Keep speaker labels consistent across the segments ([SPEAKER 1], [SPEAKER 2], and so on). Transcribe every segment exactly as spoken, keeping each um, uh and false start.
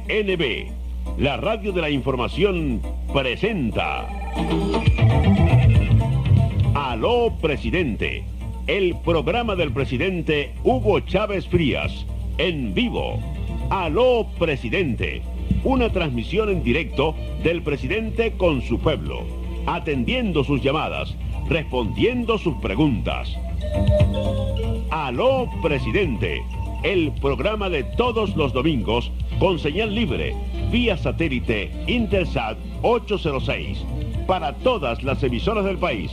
[SPEAKER 1] N B, la radio de la información, presenta Aló Presidente, el programa del presidente Hugo Chávez Frías, en vivo. Aló Presidente, una transmisión en directo del presidente con su pueblo, atendiendo sus llamadas, respondiendo sus preguntas. Aló Presidente, el programa de todos los domingos con señal libre, vía satélite Intelsat ochocientos seis, para todas las emisoras del país.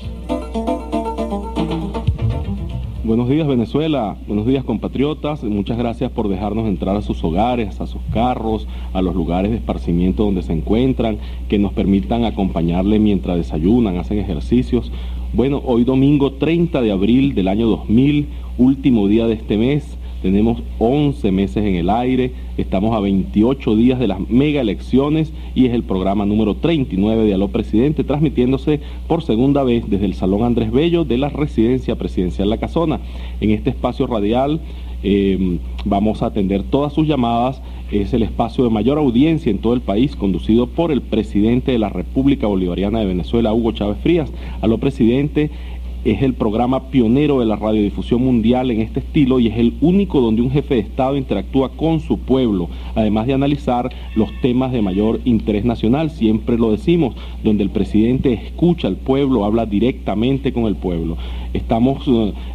[SPEAKER 2] Buenos días, Venezuela, buenos días, compatriotas. Muchas gracias por dejarnos entrar a sus hogares, a sus carros, a los lugares de esparcimiento donde se encuentran, que nos permitan acompañarle mientras desayunan, hacen ejercicios. Bueno, hoy domingo treinta de abril del año dos mil, último día de este mes. Tenemos once meses en el aire, estamos a veintiocho días de las mega elecciones y es el programa número treinta y nueve de Aló Presidente, transmitiéndose por segunda vez desde el Salón Andrés Bello de la Residencia Presidencial La Casona. En este espacio radial eh, vamos a atender todas sus llamadas. Es el espacio de mayor audiencia en todo el país, conducido por el presidente de la República Bolivariana de Venezuela, Hugo Chávez Frías. Aló Presidente es el programa pionero de la radiodifusión mundial en este estilo y es el único donde un jefe de Estado interactúa con su pueblo, además de analizar los temas de mayor interés nacional, siempre lo decimos, donde el presidente escucha al pueblo, habla directamente con el pueblo. Estamos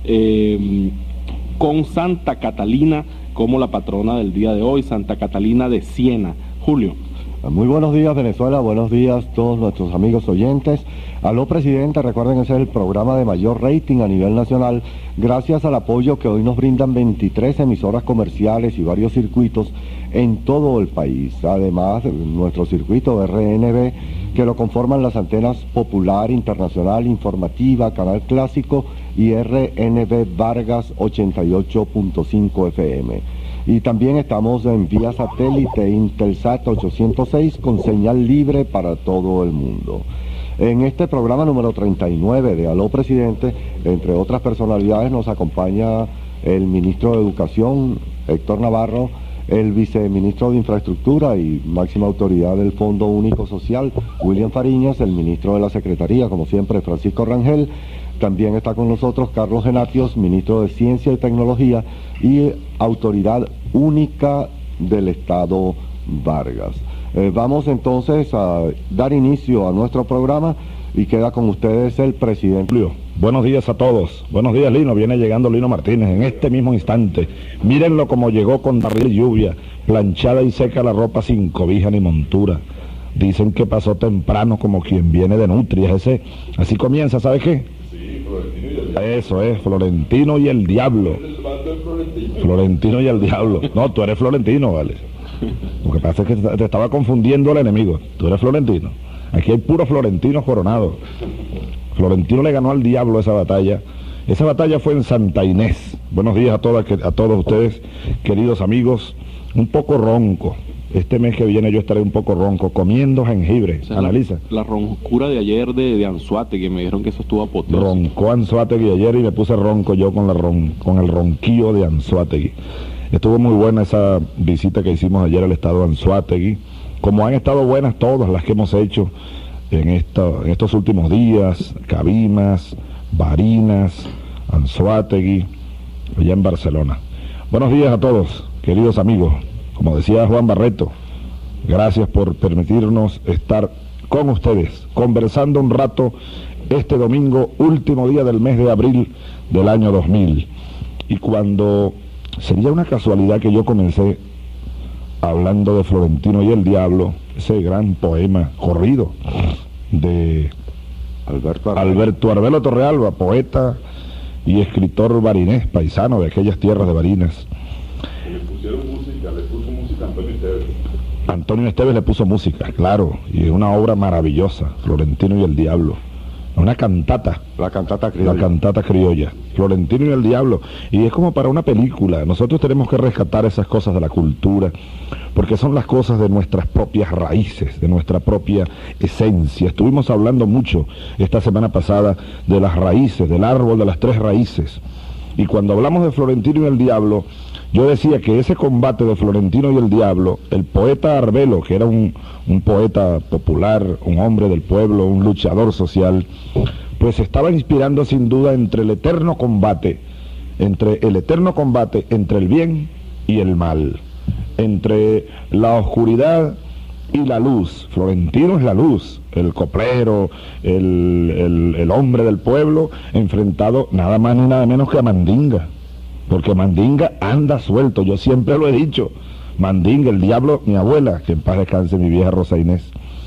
[SPEAKER 2] eh, con Santa Catalina como la patrona del día de hoy, Santa Catalina de Siena. Julio.
[SPEAKER 3] Muy buenos días, Venezuela, buenos días todos nuestros amigos oyentes. Aló Presidente, recuerden ese es el programa de mayor rating a nivel nacional, gracias al apoyo que hoy nos brindan veintitrés emisoras comerciales y varios circuitos en todo el país. Además, nuestro circuito R N B, que lo conforman las antenas Popular, Internacional, Informativa, Canal Clásico y R N B Vargas ochenta y ocho punto cinco F M. Y también estamos en vía satélite Intelsat ochocientos seis con señal libre para todo el mundo. En este programa número treinta y nueve de Aló Presidente, entre otras personalidades, nos acompaña el ministro de Educación, Héctor Navarro, el viceministro de Infraestructura y máxima autoridad del Fondo Único Social, William Fariñas, el ministro de la Secretaría, como siempre, Francisco Rangel. También está con nosotros Carlos Genatios, ministro de Ciencia y Tecnología y autoridad única del Estado Vargas. Eh, vamos entonces a dar inicio a nuestro programa y queda con ustedes el presidente.
[SPEAKER 4] Buenos días a todos. Buenos días, Lino. Viene llegando Lino Martínez en este mismo instante. Mírenlo como llegó con barril de lluvia, planchada y seca la ropa sin cobija ni montura. Dicen que pasó temprano como quien viene de Nutrias. Ese, así comienza, ¿sabe qué?
[SPEAKER 5] Sí, Florentino y el Diablo.
[SPEAKER 4] Eso es, Florentino y el Diablo. Florentino y el Diablo. No, tú eres Florentino, vale. Lo que pasa es que te estaba confundiendo el enemigo. Tú eres Florentino. Aquí hay puro Florentino coronado. Florentino le ganó al Diablo esa batalla. Esa batalla fue en Santa Inés. Buenos días a todas, a todos ustedes, queridos amigos. Un poco ronco. Este mes que viene yo estaré un poco ronco, comiendo jengibre. O sea, analiza.
[SPEAKER 2] La, la roncura de ayer de, de Anzuate, que me dijeron que eso estuvo apoteósico.
[SPEAKER 4] Roncó Anzuategui ayer y me puse ronco yo con, la ron, con el ronquillo de Anzuategui. Estuvo muy buena esa visita que hicimos ayer al estado de Anzoátegui, como han estado buenas todas las que hemos hecho en, esta, en estos últimos días, Cabimas, Barinas, Anzoátegui, allá en Barcelona. Buenos días a todos, queridos amigos. Como decía Juan Barreto, gracias por permitirnos estar con ustedes, conversando un rato este domingo, último día del mes de abril del año dos mil. Y cuando... sería una casualidad que yo comencé hablando de Florentino y el Diablo, ese gran poema corrido de Alberto Arbelo, Alberto Arbelo Torrealba, poeta y escritor barinés, paisano de aquellas tierras de Barinas.
[SPEAKER 5] Le pusieron música, le puso música a Antonio Esteves.
[SPEAKER 4] Antonio Esteves le puso música, claro, y es una obra maravillosa, Florentino y el Diablo. Una cantata.
[SPEAKER 3] La cantata criolla.
[SPEAKER 4] La cantata criolla. Florentino y el Diablo. Y es como para una película. Nosotros tenemos que rescatar esas cosas de la cultura, porque son las cosas de nuestras propias raíces, de nuestra propia esencia. Estuvimos hablando mucho esta semana pasada de las raíces, del árbol de las tres raíces. Y cuando hablamos de Florentino y el Diablo, yo decía que ese combate de Florentino y el Diablo, el poeta Arbelo, que era un, un poeta popular, un hombre del pueblo, un luchador social, pues estaba inspirando sin duda entre el eterno combate, entre el eterno combate entre el bien y el mal, entre la oscuridad y la luz. Florentino es la luz, el coplero, el, el, el hombre del pueblo, enfrentado nada más ni nada menos que a Mandinga, porque Mandinga anda suelto, yo siempre lo he dicho, Mandinga, el diablo, mi abuela, que en paz descanse, mi vieja Rosa Inés,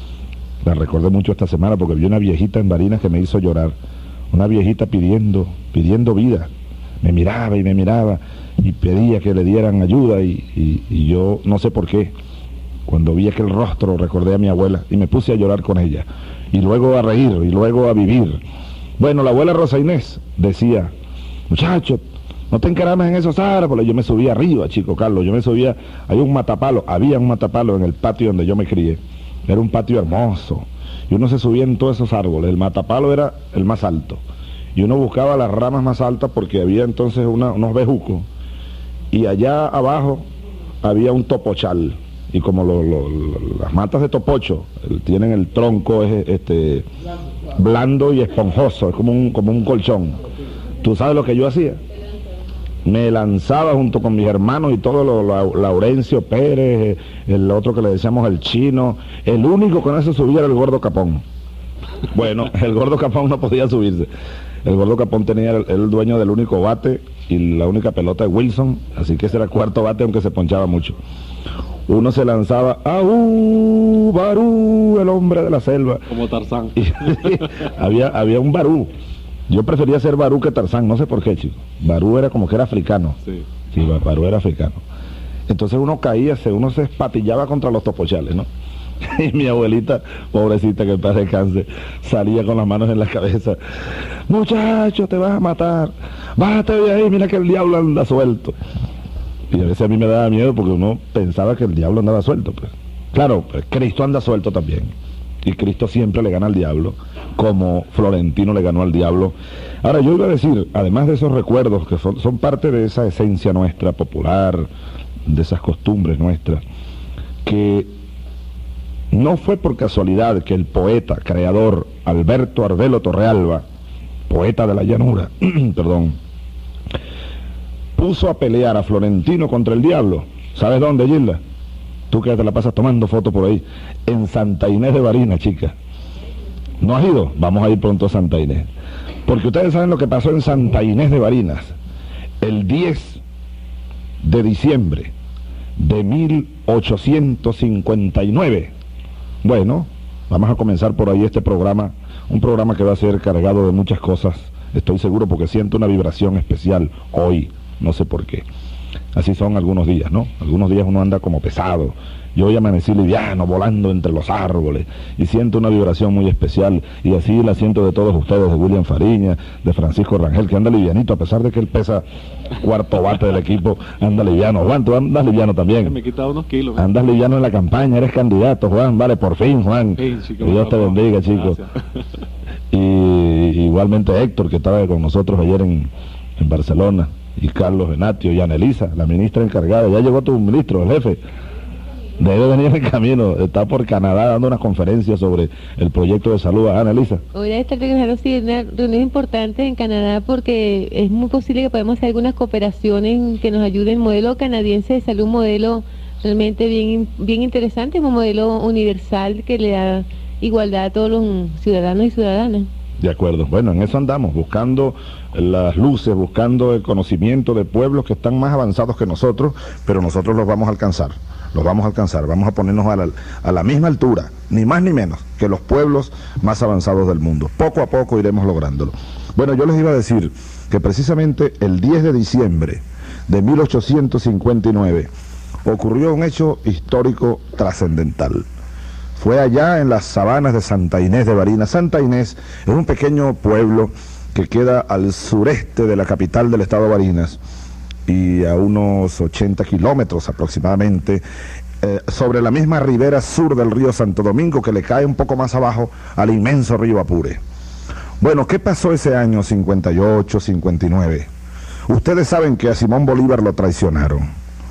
[SPEAKER 4] la recordé mucho esta semana porque vi una viejita en Barinas que me hizo llorar, una viejita pidiendo, pidiendo vida, me miraba y me miraba y pedía que le dieran ayuda y, y, y yo no sé por qué, cuando vi aquel rostro recordé a mi abuela y me puse a llorar con ella, y luego a reír, y luego a vivir. Bueno, la abuela Rosa Inés decía, muchachos, no te encarames en esos árboles. Yo me subía arriba, chico Carlos, yo me subía, hay un matapalo, había un matapalo en el patio donde yo me crié, era un patio hermoso, y uno se subía en todos esos árboles, el matapalo era el más alto, y uno buscaba las ramas más altas porque había entonces una, unos bejucos, y allá abajo había un topochal, y como lo, lo, lo, las matas de topocho tienen el tronco es, este, blando y esponjoso, es como un, como un colchón. ¿Tú sabes lo que yo hacía? Me lanzaba junto con mis hermanos y todo, lo, lo, Laurencio Pérez, el otro que le decíamos el chino, el único que no se subía era el gordo Capón. Bueno, el gordo Capón no podía subirse. El gordo Capón tenía el, el dueño del único bate y la única pelota de Wilson, así que ese era el cuarto bate, aunque se ponchaba mucho. Uno se lanzaba, ¡Aú, Barú, el hombre de la selva!
[SPEAKER 2] Como Tarzán.
[SPEAKER 4] Y, había, había un Barú. Yo prefería ser Barú que Tarzán, no sé por qué, chico. Barú era como que era africano.
[SPEAKER 2] Sí.
[SPEAKER 4] Sí, Barú era africano. Entonces uno caía, uno se espatillaba contra los topochales, ¿no? Y mi abuelita, pobrecita, que en paz descanse, salía con las manos en la cabeza. Muchacho, te vas a matar. Bájate de ahí, mira que el diablo anda suelto. Y a veces a mí me daba miedo porque uno pensaba que el diablo andaba suelto. Pues. Claro, pues Cristo anda suelto también. Y Cristo siempre le gana al diablo, como Florentino le ganó al diablo. Ahora, yo iba a decir, además de esos recuerdos que son, son parte de esa esencia nuestra, popular, de esas costumbres nuestras, que no fue por casualidad que el poeta, creador, Alberto Arbelo Torrealba, poeta de la llanura, perdón, puso a pelear a Florentino contra el diablo. ¿Sabes dónde, Gilda? Tú que te la pasas tomando fotos por ahí. En Santa Inés de Barinas, chica. ¿No has ido? Vamos a ir pronto a Santa Inés. Porque ustedes saben lo que pasó en Santa Inés de Barinas. El diez de diciembre de mil ochocientos cincuenta y nueve. Bueno, vamos a comenzar por ahí este programa. Un programa que va a ser cargado de muchas cosas. Estoy seguro porque siento una vibración especial hoy. No sé por qué. Así son algunos días, ¿no? Algunos días uno anda como pesado. Yo hoy amanecí liviano, volando entre los árboles, y siento una vibración muy especial, y así la siento de todos ustedes, de William Fariña, de Francisco Rangel, que anda livianito, a pesar de que él pesa cuarto bate del equipo, anda liviano. Juan, tú andas liviano también.
[SPEAKER 2] Me he quitado unos kilos. ¿Eh?
[SPEAKER 4] Andas liviano en la campaña, eres candidato, Juan, vale, por fin, Juan.
[SPEAKER 2] Sí, chico,
[SPEAKER 4] que Dios te bendiga, chico. Y igualmente Héctor, que estaba con nosotros ayer en, en Barcelona, y Carlos Benatio y Anelisa, la ministra encargada. Ya llegó tu ministro, el jefe. Debe venir en camino, está por Canadá dando una conferencia sobre el proyecto de salud. ¿Ah, Anelisa?
[SPEAKER 6] Hoy a estar regresando, sí, una reunión importante en Canadá porque es muy posible que podamos hacer algunas cooperaciones que nos ayuden. El modelo canadiense de salud, un modelo realmente bien, bien interesante, un modelo universal que le da igualdad a todos los ciudadanos y ciudadanas.
[SPEAKER 4] De acuerdo, bueno, en eso andamos, buscando las luces, buscando el conocimiento de pueblos que están más avanzados que nosotros, pero nosotros los vamos a alcanzar, los vamos a alcanzar, vamos a ponernos a la, a la misma altura, ni más ni menos, que los pueblos más avanzados del mundo. Poco a poco iremos lográndolo. Bueno, yo les iba a decir que precisamente el diez de diciembre de mil ochocientos cincuenta y nueve ocurrió un hecho histórico trascendental. Fue allá en las sabanas de Santa Inés de Barinas. Santa Inés es un pequeño pueblo que queda al sureste de la capital del estado de Barinas y a unos ochenta kilómetros aproximadamente, eh, sobre la misma ribera sur del río Santo Domingo, que le cae un poco más abajo al inmenso río Apure. Bueno, ¿qué pasó ese año cincuenta y ocho, cincuenta y nueve? Ustedes saben que a Simón Bolívar lo traicionaron.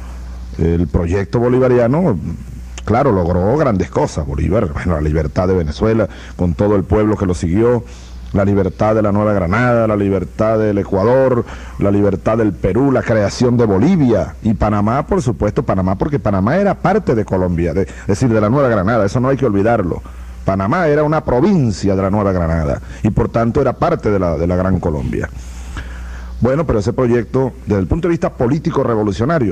[SPEAKER 4] El proyecto bolivariano, claro, logró grandes cosas. Bolívar, bueno, la libertad de Venezuela, con todo el pueblo que lo siguió, la libertad de la Nueva Granada, la libertad del Ecuador, la libertad del Perú, la creación de Bolivia y Panamá, por supuesto, Panamá, porque Panamá era parte de Colombia, de, es decir, de la Nueva Granada, eso no hay que olvidarlo. Panamá era una provincia de la Nueva Granada y por tanto era parte de la, de la Gran Colombia. Bueno, pero ese proyecto, desde el punto de vista político revolucionario,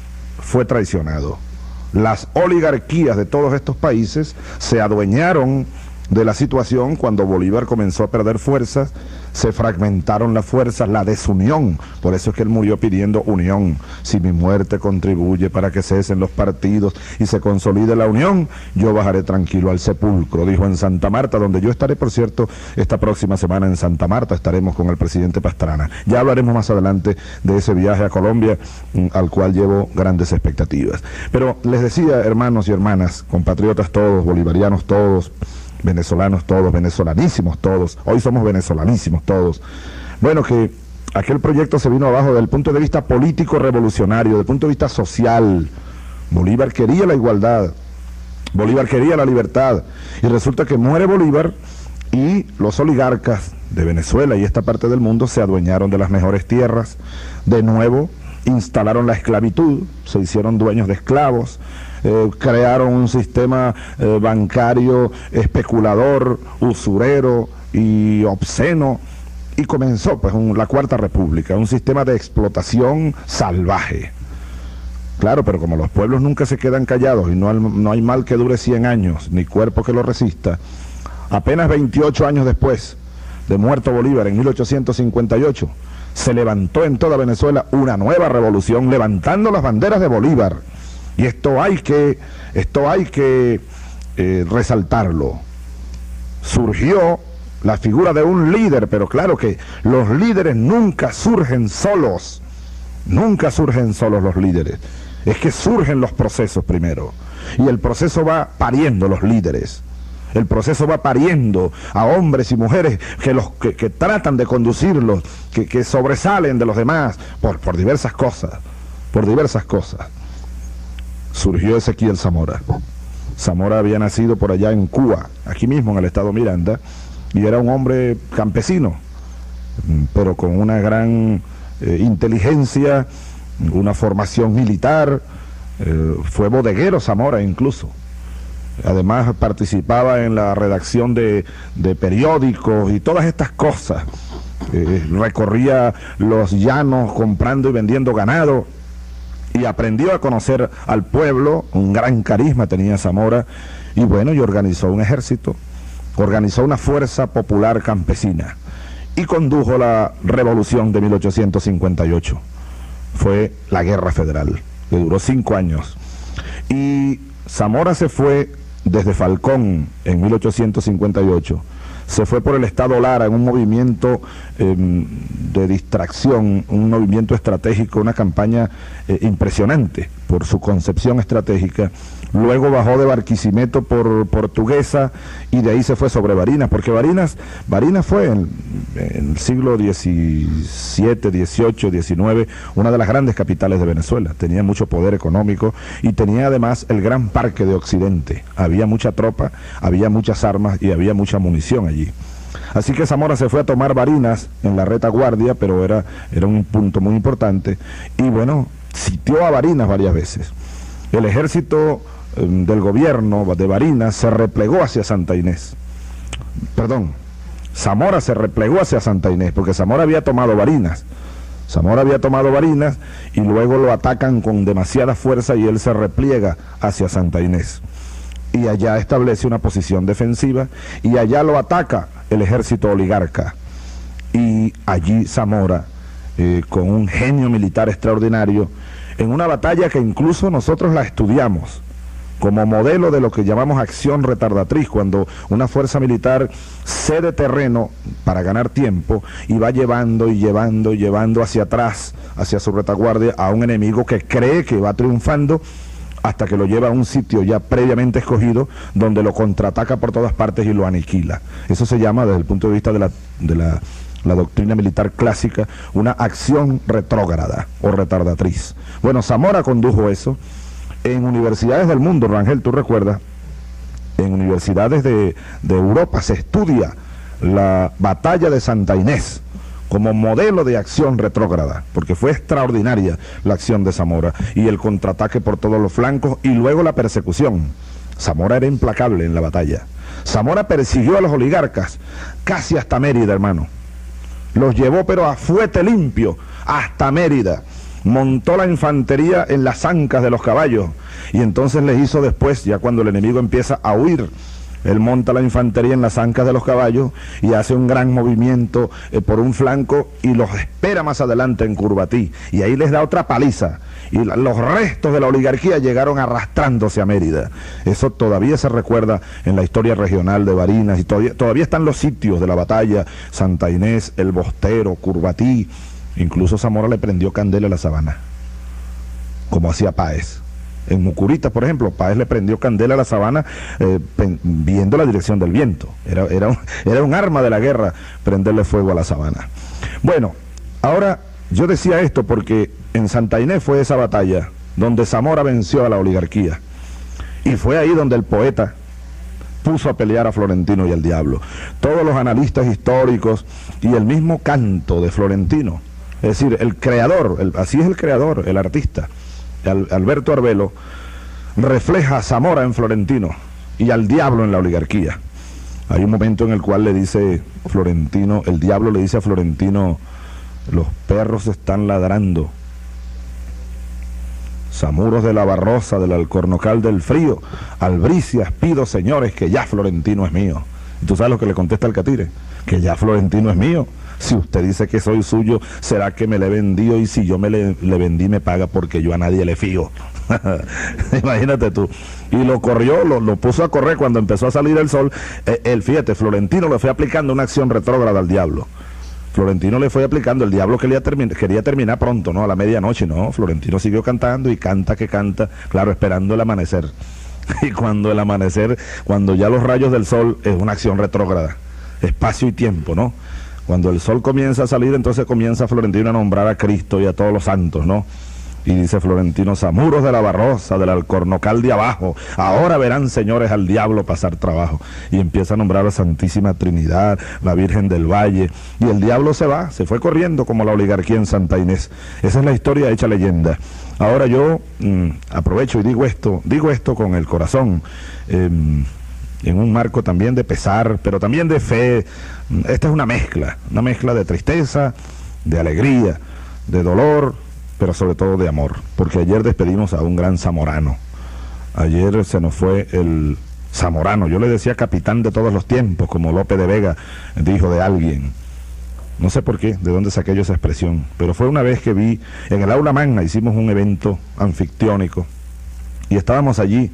[SPEAKER 4] fue traicionado. Las oligarquías de todos estos países se adueñaron de la situación cuando Bolívar comenzó a perder fuerzas, se fragmentaron las fuerzas, la desunión, por eso es que él murió pidiendo unión. Si mi muerte contribuye para que cesen los partidos y se consolide la unión, yo bajaré tranquilo al sepulcro, dijo en Santa Marta, donde yo estaré, por cierto, esta próxima semana en Santa Marta, estaremos con el presidente Pastrana. Ya hablaremos más adelante de ese viaje a Colombia, al cual llevo grandes expectativas. Pero les decía, hermanos y hermanas, compatriotas todos, bolivarianos todos, venezolanos todos, venezolanísimos todos, hoy somos venezolanísimos todos, bueno, que aquel proyecto se vino abajo desde el punto de vista político revolucionario, desde el punto de vista social. Bolívar quería la igualdad, Bolívar quería la libertad, y resulta que muere Bolívar y los oligarcas de Venezuela y esta parte del mundo se adueñaron de las mejores tierras, de nuevo instalaron la esclavitud, se hicieron dueños de esclavos, Eh, crearon un sistema eh, bancario especulador, usurero y obsceno, y comenzó pues un, la Cuarta República, un sistema de explotación salvaje. Claro, pero como los pueblos nunca se quedan callados y no hay, no hay mal que dure cien años, ni cuerpo que lo resista, apenas veintiocho años después de muerto Bolívar en mil ochocientos cincuenta y ocho, se levantó en toda Venezuela una nueva revolución, levantando las banderas de Bolívar. Y esto hay que, esto hay que eh, resaltarlo. Surgió la figura de un líder, pero claro que los líderes nunca surgen solos, nunca surgen solos los líderes. Es que surgen los procesos primero, y el proceso va pariendo los líderes. El proceso va pariendo a hombres y mujeres que, los, que, que tratan de conducirlos, que, que sobresalen de los demás por, por diversas cosas, por diversas cosas. Surgió Ezequiel Zamora. Zamora había nacido por allá en Cuba, aquí mismo en el estado Miranda, y era un hombre campesino, pero con una gran eh, inteligencia, una formación militar, eh, fue bodeguero Zamora incluso. Además participaba en la redacción de, de periódicos y todas estas cosas. Eh, recorría los llanos comprando y vendiendo ganado, y aprendió a conocer al pueblo, un gran carisma tenía Zamora, y bueno, y organizó un ejército, organizó una fuerza popular campesina, y condujo la revolución de mil ochocientos cincuenta y ocho. Fue la Guerra Federal, que duró cinco años. Y Zamora se fue desde Falcón en mil ochocientos cincuenta y ocho, se fue por el estado Lara en un movimiento eh, de distracción, un movimiento estratégico, una campaña eh, impresionante por su concepción estratégica. Luego bajó de Barquisimeto por Portuguesa y de ahí se fue sobre Barinas, porque Barinas, Barinas fue en, en el siglo diecisiete, dieciocho, diecinueve una de las grandes capitales de Venezuela. Tenía mucho poder económico y tenía además el gran parque de Occidente. Había mucha tropa, había muchas armas y había mucha munición allí. Así que Zamora se fue a tomar Barinas en la retaguardia, pero era, era un punto muy importante, y bueno, sitió a Barinas varias veces. El ejército eh, del gobierno de Barinas se replegó hacia Santa Inés. Perdón, Zamora se replegó hacia Santa Inés, porque Zamora había tomado Barinas. Zamora había tomado Barinas y luego lo atacan con demasiada fuerza y él se repliega hacia Santa Inés. Y allá establece una posición defensiva y allá lo ataca el ejército oligarca. Y allí Zamora, eh, con un genio militar extraordinario, en una batalla que incluso nosotros la estudiamos como modelo de lo que llamamos acción retardatriz, cuando una fuerza militar cede terreno para ganar tiempo y va llevando y llevando y llevando hacia atrás, hacia su retaguardia, a un enemigo que cree que va triunfando, hasta que lo lleva a un sitio ya previamente escogido, donde lo contraataca por todas partes y lo aniquila. Eso se llama, desde el punto de vista de la, de la la doctrina militar clásica, una acción retrógrada o retardatriz. Bueno, Zamora condujo eso. En universidades del mundo, Rangel, tú recuerdas, en universidades de, de Europa se estudia la batalla de Santa Inés como modelo de acción retrógrada, porque fue extraordinaria la acción de Zamora, y el contraataque por todos los flancos, y luego la persecución. Zamora era implacable en la batalla. Zamora persiguió a los oligarcas casi hasta Mérida, hermano. Los llevó pero a fuete limpio hasta Mérida. Montó la infantería en las ancas de los caballos, y entonces les hizo después, ya cuando el enemigo empieza a huir, él monta la infantería en las ancas de los caballos y hace un gran movimiento eh, por un flanco, y los espera más adelante en Curvatí, y ahí les da otra paliza, y la, los restos de la oligarquía llegaron arrastrándose a Mérida. Eso todavía se recuerda en la historia regional de Barinas, y todavía, todavía están los sitios de la batalla: Santa Inés, El Bostero, Curvatí. Incluso Zamora le prendió candela a la Sabana, como hacía Páez. En Mucuritas, por ejemplo, Páez le prendió candela a la Sabana eh, viendo la dirección del viento. Era, era, un, era un arma de la guerra prenderle fuego a la Sabana. Bueno, ahora yo decía esto porque en Santa Inés fue esa batalla donde Zamora venció a la oligarquía, y fue ahí donde el poeta puso a pelear a Florentino y al diablo. Todos los analistas históricos y el mismo canto de Florentino, es decir, el creador, el, así es el creador, el artista, Al, Alberto Arbelo, refleja a Zamora en Florentino y al diablo en la oligarquía. Hay un momento en el cual le dice Florentino, el diablo le dice a Florentino: los perros están ladrando. Zamuros de la Barrosa, del Alcornocal del Frío, albricias pido, señores, que ya Florentino es mío. ¿Y tú sabes lo que le contesta el catire? Que ya Florentino es mío. Si usted dice que soy suyo, será que me le he vendido, y si yo me le, le vendí, me paga, porque yo a nadie le fío. Imagínate tú. Y lo corrió, lo, lo puso a correr cuando empezó a salir el sol. Eh, el, fíjate, Florentino le fue aplicando una acción retrógrada al diablo. Florentino le fue aplicando, el diablo quería, termi quería terminar pronto, ¿no? A la medianoche, ¿no? Florentino siguió cantando y canta que canta, claro, esperando el amanecer. Y cuando el amanecer, cuando ya los rayos del sol, es una acción retrógrada, espacio y tiempo, ¿no? Cuando el sol comienza a salir, entonces comienza Florentino a nombrar a Cristo y a todos los santos, ¿no? Y dice Florentino: Zamuros de la Barrosa, del Alcornocal de abajo, ahora verán, señores, al diablo pasar trabajo. Y empieza a nombrar a la Santísima Trinidad, la Virgen del Valle, y el diablo se va, se fue corriendo como la oligarquía en Santa Inés. Esa es la historia hecha leyenda. Ahora yo mmm, aprovecho y digo esto, digo esto con el corazón, eh, en un marco también de pesar, pero también de fe. Esta es una mezcla, una mezcla de tristeza, de alegría, de dolor, pero sobre todo de amor, porque ayer despedimos a un gran zamorano. Ayer se nos fue el zamorano, yo le decía capitán de todos los tiempos, como Lope de Vega dijo de alguien. No sé por qué, de dónde saqué yo esa expresión, pero fue una vez que vi, en el aula magna hicimos un evento anfictiónico, y estábamos allí,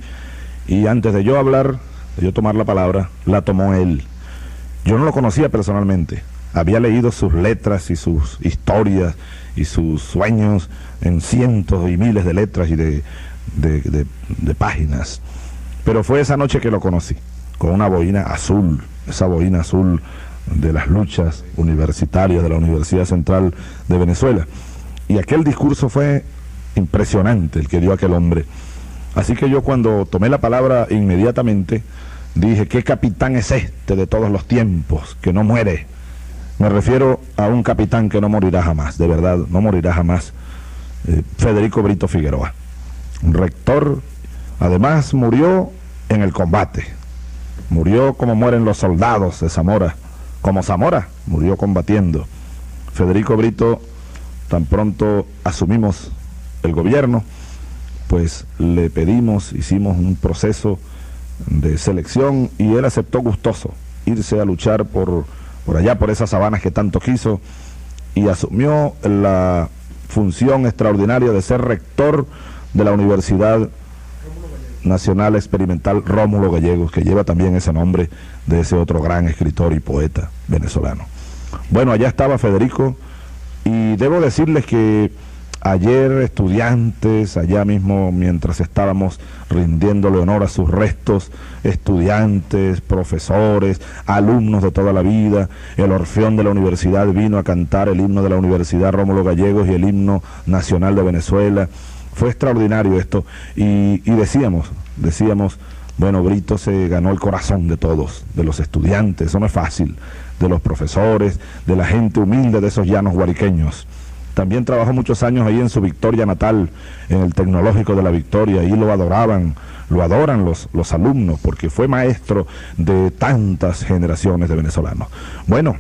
[SPEAKER 4] y antes de yo hablar, de yo tomar la palabra, la tomó él. Yo no lo conocía personalmente, había leído sus letras y sus historias y sus sueños en cientos y miles de letras y de, de, de, de páginas, pero fue esa noche que lo conocí, con una boina azul, esa boina azul de las luchas universitarias de la Universidad Central de Venezuela, y aquel discurso fue impresionante el que dio aquel hombre. Así que yo, cuando tomé la palabra, inmediatamente dije: ¿qué capitán es este de todos los tiempos que no muere? Me refiero a un capitán que no morirá jamás, de verdad, no morirá jamás. eh, Federico Brito Figueroa, un rector, además murió en el combate, murió como mueren los soldados de Zamora, como Zamora murió combatiendo. Federico Brito, tan pronto asumimos el gobierno, pues le pedimos, hicimos un proceso de selección, y él aceptó gustoso irse a luchar por, por allá, por esas sabanas que tanto quiso, y asumió la función extraordinaria de ser rector de la Universidad Nacional Experimental Rómulo Gallegos, que lleva también ese nombre de ese otro gran escritor y poeta venezolano. Bueno, allá estaba Federico, y debo decirles que ayer estudiantes, allá mismo mientras estábamos rindiéndole honor a sus restos, estudiantes, profesores, alumnos de toda la vida, el Orfeón de la Universidad vino a cantar el himno de la Universidad Rómulo Gallegos y el himno nacional de Venezuela. Fue extraordinario esto y, y decíamos, decíamos, bueno, Brito se ganó el corazón de todos, de los estudiantes, eso no es fácil, de los profesores, de la gente humilde de esos llanos guariqueños. También trabajó muchos años ahí en su Victoria natal, en el Tecnológico de la Victoria, y lo adoraban, lo adoran los, los alumnos, porque fue maestro de tantas generaciones de venezolanos. Bueno,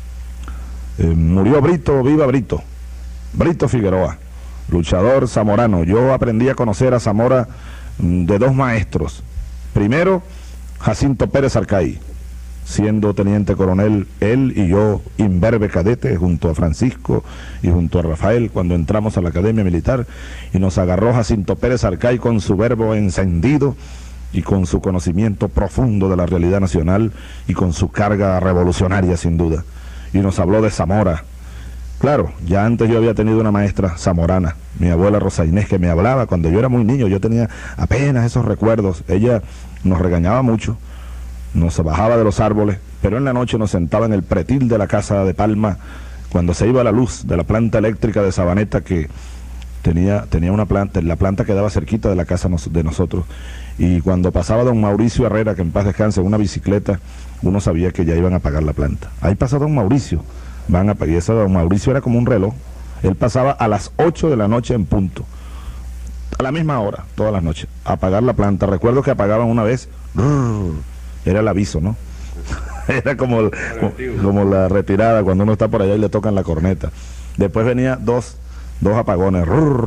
[SPEAKER 4] eh, murió Brito, viva Brito, Brito Figueroa, luchador zamorano. Yo aprendí a conocer a Zamora mm, de dos maestros. Primero, Jacinto Pérez Arcay, siendo teniente coronel, él y yo, imberbe cadete, junto a Francisco y junto a Rafael, cuando entramos a la Academia Militar, y nos agarró Jacinto Pérez Arcay con su verbo encendido y con su conocimiento profundo de la realidad nacional y con su carga revolucionaria, sin duda, y nos habló de Zamora. Claro, ya antes yo había tenido una maestra zamorana, mi abuela Rosa Inés, que me hablaba cuando yo era muy niño, yo tenía apenas esos recuerdos. Ella nos regañaba mucho, nos bajaba de los árboles, pero en la noche nos sentaba en el pretil de la casa de Palma, cuando se iba la luz de la planta eléctrica de Sabaneta, que tenía, tenía una planta, la planta quedaba cerquita de la casa nos, de nosotros, y cuando pasaba don Mauricio Herrera, que en paz descanse, en una bicicleta, uno sabía que ya iban a apagar la planta. Ahí pasa don Mauricio, van a apagar, y eso don Mauricio era como un reloj, él pasaba a las ocho de la noche en punto, a la misma hora, todas las noches, a apagar la planta. Recuerdo que apagaban una vez, era el aviso, ¿no? Era como, el, como, como la retirada, cuando uno está por allá y le tocan la corneta. Después venía dos, dos apagones,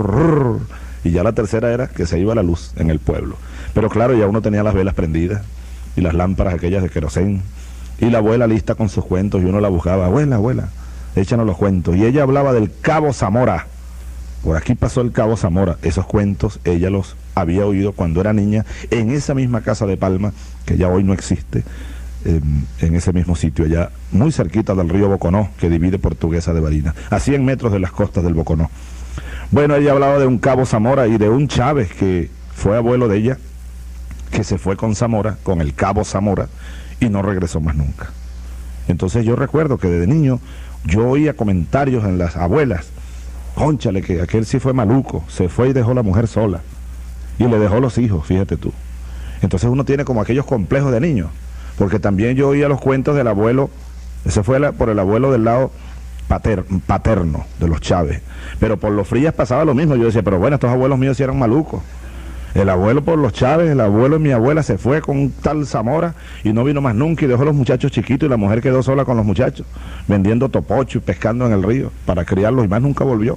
[SPEAKER 4] y ya la tercera era que se iba la luz en el pueblo. Pero claro, ya uno tenía las velas prendidas y las lámparas aquellas de querosén, y la abuela lista con sus cuentos, y uno la buscaba, abuela, abuela, échanos los cuentos. Y ella hablaba del Cabo Zamora. Por aquí pasó el Cabo Zamora. Esos cuentos ella los había oído cuando era niña en esa misma casa de Palma, que ya hoy no existe, eh, en ese mismo sitio, allá muy cerquita del río Boconó, que divide Portuguesa de Barinas, a cien metros de las costas del Boconó. Bueno, ella hablaba de un Cabo Zamora y de un Chávez que fue abuelo de ella, que se fue con Zamora, con el Cabo Zamora, y no regresó más nunca. Entonces yo recuerdo que desde niño yo oía comentarios en las abuelas, cónchale, que aquel sí fue maluco, se fue y dejó la mujer sola, y le dejó los hijos, fíjate tú. Entonces uno tiene como aquellos complejos de niño, porque también yo oía los cuentos del abuelo, ese fue la, por el abuelo del lado pater, paterno de los Chávez, pero por los Frías pasaba lo mismo. Yo decía, pero bueno, estos abuelos míos sí eran malucos. El abuelo por los Chávez, el abuelo de mi abuela se fue con un tal Zamora y no vino más nunca, y dejó a los muchachos chiquitos, y la mujer quedó sola con los muchachos, vendiendo topocho y pescando en el río para criarlos, y más nunca volvió.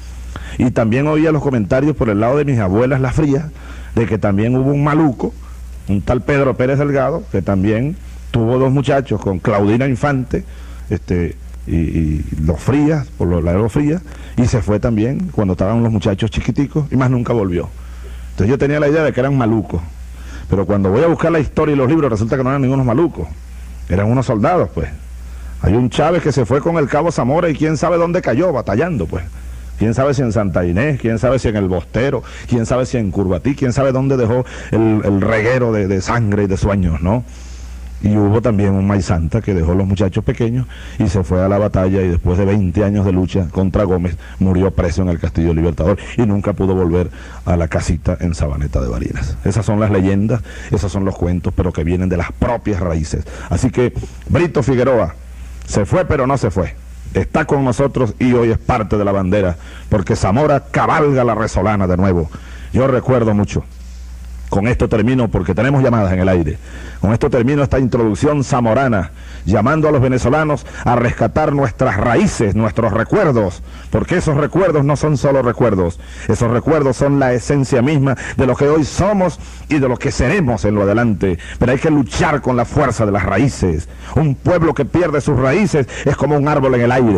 [SPEAKER 4] Y también oía los comentarios por el lado de mis abuelas las Frías, de que también hubo un maluco, un tal Pedro Pérez Delgado, que también tuvo dos muchachos con Claudina Infante, este, y, y los Frías, por los lados Frías, y se fue también cuando estaban los muchachos chiquiticos, y más nunca volvió. Entonces yo tenía la idea de que eran malucos, pero cuando voy a buscar la historia y los libros resulta que no eran ningunos malucos, eran unos soldados, pues. Hay un Chávez que se fue con el Cabo Zamora y quién sabe dónde cayó, batallando, pues. Quién sabe si en Santa Inés, quién sabe si en el Bostero, quién sabe si en Curvatí, quién sabe dónde dejó el, el reguero de, de sangre y de sueños, ¿no? Y hubo también un Maizanta que dejó a los muchachos pequeños y se fue a la batalla, y después de veinte años de lucha contra Gómez murió preso en el Castillo Libertador y nunca pudo volver a la casita en Sabaneta de Barinas. Esas son las leyendas, esos son los cuentos, pero que vienen de las propias raíces. Así que Brito Figueroa se fue, pero no se fue. Está con nosotros y hoy es parte de la bandera, porque Zamora cabalga la resolana de nuevo. Yo recuerdo mucho. Con esto termino, porque tenemos llamadas en el aire. Con esto termino esta introducción zamorana, llamando a los venezolanos a rescatar nuestras raíces, nuestros recuerdos, porque esos recuerdos no son solo recuerdos, esos recuerdos son la esencia misma de lo que hoy somos y de lo que seremos en lo adelante. Pero hay que luchar con la fuerza de las raíces. Un pueblo que pierde sus raíces es como un árbol en el aire.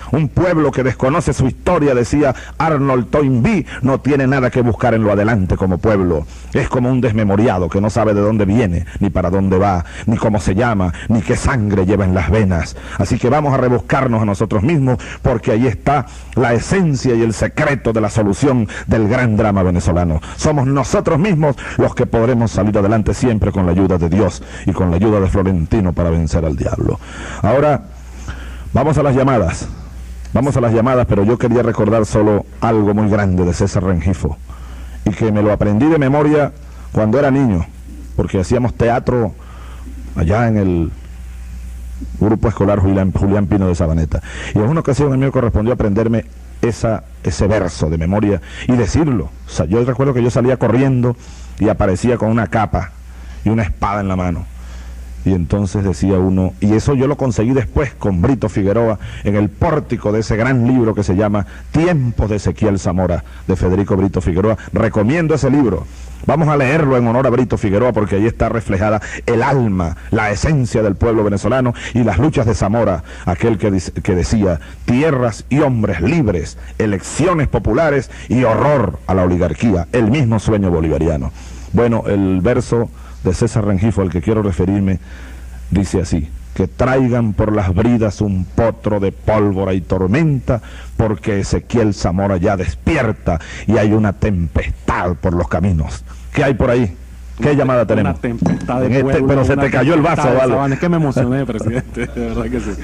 [SPEAKER 4] Un pueblo que desconoce su historia, decía Arnold Toynbee, no tiene nada que buscar en lo adelante como pueblo. Es como un desmemoriado que no sabe de dónde viene, ni para dónde va, ni cómo se llama, ni qué sangre lleva en las venas. Así que vamos a rebuscarnos a nosotros mismos, porque ahí está la esencia y el secreto de la solución del gran drama venezolano. Somos nosotros mismos los que podremos salir adelante siempre con la ayuda de Dios y con la ayuda de Florentino para vencer al diablo. Ahora, vamos a las llamadas. Vamos a las llamadas, pero yo quería recordar solo algo muy grande de César Rengifo, y que me lo aprendí de memoria cuando era niño, porque hacíamos teatro allá en el grupo escolar Julián, Julián Pino de Sabaneta, y en una ocasión a mí me correspondió aprenderme esa, ese verso de memoria y decirlo. O sea, yo recuerdo que yo salía corriendo y aparecía con una capa y una espada en la mano. Y entonces decía uno, y eso yo lo conseguí después con Brito Figueroa en el pórtico de ese gran libro que se llama Tiempos de Ezequiel Zamora, de Federico Brito Figueroa. Recomiendo ese libro. Vamos a leerlo en honor a Brito Figueroa, porque ahí está reflejada el alma, la esencia del pueblo venezolano y las luchas de Zamora, aquel que, que decía tierras y hombres libres, elecciones populares y horror a la oligarquía, el mismo sueño bolivariano. Bueno, el verso de César Rengifo al que quiero referirme dice así: que traigan por las bridas un potro de pólvora y tormenta, porque Ezequiel Zamora ya despierta y hay una tempestad por los caminos. ¿Qué hay por ahí? ¿Qué una, llamada tenemos?
[SPEAKER 2] Una tempestad de
[SPEAKER 4] en
[SPEAKER 2] pueblo,
[SPEAKER 4] este, pero se te cayó el vaso, ¿vale?
[SPEAKER 2] Es que me emocioné, presidente, de verdad que sí.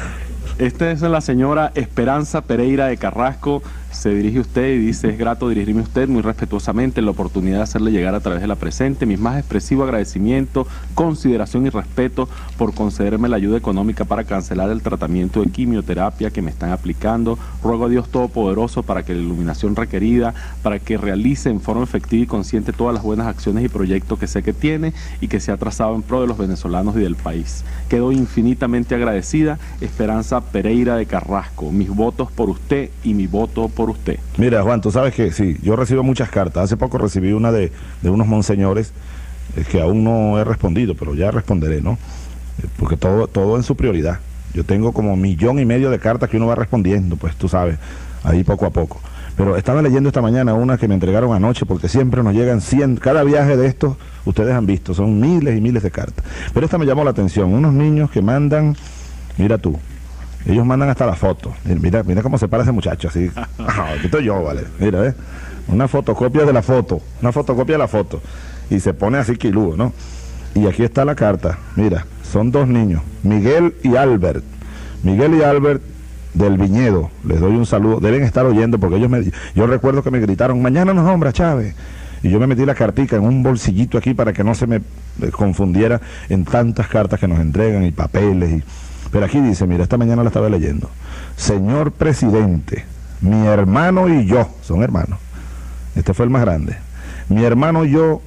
[SPEAKER 2] Esta es la señora Esperanza Pereira de Carrasco. Se dirige a usted y dice: es grato dirigirme a usted muy respetuosamente la oportunidad de hacerle llegar a través de la presente mis más expresivo agradecimiento, consideración y respeto por concederme la ayuda económica para cancelar el tratamiento de quimioterapia que me están aplicando. Ruego a Dios Todopoderoso para que la iluminación requerida, para que realice en forma efectiva y consciente todas las buenas acciones y proyectos que sé que tiene y que se ha trazado en pro de los venezolanos y del país. Quedo infinitamente agradecida, Esperanza Pereira de Carrasco. Mis votos por usted y mi voto por usted.
[SPEAKER 4] Mira, Juan, tú sabes que sí, yo recibo muchas cartas. Hace poco recibí una de, de unos monseñores eh, que aún no he respondido, pero ya responderé, ¿no? Eh, porque todo, todo en su prioridad. Yo tengo como millón y medio de cartas que uno va respondiendo, pues tú sabes, ahí poco a poco. Pero estaba leyendo esta mañana una que me entregaron anoche, porque siempre nos llegan cien, cada viaje de estos, ustedes han visto, son miles y miles de cartas. Pero esta me llamó la atención, unos niños que mandan, mira tú, ellos mandan hasta la foto. Mira, mira cómo se para ese muchacho, así. Ah, aquí estoy yo, vale. Mira, ¿eh? Una fotocopia de la foto. Una fotocopia de la foto. Y se pone así quiludo, ¿no? Y aquí está la carta. Mira, son dos niños. Miguel y Albert. Miguel y Albert del Viñedo. Les doy un saludo. Deben estar oyendo porque ellos me... Yo recuerdo que me gritaron: mañana nos nombra Chávez. Y yo me metí la cartica en un bolsillito aquí para que no se me confundiera en tantas cartas que nos entregan y papeles y... Pero aquí dice, mira, esta mañana la estaba leyendo: señor presidente, mi hermano y yo, son hermanos, este fue el más grande, mi hermano y yo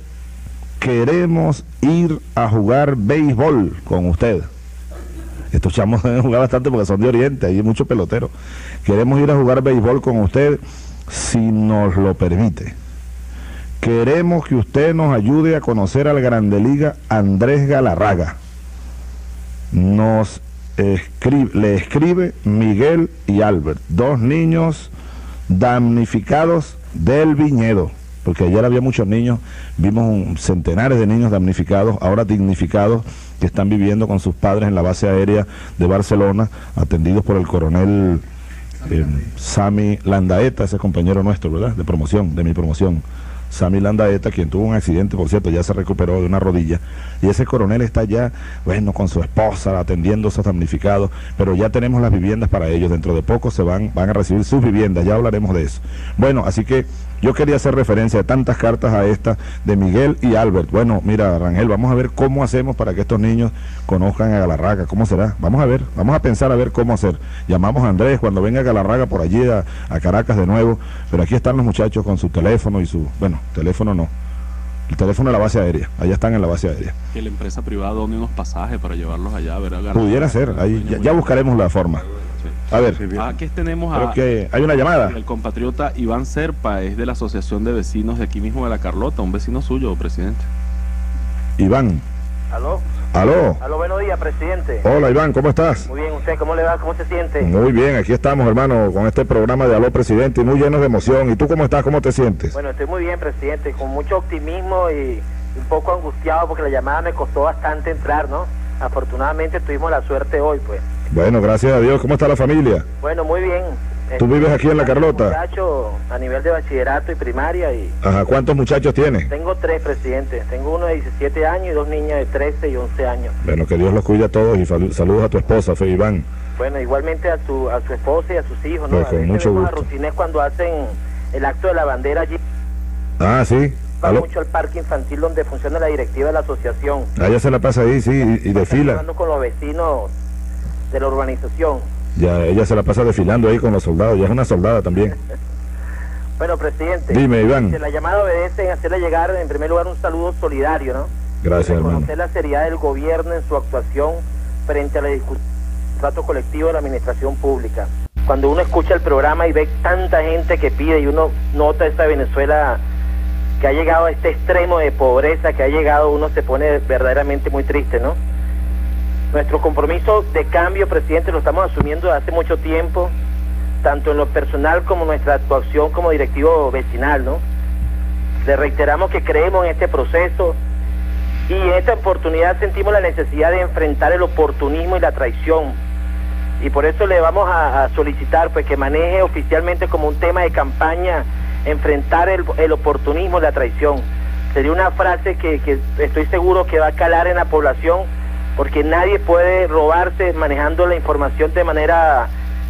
[SPEAKER 4] queremos ir a jugar béisbol con usted. Estos chamos deben jugar bastante porque son de Oriente, hay muchos peloteros. Queremos ir a jugar béisbol con usted si nos lo permite. Queremos que usted nos ayude a conocer al Grande Liga Andrés Galarraga. Nos Escribe, le escribe Miguel y Albert, dos niños damnificados del Viñedo, porque ayer había muchos niños, vimos un, centenares de niños damnificados, ahora dignificados, que están viviendo con sus padres en la base aérea de Barcelona, atendidos por el coronel eh, Sami Landaeta, ese compañero nuestro, ¿verdad?, de promoción, de mi promoción. Sami Landaeta, quien tuvo un accidente, por cierto, ya se recuperó de una rodilla, y ese coronel está ya, bueno, con su esposa, atendiendo a esos damnificados, pero ya tenemos las viviendas para ellos, dentro de poco se van, van a recibir sus viviendas, ya hablaremos de eso. Bueno, así que yo quería hacer referencia de tantas cartas a esta de Miguel y Albert. Bueno, mira, Rangel, vamos a ver cómo hacemos para que estos niños conozcan a Galarraga, ¿cómo será? Vamos a ver, vamos a pensar a ver cómo hacer. Llamamos a Andrés cuando venga Galarraga por allí a, a Caracas de nuevo, pero aquí están los muchachos con su teléfono y su, bueno, teléfono no, el teléfono de la base aérea, allá están en la base aérea.
[SPEAKER 2] Que la empresa privada done unos pasajes para llevarlos allá a ver a Galarraga.
[SPEAKER 4] Pudiera ser, ahí, ya, ya buscaremos la forma. A ver,
[SPEAKER 2] aquí tenemos a,
[SPEAKER 4] que hay una llamada.
[SPEAKER 2] El compatriota Iván Serpa, es de la Asociación de Vecinos de aquí mismo de La Carlota, un vecino suyo, presidente.
[SPEAKER 4] Iván.
[SPEAKER 7] ¿Aló?
[SPEAKER 4] Aló.
[SPEAKER 7] Aló, buenos días, presidente.
[SPEAKER 4] Hola, Iván, ¿cómo estás?
[SPEAKER 7] Muy bien, ¿usted cómo le va? ¿Cómo se siente?
[SPEAKER 4] Muy bien, aquí estamos, hermano, con este programa de Aló Presidente, muy llenos de emoción. ¿Y tú cómo estás? ¿Cómo te sientes?
[SPEAKER 7] Bueno, estoy muy bien, presidente, con mucho optimismo y un poco angustiado porque la llamada me costó bastante entrar, ¿no? Afortunadamente tuvimos la suerte hoy, pues.
[SPEAKER 4] Bueno, gracias a Dios. ¿Cómo está la familia?
[SPEAKER 7] Bueno, muy bien.
[SPEAKER 4] ¿Tú vives aquí en La Carlota?
[SPEAKER 7] Muchacho a nivel de bachillerato y primaria y...
[SPEAKER 4] Ajá, ¿cuántos muchachos tienes?
[SPEAKER 7] Tengo tres, presidente. Tengo uno de diecisiete años y dos niñas de trece y once años.
[SPEAKER 4] Bueno, que Dios los cuide a todos y saludos a tu esposa, Fe Iván.
[SPEAKER 7] Bueno, igualmente a su a su esposa y a sus hijos, ¿no?
[SPEAKER 4] Pues con mucho gusto.
[SPEAKER 7] A Rutinés cuando hacen el acto de la bandera allí.
[SPEAKER 4] Ah, sí.
[SPEAKER 7] Va
[SPEAKER 4] ¿Aló?
[SPEAKER 7] mucho al parque infantil donde funciona la directiva de la asociación.
[SPEAKER 4] Ah, ya se la pasa ahí, sí, y, y desfila.
[SPEAKER 7] Hablando con los vecinos de la urbanización.
[SPEAKER 4] Ya, ella se la pasa desfilando ahí con los soldados, ya es una soldada también.
[SPEAKER 7] Bueno, presidente.
[SPEAKER 4] Dime, Iván.
[SPEAKER 7] La llamada obedece en hacerle llegar, en primer lugar, un saludo solidario, ¿no?
[SPEAKER 4] Gracias, hermano.
[SPEAKER 7] Reconocer la seriedad del gobierno en su actuación frente a la discusión del trato colectivo de la administración pública. Cuando uno escucha el programa y ve tanta gente que pide y uno nota esta Venezuela que ha llegado a este extremo de pobreza, que ha llegado, uno se pone verdaderamente muy triste, ¿no? Nuestro compromiso de cambio, presidente, lo estamos asumiendo desde hace mucho tiempo, tanto en lo personal como nuestra actuación como directivo vecinal, ¿no? Le reiteramos que creemos en este proceso y en esta oportunidad sentimos la necesidad de enfrentar el oportunismo y la traición. Y por eso le vamos a, a solicitar pues que maneje oficialmente como un tema de campaña enfrentar el, el oportunismo y la traición. Sería una frase que, que estoy seguro que va a calar en la población, porque nadie puede robarse manejando la información de manera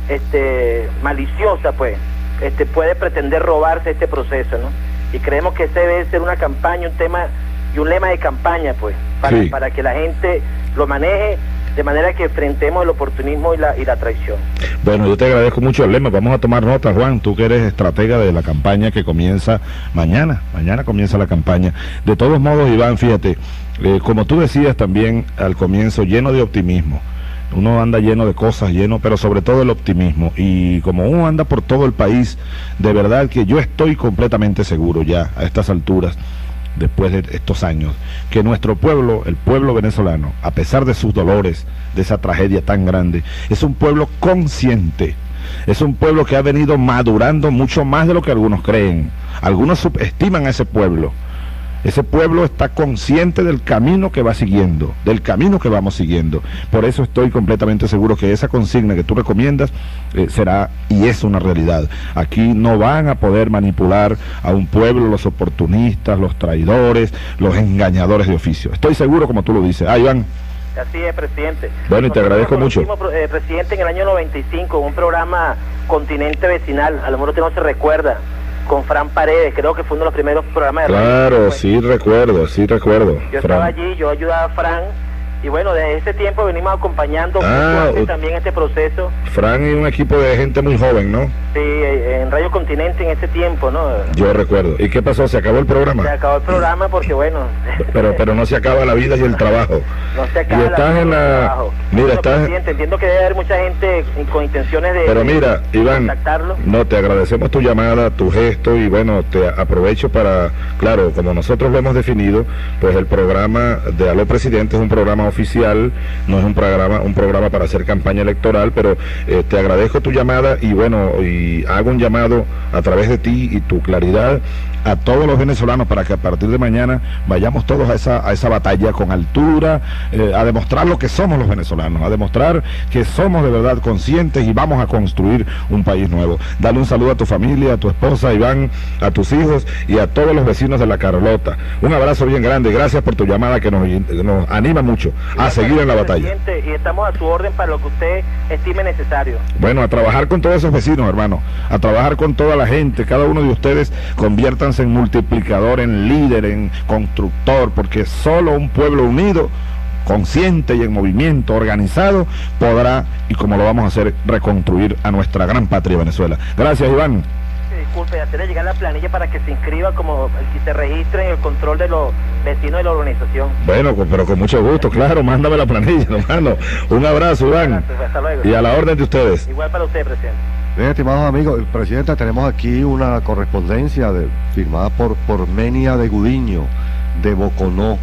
[SPEAKER 7] este, maliciosa, pues. Este, puede pretender robarse este proceso, ¿no? Y creemos que ese debe ser una campaña, un tema y un lema de campaña, pues, para,
[SPEAKER 4] sí.
[SPEAKER 7] para que la gente lo maneje de manera que enfrentemos el oportunismo y la, y la traición.
[SPEAKER 4] Bueno, yo te agradezco mucho el lema. Vamos a tomar nota, Juan, tú que eres estratega de la campaña que comienza mañana. Mañana comienza la campaña. De todos modos, Iván, fíjate, eh, como tú decías también al comienzo, lleno de optimismo. Uno anda lleno de cosas, lleno, pero sobre todo el optimismo. Y como uno anda por todo el país, de verdad que yo estoy completamente seguro ya a estas alturas, después de estos años, que nuestro pueblo, el pueblo venezolano, a pesar de sus dolores, de esa tragedia tan grande, es un pueblo consciente, es un pueblo que ha venido madurando mucho más de lo que algunos creen. Algunos subestiman a ese pueblo. Ese pueblo está consciente del camino que va siguiendo, del camino que vamos siguiendo. Por eso estoy completamente seguro que esa consigna que tú recomiendas eh, será y es una realidad. Aquí no van a poder manipular a un pueblo los oportunistas, los traidores, los engañadores de oficio. Estoy seguro, como tú lo dices. Ah, Iván.
[SPEAKER 7] Así es, presidente.
[SPEAKER 4] Bueno, y te agradezco mucho.
[SPEAKER 7] Eh, presidente, en el año noventa y cinco, un programa Continente Vecinal, a lo mejor usted no se recuerda, con Fran Paredes, creo que fue uno de los primeros programas de
[SPEAKER 4] Claro,
[SPEAKER 7] radio,
[SPEAKER 4] sí recuerdo, sí recuerdo.
[SPEAKER 7] Yo
[SPEAKER 4] Fran.
[SPEAKER 7] estaba allí, yo ayudaba a Fran, y bueno, desde ese tiempo venimos acompañando
[SPEAKER 4] Ah,
[SPEAKER 7] mucho también este proceso.
[SPEAKER 4] Fran y un equipo de gente muy joven, ¿no?
[SPEAKER 7] Sí, en Radio Continente en ese tiempo, ¿no?
[SPEAKER 4] Yo recuerdo. ¿Y qué pasó? ¿Se acabó el programa?
[SPEAKER 7] Se acabó el programa porque, bueno...
[SPEAKER 4] Pero pero no se acaba la vida y el trabajo.
[SPEAKER 7] No se acaba
[SPEAKER 4] Y estás
[SPEAKER 7] la
[SPEAKER 4] en la...
[SPEAKER 7] trabajo.
[SPEAKER 4] Mira,
[SPEAKER 7] Bueno,
[SPEAKER 4] estás...
[SPEAKER 7] presidente, entiendo que debe haber mucha gente con intenciones de...
[SPEAKER 4] Pero mira,
[SPEAKER 7] de
[SPEAKER 4] Iván,
[SPEAKER 7] contactarlo.
[SPEAKER 4] no, te agradecemos tu llamada, tu gesto y bueno, te aprovecho para, claro, como nosotros lo hemos definido, pues el programa de Aló Presidente es un programa oficial, no es un programa un programa para hacer campaña electoral, pero eh, te agradezco tu llamada y bueno, y hago un llamado a través de ti y tu claridad a todos los venezolanos para que a partir de mañana vayamos todos a esa, a esa batalla con altura, eh, a demostrar lo que somos los venezolanos, a demostrar que somos de verdad conscientes y vamos a construir un país nuevo. Dale un saludo a tu familia, a tu esposa Iván, a tus hijos y a todos los vecinos de La Carlota. Un abrazo bien grande, gracias por tu llamada que nos, nos anima mucho a seguir en la batalla.
[SPEAKER 7] Y estamos a su orden para lo que usted estime necesario.
[SPEAKER 4] Bueno, a trabajar con todos esos vecinos, hermano, a trabajar con toda la gente, cada uno de ustedes conviértanse en multiplicador, en líder, en constructor, porque solo un pueblo unido, consciente y en movimiento, organizado, podrá, y como lo vamos a hacer, reconstruir a nuestra gran patria Venezuela. Gracias, Iván.
[SPEAKER 7] Disculpe, hacerle llegar la planilla para que se inscriba como y se registre en el control de los vecinos de la organización.
[SPEAKER 4] Bueno, pero con mucho gusto, claro, mándame la planilla, hermano. Un abrazo, Iván.
[SPEAKER 7] Hasta luego.
[SPEAKER 4] Y a la orden de ustedes.
[SPEAKER 7] Igual para usted, presidente.
[SPEAKER 3] Bien, estimados amigos, presidente, tenemos aquí una correspondencia de, firmada por, por Menia de Gudiño, de Boconó.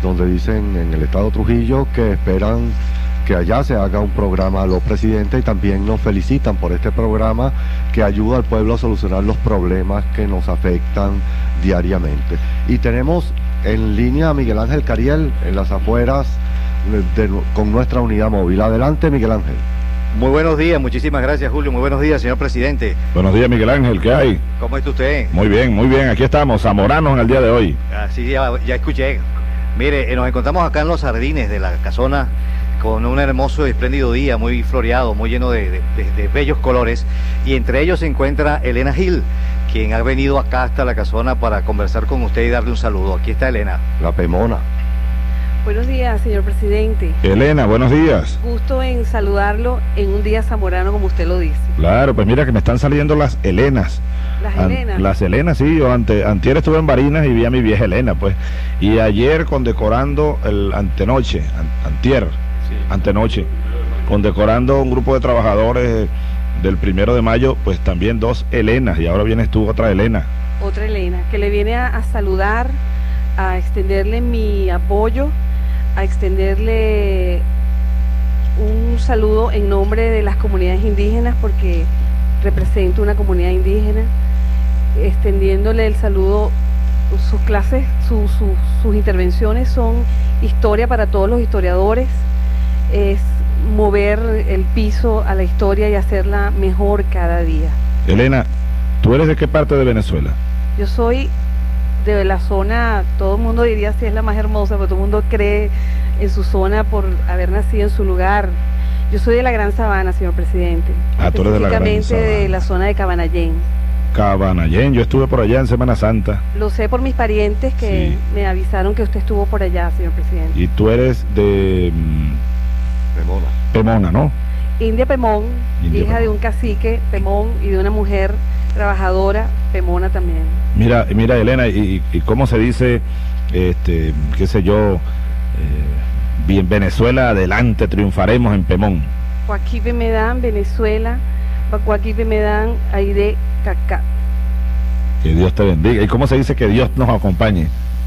[SPEAKER 3] donde dicen en el estado Trujillo que esperan que allá se haga un programa Aló Presidente, y también nos felicitan por este programa que ayuda al pueblo a solucionar los problemas que nos afectan diariamente. Y tenemos en línea a Miguel Ángel Cariel en las afueras de, con nuestra unidad móvil. Adelante, Miguel Ángel.
[SPEAKER 8] Muy buenos días, muchísimas gracias, Julio. Muy buenos días, señor presidente.
[SPEAKER 4] Buenos días, Miguel Ángel, ¿qué hay?
[SPEAKER 8] ¿Cómo está usted?
[SPEAKER 4] Muy bien, muy bien, aquí estamos, zamoranos en el día de hoy.
[SPEAKER 8] Así ya, ya escuché. Mire, eh, nos encontramos acá en los jardines de la casona con un hermoso y espléndido día, muy floreado, muy lleno de, de, de, de bellos colores, y entre ellos se encuentra Elena Gil, quien ha venido acá hasta la casona para conversar con usted y darle un saludo. Aquí está Elena.
[SPEAKER 3] La Pemona.
[SPEAKER 9] Buenos días, señor presidente.
[SPEAKER 4] Elena, buenos días.
[SPEAKER 9] Gusto en saludarlo en un día zamorano, como usted lo dice.
[SPEAKER 4] Claro, pues mira que me están saliendo las Elenas.
[SPEAKER 9] Las
[SPEAKER 4] An
[SPEAKER 9] Elenas.
[SPEAKER 4] Las Elenas, sí, yo ante antier estuve en Barinas y vi a mi vieja Elena, pues. Y ayer condecorando el antenoche, an antier, sí. antenoche, condecorando un grupo de trabajadores del primero de mayo, pues también dos Elenas, y ahora vienes tú, otra Elena.
[SPEAKER 9] Otra Elena, que le viene a, a saludar, a extenderle mi apoyo, a extenderle un saludo en nombre de las comunidades indígenas, porque represento una comunidad indígena, extendiéndole el saludo. Sus clases, su, su, sus intervenciones son historia para todos los historiadores, es mover el piso a la historia y hacerla mejor cada día.
[SPEAKER 4] Elena, ¿tú eres de qué parte de Venezuela?
[SPEAKER 9] Yo soy de la zona, todo el mundo diría si es la más hermosa, pero todo el mundo cree en su zona por haber nacido en su lugar. Yo soy de la Gran Sabana, señor presidente.
[SPEAKER 4] Ah, tú eres de la Gran Sabana.
[SPEAKER 9] Específicamente de la zona de Cabanallén.
[SPEAKER 4] Cabanallén, yo estuve por allá en Semana Santa.
[SPEAKER 9] Lo sé por mis parientes que sí. me avisaron que usted estuvo por allá, señor presidente.
[SPEAKER 4] Y tú eres de
[SPEAKER 3] Pemona.
[SPEAKER 4] Pemona, ¿no?
[SPEAKER 9] India Pemón, India hija Pemón. de un cacique Pemón y de una mujer trabajadora Pemona también.
[SPEAKER 4] Mira, mira Elena, y, y cómo se dice, este, qué sé yo, eh, bien Venezuela adelante, triunfaremos en Pemón.
[SPEAKER 9] Joaquipe me dan Venezuela, Joaquipe me dan Aire Cacá.
[SPEAKER 4] Que Dios te bendiga. ¿Y cómo se dice que Dios nos acompañe?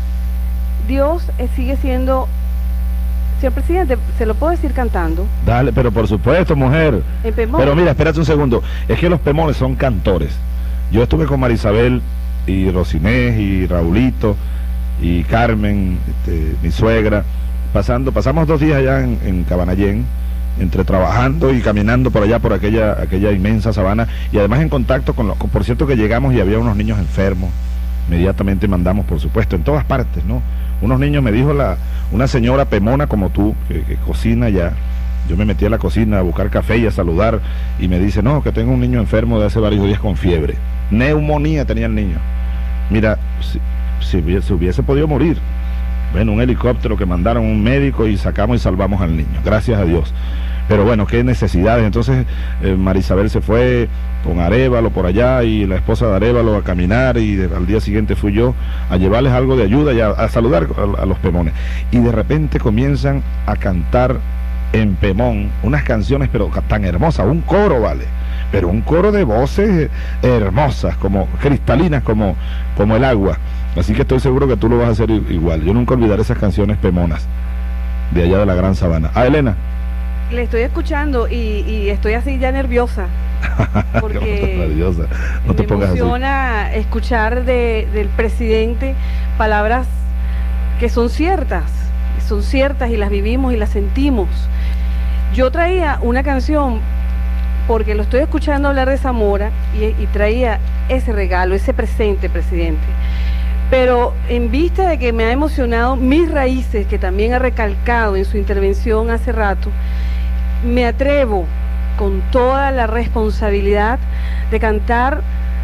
[SPEAKER 9] Dios eh, sigue siendo, señor presidente, se lo puedo decir cantando.
[SPEAKER 4] Dale, pero por supuesto, mujer.
[SPEAKER 9] En Pemón.
[SPEAKER 4] Pero mira, espérate un segundo. Es que los Pemones son cantores. Yo estuve con Marisabel y Rosinés y Raulito y Carmen, este, mi suegra, pasando, pasamos dos días allá en, en Cabanallén, entre trabajando y caminando por allá, por aquella aquella inmensa sabana, y además en contacto con, lo, con por cierto que llegamos y había unos niños enfermos. Inmediatamente mandamos, por supuesto, en todas partes, ¿no? Unos niños, me dijo la una señora Pemona como tú, que, que cocina ya. Yo me metí a la cocina a buscar café y a saludar, y me dice, no, que tengo un niño enfermo de hace varios días con fiebre. Neumonía tenía el niño. Mira, si, si hubiese, hubiese podido morir. Bueno, un helicóptero que mandaron un médico y sacamos y salvamos al niño, gracias a Dios. Pero bueno, qué necesidades. Entonces eh, Marisabel se fue con Arévalo por allá, y la esposa de Arévalo a caminar, y de, al día siguiente fui yo a llevarles algo de ayuda y a, a saludar a, a los Pemones. Y de repente comienzan a cantar en Pemón unas canciones pero tan hermosas, un coro, vale, pero un coro de voces hermosas, como cristalinas, como, como el agua. Así que estoy seguro que tú lo vas a hacer igual. Yo nunca olvidaré esas canciones pemonas de allá de la Gran Sabana. Ah, Elena.
[SPEAKER 9] Le estoy escuchando y, y estoy así ya nerviosa. Porque
[SPEAKER 4] nerviosa. No te
[SPEAKER 9] me
[SPEAKER 4] pongas
[SPEAKER 9] emociona
[SPEAKER 4] así.
[SPEAKER 9] Escuchar de, del presidente palabras que son ciertas, son ciertas y las vivimos y las sentimos. Yo traía una canción porque lo estoy escuchando hablar de Zamora y, y traía ese regalo, ese presente, presidente. Pero en vista de que me ha emocionado mis raíces, que también ha recalcado en su intervención hace rato, me atrevo con toda la responsabilidad de cantar,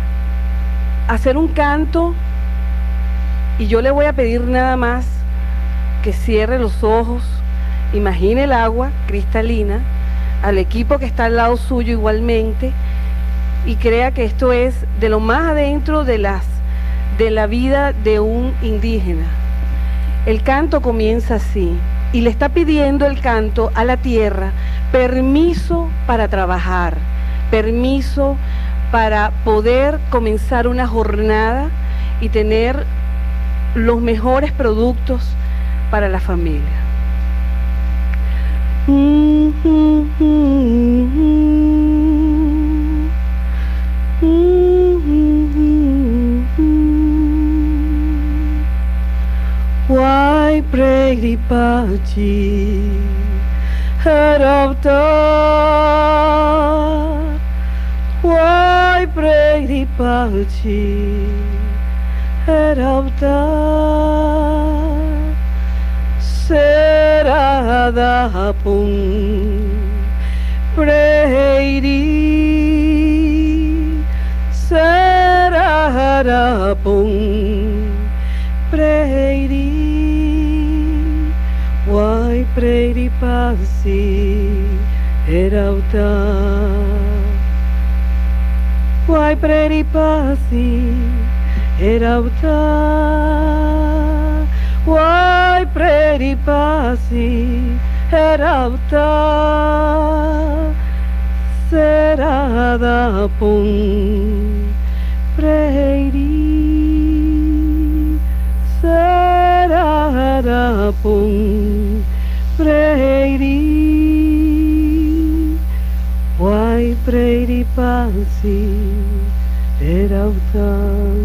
[SPEAKER 9] hacer un canto, y yo le voy a pedir nada más que cierre los ojos, imagine el agua cristalina, al equipo que está al lado suyo igualmente, y crea que esto es de lo más adentro de las de la vida de un indígena. El canto comienza así, y le está pidiendo el canto a la tierra permiso para trabajar, permiso para poder comenzar una jornada y tener los mejores productos para la familia. Why pray pachi harapta? Why pray pachi harapta? Serada pun preiri serada pun preiri why preiri pasi erauta why preiri pasi erauta why preiri pasi erauta serada pun preiri serada pun preiri why preiri pasi erauta.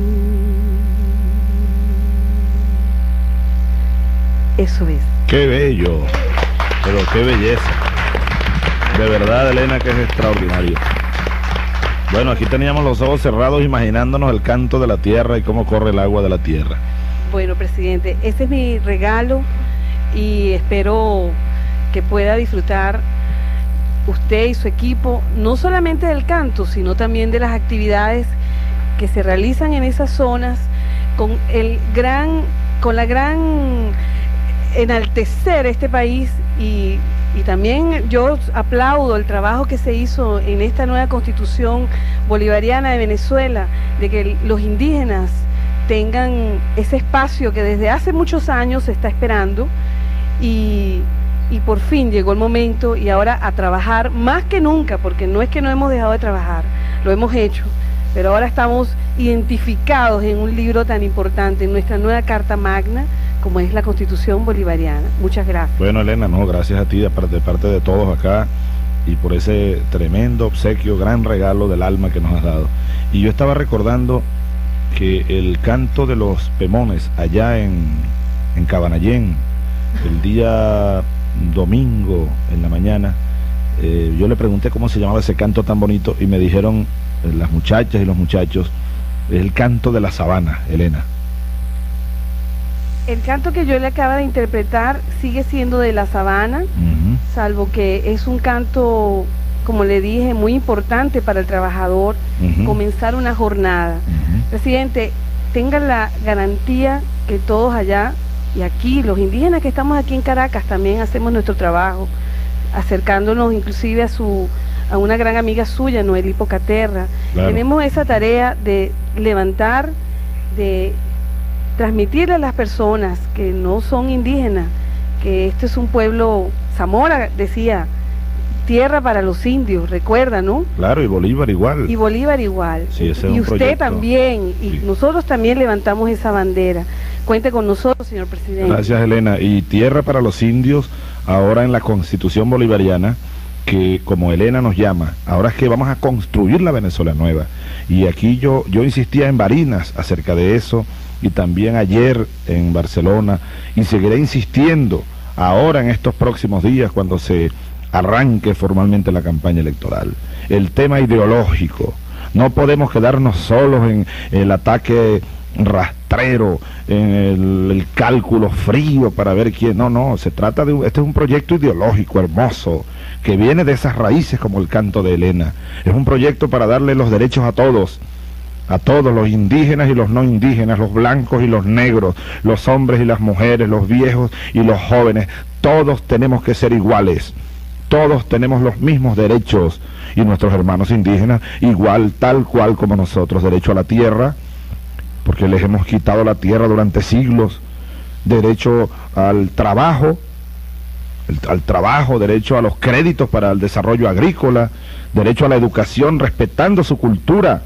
[SPEAKER 9] Eso es.
[SPEAKER 4] Qué bello, pero qué belleza. De verdad, Elena, que es extraordinario. Bueno, aquí teníamos los ojos cerrados imaginándonos el canto de la tierra y cómo corre el agua de la tierra.
[SPEAKER 9] Bueno, presidente, ese es mi regalo y espero que pueda disfrutar usted y su equipo, no solamente del canto, sino también de las actividades que se realizan en esas zonas con el gran, con la gran enaltecer este país y, y también yo aplaudo el trabajo que se hizo en esta nueva constitución bolivariana de Venezuela, de que los indígenas tengan ese espacio que desde hace muchos años se está esperando y, y por fin llegó el momento y ahora a trabajar más que nunca, porque no es que no hemos dejado de trabajar, lo hemos hecho, pero ahora estamos identificados en un libro tan importante, en nuestra nueva Carta Magna, como es la Constitución Bolivariana. Muchas gracias.
[SPEAKER 4] Bueno, Elena, no, gracias a ti de parte, de parte de todos acá y por ese tremendo obsequio, gran regalo del alma que nos has dado. Y yo estaba recordando que el canto de los pemones allá en, en Cabanallén, el día domingo en la mañana, eh, yo le pregunté cómo se llamaba ese canto tan bonito y me dijeron eh, las muchachas y los muchachos, es el canto de la sabana, Elena.
[SPEAKER 9] El canto que yo le acabo de interpretar sigue siendo de la sabana, uh-huh. salvo que es un canto, como le dije, muy importante para el trabajador, uh-huh. comenzar una jornada. Uh-huh. Presidente, tenga la garantía que todos allá y aquí, los indígenas que estamos aquí en Caracas, también hacemos nuestro trabajo, acercándonos inclusive a su a una gran amiga suya, Noel Hipocaterra. Claro. Tenemos esa tarea de levantar, de transmitirle a las personas que no son indígenas, que este es un pueblo, Zamora decía, tierra para los indios, recuerda, ¿no?
[SPEAKER 4] Claro, y Bolívar igual.
[SPEAKER 9] Y Bolívar igual.
[SPEAKER 4] Sí, ese
[SPEAKER 9] y
[SPEAKER 4] es un
[SPEAKER 9] usted
[SPEAKER 4] proyecto.
[SPEAKER 9] también, y sí. nosotros también levantamos esa bandera. Cuente con nosotros, señor presidente.
[SPEAKER 4] Gracias, Elena. Y tierra para los indios, ahora en la Constitución Bolivariana, que como Elena nos llama, ahora es que vamos a construir la Venezuela nueva. Y aquí yo, yo insistía en Barinas acerca de eso, y también ayer en Barcelona, y seguiré insistiendo ahora en estos próximos días cuando se arranque formalmente la campaña electoral. El tema ideológico, no podemos quedarnos solos en el ataque rastrero, en el, el cálculo frío para ver quién, no, no, se trata de, un, este es un proyecto ideológico hermoso, que viene de esas raíces como el canto de Elena, es un proyecto para darle los derechos a todos, a todos, los indígenas y los no indígenas, los blancos y los negros, los hombres y las mujeres, los viejos y los jóvenes, todos tenemos que ser iguales, todos tenemos los mismos derechos, y nuestros hermanos indígenas igual, tal cual como nosotros, derecho a la tierra, porque les hemos quitado la tierra durante siglos, derecho al trabajo, el, al trabajo, derecho a los créditos para el desarrollo agrícola, derecho a la educación respetando su cultura,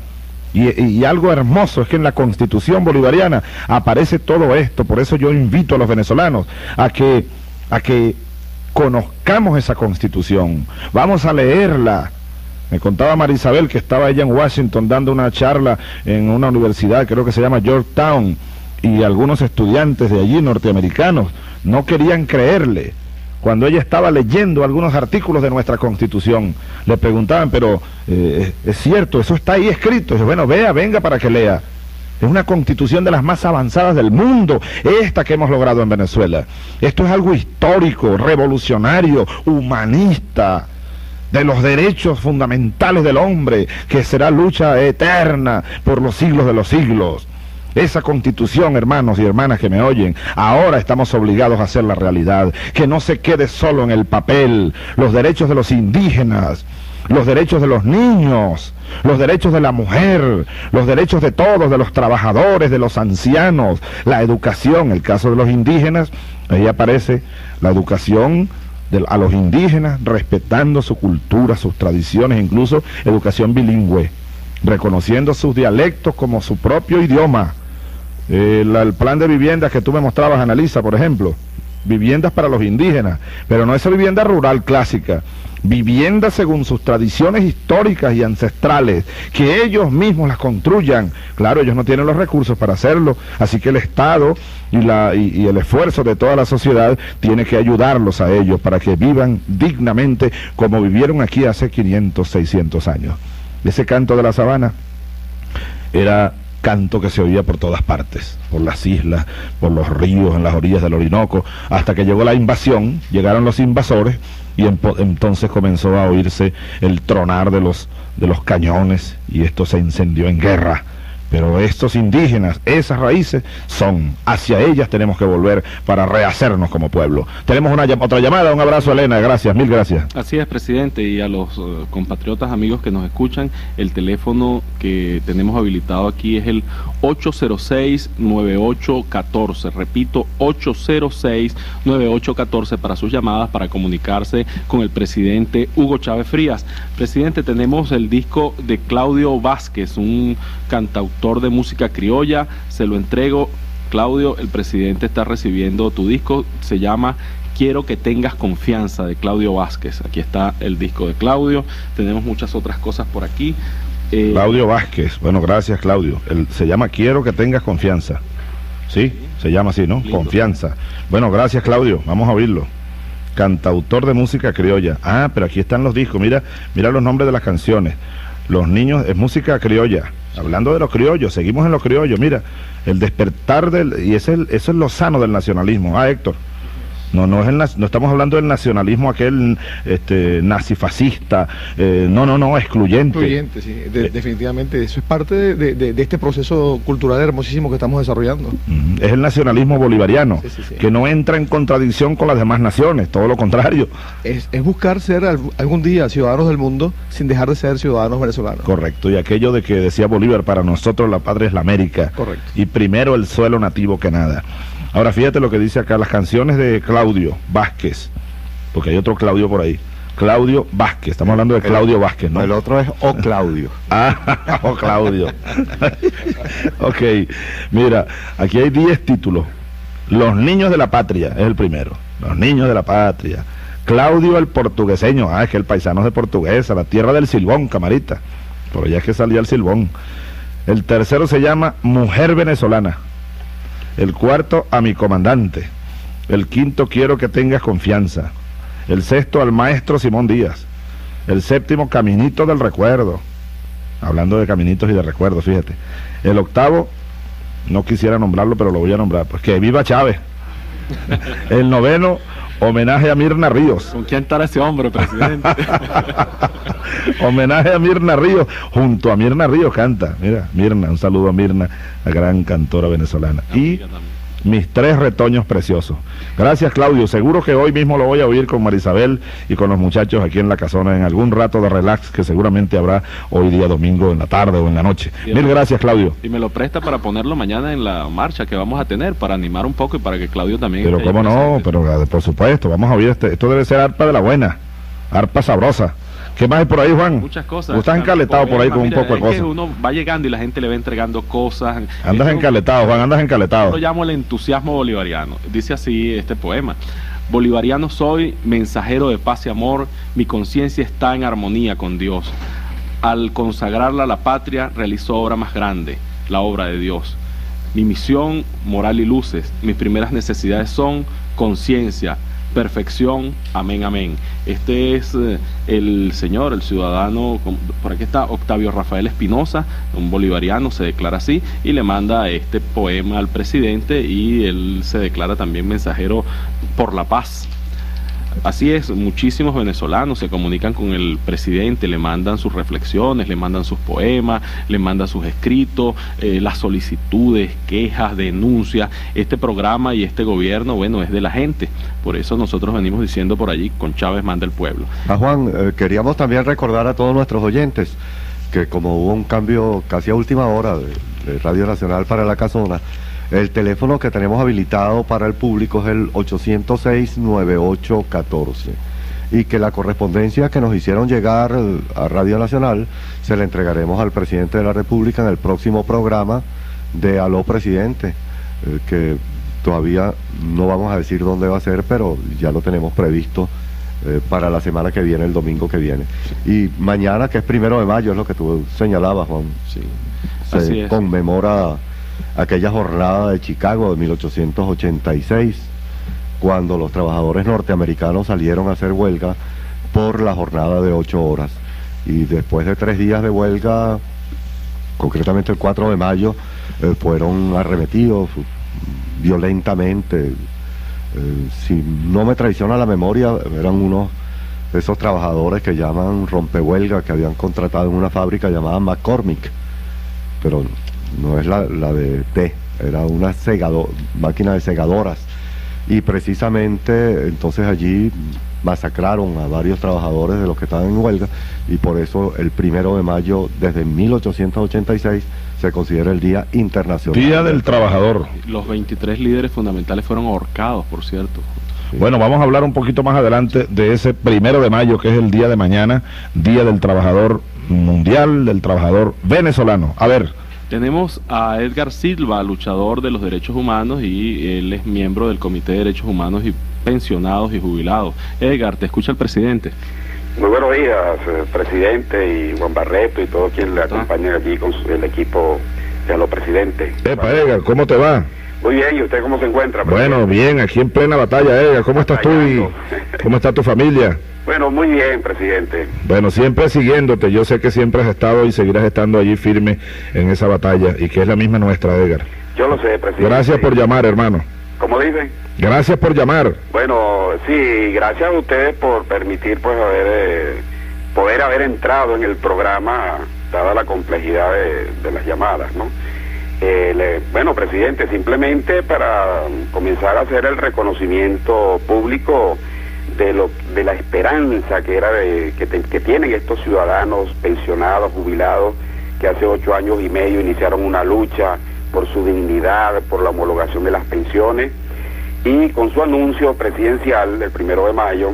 [SPEAKER 4] Y, y algo hermoso es que en la Constitución bolivariana aparece todo esto. Por eso yo invito a los venezolanos a que, a que conozcamos esa Constitución. Vamos a leerla. Me contaba Marisabel que estaba ella en Washington dando una charla en una universidad, creo que se llama Georgetown, y algunos estudiantes de allí, norteamericanos, no querían creerle. Cuando ella estaba leyendo algunos artículos de nuestra Constitución, le preguntaban, pero eh, es cierto, eso está ahí escrito. Y dice, bueno, vea, venga para que lea. Es una Constitución de las más avanzadas del mundo, esta que hemos logrado en Venezuela. Esto es algo histórico, revolucionario, humanista, de los derechos fundamentales del hombre, que será lucha eterna por los siglos de los siglos. Esa Constitución, hermanos y hermanas que me oyen, ahora estamos obligados a hacerla realidad, que no se quede solo en el papel. Los derechos de los indígenas, los derechos de los niños, los derechos de la mujer, los derechos de todos, de los trabajadores, de los ancianos, la educación, el caso de los indígenas, ahí aparece la educación de, a los indígenas, respetando su cultura, sus tradiciones, incluso educación bilingüe, reconociendo sus dialectos como su propio idioma. Eh, la, el plan de viviendas que tú me mostrabas, Analisa, por ejemplo, viviendas para los indígenas, pero no esa vivienda rural clásica, viviendas según sus tradiciones históricas y ancestrales, que ellos mismos las construyan. Claro, ellos no tienen los recursos para hacerlo, así que el Estado y, la, y, y el esfuerzo de toda la sociedad tiene que ayudarlos a ellos para que vivan dignamente como vivieron aquí hace quinientos, seiscientos años. Ese canto de la sabana era canto que se oía por todas partes, por las islas, por los ríos, en las orillas del Orinoco, hasta que llegó la invasión, llegaron los invasores, y en, entonces comenzó a oírse el tronar de los, de los cañones, y esto se incendió en guerra. Pero estos indígenas, esas raíces son, hacia ellas tenemos que volver para rehacernos como pueblo. Tenemos una otra llamada, un abrazo, Elena, gracias, mil gracias.
[SPEAKER 2] Así es, presidente, y a los uh, compatriotas amigos que nos escuchan, el teléfono que tenemos habilitado aquí es el ocho cero seis, nueve ocho uno cuatro, repito, ocho cero seis, nueve ocho uno cuatro para sus llamadas, para comunicarse con el presidente Hugo Chávez Frías. Presidente, tenemos el disco de Claudio Vázquez, un cantautor de música criolla, se lo entrego. Claudio, el presidente está recibiendo tu disco, se llama Quiero que tengas confianza, de Claudio Vázquez. Aquí está el disco de Claudio, tenemos muchas otras cosas por aquí. Eh,
[SPEAKER 4] Claudio Vázquez, bueno, gracias Claudio. El, se llama Quiero que tengas confianza. Sí, se llama así, ¿no? Lindo. Confianza. Bueno, gracias Claudio, vamos a oírlo. Cantautor de música criolla. Ah, pero aquí están los discos, mira, mira los nombres de las canciones. Los niños, es música criolla. Hablando de los criollos, seguimos en los criollos, mira, el despertar del, y ese, eso es lo sano del nacionalismo. Ah, Héctor, no, no, es el, no estamos hablando del nacionalismo aquel este, nazifascista, eh, no, no, no, excluyente.
[SPEAKER 10] Excluyente, sí, de, eh, definitivamente, eso es parte de, de, de este proceso cultural hermosísimo que estamos desarrollando.
[SPEAKER 4] Es el nacionalismo bolivariano, sí, sí, sí. Que no entra en contradicción con las demás naciones, todo lo contrario.
[SPEAKER 10] Es, es buscar ser algún día ciudadanos del mundo sin dejar de ser ciudadanos venezolanos.
[SPEAKER 4] Correcto, y aquello de que decía Bolívar, para nosotros la patria es la América. Correcto. Y primero el suelo nativo que nada. Ahora fíjate lo que dice acá, las canciones de Claudio Vázquez, porque hay otro Claudio por ahí. Claudio Vázquez, estamos hablando de Claudio el, Vázquez, ¿no?
[SPEAKER 3] El otro es O Claudio.
[SPEAKER 4] Ah, O Claudio. Ok, mira, aquí hay diez títulos. Los niños de la patria, es el primero. Los niños de la patria. Claudio el portugueseño, ah, es que el paisano es de Portuguesa, la tierra del Silbón, camarita. Por allá es que salía el Silbón. El tercero se llama Mujer Venezolana. El cuarto, A mi comandante. El quinto, Quiero que tengas confianza. El sexto, Al maestro Simón Díaz. El séptimo, Caminito del recuerdo. Hablando de caminitos y de recuerdos, fíjate. El octavo, no quisiera nombrarlo, pero lo voy a nombrar, pues que viva Chávez. El noveno, Homenaje a Mirna Ríos.
[SPEAKER 2] ¿Con quién estará ese hombre, presidente?
[SPEAKER 4] Homenaje a Mirna Ríos. Junto a Mirna Ríos canta. Mira, Mirna, un saludo a Mirna, la gran cantora venezolana. Y Mis tres retoños preciosos. Gracias, Claudio. Seguro que hoy mismo lo voy a oír con Marisabel y con los muchachos aquí en la casona en algún rato de relax que seguramente habrá hoy día domingo en la tarde o en la noche. Bien. Mil gracias, Claudio.
[SPEAKER 2] Y me lo presta para ponerlo mañana en la marcha que vamos a tener, para animar un poco y para que Claudio también...
[SPEAKER 4] Pero cómo no, pero por supuesto, vamos a oír este, esto debe ser arpa de la buena, arpa sabrosa. ¿Qué más hay por ahí, Juan?
[SPEAKER 2] Muchas cosas.
[SPEAKER 4] Tú estás encaletado por ahí con un
[SPEAKER 2] Mira,
[SPEAKER 4] poco de
[SPEAKER 2] es que
[SPEAKER 4] cosas.
[SPEAKER 2] uno va llegando y la gente le va entregando cosas.
[SPEAKER 4] Andas
[SPEAKER 2] Esto-
[SPEAKER 4] encaletado, Juan, andas
[SPEAKER 2] Yo
[SPEAKER 4] encaletado.
[SPEAKER 2] lo llamo el entusiasmo bolivariano. Dice así este poema. Bolivariano soy, mensajero de paz y amor, mi conciencia está en armonía con Dios. Al consagrarla a la patria, realizó obra más grande, la obra de Dios. Mi misión, moral y luces, mis primeras necesidades son conciencia, perfección, amén, amén. Este es eh, el señor, el ciudadano, com- por aquí está Octavio Rafael Espinosa, un bolivariano, se declara así, y le manda este poema al presidente, y él se declara también mensajero por la paz. Así es, muchísimos venezolanos se comunican con el presidente, le mandan sus reflexiones, le mandan sus poemas, le mandan sus escritos, eh, las solicitudes, quejas, denuncias. Este programa y este gobierno, bueno, es de la gente. Por eso nosotros venimos diciendo por allí, con Chávez manda el pueblo.
[SPEAKER 3] Ah, Juan, eh, queríamos también recordar a todos nuestros oyentes que como hubo un cambio casi a última hora de, de Radio Nacional para la Casona, el teléfono que tenemos habilitado para el público es el ochocientos seis, nueve ocho uno cuatro, y que la correspondencia que nos hicieron llegar eh, a Radio Nacional se la entregaremos al presidente de la República en el próximo programa de Aló Presidente, eh, que todavía no vamos a decir dónde va a ser, pero ya lo tenemos previsto eh, para la semana que viene, el domingo que viene. Y mañana, que es primero de mayo, es lo que tú señalabas, Juan,
[SPEAKER 2] Sí.
[SPEAKER 3] se
[SPEAKER 2] Así es.
[SPEAKER 3] conmemora aquella jornada de Chicago de mil ochocientos ochenta y seis, cuando los trabajadores norteamericanos salieron a hacer huelga por la jornada de ocho horas. Y después de tres días de huelga, concretamente el cuatro de mayo, eh, fueron arremetidos violentamente. Eh, si no me traiciona la memoria, eran unos de esos trabajadores que llaman rompehuelga, que habían contratado en una fábrica llamada McCormick, pero no es la, la de té, era una segado, máquina de segadoras, y precisamente entonces allí masacraron a varios trabajadores de los que estaban en huelga, y por eso el primero de mayo desde mil ochocientos ochenta y seis se considera el Día Internacional
[SPEAKER 4] Día del Trabajador.
[SPEAKER 2] Los veintitrés líderes fundamentales fueron ahorcados, por cierto.
[SPEAKER 4] Bueno, vamos a hablar un poquito más adelante de ese primero de mayo, que es el día de mañana, Día del Trabajador Mundial, del Trabajador Venezolano. A ver.
[SPEAKER 2] Tenemos a Edgar Silva, luchador de los derechos humanos, y él es miembro del Comité de Derechos Humanos y Pensionados y Jubilados. Edgar, te escucha el presidente.
[SPEAKER 11] Muy buenos días, eh, presidente, y Juan Barreto y todos quienes le acompañan allí con su- el equipo de los presidentes.
[SPEAKER 4] Epa, Edgar, ¿cómo te va?
[SPEAKER 11] Muy bien, ¿y usted cómo se encuentra, presidente?
[SPEAKER 4] Bueno, bien, aquí en plena batalla, Edgar. ¿Cómo estás tú y cómo está tu familia?
[SPEAKER 11] Bueno, muy bien, presidente.
[SPEAKER 4] Bueno, siempre siguiéndote. Yo sé que siempre has estado y seguirás estando allí firme en esa batalla, y que es la misma nuestra, Edgar.
[SPEAKER 11] Yo lo sé, presidente.
[SPEAKER 4] Gracias por llamar, hermano.
[SPEAKER 11] ¿Cómo dicen?
[SPEAKER 4] Gracias por llamar.
[SPEAKER 11] Bueno, sí, gracias a ustedes por permitir pues haber eh, poder haber entrado en el programa, dada la complejidad de, de las llamadas, ¿no? Eh, le- bueno, presidente, simplemente para comenzar a hacer el reconocimiento público de lo de la esperanza que era de, que, te- que tienen estos ciudadanos pensionados, jubilados, que hace ocho años y medio iniciaron una lucha por su dignidad, por la homologación de las pensiones, y con su anuncio presidencial del primero de mayo,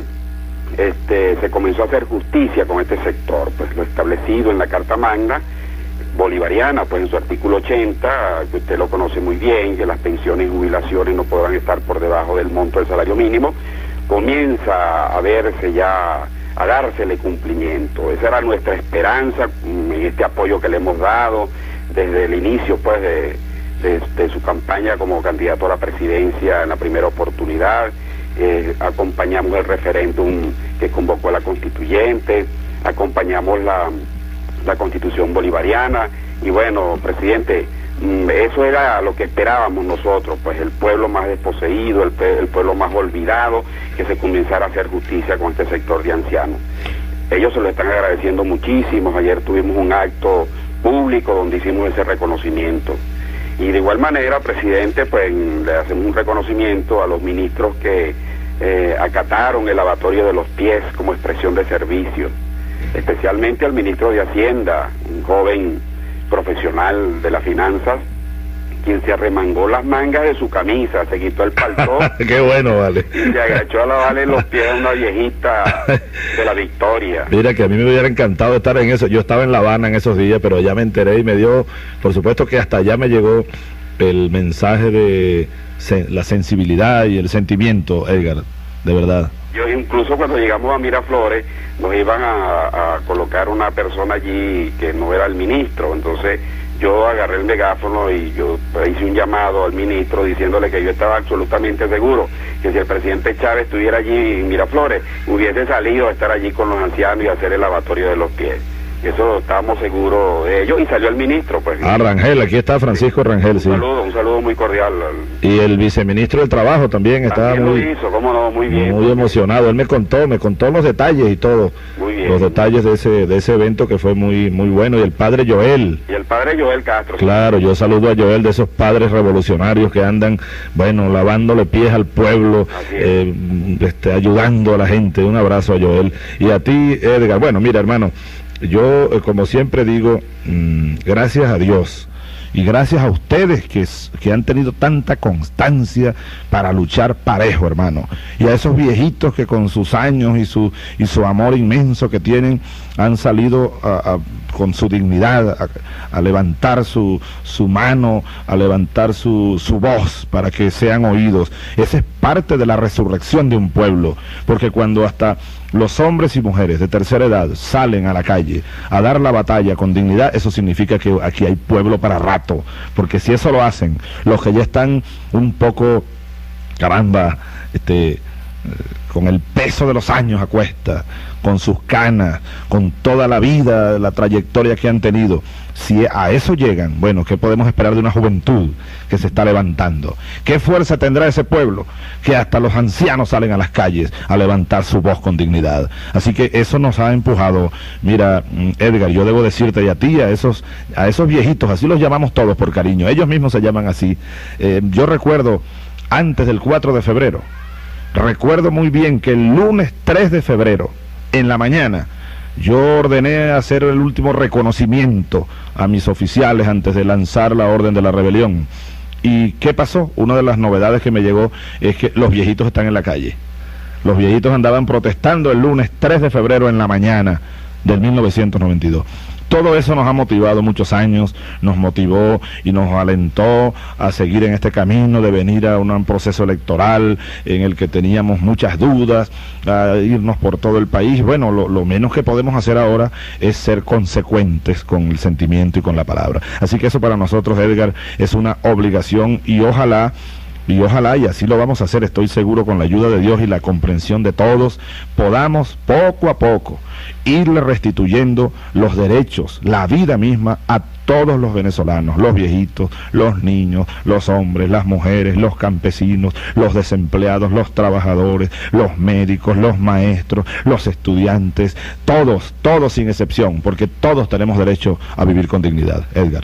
[SPEAKER 11] este, se comenzó a hacer justicia con este sector, pues lo establecido en la Carta Magna bolivariana, pues en su artículo ochenta, que usted lo conoce muy bien, que las pensiones y jubilaciones no podrán estar por debajo del monto del salario mínimo, comienza a verse ya, a dársele cumplimiento. Esa era nuestra esperanza mm, en este apoyo que le hemos dado desde el inicio, pues, de, de, de su campaña como candidato a la presidencia en la primera oportunidad. Eh, acompañamos el referéndum que convocó a la constituyente, acompañamos la, la constitución bolivariana, y bueno, presidente, mm, eso era lo que esperábamos nosotros, pues el pueblo más desposeído, el, pe- el pueblo más olvidado, que se comenzara a hacer justicia con este sector de ancianos. Ellos se lo están agradeciendo muchísimo. Ayer tuvimos un acto público donde hicimos ese reconocimiento. Y de igual manera, presidente, pues le hacemos un reconocimiento a los ministros que eh, acataron el lavatorio de los pies como expresión de servicio, especialmente al ministro de Hacienda, un joven profesional de las finanzas, quien se arremangó las mangas de su camisa, se quitó el paltó.
[SPEAKER 4] Qué bueno, vale.
[SPEAKER 11] Y se agachó a lavarle los pies a una viejita de la Victoria.
[SPEAKER 4] Mira, que a mí me hubiera encantado estar en eso. Yo estaba en La Habana en esos días, pero ya me enteré y me dio, por supuesto que hasta allá me llegó el mensaje de se, la sensibilidad y el sentimiento, Edgar, de verdad.
[SPEAKER 11] Yo incluso cuando llegamos a Miraflores nos iban a, a colocar una persona allí que no era el ministro, entonces yo agarré el megáfono y yo hice un llamado al ministro diciéndole que yo estaba absolutamente seguro que si el presidente Chávez estuviera allí en Miraflores hubiese salido a estar allí con los ancianos y hacer el lavatorio de los pies. Eso estábamos seguros de ello y salió el ministro, pues.
[SPEAKER 4] Ah, Rangel, aquí está Francisco
[SPEAKER 11] sí,
[SPEAKER 4] Rangel,
[SPEAKER 11] un
[SPEAKER 4] sí.
[SPEAKER 11] Un saludo, un saludo muy cordial. Al...
[SPEAKER 4] Y el viceministro del Trabajo también estaba
[SPEAKER 11] también
[SPEAKER 4] muy,
[SPEAKER 11] lo hizo, cómo no, muy bien.
[SPEAKER 4] Muy emocionado, él me contó, me contó los detalles y todo.
[SPEAKER 11] Muy bien.
[SPEAKER 4] Los detalles de ese de ese evento que fue muy muy bueno. Y el padre Joel.
[SPEAKER 11] Y el padre Joel Castro.
[SPEAKER 4] Claro, yo saludo a Joel, de esos padres revolucionarios que andan, bueno, lavándole pies al pueblo, eh, este, ayudando a la gente. Un abrazo a Joel. Y a ti, Edgar. Bueno, mira, hermano, yo, eh, como siempre digo, mmm, gracias a Dios y gracias a ustedes que, que han tenido tanta constancia para luchar parejo, hermano, y a esos viejitos que con sus años y su y su amor inmenso que tienen han salido a, a, con su dignidad a, a levantar su, su mano, a levantar su, su voz para que sean oídos. Esa es parte de la resurrección de un pueblo, porque cuando hasta los hombres y mujeres de tercera edad salen a la calle a dar la batalla con dignidad, eso significa que aquí hay pueblo para rato, porque si eso lo hacen los que ya están un poco, caramba, este, con el peso de los años a cuesta, con sus canas, con toda la vida, la trayectoria que han tenido, si a eso llegan, bueno, ¿qué podemos esperar de una juventud que se está levantando? ¿Qué fuerza tendrá ese pueblo que hasta los ancianos salen a las calles a levantar su voz con dignidad? Así que eso nos ha empujado. Mira, Edgar, yo debo decirte, y a ti, a esos, a esos viejitos, así los llamamos todos por cariño, ellos mismos se llaman así. Eh, yo recuerdo, antes del cuatro de febrero, recuerdo muy bien que el lunes tres de febrero, en la mañana, yo ordené hacer el último reconocimiento a mis oficiales antes de lanzar la orden de la rebelión. ¿Y qué pasó? Una de las novedades que me llegó es que los viejitos están en la calle. Los viejitos andaban protestando el lunes tres de febrero en la mañana del mil novecientos noventa y dos. Todo eso nos ha motivado muchos años, nos motivó y nos alentó a seguir en este camino de venir a un proceso electoral en el que teníamos muchas dudas, a irnos por todo el país. Bueno, lo, lo menos que podemos hacer ahora es ser consecuentes con el sentimiento y con la palabra. Así que eso para nosotros, Edgar, es una obligación y ojalá... Y ojalá, y así lo vamos a hacer, estoy seguro, con la ayuda de Dios y la comprensión de todos, podamos poco a poco irle restituyendo los derechos, la vida misma a todos los venezolanos, los viejitos, los niños, los hombres, las mujeres, los campesinos, los desempleados, los trabajadores, los médicos, los maestros, los estudiantes, todos, todos sin excepción, porque todos tenemos derecho a vivir con dignidad. Edgar.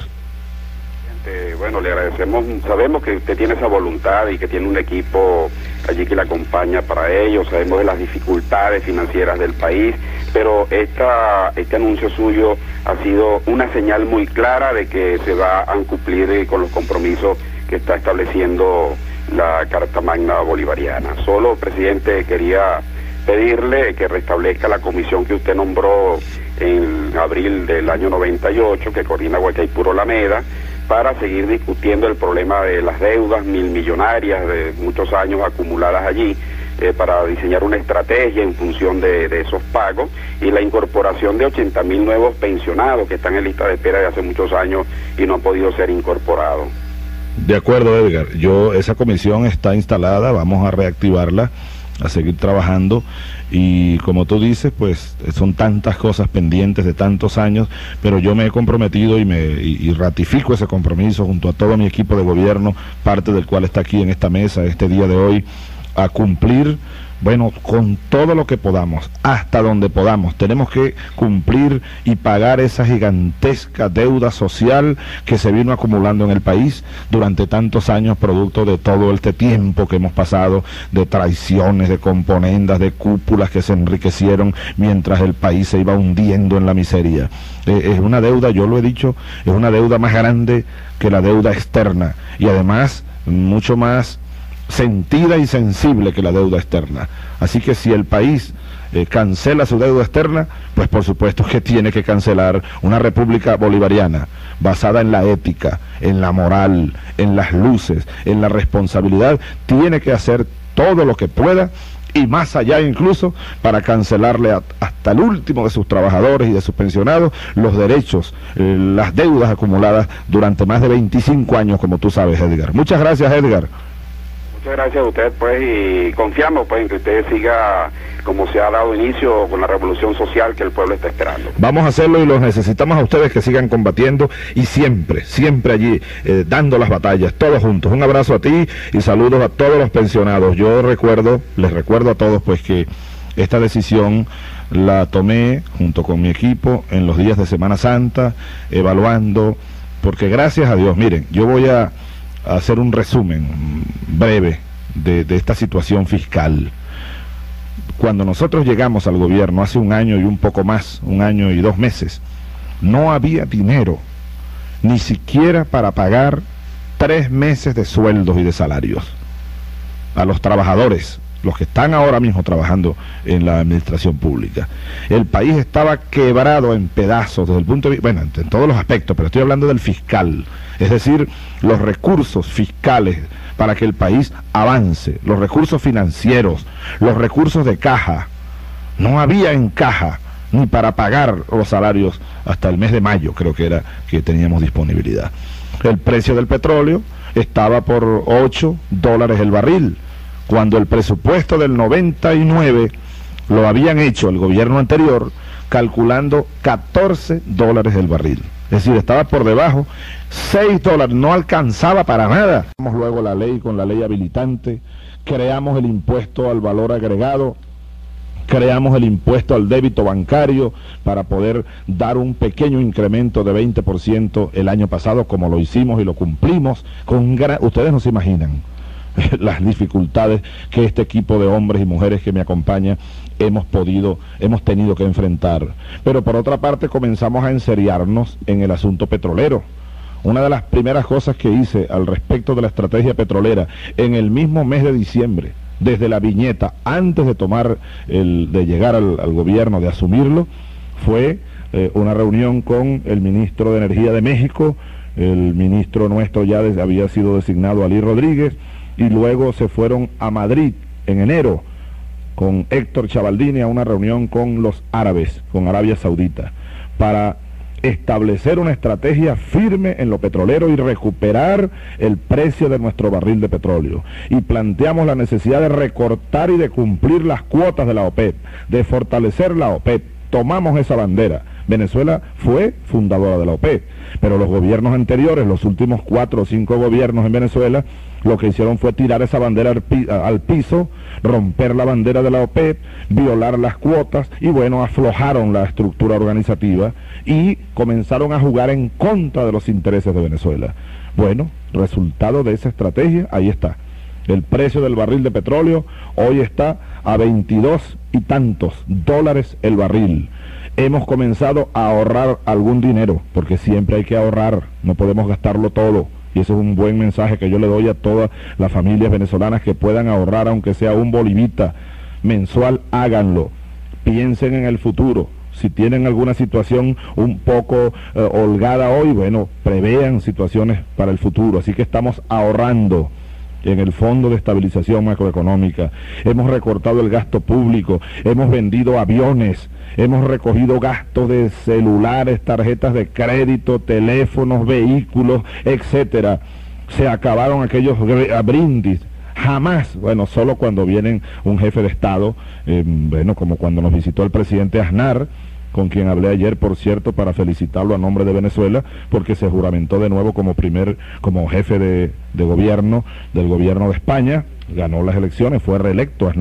[SPEAKER 11] Eh, bueno, le agradecemos, sabemos que usted tiene esa voluntad y que tiene un equipo allí que le acompaña para ello, sabemos de las dificultades financieras del país, pero esta, este anuncio suyo ha sido una señal muy clara de que se va a cumplir con los compromisos que está estableciendo la Carta Magna Bolivariana. Solo, presidente, quería pedirle que restablezca la comisión que usted nombró en abril del año noventa y ocho, que coordina Guacaipuro Alameda, para seguir discutiendo el problema de las deudas mil millonarias de muchos años acumuladas allí, eh, para diseñar una estrategia en función de, de esos pagos y la incorporación de ochenta mil nuevos pensionados que están en lista de espera de hace muchos años y no han podido ser incorporados.
[SPEAKER 4] De acuerdo, Edgar, yo esa comisión está instalada, vamos a reactivarla, a seguir trabajando y como tú dices, pues son tantas cosas pendientes de tantos años, pero yo me he comprometido y, me, y, y ratifico ese compromiso junto a todo mi equipo de gobierno, parte del cual está aquí en esta mesa este día de hoy, a cumplir Bueno, con todo lo que podamos, hasta donde podamos, tenemos que cumplir y pagar esa gigantesca deuda social que se vino acumulando en el país durante tantos años, producto de todo este tiempo que hemos pasado, de traiciones, de componendas, de cúpulas que se enriquecieron mientras el país se iba hundiendo en la miseria. Eh, es una deuda, yo lo he dicho, es una deuda más grande que la deuda externa, y además mucho más sentida y sensible que la deuda externa. Así que si el país eh, cancela su deuda externa, pues por supuesto que tiene que cancelar una república bolivariana basada en la ética, en la moral, en las luces, en la responsabilidad. Tiene que hacer todo lo que pueda y más allá incluso para cancelarle a, hasta el último de sus trabajadores y de sus pensionados los derechos, eh, las deudas acumuladas durante más de veinticinco años, como tú sabes, Edgar. Muchas gracias, Edgar.
[SPEAKER 11] Muchas gracias a usted, pues, y confiamos pues en que usted siga como se ha dado inicio con la revolución social que el pueblo está esperando.
[SPEAKER 4] Vamos a hacerlo y los necesitamos a ustedes que sigan combatiendo y siempre, siempre allí, eh, dando las batallas, todos juntos. Un abrazo a ti y saludos a todos los pensionados. Yo recuerdo, les recuerdo a todos pues que esta decisión la tomé junto con mi equipo en los días de Semana Santa, evaluando, porque gracias a Dios, miren, yo voy a hacer un resumen breve de, de esta situación fiscal. Cuando nosotros llegamos al gobierno hace un año y un poco más, un año y dos meses, no había dinero ni siquiera para pagar tres meses de sueldos y de salarios a los trabajadores, los que están ahora mismo trabajando en la administración pública. El país estaba quebrado en pedazos desde el punto de vista, bueno, en todos los aspectos, pero estoy hablando del fiscal, es decir, los recursos fiscales para que el país avance, los recursos financieros, los recursos de caja. No había en caja ni para pagar los salarios hasta el mes de mayo, creo que era que teníamos disponibilidad. El precio del petróleo estaba por ocho dólares el barril, cuando el presupuesto del noventa y nueve lo habían hecho el gobierno anterior calculando catorce dólares el barril. Es decir, estaba por debajo, seis dólares, no alcanzaba para nada. Luego la ley con la ley habilitante, creamos el impuesto al valor agregado, creamos el impuesto al débito bancario para poder dar un pequeño incremento de veinte por ciento el año pasado, como lo hicimos y lo cumplimos con gran... Ustedes no se imaginan las dificultades que este equipo de hombres y mujeres que me acompaña hemos podido, hemos tenido que enfrentar. Pero por otra parte comenzamos a enseriarnos en el asunto petrolero. Una de las primeras cosas que hice al respecto de la estrategia petrolera en el mismo mes de diciembre, desde la viñeta, antes de tomar el, de llegar al, al gobierno, de asumirlo, fue eh, una reunión con el ministro de Energía de México. El ministro nuestro ya des, había sido designado Ali Rodríguez, y luego se fueron a Madrid en enero con Héctor Chavaldini a una reunión con los árabes, con Arabia Saudita, para establecer una estrategia firme en lo petrolero y recuperar el precio de nuestro barril de petróleo. Y planteamos la necesidad de recortar y de cumplir las cuotas de la OPEP, de fortalecer la OPEP. Tomamos esa bandera. Venezuela fue fundadora de la OPEP, pero los gobiernos anteriores, los últimos cuatro o cinco gobiernos en Venezuela, lo que hicieron fue tirar esa bandera al, pi al piso, romper la bandera de la OPEP, violar las cuotas y bueno, aflojaron la estructura organizativa y comenzaron a jugar en contra de los intereses de Venezuela. Bueno, resultado de esa estrategia, ahí está. El precio del barril de petróleo hoy está a veintidós y tantos dólares el barril. Hemos comenzado a ahorrar algún dinero, porque siempre hay que ahorrar, no podemos gastarlo todo. Y ese es un buen mensaje que yo le doy a todas las familias venezolanas que puedan ahorrar, aunque sea un bolivita mensual, háganlo. Piensen en el futuro. Si tienen alguna situación un poco eh, holgada hoy, bueno, prevean situaciones para el futuro. Así que estamos ahorrando en el Fondo de Estabilización Macroeconómica. Hemos recortado el gasto público, hemos vendido aviones, hemos recogido gastos de celulares, tarjetas de crédito, teléfonos, vehículos, etcétera. Se acabaron aquellos brindis. Jamás, bueno, solo cuando vienen un jefe de Estado, eh, bueno, como cuando nos visitó el presidente Aznar, con quien hablé ayer, por cierto, para felicitarlo a nombre de Venezuela, porque se juramentó de nuevo como primer, como jefe de, de gobierno, del gobierno de España, ganó las elecciones, fue reelecto Aznar,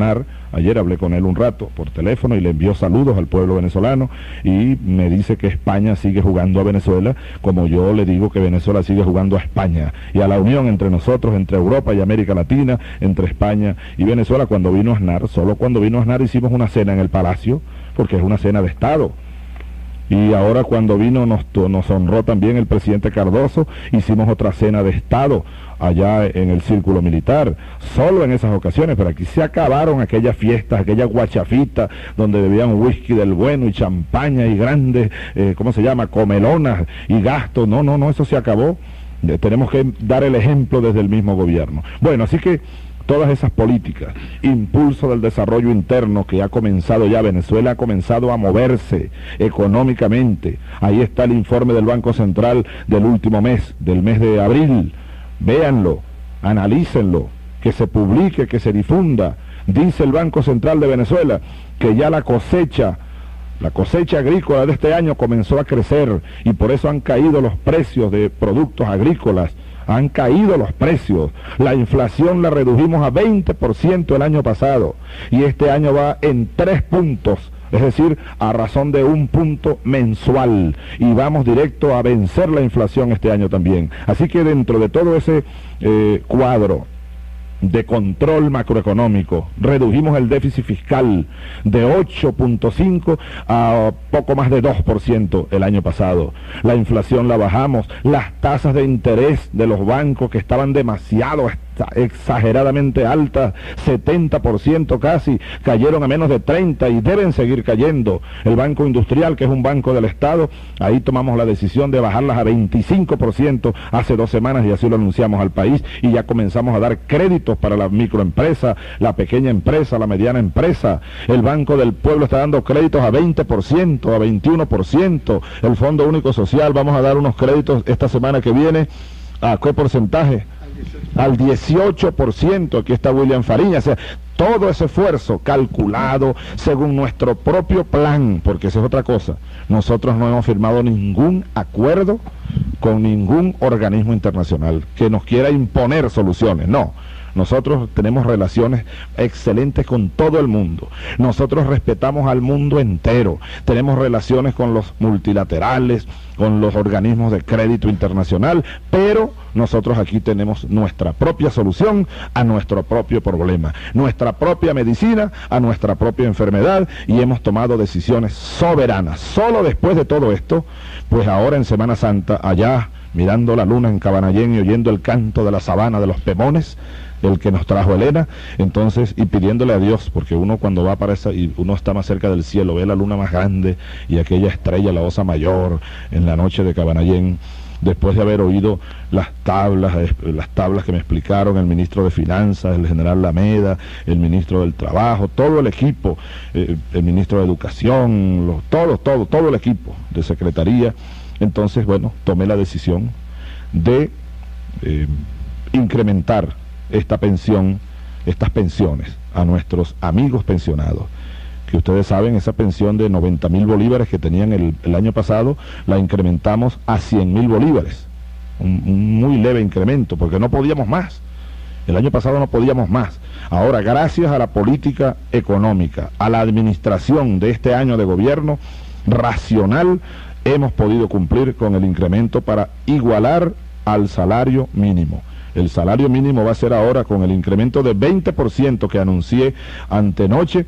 [SPEAKER 4] Ayer hablé con él un rato por teléfono y le envió saludos al pueblo venezolano y me dice que España sigue jugando a Venezuela como yo le digo que Venezuela sigue jugando a España, y a la unión entre nosotros, entre Europa y América Latina, entre España y Venezuela. Cuando vino Aznar, solo cuando vino Aznar hicimos una cena en el Palacio, porque es una cena de Estado. Y ahora cuando vino nos, nos honró también el presidente Cardoso, hicimos otra cena de Estado allá en el Círculo Militar, solo en esas ocasiones, pero aquí se acabaron aquellas fiestas, aquellas guachafitas, donde bebían whisky del bueno y champaña y grandes, eh, ¿cómo se llama?, comelonas y gastos. No, no, no, eso se acabó. Eh, tenemos que dar el ejemplo desde el mismo gobierno. Bueno, así que todas esas políticas, impulso del desarrollo interno que ha comenzado ya, Venezuela ha comenzado a moverse económicamente. Ahí está el informe del Banco Central del último mes, del mes de abril. Véanlo, analícenlo, que se publique, que se difunda. Dice el Banco Central de Venezuela que ya la cosecha, la cosecha agrícola de este año comenzó a crecer y por eso han caído los precios de productos agrícolas. Han caído los precios, la inflación la redujimos a veinte por ciento el año pasado y este año va en tres puntos, es decir, a razón de un punto mensual, y vamos directo a vencer la inflación este año también. Así que dentro de todo ese eh, cuadro de control macroeconómico, redujimos el déficit fiscal de ocho punto cinco a poco más de dos por ciento el año pasado. La inflación la bajamos, las tasas de interés de los bancos que estaban demasiado exageradamente altas, setenta por ciento casi, cayeron a menos de treinta y deben seguir cayendo. El Banco Industrial, que es un banco del Estado, ahí tomamos la decisión de bajarlas a veinticinco por ciento hace dos semanas y así lo anunciamos al país, y ya comenzamos a dar créditos para la microempresa, la pequeña empresa, la mediana empresa. El Banco del Pueblo está dando créditos a veinte por ciento, a veintiuno por ciento. El Fondo Único Social, vamos a dar unos créditos esta semana que viene. ¿A qué porcentaje? Al dieciocho por ciento, aquí está William Fariña. O sea, todo ese esfuerzo calculado según nuestro propio plan, porque esa es otra cosa. Nosotros no hemos firmado ningún acuerdo con ningún organismo internacional que nos quiera imponer soluciones, no. Nosotros tenemos relaciones excelentes con todo el mundo. Nosotros respetamos al mundo entero. Tenemos relaciones con los multilaterales, con los organismos de crédito internacional, pero nosotros aquí tenemos nuestra propia solución a nuestro propio problema, nuestra propia medicina a nuestra propia enfermedad, y hemos tomado decisiones soberanas. Solo después de todo esto, pues ahora en Semana Santa, allá mirando la luna en Cabanallén y oyendo el canto de la sabana de los pemones, el que nos trajo Elena, entonces, y pidiéndole a Dios, porque uno cuando va para esa, y uno está más cerca del cielo, ve la luna más grande y aquella estrella, la Osa Mayor, en la noche de Cabanallén, después de haber oído las tablas, las tablas que me explicaron el ministro de Finanzas, el general Lameda, el ministro del Trabajo, todo el equipo, eh, el ministro de Educación, los, todo, todo, todo el equipo de Secretaría. Entonces, bueno, tomé la decisión de eh, incrementar esta pensión, estas pensiones a nuestros amigos pensionados, que ustedes saben, esa pensión de noventa mil bolívares que tenían el, el año pasado, la incrementamos a cien mil bolívares, un, un muy leve incremento, porque no podíamos más, el año pasado no podíamos más. Ahora, gracias a la política económica, a la administración de este año de gobierno racional, hemos podido cumplir con el incremento para igualar al salario mínimo. El salario mínimo va a ser ahora, con el incremento de veinte por ciento que anuncié antenoche,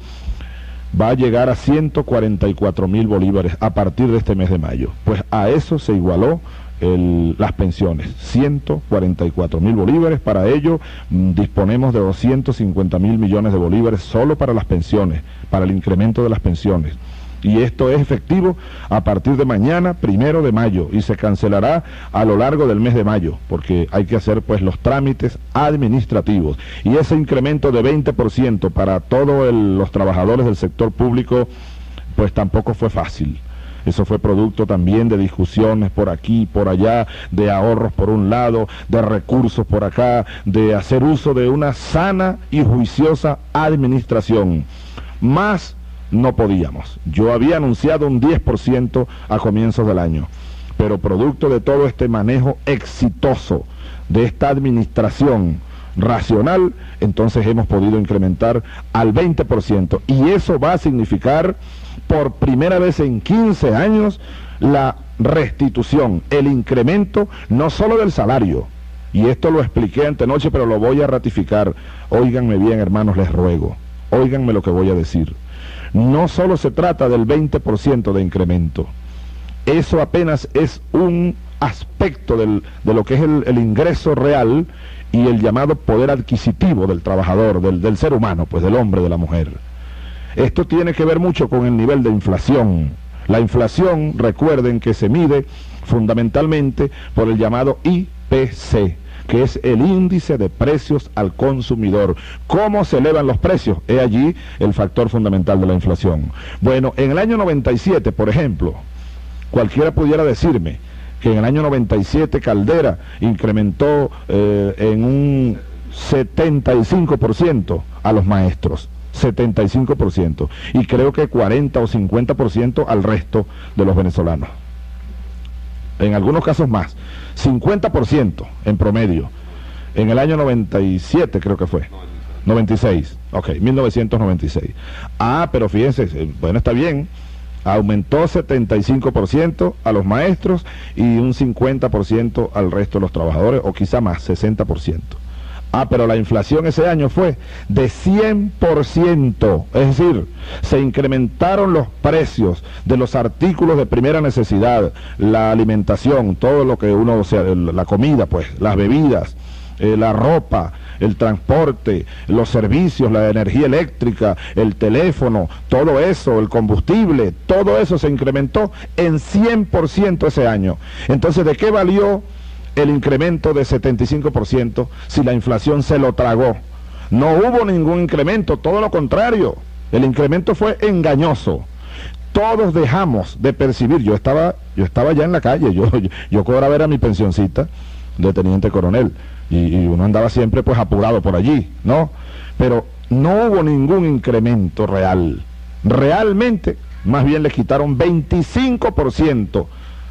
[SPEAKER 4] va a llegar a ciento cuarenta y cuatro mil bolívares a partir de este mes de mayo. Pues a eso se igualó el, las pensiones, ciento cuarenta y cuatro mil bolívares. Para ello mmm, disponemos de doscientos cincuenta mil millones de bolívares solo para las pensiones, para el incremento de las pensiones. Y esto es efectivo a partir de mañana, primero de mayo, y se cancelará a lo largo del mes de mayo, porque hay que hacer pues los trámites administrativos. Y ese incremento de veinte por ciento para todos los trabajadores del sector público, pues tampoco fue fácil. Eso fue producto también de discusiones por aquí, por allá, de ahorros por un lado, de recursos por acá, de hacer uso de una sana y juiciosa administración. Más no podíamos. Yo había anunciado un diez por ciento a comienzos del año, pero producto de todo este manejo exitoso de esta administración racional, entonces hemos podido incrementar al veinte por ciento. Y eso va a significar, por primera vez en quince años, la restitución, el incremento no solo del salario, y esto lo expliqué antenoche, pero lo voy a ratificar. Óiganme bien, hermanos, les ruego, óiganme lo que voy a decir. No solo se trata del veinte por ciento de incremento, eso apenas es un aspecto del, de lo que es el, el ingreso real y el llamado poder adquisitivo del trabajador, del, del ser humano, pues del hombre, de la mujer. Esto tiene que ver mucho con el nivel de inflación. La inflación, recuerden que se mide fundamentalmente por el llamado I P C, que es el índice de precios al consumidor. ¿Cómo se elevan los precios? He allí el factor fundamental de la inflación. Bueno, en el año noventa y siete, por ejemplo, cualquiera pudiera decirme que en el año noventa y siete Caldera incrementó eh, en un setenta y cinco por ciento a los maestros. setenta y cinco por ciento, y creo que cuarenta o cincuenta por ciento al resto de los venezolanos. En algunos casos más, cincuenta por ciento en promedio. En el año noventa y siete creo que fue, noventa y seis, ok, mil novecientos noventa y seis. Ah, pero fíjense, bueno, está bien, aumentó setenta y cinco por ciento a los maestros y un cincuenta por ciento al resto de los trabajadores, o quizá más, sesenta por ciento. Ah, pero la inflación ese año fue de cien por ciento, es decir, se incrementaron los precios de los artículos de primera necesidad, la alimentación, todo lo que uno, o sea, la comida, pues, las bebidas, eh, la ropa, el transporte, los servicios, la energía eléctrica, el teléfono, todo eso, el combustible, todo eso se incrementó en cien por ciento ese año. Entonces, ¿de qué valió el incremento de setenta y cinco por ciento si la inflación se lo tragó? No hubo ningún incremento, todo lo contrario, el incremento fue engañoso. Todos dejamos de percibir, yo estaba, yo estaba ya en la calle, yo, yo, yo cobraba ver a mi pensioncita de teniente coronel, y, y uno andaba siempre pues apurado por allí, ¿no? Pero no hubo ningún incremento real, realmente, más bien les quitaron veinticinco por ciento.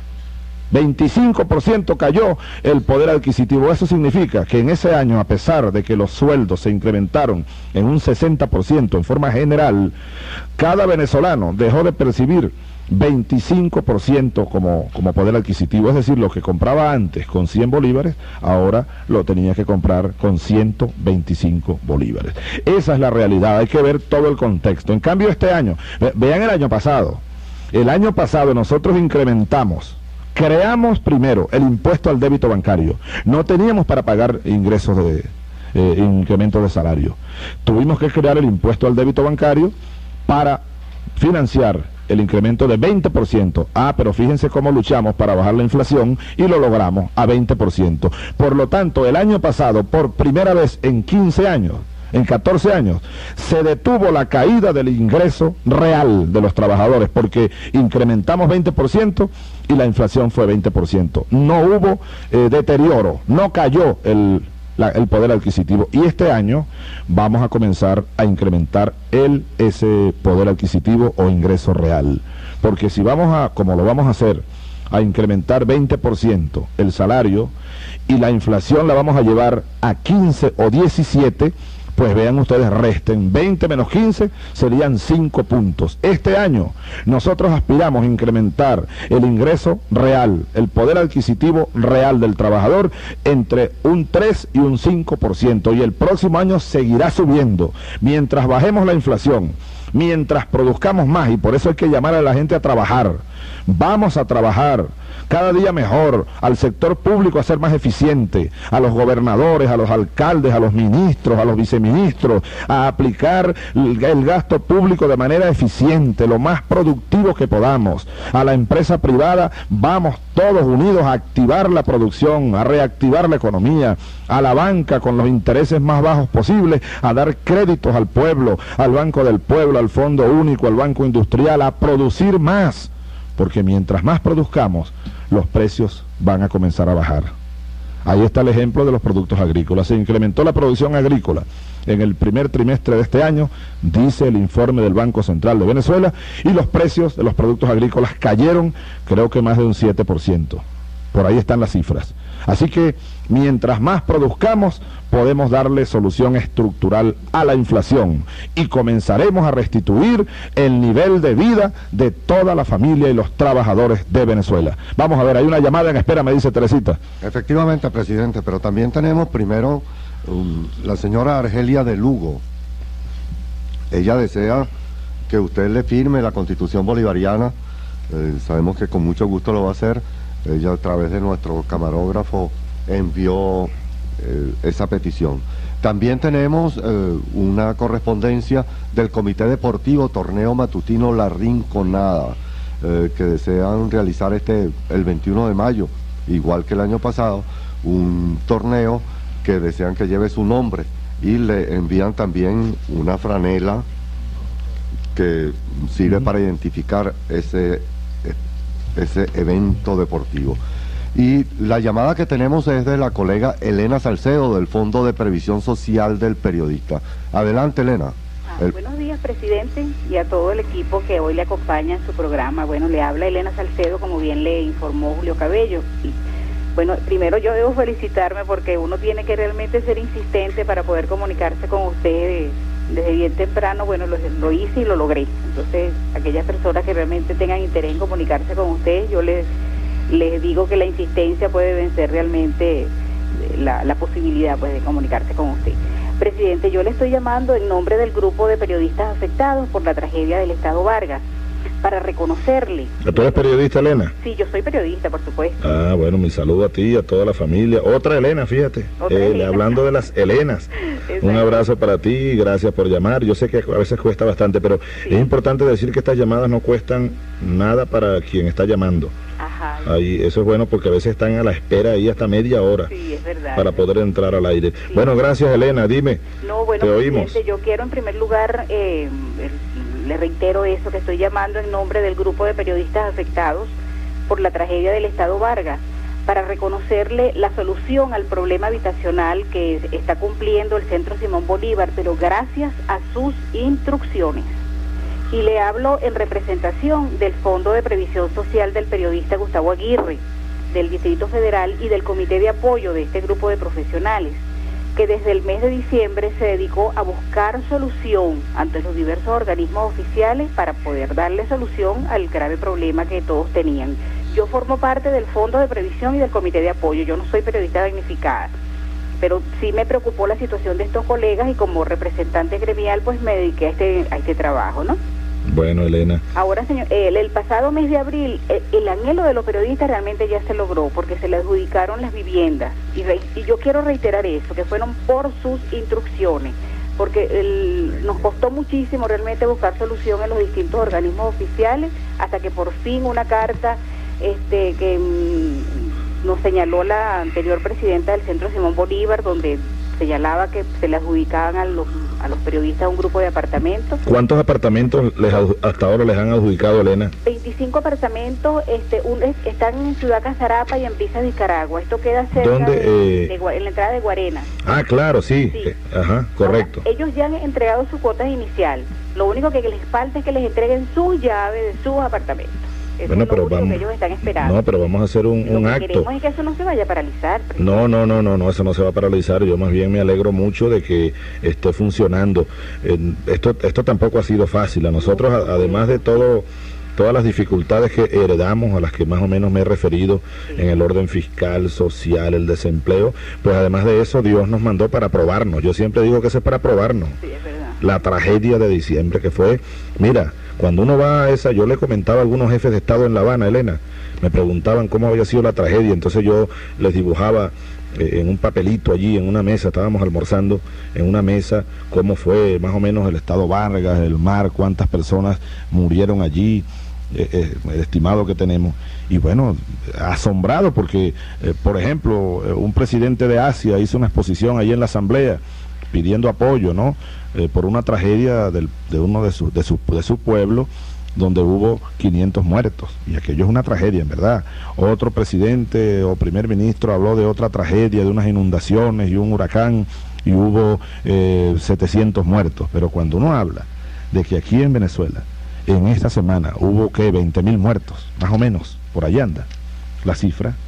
[SPEAKER 4] veinticinco por ciento cayó el poder adquisitivo. Eso significa que en ese año, a pesar de que los sueldos se incrementaron en un sesenta por ciento en forma general, cada venezolano dejó de percibir veinticinco por ciento como, como poder adquisitivo. Es decir, lo que compraba antes con cien bolívares, ahora lo tenía que comprar con ciento veinticinco bolívares. Esa es la realidad, hay que ver todo el contexto. En cambio, este año, vean el año pasado, el año pasado nosotros incrementamos, creamos primero el impuesto al débito bancario. No teníamos para pagar ingresos de eh, incremento de salario. Tuvimos que crear el impuesto al débito bancario para financiar el incremento de veinte por ciento. Ah, pero fíjense cómo luchamos para bajar la inflación y lo logramos a veinte por ciento. Por lo tanto, el año pasado, por primera vez en quince años, en catorce años, se detuvo la caída del ingreso real de los trabajadores, porque incrementamos veinte por ciento y la inflación fue veinte por ciento. No hubo eh, deterioro, no cayó el, la, el poder adquisitivo. Y este año vamos a comenzar a incrementar el, ese poder adquisitivo o ingreso real. Porque si vamos a, como lo vamos a hacer, a incrementar veinte por ciento el salario y la inflación la vamos a llevar a quince o diecisiete, pues vean ustedes, resten veinte menos quince, serían cinco puntos. Este año nosotros aspiramos a incrementar el ingreso real, el poder adquisitivo real del trabajador entre un tres y un cinco por ciento, y el próximo año seguirá subiendo mientras bajemos la inflación, mientras produzcamos más, y por eso hay que llamar a la gente a trabajar. Vamos a trabajar cada día mejor, al sector público a ser más eficiente, a los gobernadores, a los alcaldes, a los ministros, a los viceministros, a aplicar el gasto público de manera eficiente, lo más productivo que podamos. A la empresa privada, vamos todos unidos a activar la producción, a reactivar la economía, a la banca con los intereses más bajos posibles, a dar créditos al pueblo, al Banco del Pueblo, al Fondo Único, al Banco Industrial, a producir más, porque mientras más produzcamos, los precios van a comenzar a bajar. Ahí está el ejemplo de los productos agrícolas. Se incrementó la producción agrícola en el primer trimestre de este año, dice el informe del Banco Central de Venezuela, y los precios de los productos agrícolas cayeron, creo que más de un siete por ciento. Por ahí están las cifras. Así que mientras más produzcamos, podemos darle solución estructural a la inflación y comenzaremos a restituir el nivel de vida de toda la familia y los trabajadores de Venezuela. Vamos a ver, hay una llamada en espera, me dice Teresita.
[SPEAKER 3] Efectivamente, presidente, pero también tenemos primero um, la señora Argelia de Lugo. Ella desea que usted le firme la Constitución bolivariana. Eh, sabemos que con mucho gusto lo va a hacer. Ella, a través de nuestro camarógrafo, envió eh, esa petición. También tenemos eh, una correspondencia del Comité Deportivo Torneo Matutino La Rinconada, eh, que desean realizar este el veintiuno de mayo, igual que el año pasado, un torneo que desean que lleve su nombre, y le envían también una franela que sirve para identificar ese, ese evento deportivo. Y la llamada que tenemos es de la colega Elena Salcedo, del Fondo de Previsión Social del Periodista. Adelante, Elena.
[SPEAKER 12] Ah, el... Buenos días, presidente, y a todo el equipo que hoy le acompaña en su programa. Bueno, le habla Elena Salcedo, como bien le informó Julio Cabello. Y, bueno, primero yo debo felicitarme porque uno tiene que realmente ser insistente para poder comunicarse con ustedes. Desde bien temprano, bueno, lo, lo hice y lo logré. Entonces, aquellas personas que realmente tengan interés en comunicarse con ustedes, yo les... les digo que la insistencia puede vencer realmente la, la posibilidad, pues, de comunicarse con usted. Presidente, yo le estoy llamando en nombre del grupo de periodistas afectados por la tragedia del Estado Vargas, para reconocerle.
[SPEAKER 4] ¿Tú eres periodista, Elena?
[SPEAKER 12] Sí, yo soy periodista, por supuesto.
[SPEAKER 4] Ah, bueno, mi saludo a ti y a toda la familia. Otra Elena, fíjate.
[SPEAKER 12] Otra
[SPEAKER 4] eh,
[SPEAKER 12] Elena.
[SPEAKER 4] Hablando de las Elenas. Un abrazo para ti, gracias por llamar. Yo sé que a veces cuesta bastante, pero sí, es importante decir que estas llamadas no cuestan nada para quien está llamando.
[SPEAKER 12] Ajá.
[SPEAKER 4] Ahí, eso es bueno porque a veces están a la espera ahí hasta media hora,
[SPEAKER 12] sí, es verdad,
[SPEAKER 4] para poder entrar al aire.
[SPEAKER 12] Sí.
[SPEAKER 4] Bueno, gracias, Elena, dime.
[SPEAKER 12] No, bueno,
[SPEAKER 4] te oímos.
[SPEAKER 12] Yo quiero en primer lugar, eh, le reitero eso, que estoy llamando en nombre del grupo de periodistas afectados por la tragedia del Estado Vargas, para reconocerle la solución al problema habitacional que está cumpliendo el Centro Simón Bolívar, pero gracias a sus instrucciones. Y le hablo en representación del Fondo de Previsión Social del periodista Gustavo Aguirre, del Distrito Federal y del Comité de Apoyo de este grupo de profesionales, que desde el mes de diciembre se dedicó a buscar solución ante los diversos organismos oficiales para poder darle solución al grave problema que todos tenían. Yo formo parte del Fondo de Previsión y del Comité de Apoyo, yo no soy periodista damnificada, pero sí me preocupó la situación de estos colegas y como representante gremial pues me dediqué a este, a este trabajo, ¿no?
[SPEAKER 4] Bueno, Elena.
[SPEAKER 12] Ahora, señor, el, el pasado mes de abril, el, el anhelo de los periodistas realmente ya se logró, porque se le adjudicaron las viviendas. Y, re, y yo quiero reiterar eso, que fueron por sus instrucciones, porque el, nos costó muchísimo realmente buscar solución en los distintos organismos oficiales, hasta que por fin una carta este que mmm, nos señaló la anterior presidenta del Centro Simón Bolívar, donde señalaba que se le adjudicaban a los a los periodistas un grupo de apartamentos. ¿
[SPEAKER 4] ¿Cuántos apartamentos les hasta ahora les han adjudicado, Elena?
[SPEAKER 12] veinticinco apartamentos, este, un, están en Ciudad Casarapa y en Pisas, Nicaragua. Esto queda cerca
[SPEAKER 4] ¿Dónde,
[SPEAKER 12] de,
[SPEAKER 4] eh...
[SPEAKER 12] de, en la entrada de Guarena.
[SPEAKER 4] Ah, claro, sí.
[SPEAKER 12] sí.
[SPEAKER 4] Eh, ajá, correcto.
[SPEAKER 12] Ahora, ellos ya han entregado sus cuotas inicial. Lo único que les falta es que les entreguen sus llaves de sus apartamentos. Eso
[SPEAKER 4] bueno,
[SPEAKER 12] es lo
[SPEAKER 4] pero
[SPEAKER 12] único
[SPEAKER 4] vamos,
[SPEAKER 12] que ellos están esperando.
[SPEAKER 4] No, pero vamos a hacer un,
[SPEAKER 12] lo
[SPEAKER 4] un
[SPEAKER 12] que
[SPEAKER 4] acto.
[SPEAKER 12] queremos es que eso no se vaya a paralizar.
[SPEAKER 4] No, no, no, no, no, eso no se va a paralizar. Yo más bien me alegro mucho de que esté funcionando. Eh, esto, esto tampoco ha sido fácil. A nosotros, a, además de todo, todas las dificultades que heredamos, a las que más o menos me he referido, sí, en el orden fiscal, social, el desempleo, pues además de eso, Dios nos mandó para probarnos. Yo siempre digo que eso es para probarnos.
[SPEAKER 12] Sí, es verdad.
[SPEAKER 4] La tragedia de diciembre que fue, mira, cuando uno va a esa, yo le comentaba a algunos jefes de Estado en La Habana, Elena, me preguntaban cómo había sido la tragedia, entonces yo les dibujaba eh, en un papelito allí, en una mesa, estábamos almorzando en una mesa, cómo fue más o menos el Estado Vargas, el mar, cuántas personas murieron allí, eh, eh, el estimado que tenemos, y bueno, asombrado porque, eh, por ejemplo, eh, un presidente de Asia hizo una exposición allí en la Asamblea, pidiendo apoyo, ¿no? Eh, por una tragedia del, de uno de, su, de, su, de su pueblo, donde hubo quinientos muertos, y aquello es una tragedia, en verdad. Otro presidente o primer ministro habló de otra tragedia, de unas inundaciones y un huracán, y hubo eh, setecientos muertos, pero cuando uno habla de que aquí en Venezuela, en esta semana, hubo que veinte mil muertos, más o menos, por ahí anda la cifra,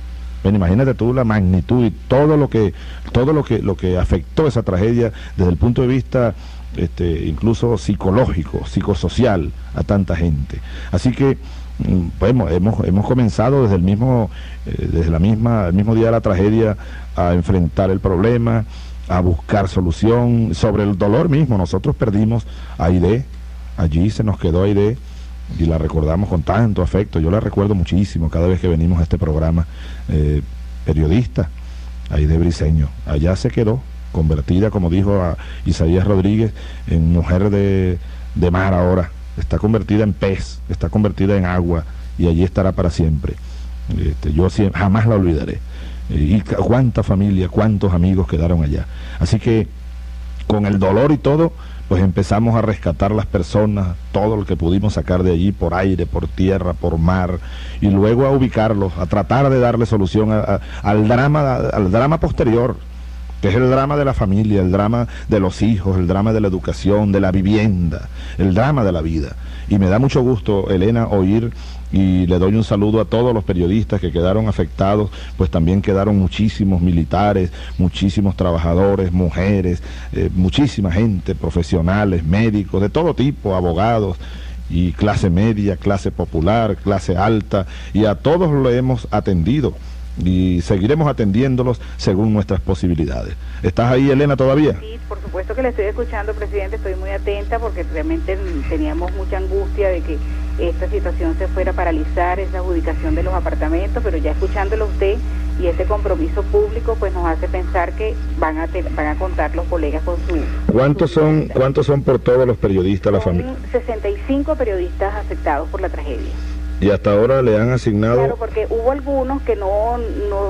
[SPEAKER 4] Bueno, imagínate tú la magnitud y todo lo que todo lo que lo que afectó esa tragedia desde el punto de vista este, incluso psicológico, psicosocial a tanta gente. Así que pues, hemos hemos comenzado desde el mismo eh, desde la misma el mismo día de la tragedia a enfrentar el problema, a buscar solución sobre el dolor mismo. Nosotros perdimos a Aide, allí se nos quedó Aide y la recordamos con tanto afecto. Yo la recuerdo muchísimo cada vez que venimos a este programa. Eh, periodista, Aide Briceño, allá se quedó, convertida, como dijo a Isaías Rodríguez, en mujer de, de mar ahora, está convertida en pez, está convertida en agua y allí estará para siempre. Este, yo siempre, jamás la olvidaré. Eh, y cuánta familia, cuántos amigos quedaron allá. Así que con el dolor y todo, pues empezamos a rescatar las personas, todo lo que pudimos sacar de allí, por aire, por tierra, por mar, y luego a ubicarlos, a tratar de darle solución a, a, al drama, al drama posterior, que es el drama de la familia, el drama de los hijos, el drama de la educación, de la vivienda, el drama de la vida. Y me da mucho gusto, Elena, oír, y le doy un saludo a todos los periodistas que quedaron afectados, pues también quedaron muchísimos militares, muchísimos trabajadores, mujeres, eh, muchísima gente, profesionales, médicos, de todo tipo, abogados, y clase media, clase popular, clase alta, y a todos lo hemos atendido. Y seguiremos atendiéndolos según nuestras posibilidades. ¿Estás ahí, Elena, todavía?
[SPEAKER 12] Sí, por supuesto que le estoy escuchando, presidente, estoy muy atenta porque realmente teníamos mucha angustia de que esta situación se fuera a paralizar, esa adjudicación de los apartamentos, pero ya escuchándolo usted y ese compromiso público, pues nos hace pensar que van a te, van a contar los colegas con su...
[SPEAKER 4] ¿Cuántos
[SPEAKER 12] su
[SPEAKER 4] son cuántos son por todos los periodistas, la familia?
[SPEAKER 12] sesenta y cinco periodistas afectados por la tragedia.
[SPEAKER 4] Y hasta ahora le han asignado...
[SPEAKER 12] Claro, porque hubo algunos que no, no,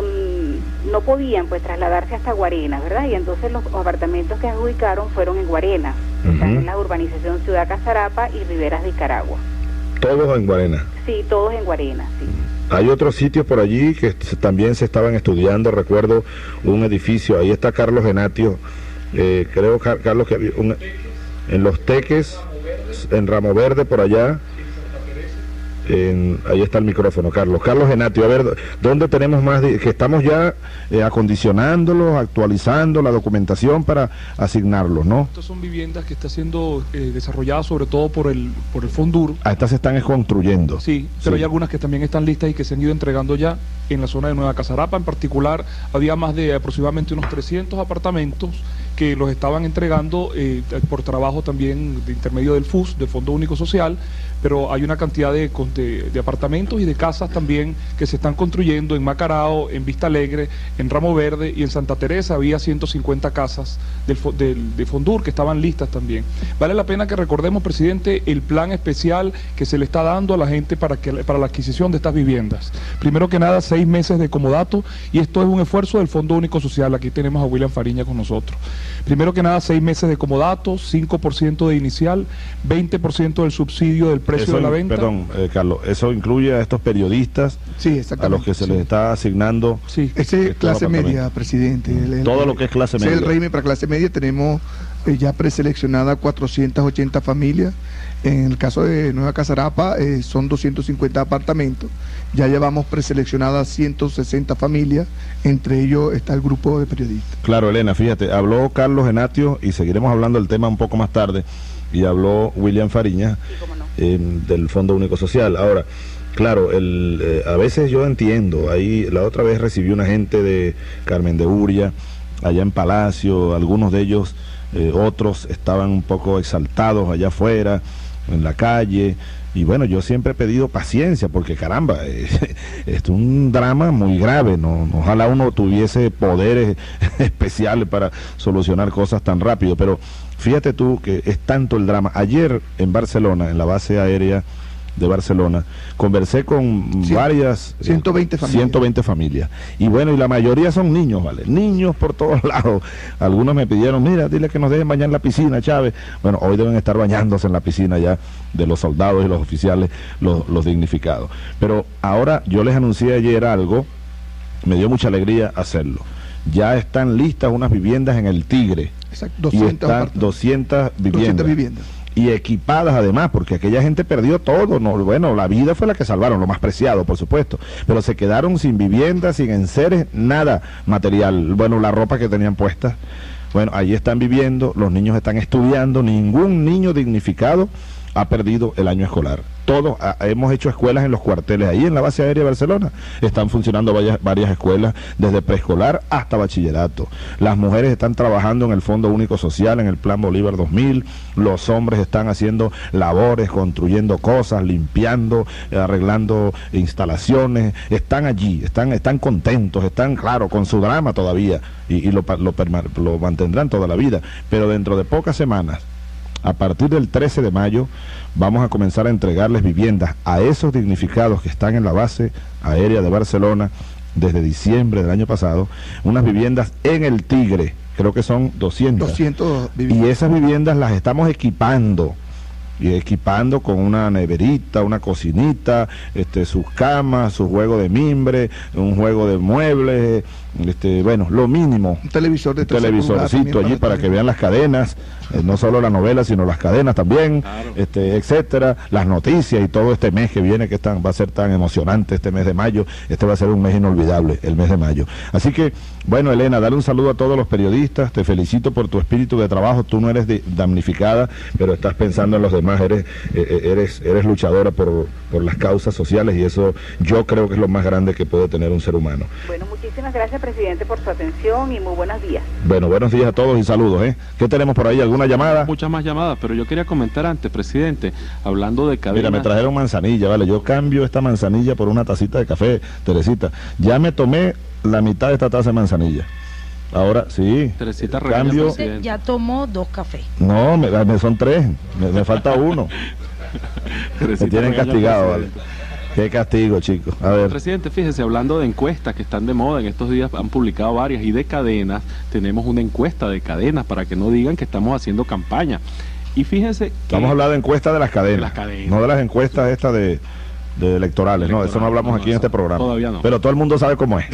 [SPEAKER 12] no podían pues trasladarse hasta Guarena, ¿verdad? Y entonces los apartamentos que adjudicaron fueron en Guarena, uh-huh. Están en la urbanización Ciudad Casarapa y Riberas de Nicaragua.
[SPEAKER 4] ¿Todos en Guarena?
[SPEAKER 12] Sí, todos en Guarena, sí.
[SPEAKER 4] Hay otros sitios por allí que también se estaban estudiando, recuerdo un edificio, ahí está Carlos Genatio, eh, creo, Carlos, que había un, en Los Teques, en Ramo Verde, por allá. En, ahí está el micrófono, Carlos. Carlos Genatio, a ver, ¿dónde tenemos más? De, que estamos ya eh, acondicionándolos, actualizando la documentación para asignarlos, ¿no?
[SPEAKER 13] Estas son viviendas que están siendo eh, desarrolladas sobre todo por el por el Fondur.
[SPEAKER 4] Ah, estas se están construyendo.
[SPEAKER 13] Sí, pero
[SPEAKER 4] sí.
[SPEAKER 13] Hay algunas que también están listas y que se han ido entregando ya en la zona de Nueva Casarapa. En particular, había más de aproximadamente unos trescientos apartamentos que los estaban entregando eh, por trabajo también de intermedio del F U S, del Fondo Único Social, pero hay una cantidad de, de, de apartamentos y de casas también que se están construyendo en Macarao, en Vista Alegre, en Ramo Verde y en Santa Teresa. Había ciento cincuenta casas del, del, de Fondur que estaban listas también. Vale la pena que recordemos, presidente, el plan especial que se le está dando a la gente para, que, para la adquisición de estas viviendas. Primero que nada, seis meses de comodato, y esto es un esfuerzo del Fondo Único Social. Aquí tenemos a William Fariña con nosotros. Primero que nada, seis meses de comodato, cinco por ciento de inicial, veinte por ciento del subsidio del precio
[SPEAKER 4] eso,
[SPEAKER 13] de la venta.
[SPEAKER 4] Perdón, eh, Carlos, eso incluye a estos periodistas,
[SPEAKER 10] sí,
[SPEAKER 4] a los que se sí. les está asignando.
[SPEAKER 10] Sí, ese es clase media, presidente. El, el,
[SPEAKER 4] Todo lo que es clase media.
[SPEAKER 10] Es el régimen para clase media. Tenemos eh, ya preseleccionada cuatrocientas ochenta familias. En el caso de Nueva Casarapa eh, son doscientos cincuenta apartamentos. Ya llevamos preseleccionadas ciento sesenta familias, entre ellos está el grupo de periodistas.
[SPEAKER 4] Claro, Elena, fíjate, habló Carlos Genatio y seguiremos hablando del tema un poco más tarde, y habló William Fariña, sí, cómo no. eh, del Fondo Único Social. Ahora, claro, el, eh, a veces yo entiendo, ahí la otra vez recibí una gente de Carmen de Uria, allá en Palacio, algunos de ellos, eh, otros estaban un poco exaltados allá afuera, en la calle, y bueno, yo siempre he pedido paciencia, porque caramba, eh, es un drama muy grave, ¿no? Ojalá uno tuviese poderes especiales para solucionar cosas tan rápido, pero fíjate tú que es tanto el drama. Ayer en Barcelona, en la base aérea de Barcelona, conversé con Cien, varias
[SPEAKER 10] ciento veinte familias.
[SPEAKER 4] ciento veinte familias, y bueno, y la mayoría son niños, ¿vale? Niños por todos lados. Algunos me pidieron, mira, dile que nos dejen bañar en la piscina, Chávez. Bueno, hoy deben estar bañándose en la piscina ya de los soldados y los oficiales, los, los dignificados. Pero ahora yo les anuncié ayer algo, me dio mucha alegría hacerlo. Ya están listas unas viviendas en el Tigre.
[SPEAKER 10] Exacto, doscientas,
[SPEAKER 4] y están doscientas viviendas.
[SPEAKER 10] doscientas viviendas.
[SPEAKER 4] y equipadas además, porque aquella gente perdió todo, no, bueno, la vida fue la que salvaron, lo más preciado, por supuesto, pero se quedaron sin vivienda, sin enseres, nada material, bueno, la ropa que tenían puesta, bueno, ahí están viviendo, los niños están estudiando, ningún niño dignificado ha perdido el año escolar. Todos a, hemos hecho escuelas en los cuarteles, ahí en la base aérea de Barcelona están funcionando varias, varias escuelas, desde preescolar hasta bachillerato. Las mujeres están trabajando en el Fondo Único Social, en el Plan Bolívar dos mil, los hombres están haciendo labores, construyendo cosas, limpiando, eh, arreglando instalaciones, están allí, están, están contentos, están, claro, con su drama todavía, y, y lo, lo, lo mantendrán toda la vida, pero dentro de pocas semanas, a partir del trece de mayo, vamos a comenzar a entregarles viviendas a esos dignificados que están en la base aérea de Barcelona desde diciembre del año pasado, unas viviendas en el Tigre, creo que son doscientas.
[SPEAKER 10] doscientas
[SPEAKER 4] y esas viviendas las estamos equipando, y equipando con una neverita, una cocinita, este, sus camas, su juego de mimbre, un juego de muebles, este, bueno, lo mínimo.
[SPEAKER 10] Un televisor de
[SPEAKER 4] un televisorcito allí para, para que vean las cadenas, eh, no solo la novela, sino las cadenas también, claro. este, etcétera, las noticias y todo este mes que viene, que están, va a ser tan emocionante este mes de mayo. Este va a ser un mes inolvidable, el mes de mayo. Así que, bueno, Elena, dale un saludo a todos los periodistas, te felicito por tu espíritu de trabajo, tú no eres de, damnificada, pero estás pensando en los demás, eres, eh, eres, eres luchadora por, por las causas sociales, y eso yo creo que es lo más grande que puede tener un ser humano.
[SPEAKER 12] Bueno, muchísimas gracias, presidente, por su atención y muy buenos días.
[SPEAKER 4] Bueno, buenos días a todos y saludos, ¿eh? ¿Qué tenemos por ahí? ¿Alguna llamada?
[SPEAKER 2] Muchas más llamadas, pero yo quería comentar antes, presidente, hablando de cadenas...
[SPEAKER 4] Mira, me trajeron manzanilla, vale, yo cambio esta manzanilla por una tacita de café, Teresita. Ya me tomé la mitad de esta taza de manzanilla. Ahora, sí.
[SPEAKER 2] Teresita,
[SPEAKER 4] cambio...
[SPEAKER 14] Ya tomó dos cafés.
[SPEAKER 4] No, me, me son tres, me, me falta uno. Me tienen castigado, vale. Qué castigo, chicos. A ver.
[SPEAKER 2] Presidente, fíjese, hablando de encuestas que están de moda, en estos días han publicado varias, y de cadenas, tenemos una encuesta de cadenas para que no digan que estamos haciendo campaña. Y fíjense que...
[SPEAKER 4] Vamos a hablar de encuestas de las cadenas,
[SPEAKER 2] de las cadenas.
[SPEAKER 4] No de las encuestas estas de, de electorales, no, de eso no hablamos no, aquí no, en este programa.
[SPEAKER 2] Todavía no.
[SPEAKER 4] Pero todo el mundo sabe cómo es.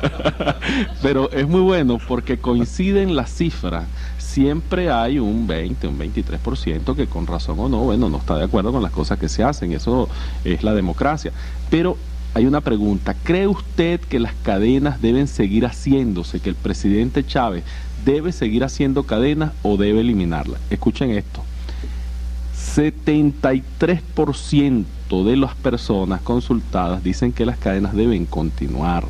[SPEAKER 2] Pero es muy bueno porque coinciden las cifras. Siempre hay un veinte, un veintitrés por ciento que con razón o no, bueno, no está de acuerdo con las cosas que se hacen, eso es la democracia. Pero hay una pregunta, ¿cree usted que las cadenas deben seguir haciéndose, que el presidente Chávez debe seguir haciendo cadenas o debe eliminarlas? Escuchen esto, setenta y tres por ciento de las personas consultadas dicen que las cadenas deben continuar.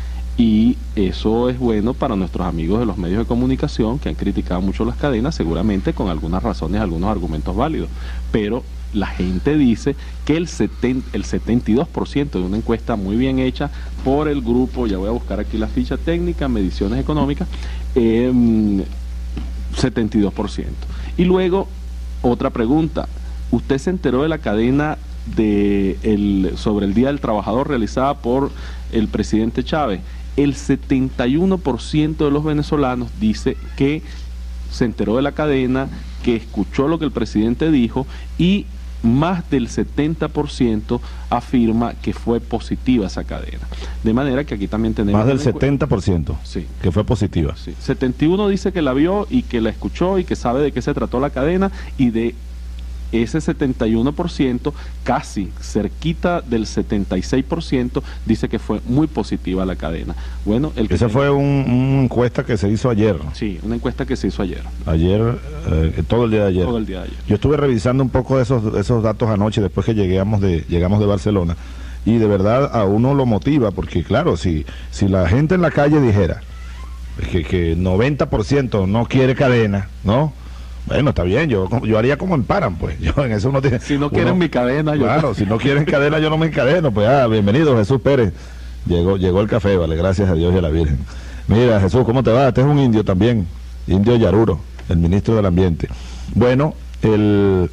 [SPEAKER 2] Y eso es bueno para nuestros amigos de los medios de comunicación que han criticado mucho las cadenas, seguramente con algunas razones, algunos argumentos válidos. Pero la gente dice que el, setenta, el setenta y dos por ciento de una encuesta muy bien hecha por el grupo, ya voy a buscar aquí la ficha técnica, mediciones económicas, eh, setenta y dos por ciento. Y luego, otra pregunta, ¿usted se enteró de la cadena de el, sobre el Día del Trabajador realizada por el presidente Chávez? El setenta y uno por ciento de los venezolanos dice que se enteró de la cadena, que escuchó lo que el presidente dijo, y más del setenta por ciento afirma que fue positiva esa cadena. De manera que aquí también tenemos...
[SPEAKER 4] Más del setenta por ciento
[SPEAKER 2] sí.
[SPEAKER 4] que fue positiva.
[SPEAKER 2] Sí. setenta y uno por ciento dice que la vio y que la escuchó y que sabe de qué se trató la cadena, y de ese setenta y uno por ciento, casi cerquita del setenta y seis por ciento, dice que fue muy positiva la cadena. Bueno, el que
[SPEAKER 4] Esa
[SPEAKER 2] tiene...
[SPEAKER 4] fue un, una encuesta que se hizo ayer.
[SPEAKER 2] Sí, una encuesta que se hizo ayer.
[SPEAKER 4] Ayer, eh, todo el día de ayer.
[SPEAKER 2] Todo el día de ayer.
[SPEAKER 4] Yo estuve revisando un poco de esos, esos datos anoche, después que llegamos de, llegamos de Barcelona, y de verdad a uno lo motiva, porque claro, si, si la gente en la calle dijera que, que noventa por ciento no quiere cadena, ¿no? Bueno, está bien, yo yo haría como en Paran, pues. Yo en eso no tiene.
[SPEAKER 2] Si no quieren uno, mi cadena, yo.
[SPEAKER 4] Claro, si no quieren cadena, yo no me encadeno. Pues ah, bienvenido, Jesús Pérez. Llegó, llegó el café, vale, gracias a Dios y a la Virgen. Mira, Jesús, ¿cómo te va? Este es un indio también, indio Yaruro, el ministro del Ambiente. Bueno, el,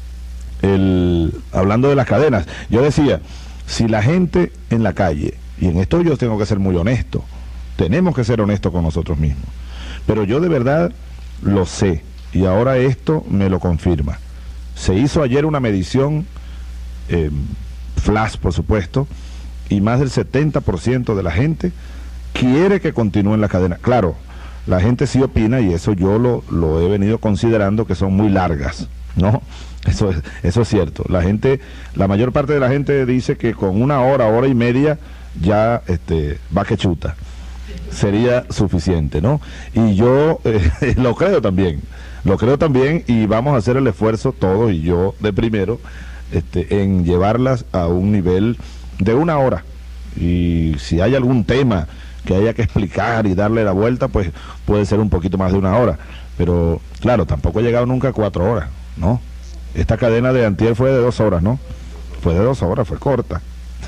[SPEAKER 4] el hablando de las cadenas, yo decía, si la gente en la calle, y en esto yo tengo que ser muy honesto, tenemos que ser honestos con nosotros mismos, pero yo de verdad lo sé. Y ahora esto me lo confirma. Se hizo ayer una medición, eh, flash por supuesto, y más del setenta por ciento de la gente quiere que continúen la cadena. Claro, la gente sí opina, y eso yo lo, lo he venido considerando, que son muy largas, ¿no? Eso es, eso es cierto. La gente, la mayor parte de la gente dice que con una hora, hora y media, ya este, va que chuta. Sería suficiente, ¿no? Y yo eh, lo creo también, lo creo también, y vamos a hacer el esfuerzo todos, y yo de primero, este, en llevarlas a un nivel de una hora. Y si hay algún tema que haya que explicar y darle la vuelta, pues puede ser un poquito más de una hora. Pero claro, tampoco he llegado nunca a cuatro horas, ¿no? Esta cadena de antier fue de dos horas, ¿no? Fue de dos horas, fue corta.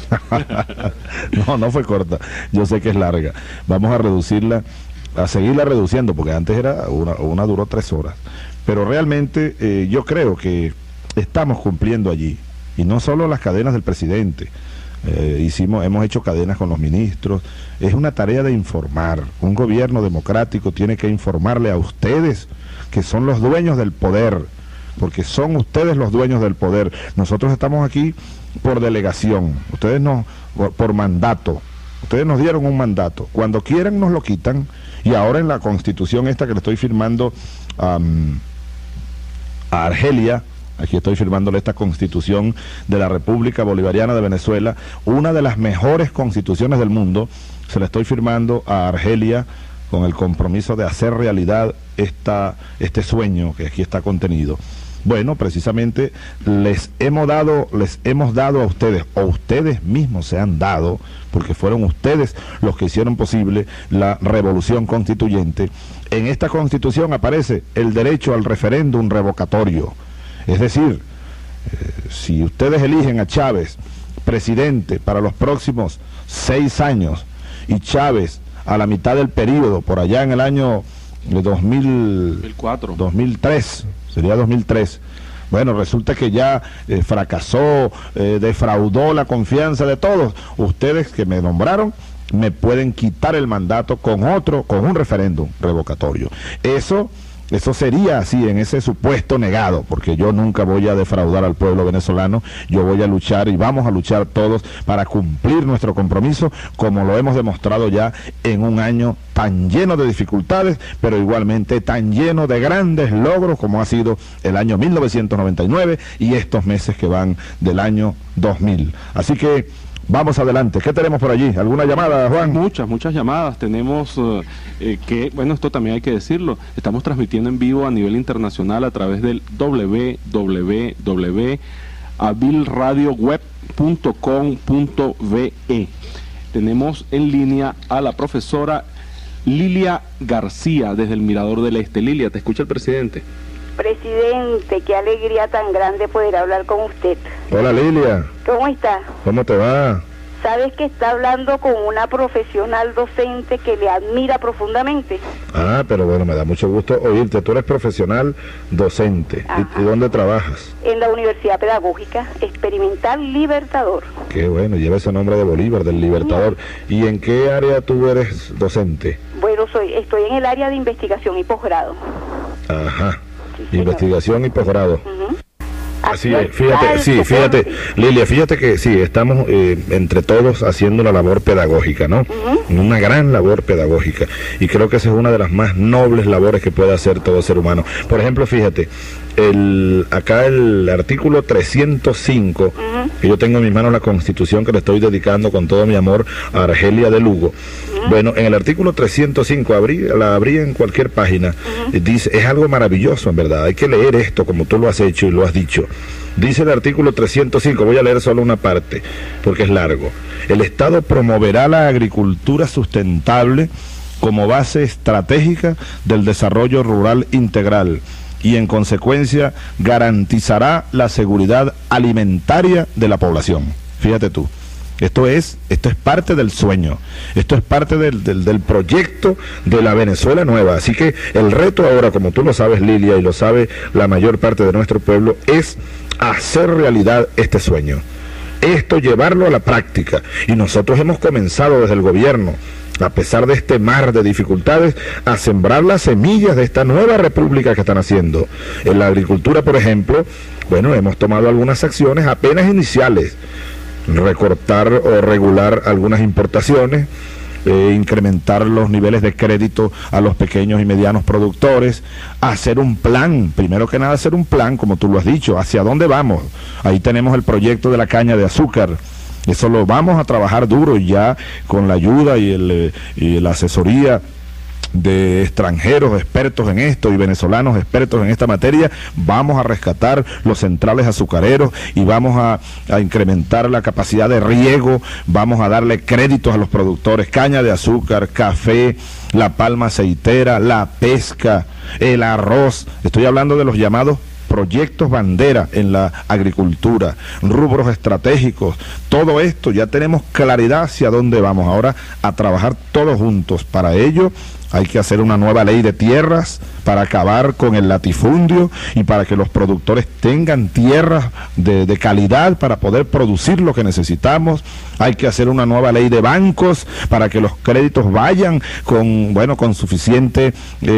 [SPEAKER 4] No, no fue corta. Yo sé que es larga. Vamos a reducirla, a seguirla reduciendo, porque antes era una, una duró tres horas. Pero realmente eh, yo creo que estamos cumpliendo allí. Y no solo las cadenas del presidente. Eh, hicimos, hemos hecho cadenas con los ministros. Es una tarea de informar. Un gobierno democrático tiene que informarle a ustedes, que son los dueños del poder, porque son ustedes los dueños del poder. Nosotros estamos aquí por delegación, ustedes no, por, por mandato. Ustedes nos dieron un mandato, cuando quieran nos lo quitan, y ahora en la constitución esta que le estoy firmando um, a Argelia, aquí estoy firmándole esta constitución de la República Bolivariana de Venezuela, una de las mejores constituciones del mundo, se la estoy firmando a Argelia con el compromiso de hacer realidad esta, este sueño que aquí está contenido. Bueno, precisamente les hemos dado, les hemos dado a ustedes, o ustedes mismos se han dado, porque fueron ustedes los que hicieron posible la revolución constituyente. En esta constitución aparece el derecho al referéndum revocatorio. Es decir, eh, si ustedes eligen a Chávez presidente para los próximos seis años, y Chávez a la mitad del periodo, por allá en el año dos mil cuatro, dos mil tres, sería dos mil tres, bueno, resulta que ya eh, fracasó, eh, defraudó la confianza de todos, ustedes que me nombraron, me pueden quitar el mandato con otro, con un referéndum revocatorio. Eso... Eso sería así, en ese supuesto negado, porque yo nunca voy a defraudar al pueblo venezolano. Yo voy a luchar, y vamos a luchar todos para cumplir nuestro compromiso, como lo hemos demostrado ya en un año tan lleno de dificultades, pero igualmente tan lleno de grandes logros como ha sido el año mil novecientos noventa y nueve y estos meses que van del año dos mil. Así que vamos adelante. ¿Qué tenemos por allí? ¿Alguna llamada, Juan?
[SPEAKER 2] Muchas, muchas llamadas. Tenemos uh, eh, que, bueno, esto también hay que decirlo, estamos transmitiendo en vivo a nivel internacional a través del doble u doble u doble u punto abil radio web punto com punto be. Tenemos en línea a la profesora Lilia García desde el Mirador del Este. Lilia, te escucha el presidente.
[SPEAKER 12] Presidente, qué alegría tan grande poder hablar con usted.
[SPEAKER 4] Hola Lilia.
[SPEAKER 12] ¿Cómo está?
[SPEAKER 4] ¿Cómo te va?
[SPEAKER 12] Sabes que está hablando con una profesional docente que le admira profundamente.
[SPEAKER 4] Ah, pero bueno, me da mucho gusto oírte. Tú eres profesional docente. ¿Y, ¿Y dónde trabajas?
[SPEAKER 12] En la Universidad Pedagógica Experimental Libertador.
[SPEAKER 4] Qué bueno, lleva ese nombre de Bolívar, del Libertador. ¿Y en qué área tú eres docente?
[SPEAKER 12] Bueno, soy, estoy en el área de investigación y posgrado.
[SPEAKER 4] Ajá. Sí, investigación y posgrado. Uh-huh. Así es, fíjate, sí, fíjate, Lilia, fíjate que sí, estamos eh, entre todos haciendo una labor pedagógica, ¿no? Uh-huh. Una gran labor pedagógica, y creo que esa es una de las más nobles labores que puede hacer todo ser humano. Por ejemplo, fíjate, el, acá el artículo trescientos cinco, uh-huh, que yo tengo en mis manos la Constitución que le estoy dedicando con todo mi amor a Argelia de Lugo. Uh-huh. Bueno, en el artículo trescientos cinco, abrí, la abrí en cualquier página, uh-huh, dice, es algo maravilloso en verdad, hay que leer esto como tú lo has hecho y lo has dicho. Dice el artículo trescientos cinco, voy a leer solo una parte, porque es largo. El Estado promoverá la agricultura sustentable como base estratégica del desarrollo rural integral y en consecuencia garantizará la seguridad alimentaria de la población. Fíjate tú, esto es, esto es parte del sueño, esto es parte del, del, del proyecto de la Venezuela nueva. Así que el reto ahora, como tú lo sabes, Lilia, y lo sabe la mayor parte de nuestro pueblo, es hacer realidad este sueño, esto llevarlo a la práctica. Y nosotros hemos comenzado desde el gobierno, a pesar de este mar de dificultades, a sembrar las semillas de esta nueva república que están haciendo. En la agricultura, por ejemplo, bueno, hemos tomado algunas acciones apenas iniciales, recortar o regular algunas importaciones, eh, incrementar los niveles de crédito a los pequeños y medianos productores, hacer un plan, primero que nada hacer un plan, como tú lo has dicho, hacia dónde vamos. Ahí tenemos el proyecto de la caña de azúcar. Eso lo vamos a trabajar duro y ya con la ayuda y, el, y la asesoría de extranjeros expertos en esto y venezolanos expertos en esta materia, vamos a rescatar los centrales azucareros y vamos a, a incrementar la capacidad de riego, vamos a darle créditos a los productores, caña de azúcar, café, la palma aceitera, la pesca, el arroz. Estoy hablando de los llamados proyectos bandera en la agricultura, rubros estratégicos, todo esto ya tenemos claridad hacia dónde vamos ahora a trabajar todos juntos. Para ello hay que hacer una nueva ley de tierras para acabar con el latifundio y para que los productores tengan tierras de, de calidad para poder producir lo que necesitamos. Hay que hacer una nueva ley de bancos para que los créditos vayan con, bueno, con suficiente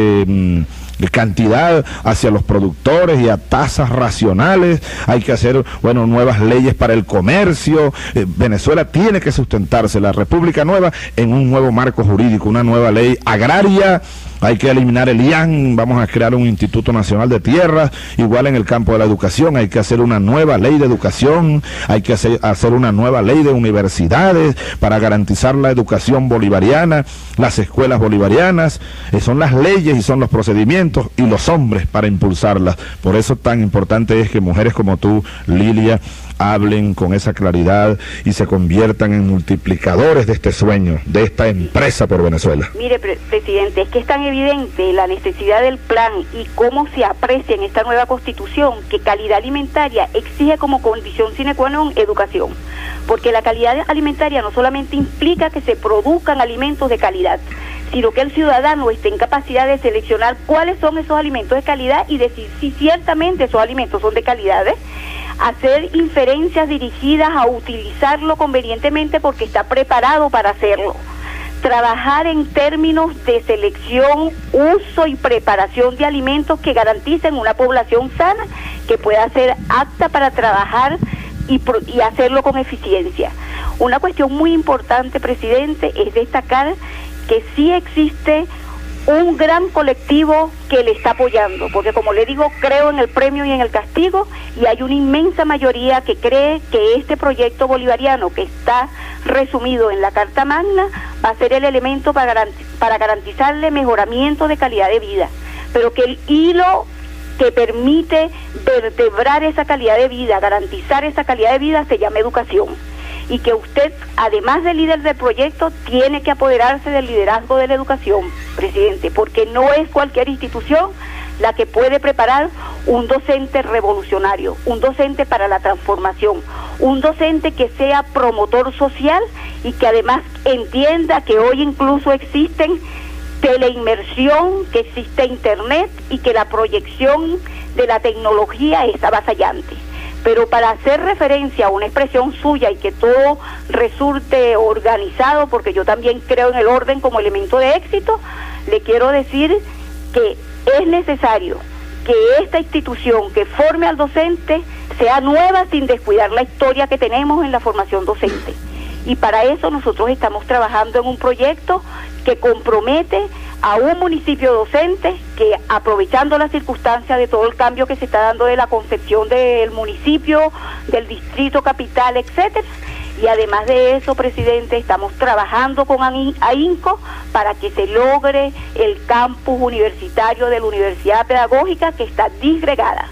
[SPEAKER 4] eh, de cantidad hacia los productores y a tasas racionales. Hay que hacer, bueno, nuevas leyes para el comercio. eh, Venezuela tiene que sustentarse, la República Nueva, en un nuevo marco jurídico, una nueva ley agraria. Hay que eliminar el I A N, vamos a crear un Instituto Nacional de Tierras, igual en el campo de la educación, hay que hacer una nueva ley de educación, hay que hacer, hacer una nueva ley de universidades para garantizar la educación bolivariana, las escuelas bolivarianas. Eh, son las leyes y son los procedimientos y los hombres para impulsarlas. Por eso tan importante es que mujeres como tú, Lilia, hablen con esa claridad y se conviertan en multiplicadores de este sueño, de esta empresa por Venezuela.
[SPEAKER 12] Mire, pre presidente, es que es tan evidente la necesidad del plan y cómo se aprecia en esta nueva constitución que calidad alimentaria exige como condición sine qua non educación, porque la calidad alimentaria no solamente implica que se produzcan alimentos de calidad, sino que el ciudadano esté en capacidad de seleccionar cuáles son esos alimentos de calidad y decir si ciertamente esos alimentos son de calidad, ¿eh? Hacer inferencias dirigidas a utilizarlo convenientemente porque está preparado para hacerlo. Trabajar en términos de selección, uso y preparación de alimentos que garanticen una población sana que pueda ser apta para trabajar y, y hacerlo con eficiencia. Una cuestión muy importante, presidente, es destacar que sí existe un gran colectivo que le está apoyando, porque como le digo, creo en el premio y en el castigo, y hay una inmensa mayoría que cree que este proyecto bolivariano que está resumido en la Carta Magna va a ser el elemento para, garant para garantizarle mejoramiento de calidad de vida, pero que el hilo que permite vertebrar esa calidad de vida, garantizar esa calidad de vida, se llama educación. Y que usted, además de líder del proyecto, tiene que apoderarse del liderazgo de la educación, presidente, porque no es cualquier institución la que puede preparar un docente revolucionario, un docente para la transformación, un docente que sea promotor social y que además entienda que hoy incluso existen teleinmersión, que existe internet y que la proyección de la tecnología es avasallante. Pero para hacer referencia a una expresión suya y que todo resulte organizado, porque yo también creo en el orden como elemento de éxito, le quiero decir que es necesario que esta institución que forme al docente sea nueva sin descuidar la historia que tenemos en la formación docente. Y para eso nosotros estamos trabajando en un proyecto que compromete a un municipio docente que, aprovechando las circunstancias de todo el cambio que se está dando de la concepción del municipio, del distrito capital, etcétera, y además de eso, presidente, estamos trabajando con AINCO para que se logre el campus universitario de la Universidad Pedagógica, que está disgregada.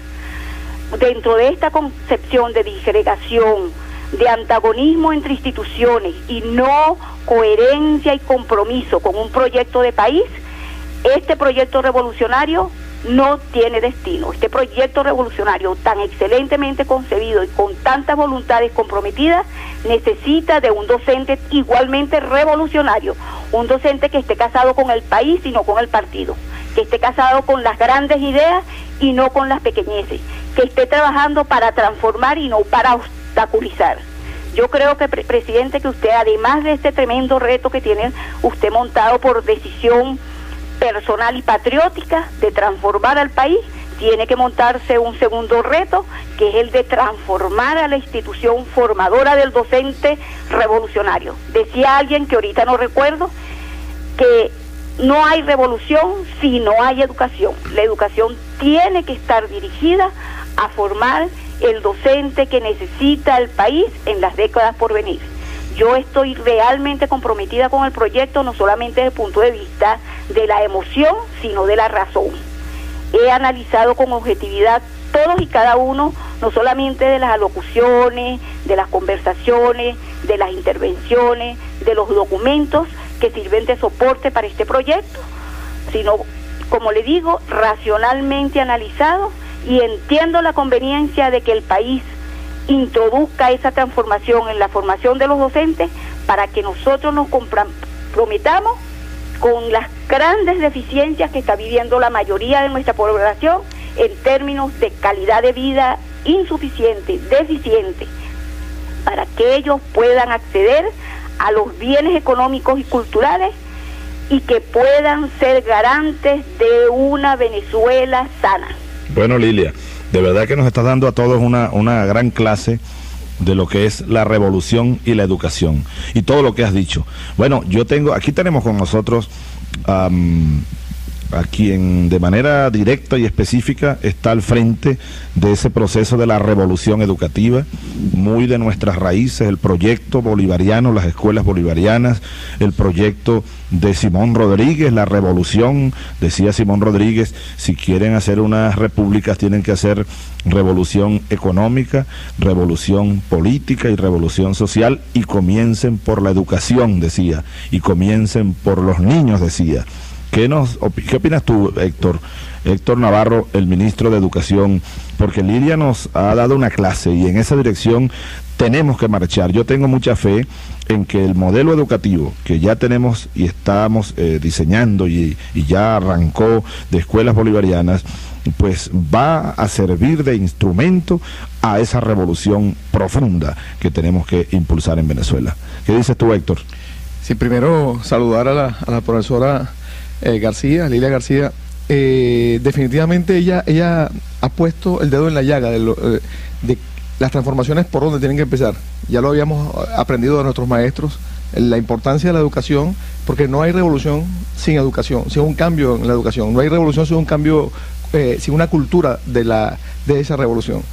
[SPEAKER 12] Dentro de esta concepción de disgregación, de antagonismo entre instituciones y no coherencia y compromiso con un proyecto de país, este proyecto revolucionario no tiene destino. Este proyecto revolucionario tan excelentemente concebido y con tantas voluntades comprometidas necesita de un docente igualmente revolucionario, un docente que esté casado con el país y no con el partido, que esté casado con las grandes ideas y no con las pequeñeces, que esté trabajando para transformar y no para obstaculizar. Yo creo que, pre presidente, que usted, además de este tremendo reto que tiene usted montado por decisión personal y patriótica de transformar al país, tiene que montarse un segundo reto, que es el de transformar a la institución formadora del docente revolucionario. Decía alguien que ahorita no recuerdo, que no hay revolución si no hay educación. La educación tiene que estar dirigida a formar el docente que necesita el país en las décadas por venir. Yo estoy realmente comprometida con el proyecto, no solamente desde el punto de vista de la emoción, sino de la razón. He analizado con objetividad todos y cada uno, no solamente de las alocuciones, de las conversaciones, de las intervenciones, de los documentos que sirven de soporte para este proyecto, sino, como le digo, racionalmente analizado, y entiendo la conveniencia de que el país introduzca esa transformación en la formación de los docentes para que nosotros nos comprometamos con las grandes deficiencias que está viviendo la mayoría de nuestra población en términos de calidad de vida insuficiente, deficiente, para que ellos puedan acceder a los bienes económicos y culturales y que puedan ser garantes de una Venezuela sana.
[SPEAKER 4] Bueno, Lilia, de verdad que nos estás dando a todos una, una gran clase de lo que es la revolución y la educación y todo lo que has dicho. Bueno, yo tengo, aquí tenemos con nosotros um, a quien de manera directa y específica está al frente de ese proceso de la revolución educativa, muy de nuestras raíces, el proyecto bolivariano, las escuelas bolivarianas, el proyecto de Simón Rodríguez, la revolución, decía Simón Rodríguez, si quieren hacer unas repúblicas tienen que hacer revolución económica, revolución política y revolución social, y comiencen por la educación, decía, y comiencen por los niños, decía. ¿Qué, nos, ¿Qué opinas tú, Héctor? Héctor Navarro, el ministro de Educación, porque Lilia nos ha dado una clase y en esa dirección tenemos que marchar. Yo tengo mucha fe en que el modelo educativo que ya tenemos y estamos eh, diseñando y, y ya arrancó de escuelas bolivarianas, pues va a servir de instrumento a esa revolución profunda que tenemos que impulsar en Venezuela. ¿Qué dices tú, Héctor?
[SPEAKER 14] Sí, primero saludar a la, a la profesora Eh, García, Lilia García. Eh, definitivamente ella ella ha puesto el dedo en la llaga de, lo, eh, de las transformaciones por donde tienen que empezar. Ya lo habíamos aprendido de nuestros maestros, la importancia de la educación, porque no hay revolución sin educación, sin un cambio en la educación, no hay revolución sin un cambio, eh, sin una cultura de, la, de esa revolución.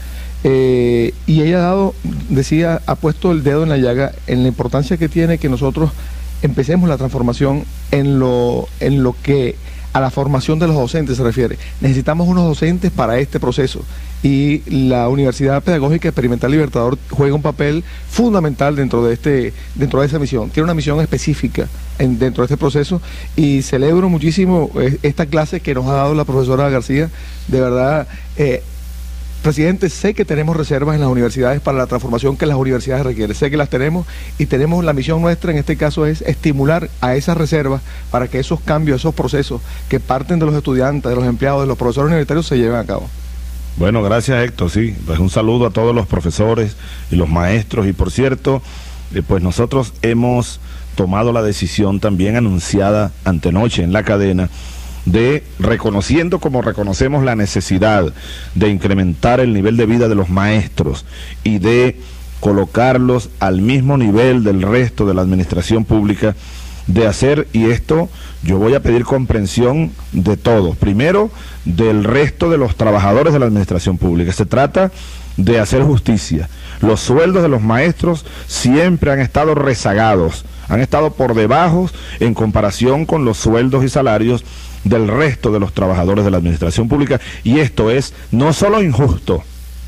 [SPEAKER 14] Eh, y ella ha dado, decía, ha puesto el dedo en la llaga en la importancia que tiene que nosotros empecemos la transformación en lo, en lo que a la formación de los docentes se refiere. Necesitamos unos docentes para este proceso y la Universidad Pedagógica Experimental Libertador juega un papel fundamental dentro de este, dentro de esa misión. Tiene una misión específica en, dentro de este proceso, y celebro muchísimo eh, esta clase que nos ha dado la profesora García. De verdad, eh, presidente, sé que tenemos reservas en las universidades para la transformación que las universidades requieren, sé que las tenemos, y tenemos la misión nuestra en este caso es estimular a esas reservas para que esos cambios, esos procesos que parten de los estudiantes, de los empleados, de los profesores universitarios se lleven a cabo.
[SPEAKER 4] Bueno, gracias, Héctor, sí, pues un saludo a todos los profesores y los maestros, y por cierto, eh, pues nosotros hemos tomado la decisión también anunciada antenoche en la cadena, de, reconociendo como reconocemos la necesidad de incrementar el nivel de vida de los maestros y de colocarlos al mismo nivel del resto de la administración pública, de hacer, y esto yo voy a pedir comprensión de todos, primero del resto de los trabajadores de la administración pública. Se trata de hacer justicia. Los sueldos de los maestros siempre han estado rezagados, han estado por debajo en comparación con los sueldos y salarios del resto de los trabajadores de la administración pública, y esto es no solo injusto,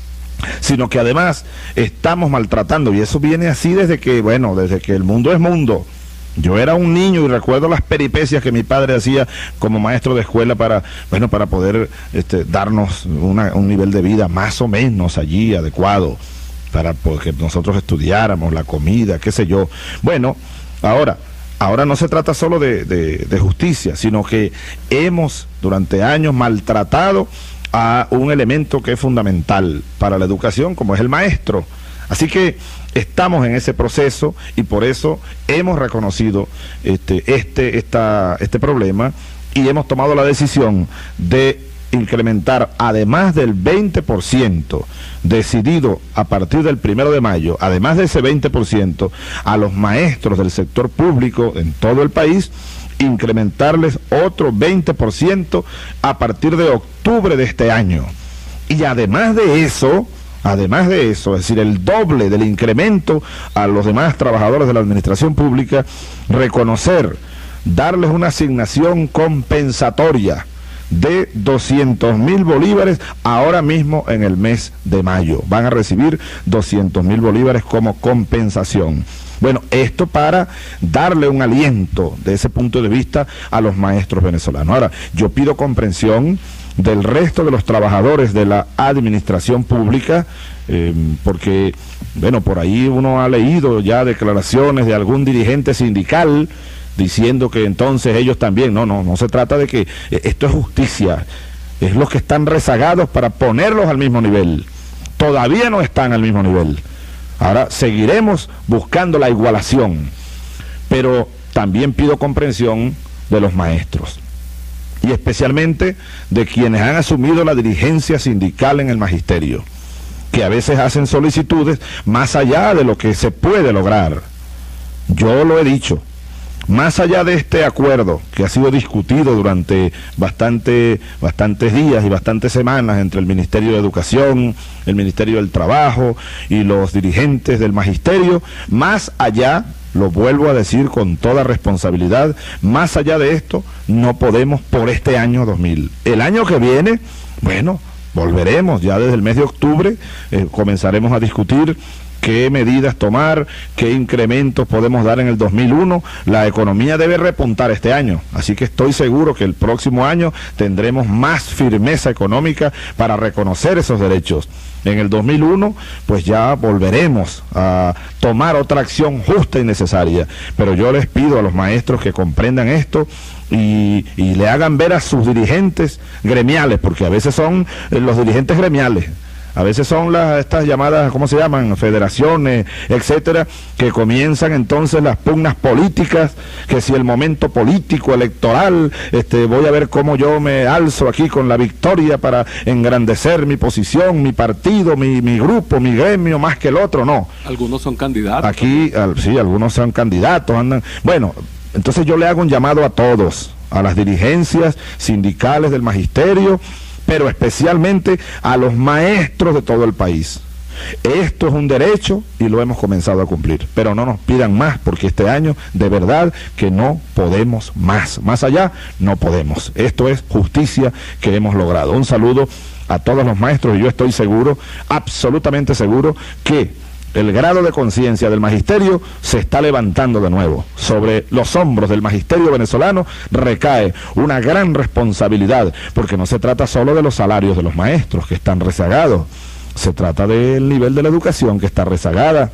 [SPEAKER 4] sino que además estamos maltratando, y eso viene así desde que, bueno, desde que el mundo es mundo. Yo era un niño y recuerdo las peripecias que mi padre hacía como maestro de escuela para, bueno, para poder este, darnos una, un nivel de vida más o menos allí adecuado, para que nosotros estudiáramos, la comida, qué sé yo. Bueno, ahora... Ahora no se trata solo de, de, de justicia, sino que hemos durante años maltratado a un elemento que es fundamental para la educación, como es el maestro. Así que estamos en ese proceso y por eso hemos reconocido este, este, esta, este problema, y hemos tomado la decisión de incrementar, además del veinte por ciento decidido a partir del primero de mayo, además de ese veinte por ciento, a los maestros del sector público en todo el país, incrementarles otro veinte por ciento a partir de octubre de este año. Y además de eso, además de eso, es decir, el doble del incremento a los demás trabajadores de la administración pública, reconocer, darles una asignación compensatoria de doscientos mil bolívares ahora mismo en el mes de mayo. Van a recibir doscientos mil bolívares como compensación. Bueno, esto para darle un aliento de ese punto de vista a los maestros venezolanos. Ahora, yo pido comprensión del resto de los trabajadores de la administración pública, eh, porque, bueno, por ahí uno ha leído ya declaraciones de algún dirigente sindical diciendo que entonces ellos también, no, no, no se trata de que, eh, esto es justicia, es los que están rezagados para ponerlos al mismo nivel, todavía no están al mismo nivel, ahora seguiremos buscando la igualación, pero también pido comprensión de los maestros, y especialmente de quienes han asumido la dirigencia sindical en el magisterio, que a veces hacen solicitudes más allá de lo que se puede lograr. Yo lo he dicho, más allá de este acuerdo que ha sido discutido durante bastante, bastantes días y bastantes semanas entre el Ministerio de Educación, el Ministerio del Trabajo y los dirigentes del magisterio, más allá, lo vuelvo a decir con toda responsabilidad, más allá de esto, no podemos por este año dos mil. El año que viene, bueno, volveremos, ya desde el mes de octubre eh, comenzaremos a discutir qué medidas tomar, qué incrementos podemos dar en el dos mil uno. La economía debe repuntar este año, así que estoy seguro que el próximo año tendremos más firmeza económica para reconocer esos derechos. En el dos mil uno, pues ya volveremos a tomar otra acción justa y necesaria, pero yo les pido a los maestros que comprendan esto y, y le hagan ver a sus dirigentes gremiales, porque a veces son eh, los dirigentes gremiales, a veces son las estas llamadas, ¿cómo se llaman?, federaciones, etcétera, que comienzan entonces las pugnas políticas, que si el momento político, electoral, este, voy a ver cómo yo me alzo aquí con la victoria para engrandecer mi posición, mi partido, mi, mi grupo, mi gremio, más que el otro, no.
[SPEAKER 2] Algunos son candidatos.
[SPEAKER 4] Aquí, al, sí, algunos son candidatos, andan, bueno, entonces yo le hago un llamado a todos, a las dirigencias sindicales del magisterio, pero especialmente a los maestros de todo el país. Esto es un derecho y lo hemos comenzado a cumplir, pero no nos pidan más, porque este año de verdad que no podemos más, más allá no podemos. Esto es justicia que hemos logrado. Un saludo a todos los maestros, y yo estoy seguro, absolutamente seguro, que el grado de conciencia del magisterio se está levantando de nuevo. Sobre los hombros del magisterio venezolano recae una gran responsabilidad, porque no se trata solo de los salarios de los maestros que están rezagados, se trata del nivel de la educación que está rezagada,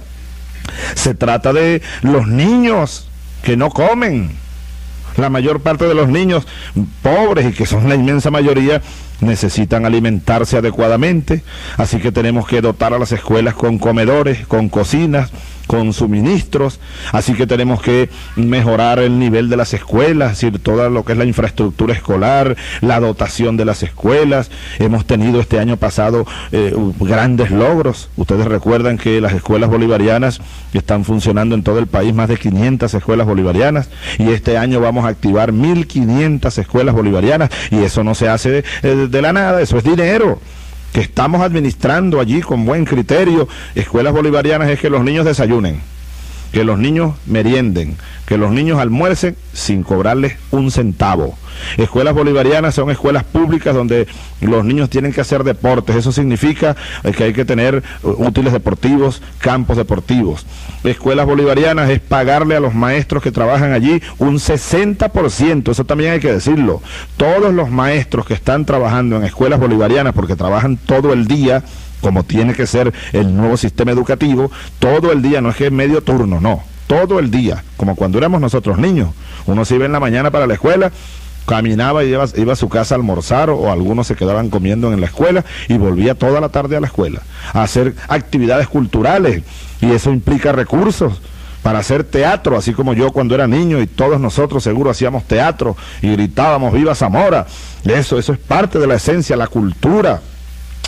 [SPEAKER 4] se trata de los niños que no comen. La mayor parte de los niños pobres, y que son la inmensa mayoría, necesitan alimentarse adecuadamente, así que tenemos que dotar a las escuelas con comedores, con cocinas, con suministros, así que tenemos que mejorar el nivel de las escuelas, es decir, todo lo que es la infraestructura escolar, la dotación de las escuelas. Hemos tenido este año pasado eh, grandes logros. Ustedes recuerdan que las escuelas bolivarianas están funcionando en todo el país, más de quinientas escuelas bolivarianas, y este año vamos a activar mil quinientas escuelas bolivarianas, y eso no se hace eh, de la nada, eso es dinero que estamos administrando allí con buen criterio. Escuelas bolivarianas es que los niños desayunen, que los niños merienden, que los niños almuercen sin cobrarles un centavo. Escuelas bolivarianas son escuelas públicas donde los niños tienen que hacer deportes. Eso significa que hay que tener útiles deportivos, campos deportivos. Escuelas bolivarianas es pagarle a los maestros que trabajan allí un sesenta por ciento, eso también hay que decirlo. Todos los maestros que están trabajando en escuelas bolivarianas, porque trabajan todo el día, como tiene que ser el nuevo sistema educativo, todo el día, no es que es medio turno, no, todo el día, como cuando éramos nosotros niños. Uno se iba en la mañana para la escuela, caminaba y iba, iba a su casa a almorzar, o algunos se quedaban comiendo en la escuela y volvía toda la tarde a la escuela a hacer actividades culturales, y eso implica recursos para hacer teatro, así como yo cuando era niño, y todos nosotros seguro hacíamos teatro y gritábamos ¡Viva Zamora! Eso, eso es parte de la esencia, la cultura.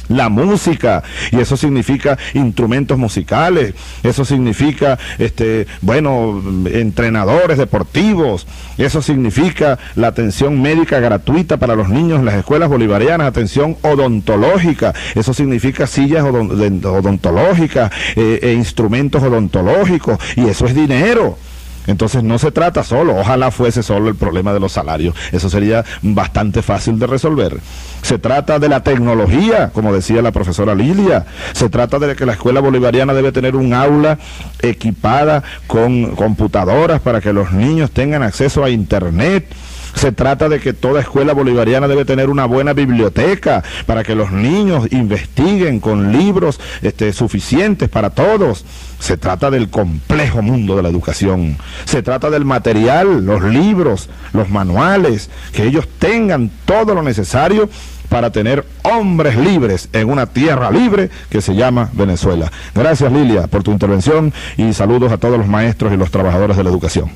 [SPEAKER 4] la música, y eso significa instrumentos musicales, eso significa, este, bueno, entrenadores deportivos, eso significa la atención médica gratuita para los niños en las escuelas bolivarianas, atención odontológica, eso significa sillas odontológicas, eh, e instrumentos odontológicos, y eso es dinero. Entonces no se trata solo, ojalá fuese solo el problema de los salarios, eso sería bastante fácil de resolver. Se trata de la tecnología, como decía la profesora Lilia, se trata de que la escuela bolivariana debe tener un aula equipada con computadoras para que los niños tengan acceso a internet. Se trata de que toda escuela bolivariana debe tener una buena biblioteca para que los niños investiguen con libros este, suficientes para todos. Se trata del complejo mundo de la educación. Se trata del material, los libros, los manuales, que ellos tengan todo lo necesario para tener hombres libres en una tierra libre que se llama Venezuela. Gracias, Lilia, por tu intervención, y saludos a todos los maestros y los trabajadores de la educación.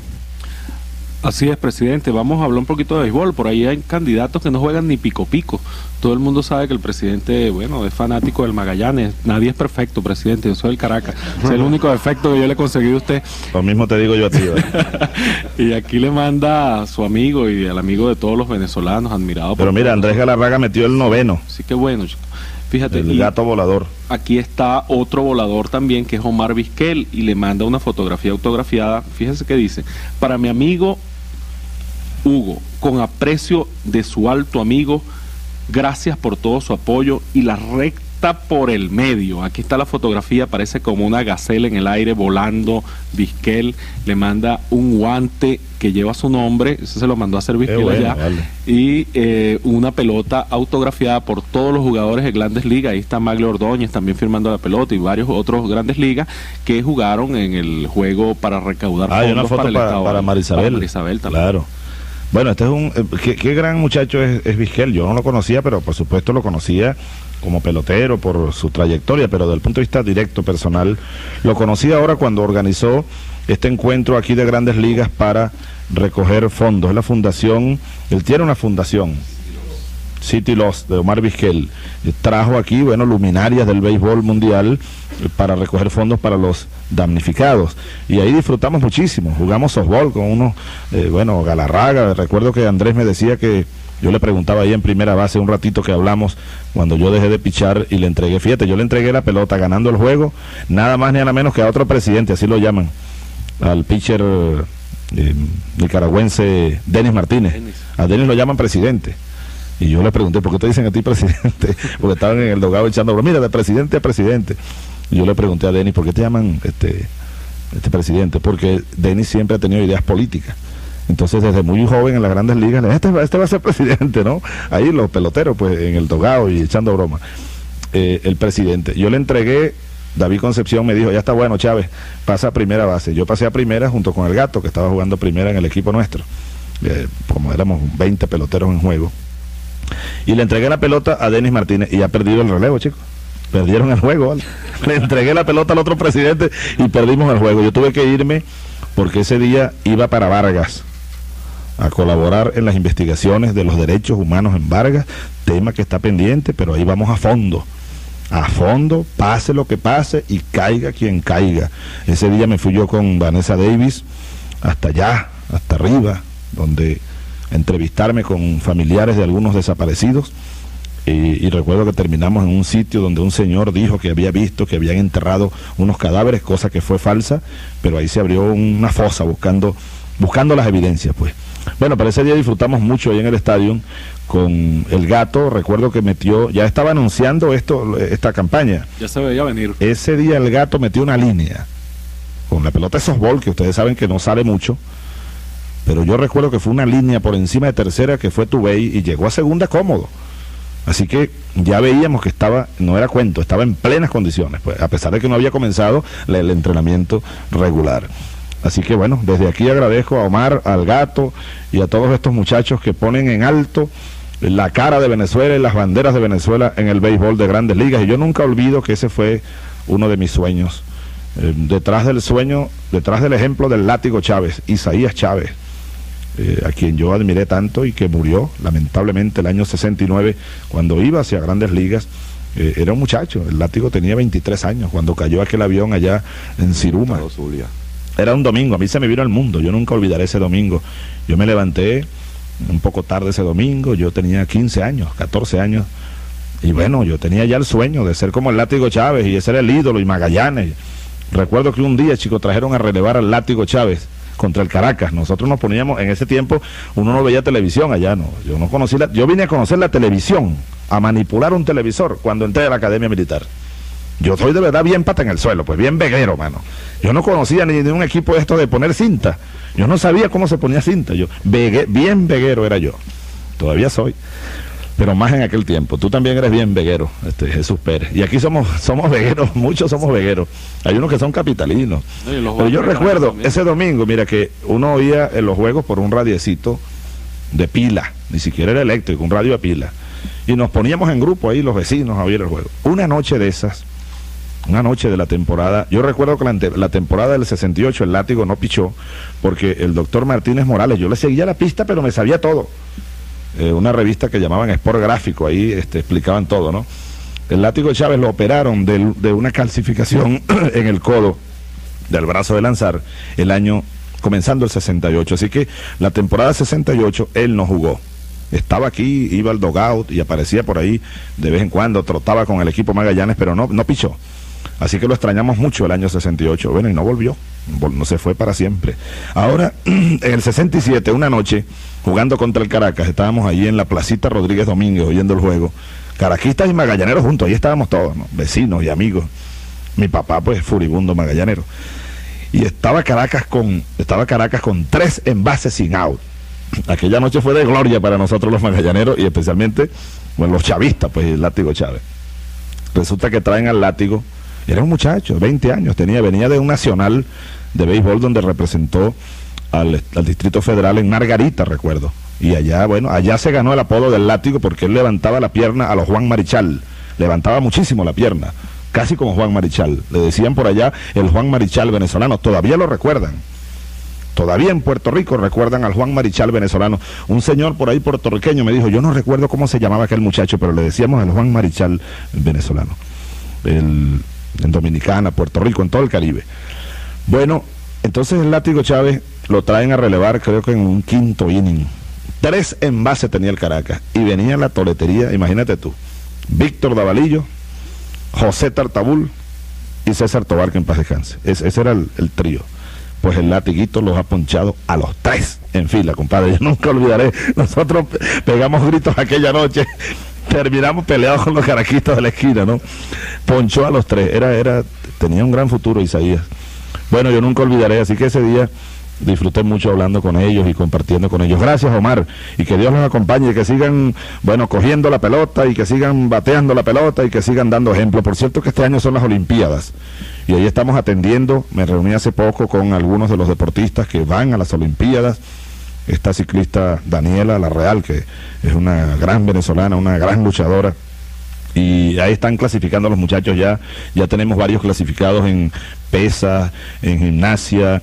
[SPEAKER 2] Así es, presidente. Vamos a hablar un poquito de béisbol. Por ahí hay candidatos que no juegan ni pico pico. Todo el mundo sabe que el presidente, bueno, es fanático del Magallanes. Nadie es perfecto, presidente. Yo soy el Caracas. Es el único defecto que yo le he conseguido a usted.
[SPEAKER 4] Lo mismo te digo yo a ti.
[SPEAKER 2] Y aquí le manda a su amigo y al amigo de todos los venezolanos, admirado.
[SPEAKER 4] Pero mira, Andrés Galarraga metió el noveno.
[SPEAKER 2] Sí, que bueno, chico. Fíjate,
[SPEAKER 4] el gato volador.
[SPEAKER 2] Aquí está otro volador también, que es Omar Vizquel, y le manda una fotografía autografiada. Fíjese que dice: para mi amigo Hugo, con aprecio de su alto amigo, gracias por todo su apoyo y la recta por el medio. Aquí está la fotografía, parece como una gacela en el aire volando. Vizquel le manda un guante que lleva su nombre, eso se lo mandó a hacer Vizquel bueno, allá, vale. y eh, una pelota autografiada por todos los jugadores de Grandes Ligas. Ahí está Magle Ordóñez también firmando la pelota y varios otros Grandes Ligas que jugaron en el juego para recaudar
[SPEAKER 4] ah,
[SPEAKER 2] fondos
[SPEAKER 4] una foto
[SPEAKER 2] para el
[SPEAKER 4] para,
[SPEAKER 2] Estado.
[SPEAKER 4] Para Marisabel.
[SPEAKER 2] Para Marisabel también.
[SPEAKER 4] Claro. Bueno, este es un... Eh, qué, qué gran muchacho es, es Vizquel. Yo no lo conocía, pero por supuesto lo conocía como pelotero por su trayectoria, pero desde el punto de vista directo, personal, lo conocí ahora cuando organizó este encuentro aquí de Grandes Ligas para recoger fondos. Es la fundación, él tiene una fundación, City Lost, de Omar Vizquel. Trajo aquí, bueno, luminarias del béisbol mundial para recoger fondos para los damnificados. Y ahí disfrutamos muchísimo. Jugamos softball con unos, eh, bueno, Galarraga. Recuerdo que Andrés me decía que yo le preguntaba ahí en primera base un ratito que hablamos cuando yo dejé de pichar y le entregué, fíjate, yo le entregué la pelota ganando el juego, nada más ni nada menos que a otro presidente, así lo llaman, al pitcher eh, nicaragüense Denis Martínez. Dennis. A Denis lo llaman presidente. Y yo le pregunté, ¿por qué te dicen a ti presidente? Porque estaban en el dogado echando, mira, de presidente a presidente. Y yo le pregunté a Denis, ¿por qué te llaman este, este presidente? Porque Denis siempre ha tenido ideas políticas. Entonces, desde muy joven en las Grandes Ligas, este, este va a ser presidente, ¿no? Ahí los peloteros, pues, en el dogado y echando broma. Eh, el presidente. Yo le entregué, David Concepción me dijo, ya está bueno, Chávez, pasa a primera base. Yo pasé a primera junto con el Gato, que estaba jugando primera en el equipo nuestro. Eh, como éramos veinte peloteros en juego. Y le entregué la pelota a Denis Martínez y ha perdido el relevo, chicos. Perdieron el juego, ¿vale? Le entregué la pelota al otro presidente y perdimos el juego. Yo tuve que irme porque ese día iba para Vargas a colaborar en las investigaciones de los derechos humanos en Vargas, tema que está pendiente, pero ahí vamos a fondo. A fondo, pase lo que pase y caiga quien caiga. Ese día me fui yo con Vanessa Davis hasta allá, hasta arriba, donde entrevistarme con familiares de algunos desaparecidos. Y, y recuerdo que terminamos en un sitio donde un señor dijo que había visto que habían enterrado unos cadáveres, cosa que fue falsa, pero ahí se abrió una fosa buscando buscando las evidencias, pues. Bueno, pero ese día disfrutamos mucho ahí en el estadio con el Gato. Recuerdo que metió, ya estaba anunciando esto, esta campaña.
[SPEAKER 2] Ya se veía venir.
[SPEAKER 4] Ese día el Gato metió una línea con la pelota de softball, que ustedes saben que no sale mucho, pero yo recuerdo que fue una línea por encima de tercera que fue Tubey y llegó a segunda cómodo. Así que ya veíamos que estaba, no era cuento, estaba en plenas condiciones, pues, a pesar de que no había comenzado el, el entrenamiento regular. Así que bueno, desde aquí agradezco a Omar, al Gato y a todos estos muchachos que ponen en alto la cara de Venezuela y las banderas de Venezuela en el béisbol de Grandes Ligas. Y yo nunca olvido que ese fue uno de mis sueños. Eh, detrás del sueño, detrás del ejemplo del látigo Chávez, Isaías Chávez, Eh, a quien yo admiré tanto y que murió lamentablemente el año sesenta y nueve cuando iba hacia Grandes Ligas Eh, era un muchacho, el látigo tenía veintitrés años cuando cayó aquel avión allá en Siruma. Era un domingo, a mí se me vino al mundo, yo nunca olvidaré ese domingo. Yo me levanté un poco tarde ese domingo, yo tenía quince años, catorce años, y bueno, yo tenía ya el sueño de ser como el Látigo Chávez, y ese era el ídolo, y Magallanes. Recuerdo que un día, chicos, trajeron a relevar al Látigo Chávez contra el Caracas. Nosotros nos poníamos, en ese tiempo, uno no veía televisión allá, no. Yo no conocí la, yo vine a conocer la televisión, a manipular un televisor cuando entré a la Academia Militar. Yo soy de verdad bien pata en el suelo, pues bien veguero, mano. Yo no conocía ni de un equipo de esto de poner cinta. Yo no sabía cómo se ponía cinta. Yo, vegue, bien veguero era yo. Todavía soy, pero más en aquel tiempo. Tú también eres bien veguero, este, Jesús Pérez. Y aquí somos somos vegueros, muchos somos vegueros. Hay unos que son capitalinos. Pero yo recuerdo ese domingo, mira, que uno oía en los juegos por un radiecito de pila, ni siquiera era eléctrico, un radio de pila. Y nos poníamos en grupo ahí, los vecinos, a oír el juego. Una noche de esas, una noche de la temporada, yo recuerdo que la, la temporada del sesenta y ocho el Látigo no pichó, porque el doctor Martínez Morales, yo le seguía la pista, pero me sabía todo. Eh, una revista que llamaban Sport Gráfico, ahí este, explicaban todo, ¿no? El Látigo Chávez lo operaron de, de una calcificación en el codo del brazo de lanzar el año, comenzando el sesenta y ocho, así que la temporada sesenta y ocho él no jugó. Estaba aquí, iba al dugout y aparecía por ahí de vez en cuando, trotaba con el equipo Magallanes, pero no, no pichó. Así que lo extrañamos mucho el año sesenta y ocho. Bueno, y no volvió, no se fue para siempre. Ahora, en el sesenta y siete, una noche, jugando contra el Caracas, estábamos ahí en la placita Rodríguez Domínguez oyendo el juego. Caraquistas y magallaneros juntos, ahí estábamos todos, ¿no? Vecinos y amigos. Mi papá, pues, furibundo magallanero. Y estaba Caracas con, estaba Caracas con tres envases sin out. Aquella noche fue de gloria para nosotros los magallaneros y especialmente, bueno, los chavistas, pues, el Látigo Chávez. Resulta que traen al Látigo. Era un muchacho, veinte años tenía, venía de un nacional de béisbol donde representó al, al Distrito Federal en Margarita, recuerdo. Y allá, bueno, allá se ganó el apodo del Látigo porque él levantaba la pierna a los Juan Marichal. Levantaba muchísimo la pierna, casi como Juan Marichal. Le decían por allá el Juan Marichal venezolano, todavía lo recuerdan. Todavía en Puerto Rico recuerdan al Juan Marichal venezolano. Un señor por ahí puertorriqueño me dijo, yo no recuerdo cómo se llamaba aquel muchacho, pero le decíamos el Juan Marichal venezolano. El... en Dominicana, Puerto Rico, en todo el Caribe. Bueno, entonces el Látigo Chávez lo traen a relevar, creo que en un quinto inning. Tres envases tenía el Caracas y venía la toletería, imagínate tú, Víctor Davalillo, José Tartabul y César Tobar, que en paz descanse. Es, ese era el, el trío. Pues el Latiguito los ha ponchado a los tres en fila, compadre. Yo nunca olvidaré, nosotros pegamos gritos aquella noche. Terminamos peleados con los caraquistas de la esquina, ¿no? Ponchó a los tres, era, era, tenía un gran futuro Isaías. Bueno, yo nunca olvidaré, así que ese día disfruté mucho hablando con ellos y compartiendo con ellos. Gracias, Omar, y que Dios los acompañe, y que sigan, bueno, cogiendo la pelota, y que sigan bateando la pelota, y que sigan dando ejemplo. Por cierto que este año son las Olimpiadas, y ahí estamos atendiendo, me reuní hace poco con algunos de los deportistas que van a las Olimpiadas. Esta ciclista Daniela La Real, que es una gran venezolana, una gran luchadora, y ahí están clasificando a los muchachos ya, ya tenemos varios clasificados en pesas, en gimnasia,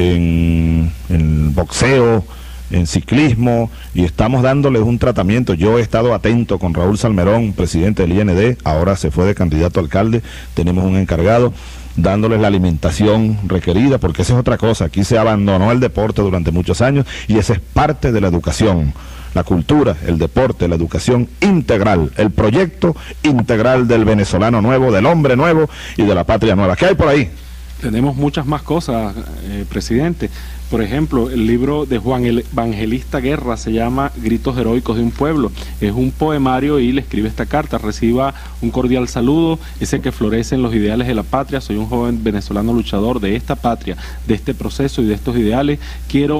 [SPEAKER 4] en, en boxeo, en ciclismo, y estamos dándoles un tratamiento. Yo he estado atento con Raúl Salmerón, presidente del I N D, ahora se fue de candidato a alcalde, tenemos un encargado, dándoles la alimentación requerida, porque esa es otra cosa. Aquí se abandonó el deporte durante muchos años y esa es parte de la educación, la cultura, el deporte, la educación integral, el proyecto integral del venezolano nuevo, del hombre nuevo y de la patria nueva. ¿Qué hay por ahí?
[SPEAKER 2] Tenemos muchas más cosas, eh, presidente. Por ejemplo, el libro de Juan Evangelista Guerra se llama Gritos Heroicos de un Pueblo. Es un poemario y le escribe esta carta. Reciba un cordial saludo, ese que florece en los ideales de la patria. Soy un joven venezolano luchador de esta patria, de este proceso y de estos ideales. Quiero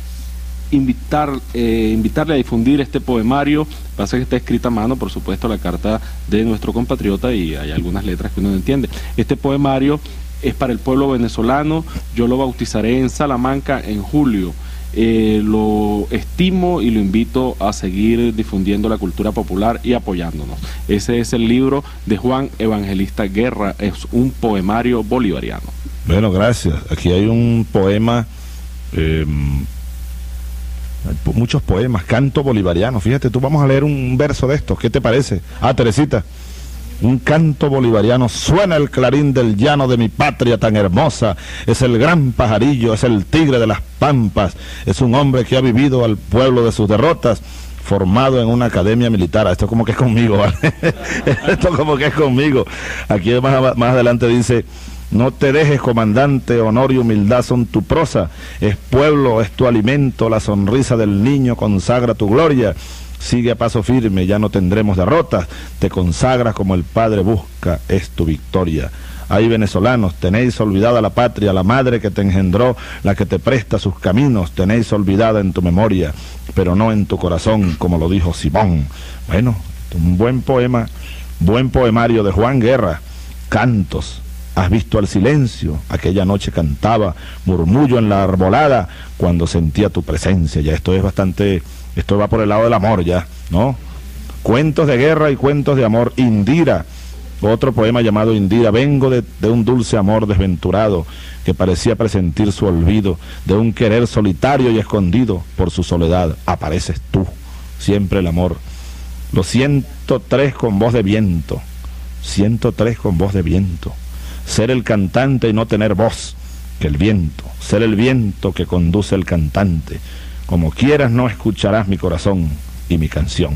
[SPEAKER 2] invitar, eh, invitarle a difundir este poemario. Pasa que está escrita a mano, por supuesto, la carta de nuestro compatriota y hay algunas letras que uno no entiende. Este poemario es para el pueblo venezolano, yo lo bautizaré en Salamanca en julio. Eh, lo estimo y lo invito a seguir difundiendo la cultura popular y apoyándonos. Ese es el libro de Juan Evangelista Guerra, es un poemario bolivariano.
[SPEAKER 4] Bueno, gracias. Aquí hay un poema, eh, hay muchos poemas, canto bolivariano. Fíjate, tú vamos a leer un verso de estos, ¿qué te parece? Ah, Teresita. Un canto bolivariano, suena el clarín del llano de mi patria tan hermosa, es el gran pajarillo, es el tigre de las pampas, es un hombre que ha vivido al pueblo de sus derrotas, formado en una academia militar. Esto como que es conmigo, ¿vale? Esto como que es conmigo. Aquí más, más adelante dice: no te dejes, comandante, honor y humildad son tu prosa, es pueblo, es tu alimento, la sonrisa del niño consagra tu gloria, sigue a paso firme, ya no tendremos derrotas, te consagras como el Padre busca, es tu victoria. Ay, venezolanos, tenéis olvidada la patria, la madre que te engendró, la que te presta sus caminos, tenéis olvidada en tu memoria, pero no en tu corazón, como lo dijo Simón. Bueno, un buen poema, buen poemario de Juan Guerra. Cantos. Has visto al silencio, aquella noche cantaba, murmullo en la arbolada, cuando sentía tu presencia. Ya esto es bastante, esto va por el lado del amor ya, ¿no? Cuentos de guerra y cuentos de amor. Indira, otro poema llamado Indira. Vengo de, de un dulce amor desventurado, que parecía presentir su olvido, de un querer solitario y escondido, por su soledad apareces tú, siempre el amor. Los ciento tres con voz de viento, ciento tres con voz de viento. Ser el cantante y no tener voz, que el viento, ser el viento que conduce el cantante. Como quieras no escucharás mi corazón y mi canción.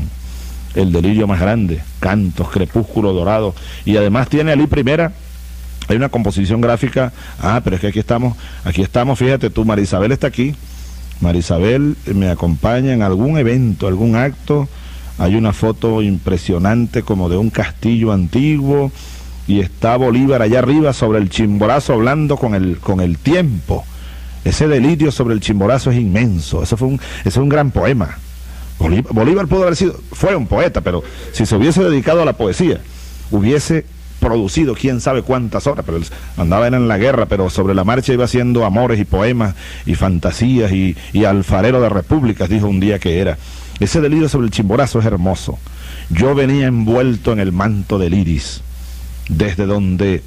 [SPEAKER 4] El delirio más grande, cantos, crepúsculo dorado, y además tiene Ali Primera. Hay una composición gráfica. Ah, pero es que aquí estamos, aquí estamos, fíjate tú, Marisabel está aquí. Marisabel me acompaña en algún evento, algún acto. Hay una foto impresionante como de un castillo antiguo, y está Bolívar allá arriba sobre el Chimborazo hablando con el, con el tiempo. Ese delirio sobre el Chimborazo es inmenso. Eso fue un, ese es un gran poema. Bolívar, Bolívar pudo haber sido, fue un poeta, pero si se hubiese dedicado a la poesía, hubiese producido quién sabe cuántas horas, pero él andaba en la guerra, pero sobre la marcha iba haciendo amores y poemas y fantasías y, y alfarero de repúblicas, dijo un día que era. Ese delirio sobre el Chimborazo es hermoso. Yo venía envuelto en el manto del iris, desde donde,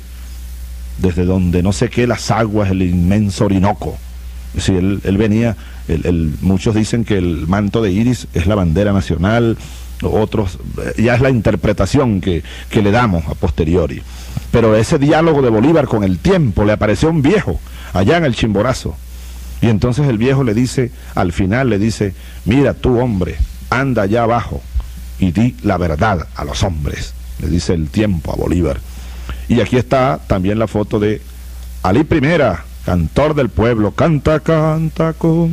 [SPEAKER 4] desde donde no sé qué, las aguas, el inmenso Orinoco. Sí, él, él venía, el, el, muchos dicen que el manto de iris es la bandera nacional, otros, ya es la interpretación que, que le damos a posteriori. Pero ese diálogo de Bolívar con el tiempo, le apareció un viejo allá en el Chimborazo, y entonces el viejo le dice, al final le dice: mira tú, hombre, anda allá abajo y di la verdad a los hombres, le dice el tiempo a Bolívar. Y aquí está también la foto de Ali Primera, cantor del pueblo. Canta, canta,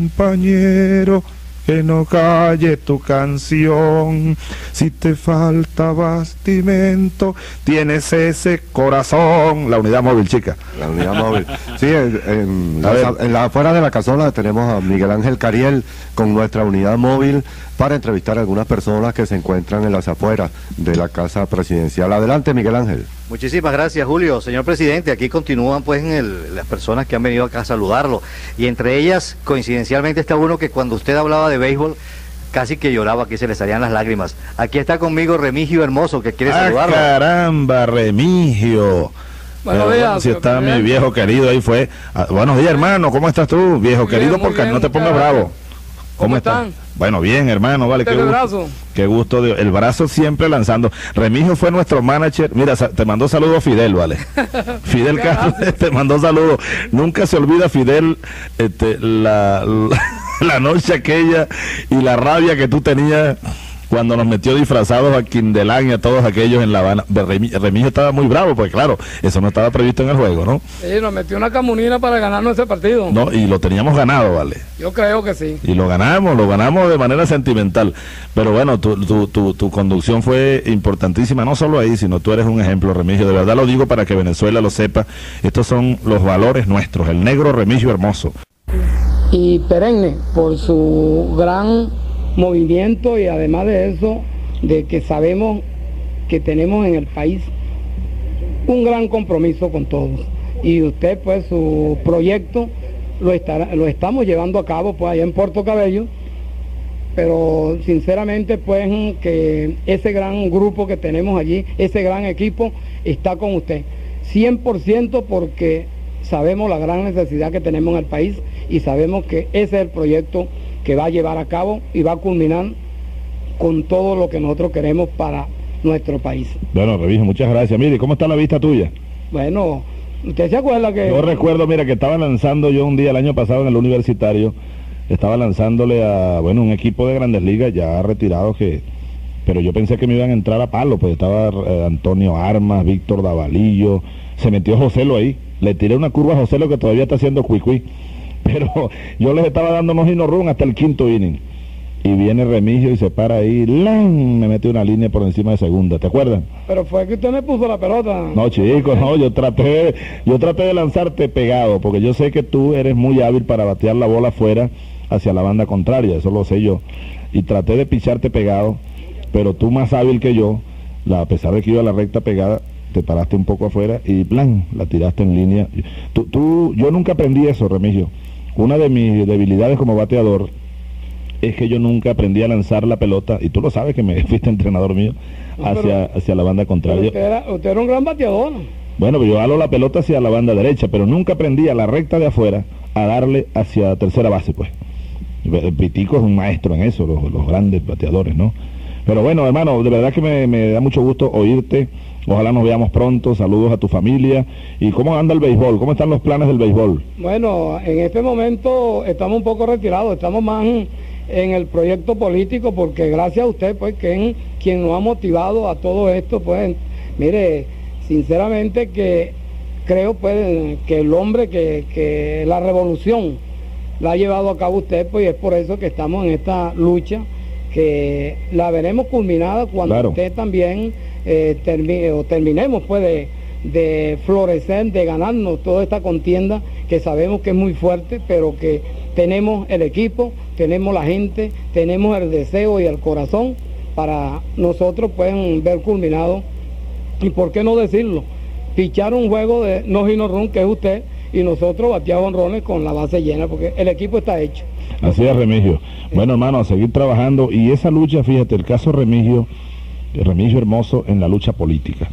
[SPEAKER 4] compañero, que no calle tu canción. Si te falta bastimento, tienes ese corazón. La unidad móvil, chica.
[SPEAKER 3] La unidad móvil. Sí, en, en, la, en la afuera de la casola tenemos a Miguel Ángel Cariel con nuestra unidad móvil para entrevistar a algunas personas que se encuentran en las afueras de la casa presidencial. Adelante, Miguel Ángel.
[SPEAKER 8] Muchísimas gracias, Julio. Señor presidente, aquí continúan pues en el, las personas que han venido acá a saludarlo, y entre ellas, coincidencialmente, está uno que cuando usted hablaba de béisbol casi que lloraba, aquí se le salían las lágrimas. Aquí está conmigo Remigio Hermoso, que quiere
[SPEAKER 4] ah,
[SPEAKER 8] saludarlo.
[SPEAKER 4] Caramba, Remigio.
[SPEAKER 15] Buenos
[SPEAKER 4] Pero,
[SPEAKER 15] días.
[SPEAKER 4] bueno, si está mi viejo querido, ahí fue. Ah, buenos días, hermano, ¿cómo estás tú? Viejo
[SPEAKER 15] Bien,
[SPEAKER 4] querido, porque
[SPEAKER 15] bien,
[SPEAKER 4] no te pongas bravo.
[SPEAKER 15] ¿Cómo, ¿Cómo
[SPEAKER 4] están?
[SPEAKER 15] están?
[SPEAKER 4] Bueno, bien, hermano, vale. Qué
[SPEAKER 15] el
[SPEAKER 4] gusto,
[SPEAKER 15] brazo?
[SPEAKER 4] qué gusto. De, el brazo siempre lanzando. Remigio fue nuestro manager. Mira, te mandó saludos Fidel, vale. Fidel Castro te mandó saludos. Nunca se olvida, Fidel, este, la, la, la noche aquella y la rabia que tú tenías cuando nos metió disfrazados a Quindelán y a todos aquellos en La Habana. Remigio estaba muy bravo, porque claro, eso no estaba previsto en el juego, ¿no?
[SPEAKER 15] Sí, nos metió una camunina para ganarnos ese partido.
[SPEAKER 4] No, y lo teníamos ganado, ¿vale?
[SPEAKER 15] Yo creo que sí.
[SPEAKER 4] Y lo ganamos, lo ganamos de manera sentimental. Pero bueno, tu, tu, tu, tu conducción fue importantísima, no solo ahí, sino tú eres un ejemplo, Remigio. De verdad lo digo para que Venezuela lo sepa. Estos son los valores nuestros, el negro Remigio Hermoso.
[SPEAKER 15] Y perenne por su gran movimiento, y además de eso, de que sabemos que tenemos en el país un gran compromiso con todos, y usted pues su proyecto lo, estará, lo estamos llevando a cabo pues allá en Puerto Cabello, pero sinceramente pues que ese gran grupo que tenemos allí, ese gran equipo está con usted cien por ciento, porque sabemos la gran necesidad que tenemos en el país y sabemos que ese es el proyecto que va a llevar a cabo y va a culminar con todo lo que nosotros queremos para nuestro país.
[SPEAKER 4] Bueno, Remigio, muchas gracias. Mire, ¿cómo está la vista tuya?
[SPEAKER 15] Bueno, ¿usted se acuerda que...?
[SPEAKER 4] Yo recuerdo, mira, que estaba lanzando yo un día el año pasado en el universitario, estaba lanzándole a, bueno, un equipo de Grandes Ligas ya retirado que... Pero yo pensé que me iban a entrar a palo, pues estaba eh, Antonio Armas, Víctor Davalillo, se metió Joselo ahí, le tiré una curva a Joselo que todavía está haciendo cuicui, pero yo les estaba dando unos run hasta el quinto inning. Y viene Remigio y se para ahí, ¡lan! Me mete una línea por encima de segunda, ¿te acuerdas?
[SPEAKER 15] Pero fue que usted me puso la pelota.
[SPEAKER 4] No, chicos, no, yo traté, yo traté de lanzarte pegado, porque yo sé que tú eres muy hábil para batear la bola afuera hacia la banda contraria, eso lo sé yo. Y traté de picharte pegado, pero tú más hábil que yo, la, a pesar de que iba a la recta pegada, te paraste un poco afuera y ¡plan! La tiraste en línea. Tú, tú, yo nunca aprendí eso, Remigio. Una de mis debilidades como bateador es que yo nunca aprendí a lanzar la pelota, y tú lo sabes que me fuiste entrenador mío, hacia, hacia la banda contraria.
[SPEAKER 15] Usted era, usted era un gran bateador.
[SPEAKER 4] Bueno, pues yo halo la pelota hacia la banda derecha, pero nunca aprendí a la recta de afuera a darle hacia tercera base, pues. El Pitico es un maestro en eso, los, los grandes bateadores, ¿no? Pero bueno, hermano, de verdad que me, me da mucho gusto oírte. Ojalá nos veamos pronto. Saludos a tu familia. ¿Y cómo anda el béisbol? ¿Cómo están los planes del béisbol?
[SPEAKER 15] Bueno, en este momento estamos un poco retirados. Estamos más en el proyecto político, porque gracias a usted, pues, que es quien nos ha motivado a todo esto, pues, mire, sinceramente que creo, pues, que el hombre que, que la revolución la ha llevado a cabo usted, pues, y es por eso que estamos en esta lucha, que la veremos culminada cuando claro. usted también eh, termine, o terminemos pues de, de florecer, de ganarnos toda esta contienda que sabemos que es muy fuerte, pero que tenemos el equipo, tenemos la gente, tenemos el deseo y el corazón para nosotros pueden ver culminado, y por qué no decirlo, pichar un juego de no hit no run, que es usted, y nosotros batear honrones con la base llena, porque el equipo está hecho.
[SPEAKER 4] Así es, Remigio. Bueno, hermano, a seguir trabajando. Y esa lucha, fíjate, el caso Remigio, Remigio Hermoso en la lucha política.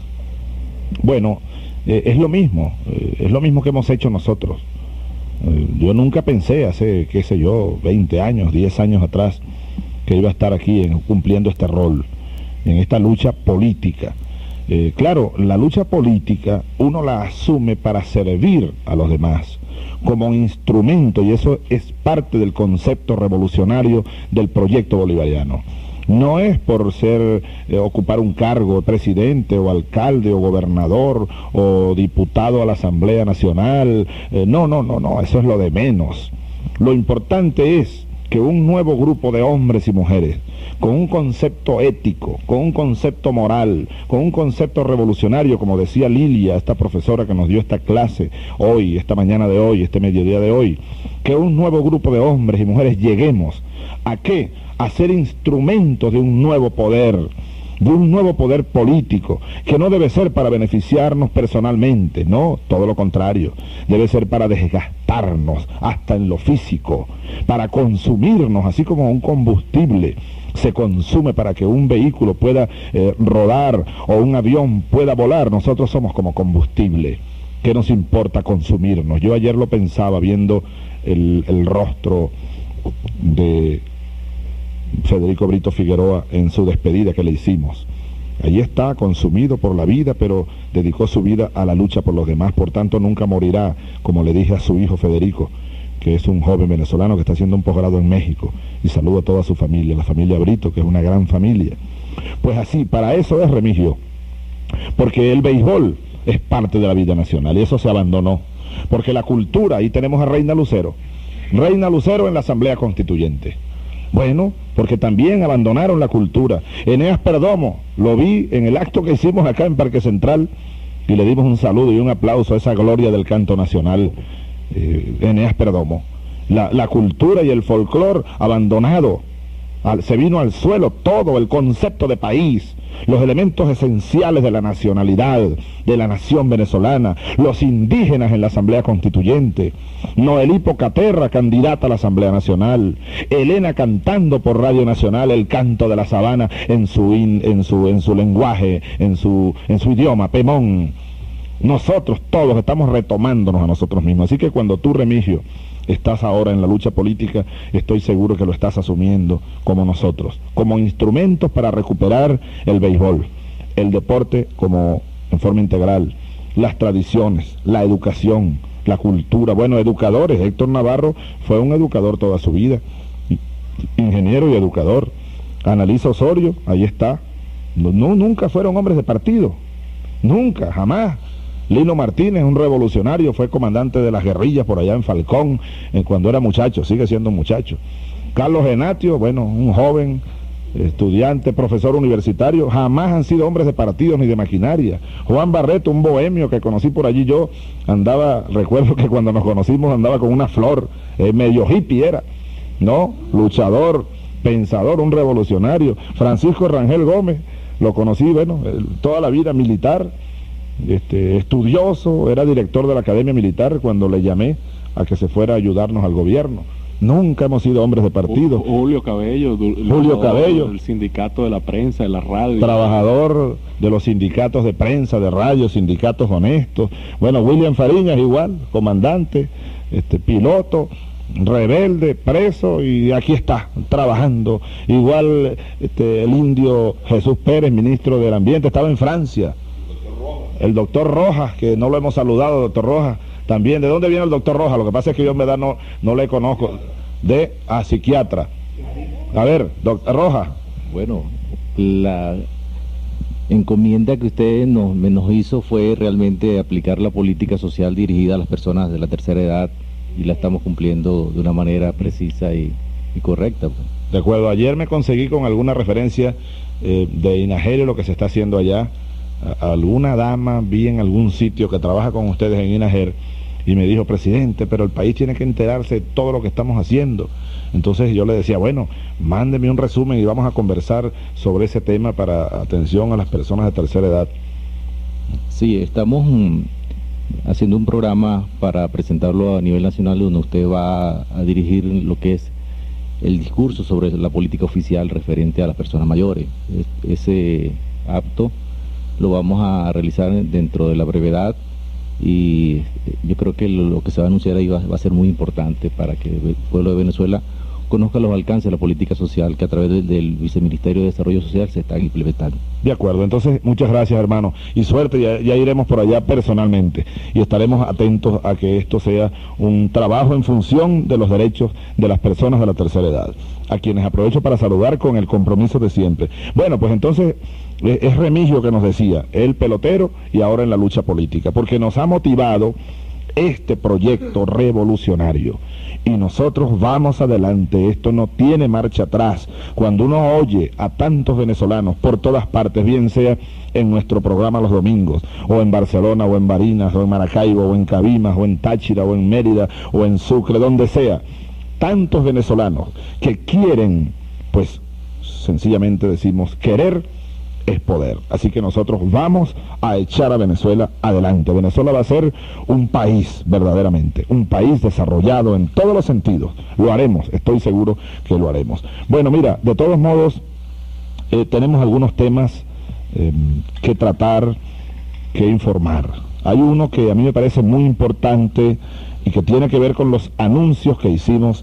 [SPEAKER 4] Bueno, eh, es lo mismo, eh, es lo mismo que hemos hecho nosotros. Eh, yo nunca pensé hace, qué sé yo, veinte años, diez años atrás, que iba a estar aquí en, cumpliendo este rol, en esta lucha política. Eh, claro, la lucha política uno la asume para servir a los demás, como instrumento, y eso es parte del concepto revolucionario del proyecto bolivariano. No es por ser, eh, ocupar un cargo, presidente o alcalde o gobernador o diputado a la Asamblea Nacional, eh, no, no, no, no, eso es lo de menos. Lo importante es que un nuevo grupo de hombres y mujeres, con un concepto ético, con un concepto moral, con un concepto revolucionario, como decía Lilia, esta profesora que nos dio esta clase hoy, esta mañana de hoy, este mediodía de hoy, que un nuevo grupo de hombres y mujeres lleguemos ¿a qué? A ser instrumentos de un nuevo poder, de un nuevo poder político, que no debe ser para beneficiarnos personalmente, no, todo lo contrario, debe ser para desgastarnos hasta en lo físico, para consumirnos, así como un combustible se consume para que un vehículo pueda eh, rodar o un avión pueda volar. Nosotros somos como combustible. ¿Qué nos importa consumirnos? Yo ayer lo pensaba viendo el, el rostro de Federico Brito Figueroa en su despedida que le hicimos. Allí está, consumido por la vida, pero dedicó su vida a la lucha por los demás, por tanto nunca morirá, como le dije a su hijo Federico, que es un joven venezolano que está haciendo un posgrado en México, y saludo a toda su familia, la familia Brito, que es una gran familia. Pues así, para eso es Remigio, porque el béisbol es parte de la vida nacional, y eso se abandonó, porque la cultura, ahí tenemos a Reina Lucero, Reina Lucero en la Asamblea Constituyente. Bueno, porque también abandonaron la cultura. Eneas Perdomo, lo vi en el acto que hicimos acá en Parque Central, y le dimos un saludo y un aplauso a esa gloria del canto nacional, eh, Eneas Perdomo. La, la cultura y el folclor abandonado, al, se vino al suelo todo el concepto de país, los elementos esenciales de la nacionalidad, de la nación venezolana, los indígenas en la Asamblea Constituyente, Noelí Pocaterra, candidata a la Asamblea Nacional, Elena cantando por Radio Nacional el canto de la sabana en su, in, en su, en su lenguaje, en su, en su idioma, Pemón. Nosotros todos estamos retomándonos a nosotros mismos, así que cuando tú, Remigio, estás ahora en la lucha política, estoy seguro que lo estás asumiendo como nosotros, como instrumentos para recuperar el béisbol. el deporte como en forma integral, las tradiciones, la educación, la cultura. Bueno, educadores, Héctor Navarro fue un educador toda su vida, ingeniero y educador. Annalisa Osorio, ahí está. No, no, nunca fueron hombres de partido, nunca, jamás. Lino Martínez, un revolucionario, fue comandante de las guerrillas por allá en Falcón, eh, cuando era muchacho, sigue siendo un muchacho. Carlos Genatio, bueno, un joven estudiante, profesor universitario, jamás han sido hombres de partidos ni de maquinaria. Juan Barreto, un bohemio que conocí por allí, yo andaba, recuerdo que cuando nos conocimos andaba con una flor, eh, medio hippie era, ¿no? Luchador, pensador, un revolucionario. Francisco Rangel Gómez, lo conocí, bueno, toda la vida militar, este, estudioso, era director de la Academia Militar cuando le llamé a que se fuera a ayudarnos al gobierno. Nunca hemos sido hombres de partido.
[SPEAKER 2] Julio Cabello,
[SPEAKER 4] Julio Cabello,
[SPEAKER 2] del sindicato de la prensa, de la radio.
[SPEAKER 4] Trabajador de los sindicatos de prensa, de radio, sindicatos honestos. Bueno, William Fariñas igual, comandante, este, piloto, rebelde, preso, y aquí está, trabajando. Igual este, el indio Jesús Pérez, ministro del Ambiente, estaba en Francia. El doctor Rojas, que no lo hemos saludado, doctor Rojas, también. ¿De dónde viene el doctor Rojas? Lo que pasa es que yo en verdad no, no le conozco. De a psiquiatra. A ver, doctor Rojas.
[SPEAKER 16] Bueno, la encomienda que usted nos, nos hizo fue realmente aplicar la política social dirigida a las personas de la tercera edad, y la estamos cumpliendo de una manera precisa y, y correcta. Pues.
[SPEAKER 4] De acuerdo, ayer me conseguí con alguna referencia eh, de Inagerio, lo que se está haciendo allá. A, alguna dama vi en algún sitio que trabaja con ustedes en Inager y me dijo, presidente, pero el país tiene que enterarse de todo lo que estamos haciendo. Entonces yo le decía, bueno, mándeme un resumen y vamos a conversar sobre ese tema para atención a las personas de tercera edad.
[SPEAKER 16] Sí, estamos mm, haciendo un programa para presentarlo a nivel nacional, donde usted va a dirigir lo que es el discurso sobre la política oficial referente a las personas mayores. Es, ese acto lo vamos a realizar dentro de la brevedad, y yo creo que lo, lo que se va a anunciar ahí va, va a ser muy importante para que el pueblo de Venezuela conozca los alcances de la política social que a través del, del Viceministerio de Desarrollo Social se están implementando.
[SPEAKER 4] De acuerdo, entonces muchas gracias, hermano, y suerte, ya, ya iremos por allá personalmente y estaremos atentos a que esto sea un trabajo en función de los derechos de las personas de la tercera edad, a quienes aprovecho para saludar con el compromiso de siempre. Bueno, pues entonces eh, es Remigio que nos decía, el pelotero y ahora en la lucha política, porque nos ha motivado este proyecto revolucionario. Y nosotros vamos adelante, esto no tiene marcha atrás. Cuando uno oye a tantos venezolanos por todas partes, bien sea en nuestro programa los domingos, o en Barcelona, o en Barinas, o en Maracaibo, o en Cabimas, o en Táchira, o en Mérida, o en Sucre, donde sea, tantos venezolanos que quieren, pues sencillamente decimos, querer es poder. Así que nosotros vamos a echar a Venezuela adelante. Venezuela va a ser un país verdaderamente, un país desarrollado en todos los sentidos. Lo haremos, estoy seguro que lo haremos. Bueno, mira, de todos modos, eh, tenemos algunos temas eh, que tratar, que informar. Hay uno que a mí me parece muy importante y que tiene que ver con los anuncios que hicimos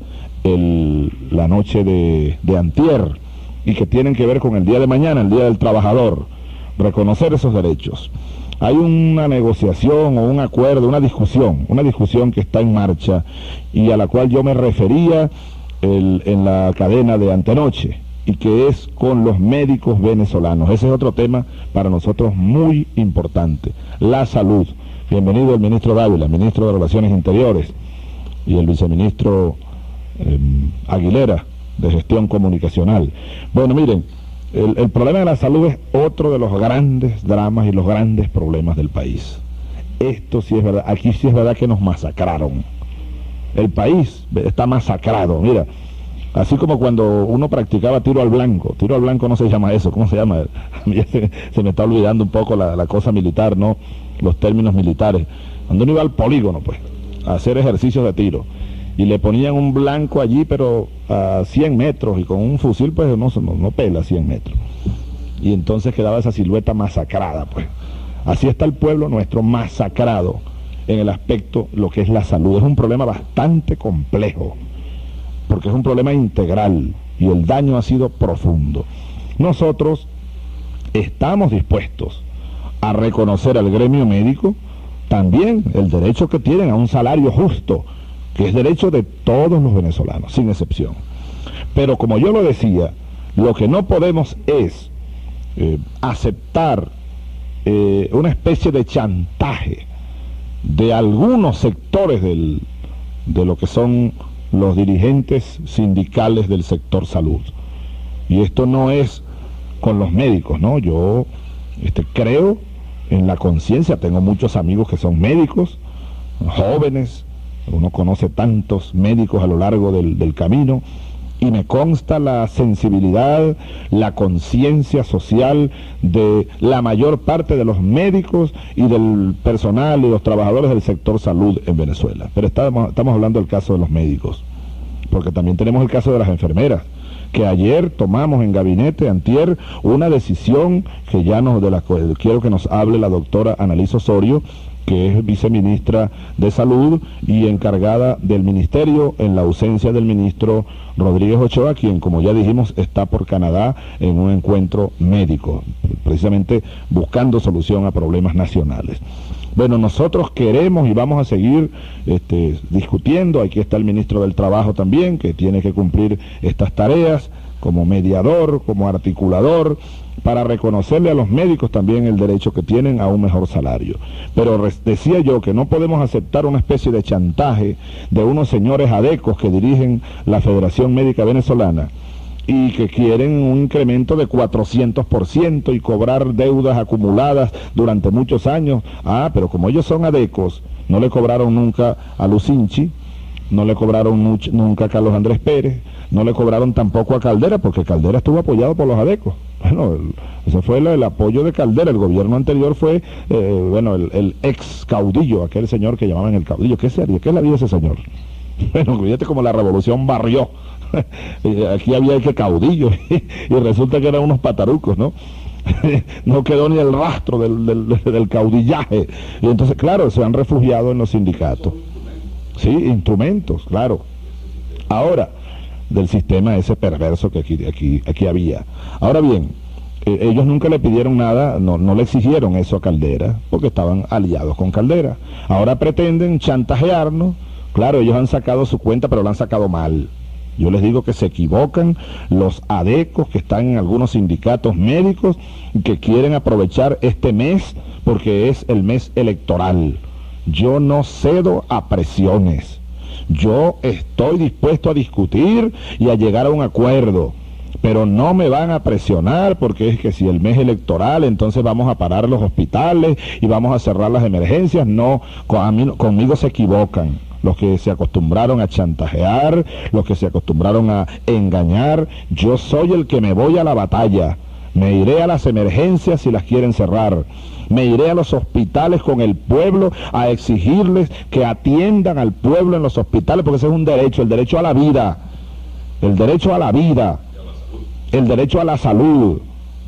[SPEAKER 4] el, la noche de, de antier, y que tienen que ver con el día de mañana, el Día del Trabajador, reconocer esos derechos. Hay una negociación o un acuerdo, una discusión, una discusión que está en marcha y a la cual yo me refería el, en la cadena de antenoche, y que es con los médicos venezolanos. Ese es otro tema para nosotros muy importante, la salud. Bienvenido el ministro Dávila, ministro de Relaciones Interiores, y el viceministro eh, Aguilera, de Gestión Comunicacional. Bueno, miren, el, el problema de la salud es otro de los grandes dramas y los grandes problemas del país. Esto sí es verdad, aquí sí es verdad que nos masacraron. El país está masacrado, mira, así como cuando uno practicaba tiro al blanco. Tiro al blanco no se llama eso, ¿cómo se llama? A mí se, se me está olvidando un poco la, la cosa militar, ¿no? Los términos militares. Cuando uno iba al polígono, pues, a hacer ejercicios de tiro, y le ponían un blanco allí, pero a cien metros, y con un fusil pues no, no, no pela cien metros, y entonces quedaba esa silueta masacrada. Pues así está el pueblo nuestro, masacrado en el aspecto, lo que es la salud. Es un problema bastante complejo, porque es un problema integral, y el daño ha sido profundo. Nosotros estamos dispuestos a reconocer al gremio médico también el derecho que tienen a un salario justo, que es derecho de todos los venezolanos, sin excepción. Pero como yo lo decía, lo que no podemos es eh, aceptar eh, una especie de chantaje de algunos sectores del, de lo que son los dirigentes sindicales del sector salud. Y esto no es con los médicos, ¿no? Yo este, creo en la conciencia, tengo muchos amigos que son médicos, jóvenes, uno conoce tantos médicos a lo largo del, del camino, y me consta la sensibilidad, la conciencia social de la mayor parte de los médicos y del personal y los trabajadores del sector salud en Venezuela. Pero estamos, estamos hablando del caso de los médicos, porque también tenemos el caso de las enfermeras, que ayer tomamos en gabinete, antier, una decisión que ya nos, de la quiero que nos hable la doctora Annalise Osorio, que es viceministra de Salud y encargada del ministerio en la ausencia del ministro Rodríguez Ochoa, quien, como ya dijimos, está por Canadá en un encuentro médico, precisamente buscando solución a problemas nacionales. Bueno, nosotros queremos y vamos a seguir este, discutiendo. Aquí está el ministro del Trabajo también, que tiene que cumplir estas tareas como mediador, como articulador, para reconocerle a los médicos también el derecho que tienen a un mejor salario. Pero decía yo que no podemos aceptar una especie de chantaje de unos señores adecos que dirigen la Federación Médica Venezolana y que quieren un incremento de cuatrocientos por ciento y cobrar deudas acumuladas durante muchos años. Ah, pero como ellos son adecos, no le cobraron nunca a Lucinchi, no le cobraron much, nunca a Carlos Andrés Pérez, no le cobraron tampoco a Caldera, porque Caldera estuvo apoyado por los adecos. Bueno, el, ese fue el, el apoyo de Caldera. El gobierno anterior fue, eh, bueno, el, el ex caudillo, aquel señor que llamaban el caudillo. ¿Qué sería? ¿Qué es la vida de ese señor? Bueno, fíjate como la revolución barrió. Aquí había el que caudillo y, y resulta que eran unos patarucos, ¿no? No quedó ni el rastro del, del, del caudillaje. Y entonces, claro, se han refugiado en los sindicatos. Sí, instrumentos, claro. Ahora, del sistema ese perverso que aquí, aquí, aquí había. Ahora bien, eh, ellos nunca le pidieron nada, no, no le exigieron eso a Caldera, porque estaban aliados con Caldera. Ahora pretenden chantajearnos. Claro, ellos han sacado su cuenta, pero la han sacado mal. Yo les digo que se equivocan los adecos que están en algunos sindicatos médicos que quieren aprovechar este mes porque es el mes electoral. Yo no cedo a presiones. Yo estoy dispuesto a discutir y a llegar a un acuerdo, pero no me van a presionar porque es que si el mes electoral entonces vamos a parar los hospitales y vamos a cerrar las emergencias. No, conmigo se equivocan. Los que se acostumbraron a chantajear, los que se acostumbraron a engañar. Yo soy el que me voy a la batalla. Me iré a las emergencias si las quieren cerrar. Me iré a los hospitales con el pueblo a exigirles que atiendan al pueblo en los hospitales, porque ese es un derecho, el derecho a la vida, el derecho a la vida, el derecho a la salud.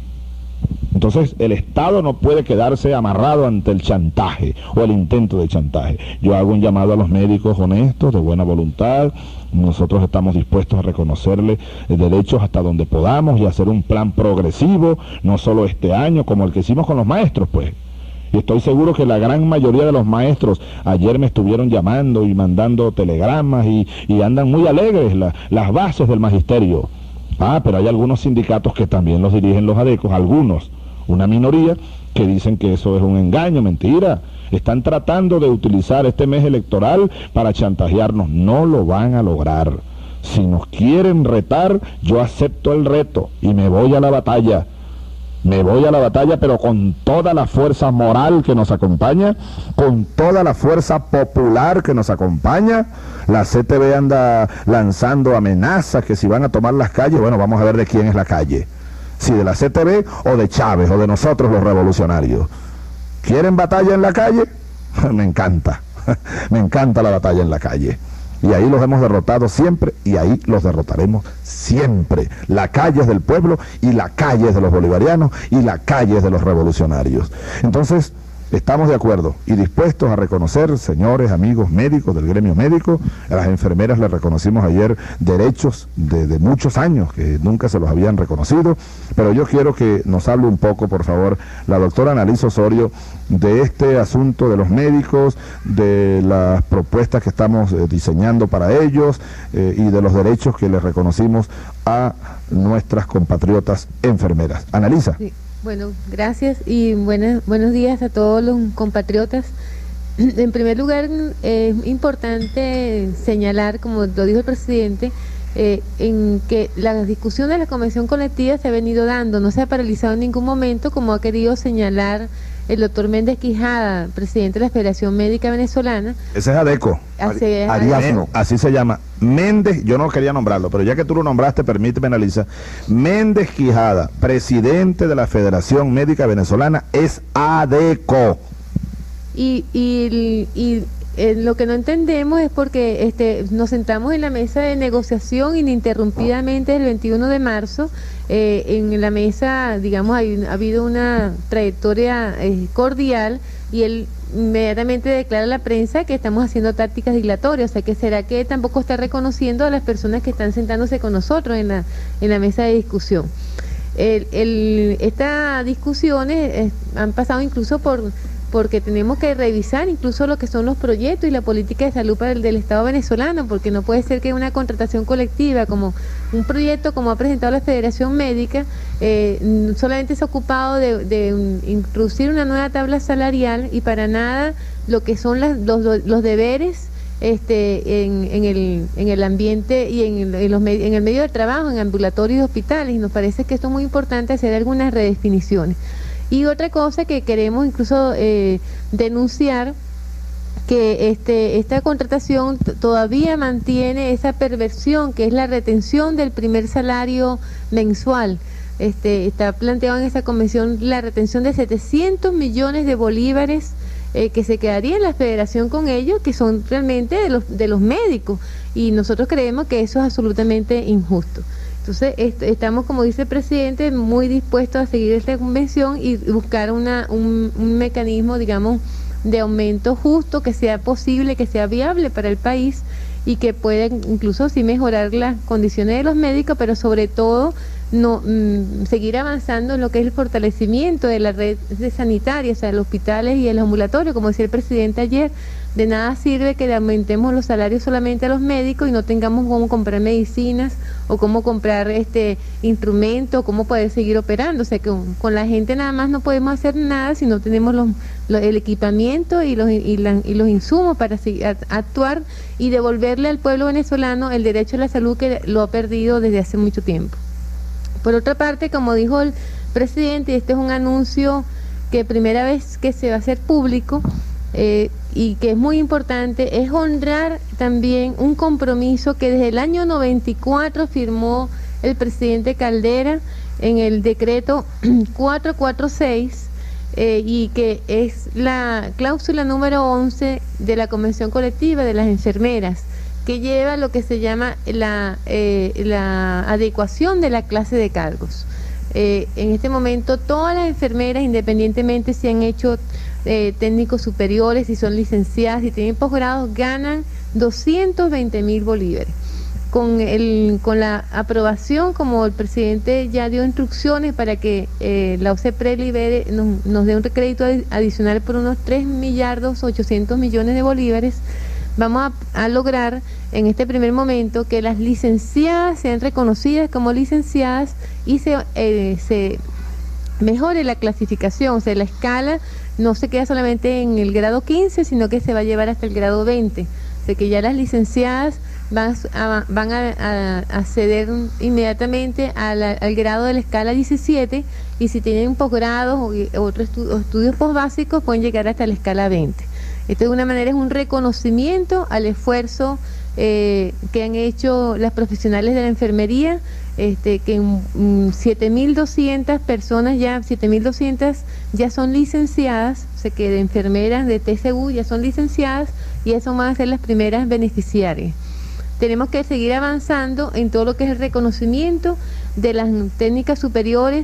[SPEAKER 4] Entonces el Estado no puede quedarse amarrado ante el chantaje o el intento de chantaje. Yo hago un llamado a los médicos honestos, de buena voluntad. Nosotros estamos dispuestos a reconocerle derechos hasta donde podamos y hacer un plan progresivo, no solo este año, como el que hicimos con los maestros, pues. Y estoy seguro que la gran mayoría de los maestros ayer me estuvieron llamando y mandando telegramas y, y andan muy alegres la, las bases del magisterio. Ah, pero hay algunos sindicatos que también los dirigen los adecos, algunos, una minoría, que dicen que eso es un engaño, mentira. Están tratando de utilizar este mes electoral para chantajearnos. No lo van a lograr. Si nos quieren retar, yo acepto el reto y me voy a la batalla. Me voy a la batalla, pero con toda la fuerza moral que nos acompaña, con toda la fuerza popular que nos acompaña. La C T V anda lanzando amenazas que si van a tomar las calles, bueno, vamos a ver de quién es la calle. Si de la C T V o de Chávez o de nosotros los revolucionarios. ¿Quieren batalla en la calle? Me encanta, me encanta la batalla en la calle. Y ahí los hemos derrotado siempre y ahí los derrotaremos siempre. La calle es del pueblo y la calle es de los bolivarianos y la calle es de los revolucionarios. Entonces, Estamos de acuerdo y dispuestos a reconocer, señores, amigos médicos del gremio médico, a las enfermeras les reconocimos ayer derechos de, de muchos años que nunca se los habían reconocido, pero yo quiero que nos hable un poco, por favor, la doctora Annalisa Osorio, de este asunto de los médicos, de las propuestas que estamos eh, diseñando para ellos eh, y de los derechos que les reconocimos a nuestras compatriotas enfermeras. Annalisa.
[SPEAKER 6] Sí. Bueno, gracias y buenas, buenos días a todos los compatriotas. En primer lugar, es importante señalar, como lo dijo el presidente, eh, en que la discusión de la convención colectiva se ha venido dando, no se ha paralizado en ningún momento, como ha querido señalar el doctor Méndez Quijada, presidente de la Federación Médica Venezolana.
[SPEAKER 4] Ese es Adeco.
[SPEAKER 6] Hace,
[SPEAKER 4] Ariasno, así se llama. Méndez, yo no quería nombrarlo, pero ya que tú lo nombraste, permíteme, Annalisa. Méndez Quijada, presidente de la Federación Médica Venezolana, es Adeco.
[SPEAKER 6] Y, y, y eh, lo que no entendemos es porque este, nos sentamos en la mesa de negociación ininterrumpidamente el veintiuno de marzo. Eh, en la mesa, digamos, hay, ha habido una trayectoria eh, cordial y él inmediatamente declara a la prensa que estamos haciendo tácticas dilatorias, o sea, que será que tampoco está reconociendo a las personas que están sentándose con nosotros en la, en la mesa de discusión. El, el, estas discusiones eh, han pasado incluso por porque tenemos que revisar incluso lo que son los proyectos y la política de salud para el del Estado venezolano, porque no puede ser que una contratación colectiva como un proyecto como ha presentado la Federación Médica eh, solamente se ha ocupado de, de un, introducir una nueva tabla salarial y para nada lo que son las, los, los deberes este en, en, el, en el ambiente y en, en, los, en el medio de trabajo, en ambulatorios y hospitales, y nos parece que esto es muy importante hacer algunas redefiniciones. Y otra cosa que queremos incluso eh, denunciar, que este, esta contratación todavía mantiene esa perversión que es la retención del primer salario mensual. Este, está planteado en esa convención la retención de setecientos millones de bolívares eh, que se quedaría en la federación con ellos, que son realmente de los, de los médicos, y nosotros creemos que eso es absolutamente injusto. Entonces, est estamos, como dice el presidente, muy dispuestos a seguir esta convención y buscar una, un, un mecanismo, digamos, de aumento justo, que sea posible, que sea viable para el país y que pueda incluso sí mejorar las condiciones de los médicos, pero sobre todo no mmm, seguir avanzando en lo que es el fortalecimiento de la red de sanitaria, o sea, los hospitales y el ambulatorio, como decía el presidente ayer. De nada sirve que le aumentemos los salarios solamente a los médicos y no tengamos cómo comprar medicinas o cómo comprar este instrumentos, cómo poder seguir operando. O sea, que con, con la gente nada más no podemos hacer nada si no tenemos los, los, el equipamiento y los, y, la, y los insumos para seguir, a, actuar y devolverle al pueblo venezolano el derecho a la salud que lo ha perdido desde hace mucho tiempo. Por otra parte, como dijo el presidente, este es un anuncio que primera vez que se va a hacer público, eh, y que es muy importante, es honrar también un compromiso que desde el año noventa y cuatro firmó el presidente Caldera en el decreto cuatrocientos cuarenta y seis eh, y que es la cláusula número once de la Convención Colectiva de las Enfermeras, que lleva lo que se llama la, eh, la adecuación de la clase de cargos. Eh, en este momento todas las enfermeras, independientemente si han hecho eh, técnicos superiores, si son licenciadas, si tienen posgrados, ganan doscientos veinte mil bolívares. Con, el, con la aprobación, como el presidente ya dio instrucciones para que eh, la OCEPRE libere, nos, nos dé un crédito adicional por unos tres millardos ochocientos millones de bolívares, vamos a, a lograr en este primer momento que las licenciadas sean reconocidas como licenciadas y se, eh, se mejore la clasificación, o sea, la escala no se queda solamente en el grado quince, sino que se va a llevar hasta el grado veinte. O sea, que ya las licenciadas van a, van a, a acceder inmediatamente a la, al grado de la escala diecisiete, y si tienen posgrados o, otros estu, o estudios postbásicos pueden llegar hasta la escala veinte. Esto de una manera es un reconocimiento al esfuerzo eh, que han hecho las profesionales de la enfermería, este, que um, siete mil doscientas personas ya, siete mil doscientas ya son licenciadas, o sea que de enfermeras de T C U ya son licenciadas y esas van a ser las primeras beneficiarias. Tenemos que seguir avanzando en todo lo que es el reconocimiento de las técnicas superiores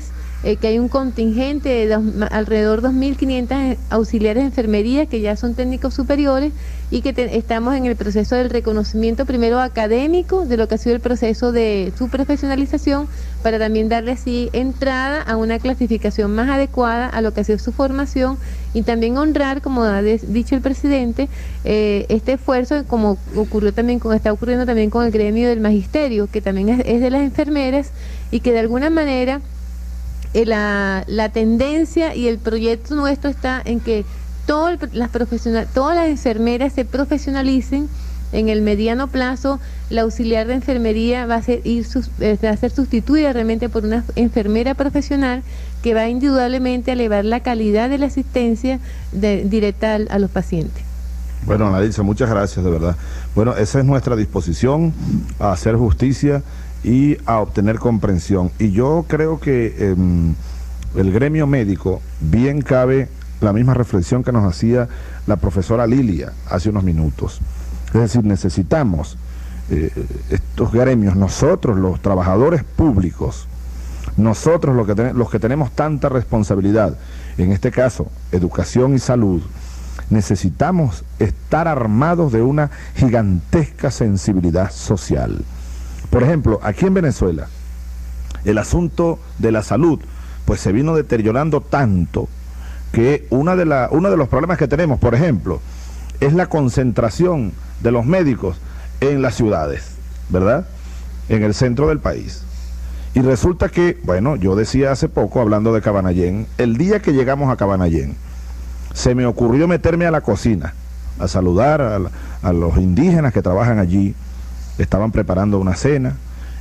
[SPEAKER 6] eh, que hay un contingente de dos, alrededor de dos mil quinientas auxiliares de enfermería que ya son técnicos superiores y que te, estamos en el proceso del reconocimiento primero académico de lo que ha sido el proceso de su profesionalización para también darle así entrada a una clasificación más adecuada a lo que ha sido su formación y también honrar, como ha dicho el presidente, eh, este esfuerzo como ocurrió también con, está ocurriendo también con el gremio del magisterio, que también es, es de las enfermeras y que de alguna manera eh, la, la tendencia y el proyecto nuestro está en que todo el, las profesional, todas las enfermeras se profesionalicen. En el mediano plazo, la auxiliar de enfermería va a ser, ir sus, eh, va a ser sustituida realmente por una enfermera profesional que va indudablemente a elevar la calidad de la asistencia de, directa a, a los pacientes.
[SPEAKER 4] Bueno, Analisa, muchas gracias, de verdad. Bueno, esa es nuestra disposición a hacer justicia y a obtener comprensión. Y yo creo que eh, el gremio médico bien cabe la misma reflexión que nos hacía la profesora Lilia hace unos minutos. Es decir, necesitamos eh, estos gremios, nosotros los trabajadores públicos, nosotros los que, ten, los que tenemos tanta responsabilidad, en este caso, educación y salud, necesitamos estar armados de una gigantesca sensibilidad social. Por ejemplo, aquí en Venezuela, el asunto de la salud, pues se vino deteriorando tanto que una de la, uno de los problemas que tenemos, por ejemplo, es la concentración de los médicos en las ciudades, ¿verdad? En el centro del país. Y resulta que, bueno, yo decía hace poco, hablando de Cabanallén, el día que llegamos a Cabanallén, se me ocurrió meterme a la cocina, a saludar a, a los indígenas que trabajan allí, estaban preparando una cena,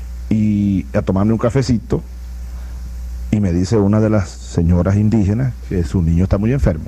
[SPEAKER 4] y a tomarme un cafecito, y me dice una de las señoras indígenas que su niño está muy enfermo.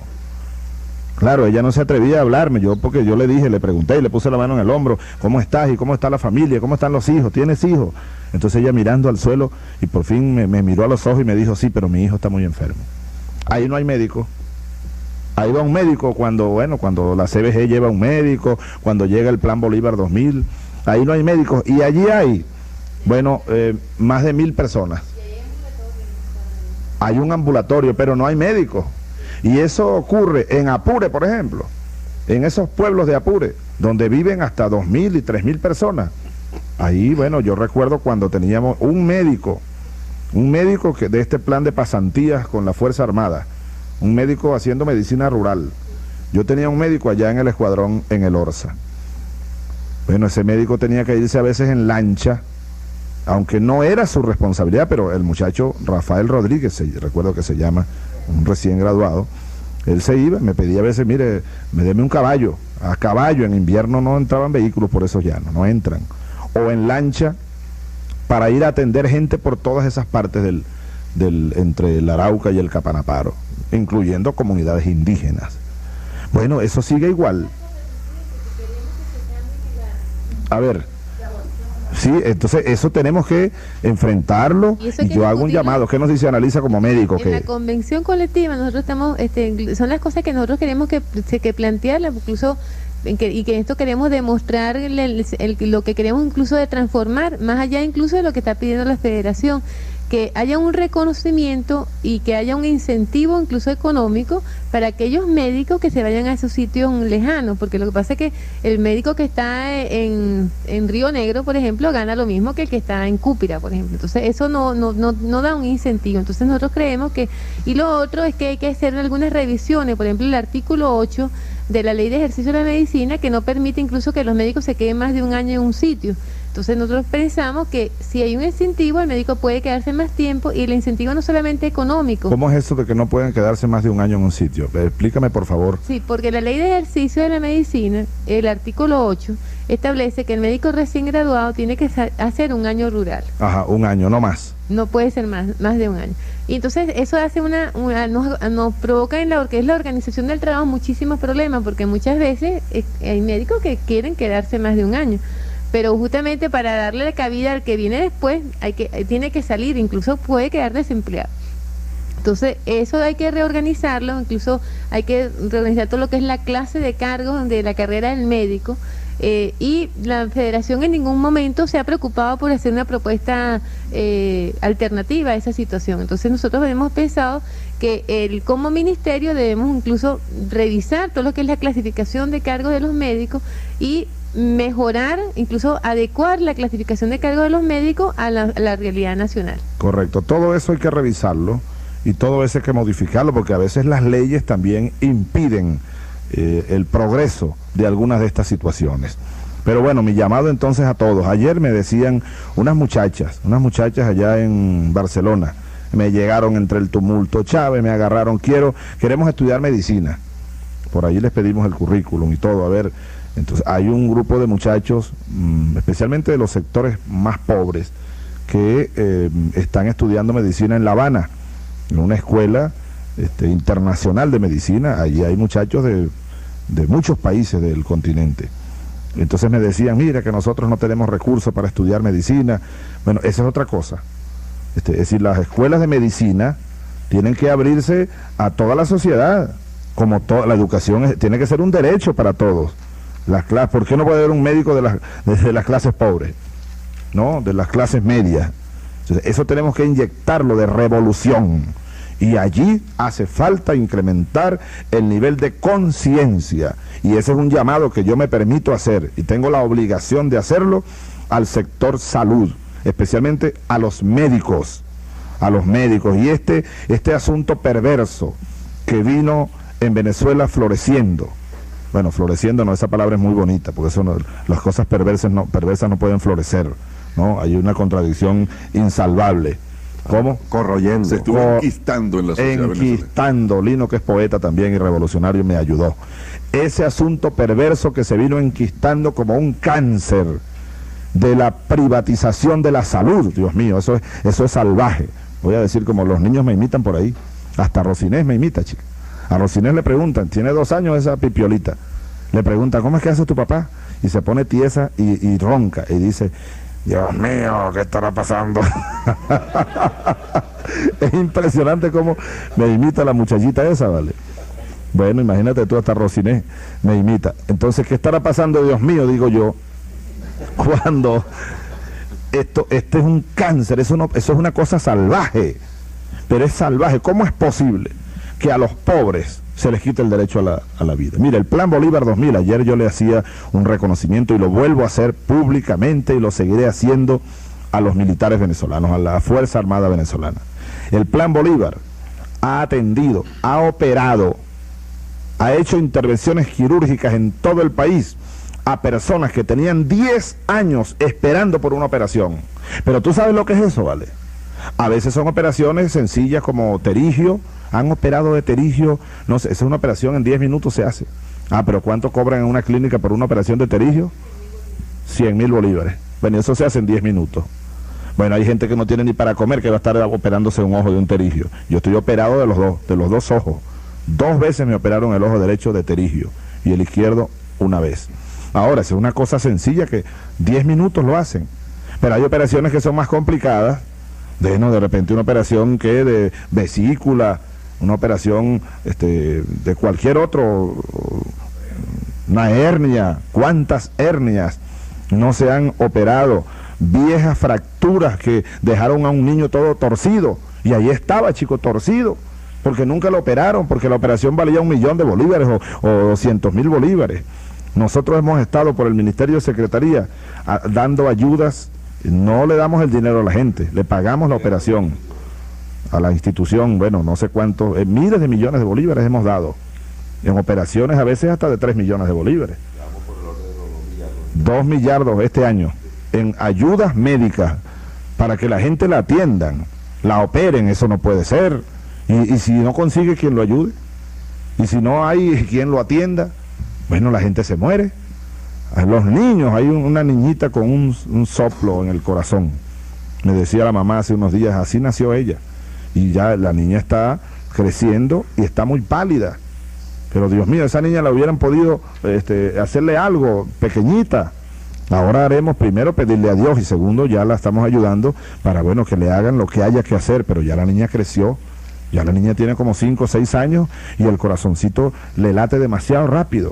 [SPEAKER 4] Claro, ella no se atrevía a hablarme, yo porque yo le dije, le pregunté y le puse la mano en el hombro, ¿cómo estás? ¿Y cómo está la familia? ¿Cómo están los hijos? ¿Tienes hijos? Entonces ella mirando al suelo y por fin me, me miró a los ojos y me dijo, sí, pero mi hijo está muy enfermo. Ahí no hay médico. Ahí va un médico cuando, bueno, cuando la C B G lleva un médico, cuando llega el Plan Bolívar dos mil, ahí no hay médicos. Y allí hay, bueno, eh, más de mil personas. Hay un ambulatorio, pero no hay médicos. Y eso ocurre en Apure, por ejemplo, en esos pueblos de Apure, donde viven hasta dos mil y tres mil personas. Ahí, bueno, yo recuerdo cuando teníamos un médico, un médico que de este plan de pasantías con la Fuerza Armada, un médico haciendo medicina rural. Yo tenía un médico allá en el escuadrón, en el Orza. Bueno, ese médico tenía que irse a veces en lancha, aunque no era su responsabilidad, pero el muchacho Rafael Rodríguez, se, recuerdo que se llama, un recién graduado, él se iba, me pedía a veces, mire, me deme un caballo, a caballo, en invierno no entraban vehículos por esos llanos, no entran, o en lancha, para ir a atender gente por todas esas partes del, del entre el Arauca y el Capanaparo, incluyendo comunidades indígenas. Bueno, eso sigue igual. A ver, sí, entonces eso tenemos que enfrentarlo y, y yo hago un llamado. ¿Qué nos dice Analisa como médico?
[SPEAKER 6] En
[SPEAKER 4] que
[SPEAKER 6] la convención colectiva nosotros estamos, este, son las cosas que nosotros queremos que, que plantearla, incluso en que, y que esto queremos demostrar el, el, el, lo que queremos incluso de transformar, más allá incluso de lo que está pidiendo la federación, que haya un reconocimiento y que haya un incentivo incluso económico para aquellos médicos que se vayan a esos sitios lejanos, porque lo que pasa es que el médico que está en, en Río Negro, por ejemplo, gana lo mismo que el que está en Cúpira, por ejemplo. Entonces eso no, no, no, no da un incentivo. Entonces nosotros creemos que, y lo otro es que hay que hacer algunas revisiones, por ejemplo el artículo ocho de la Ley de Ejercicio de la Medicina, que no permite incluso que los médicos se queden más de un año en un sitio. Entonces nosotros pensamos que si hay un incentivo, el médico puede quedarse más tiempo, y el incentivo no solamente económico.
[SPEAKER 4] ¿Cómo es eso de que no pueden quedarse más de un año en un sitio? Explícame, por favor.
[SPEAKER 6] Sí, porque la Ley de Ejercicio de la Medicina, el artículo ocho, establece que el médico recién graduado tiene que hacer un año rural.
[SPEAKER 4] Ajá, un año, no más.
[SPEAKER 6] No puede ser más, más de un año. Y entonces eso hace una, una nos, nos provoca en lo que es la organización del trabajo muchísimos problemas, porque muchas veces eh, hay médicos que quieren quedarse más de un año. Pero justamente para darle la cabida al que viene después, hay que tiene que salir, incluso puede quedar desempleado. Entonces, eso hay que reorganizarlo, incluso hay que reorganizar todo lo que es la clase de cargos de la carrera del médico, Eh, y la federación en ningún momento se ha preocupado por hacer una propuesta eh, alternativa a esa situación. Entonces nosotros hemos pensado que el, como ministerio debemos incluso revisar todo lo que es la clasificación de cargos de los médicos y mejorar, incluso adecuar la clasificación de cargos de los médicos a la, a la realidad nacional.
[SPEAKER 4] Correcto, todo eso hay que revisarlo y todo eso hay que modificarlo, porque a veces las leyes también impiden eh, el progreso de algunas de estas situaciones. Pero bueno, mi llamado entonces a todos. Ayer me decían unas muchachas, unas muchachas allá en Barcelona, me llegaron entre el tumulto, Chávez, me agarraron, quiero, queremos estudiar medicina. Por ahí les pedimos el currículum y todo, a ver. Entonces hay un grupo de muchachos, mmm, especialmente de los sectores más pobres, que eh, están estudiando medicina en La Habana, en una escuela este, internacional de medicina. Allí hay muchachos de, de muchos países del continente. Entonces me decían, mira que nosotros no tenemos recursos para estudiar medicina. Bueno, esa es otra cosa. Este, es decir, las escuelas de medicina tienen que abrirse a toda la sociedad, como toda la educación es, tiene que ser un derecho para todos. Las clases, ¿por qué no puede haber un médico de las, de, de las clases pobres? ¿No? De las clases medias. Entonces, eso tenemos que inyectarlo de revolución. Y allí hace falta incrementar el nivel de conciencia. Y ese es un llamado que yo me permito hacer, y tengo la obligación de hacerlo, al sector salud, especialmente a los médicos, a los médicos. Y este, este asunto perverso que vino en Venezuela floreciendo, bueno, floreciendo no, esa palabra es muy bonita, porque eso no, las cosas perversas no, perversas no pueden florecer, ¿no? Hay una contradicción insalvable. ¿Cómo?
[SPEAKER 17] Corroyendo. Se estuvo
[SPEAKER 4] Cor
[SPEAKER 17] enquistando en la sociedad
[SPEAKER 4] Enquistando. Lino, que es poeta también y revolucionario, me ayudó. Ese asunto perverso que se vino enquistando como un cáncer de la privatización de la salud, Dios mío, eso es, eso es salvaje. Voy a decir como los niños me imitan por ahí. Hasta Rocinés me imita, chica. A Rocinés le preguntan, tiene dos años esa pipiolita, le preguntan, ¿cómo es que hace tu papá? Y se pone tiesa y, y ronca y dice, Dios mío, ¿qué estará pasando? Es impresionante cómo me imita la muchachita esa, ¿vale? Bueno, imagínate tú, hasta Rocinés me imita. Entonces, ¿qué estará pasando, Dios mío? Digo yo, cuando esto, este es un cáncer, eso, no, eso es una cosa salvaje, pero es salvaje. ¿Cómo es posible que a los pobres se les quite el derecho a la, a la vida? Mira, el Plan Bolívar dos mil, ayer yo le hacía un reconocimiento y lo vuelvo a hacer públicamente y lo seguiré haciendo a los militares venezolanos, a la Fuerza Armada venezolana. El Plan Bolívar ha atendido, ha operado, ha hecho intervenciones quirúrgicas en todo el país a personas que tenían diez años esperando por una operación. Pero tú sabes lo que es eso, ¿vale? A veces son operaciones sencillas como terigio. Han operado de terigio, no sé, esa es una operación en diez minutos se hace. Ah, pero ¿cuánto cobran en una clínica por una operación de terigio? cien mil bolívares. Bueno, eso se hace en diez minutos. Bueno, hay gente que no tiene ni para comer, que va a estar operándose un ojo de un terigio. Yo estoy operado de los dos, de los dos ojos. Dos veces me operaron el ojo derecho de terigio y el izquierdo una vez. Ahora, es una cosa sencilla que diez minutos lo hacen. Pero hay operaciones que son más complicadas. De, no, de repente una operación que de vesícula, una operación este, de cualquier otro, una hernia, cuántas hernias no se han operado, viejas fracturas que dejaron a un niño todo torcido, y ahí estaba, chico, torcido, porque nunca lo operaron, porque la operación valía un millón de bolívares o, o doscientos mil bolívares. Nosotros hemos estado por el Ministerio de Secretaría a, dando ayudas, no le damos el dinero a la gente, le pagamos la operación a la institución, bueno, no sé cuántos, eh, miles de millones de bolívares hemos dado, en operaciones a veces hasta de tres millones de bolívares. Dos millardos este año, en ayudas médicas, para que la gente la atiendan, la operen, eso no puede ser. Y, y si no consigue quien lo ayude, y si no hay quien lo atienda, bueno, la gente se muere. Los niños, hay una niñita con un, un soplo en el corazón, me decía la mamá hace unos días, así nació ella, y ya la niña está creciendo y está muy pálida, pero Dios mío, esa niña la hubieran podido este, hacerle algo, pequeñita. Ahora haremos, primero pedirle a Dios, y segundo ya la estamos ayudando para, bueno, que le hagan lo que haya que hacer, pero ya la niña creció, ya la niña tiene como cinco o seis años y el corazoncito le late demasiado rápido.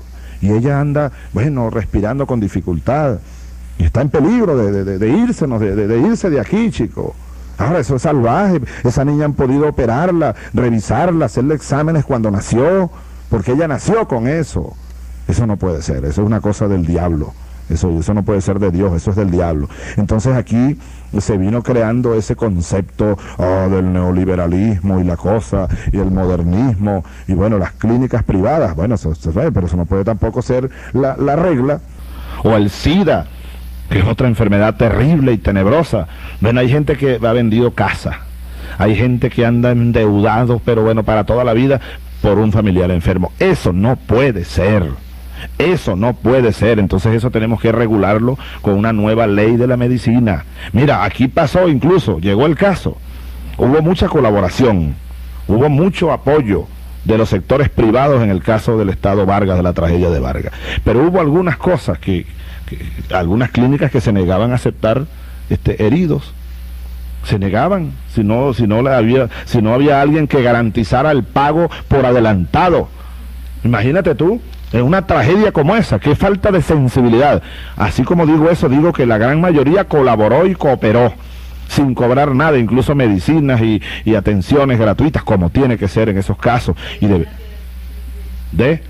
[SPEAKER 4] y ella anda, bueno, respirando con dificultad, y está en peligro de, de, de irse, de, de, de irse de aquí, chico. Ahora, eso es salvaje. Esa niña han podido operarla, revisarla, hacerle exámenes cuando nació, porque ella nació con eso. Eso no puede ser, eso es una cosa del diablo. Eso, eso no puede ser de Dios, eso es del diablo. Entonces aquí se vino creando ese concepto oh, del neoliberalismo y la cosa, y el modernismo, y bueno, las clínicas privadas, bueno, eso, eso, pero eso no puede tampoco ser la, la regla. O el SIDA, que es otra enfermedad terrible y tenebrosa. Bueno, hay gente que ha vendido casa, hay gente que anda endeudado, pero bueno, para toda la vida, por un familiar enfermo. Eso no puede ser. Eso no puede ser. Entonces eso tenemos que regularlo con una nueva ley de la medicina. Mira, aquí pasó incluso, llegó el caso, hubo mucha colaboración, hubo mucho apoyo de los sectores privados en el caso del Estado Vargas, de la tragedia de Vargas, pero hubo algunas cosas que, que algunas clínicas que se negaban a aceptar este, heridos, se negaban, si no, si no había, si no había alguien que garantizara el pago por adelantado. Imagínate tú, en una tragedia como esa, qué falta de sensibilidad. Así como digo eso, digo que la gran mayoría colaboró y cooperó, sin cobrar nada, incluso medicinas y, y atenciones gratuitas, como tiene que ser en esos casos. Y de, de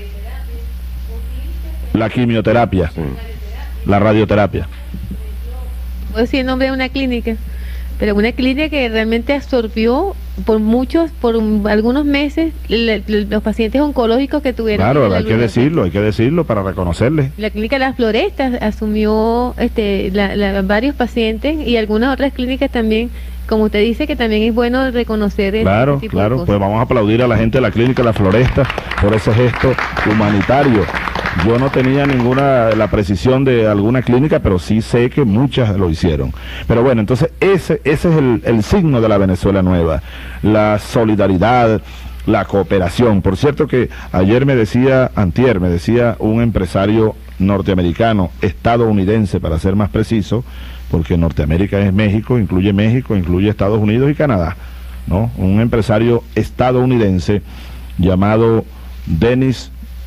[SPEAKER 4] la quimioterapia, sí, la radioterapia.
[SPEAKER 6] Puedo decir el nombre de una clínica, pero una clínica que realmente absorbió por muchos, por un, algunos meses, le, le, los pacientes oncológicos que tuvieron.
[SPEAKER 4] Claro, hay que decirlo, hay que decirlo para reconocerles.
[SPEAKER 6] La clínica Las Florestas asumió este, la, la, varios pacientes, y algunas otras clínicas también, como usted dice, que también es bueno reconocer.
[SPEAKER 4] Claro, este tipo claro, de cosas. Pues vamos a aplaudir a la gente de la clínica Las Florestas por ese gesto humanitario. Yo no tenía ninguna, la precisión de alguna clínica, pero sí sé que muchas lo hicieron. Pero bueno, entonces ese, ese es el, el signo de la Venezuela nueva, la solidaridad, la cooperación. Por cierto que ayer me decía, antier, me decía un empresario norteamericano, estadounidense para ser más preciso, porque Norteamérica es México, incluye México, incluye Estados Unidos y Canadá, ¿no? Un empresario estadounidense llamado Dennis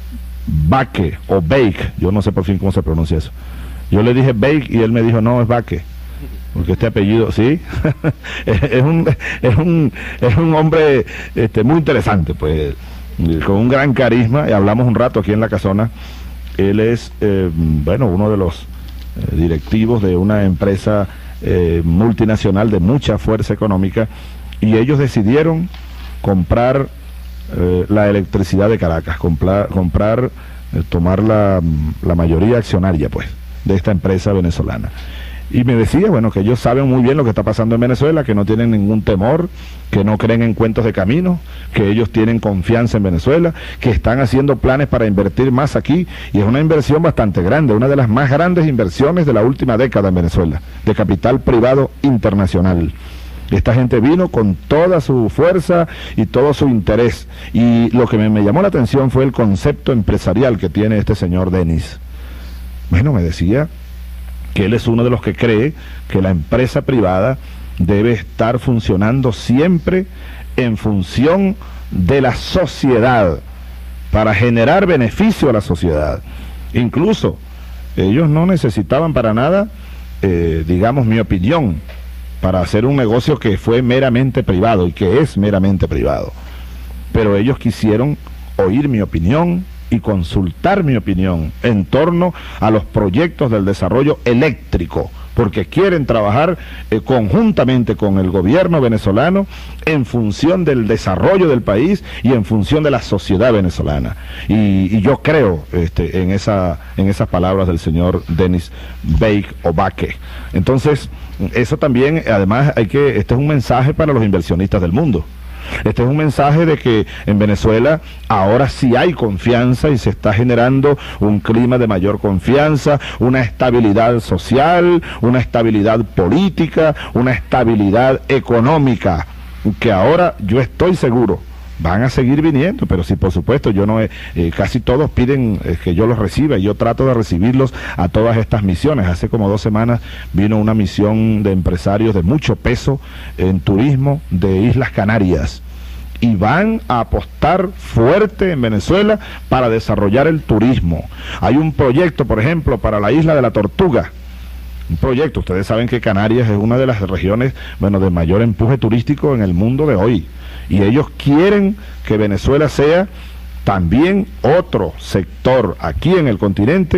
[SPEAKER 4] Baque o Bake, yo no sé por fin cómo se pronuncia eso. Yo le dije Bake y él me dijo no, es Baque, porque este apellido, sí, es un es un es un hombre este muy interesante, pues, con un gran carisma, y hablamos un rato aquí en la casona. Él es eh, bueno, uno de los eh, directivos de una empresa eh, multinacional de mucha fuerza económica, y ellos decidieron comprar Eh, la electricidad de Caracas, comprar, comprar eh, tomar la, la mayoría accionaria, pues, de esta empresa venezolana. Y me decía, bueno, que ellos saben muy bien lo que está pasando en Venezuela, que no tienen ningún temor, que no creen en cuentos de camino, que ellos tienen confianza en Venezuela, que están haciendo planes para invertir más aquí, y es una inversión bastante grande, una de las más grandes inversiones de la última década en Venezuela, de capital privado internacional. Esta gente vino con toda su fuerza y todo su interés, y lo que me, me llamó la atención fue el concepto empresarial que tiene este señor Denis. Bueno, me decía que él es uno de los que cree que la empresa privada debe estar funcionando siempre en función de la sociedad, para generar beneficio a la sociedad. Incluso ellos no necesitaban para nada, eh, digamos, mi opinión, para hacer un negocio que fue meramente privado y que es meramente privado. Pero ellos quisieron oír mi opinión y consultar mi opinión en torno a los proyectos del desarrollo eléctrico, porque quieren trabajar eh, conjuntamente con el gobierno venezolano en función del desarrollo del país y en función de la sociedad venezolana. Y, y yo creo este, en, esa, en esas palabras del señor Denis Bake o Baque. Entonces, eso también, además, hay que, este es un mensaje para los inversionistas del mundo. Este es un mensaje de que en Venezuela ahora sí hay confianza y se está generando un clima de mayor confianza, una estabilidad social, una estabilidad política, una estabilidad económica, que ahora yo estoy seguro van a seguir viniendo, pero sí, por supuesto, yo no he, eh, casi todos piden eh, que yo los reciba, y yo trato de recibirlos a todas estas misiones. Hace como dos semanas vino una misión de empresarios de mucho peso en turismo de Islas Canarias, y van a apostar fuerte en Venezuela para desarrollar el turismo. Hay un proyecto, por ejemplo, para la isla de la Tortuga. Un proyecto, ustedes saben que Canarias es una de las regiones, bueno, de mayor empuje turístico en el mundo de hoy. Y ellos quieren que Venezuela sea también otro sector aquí en el continente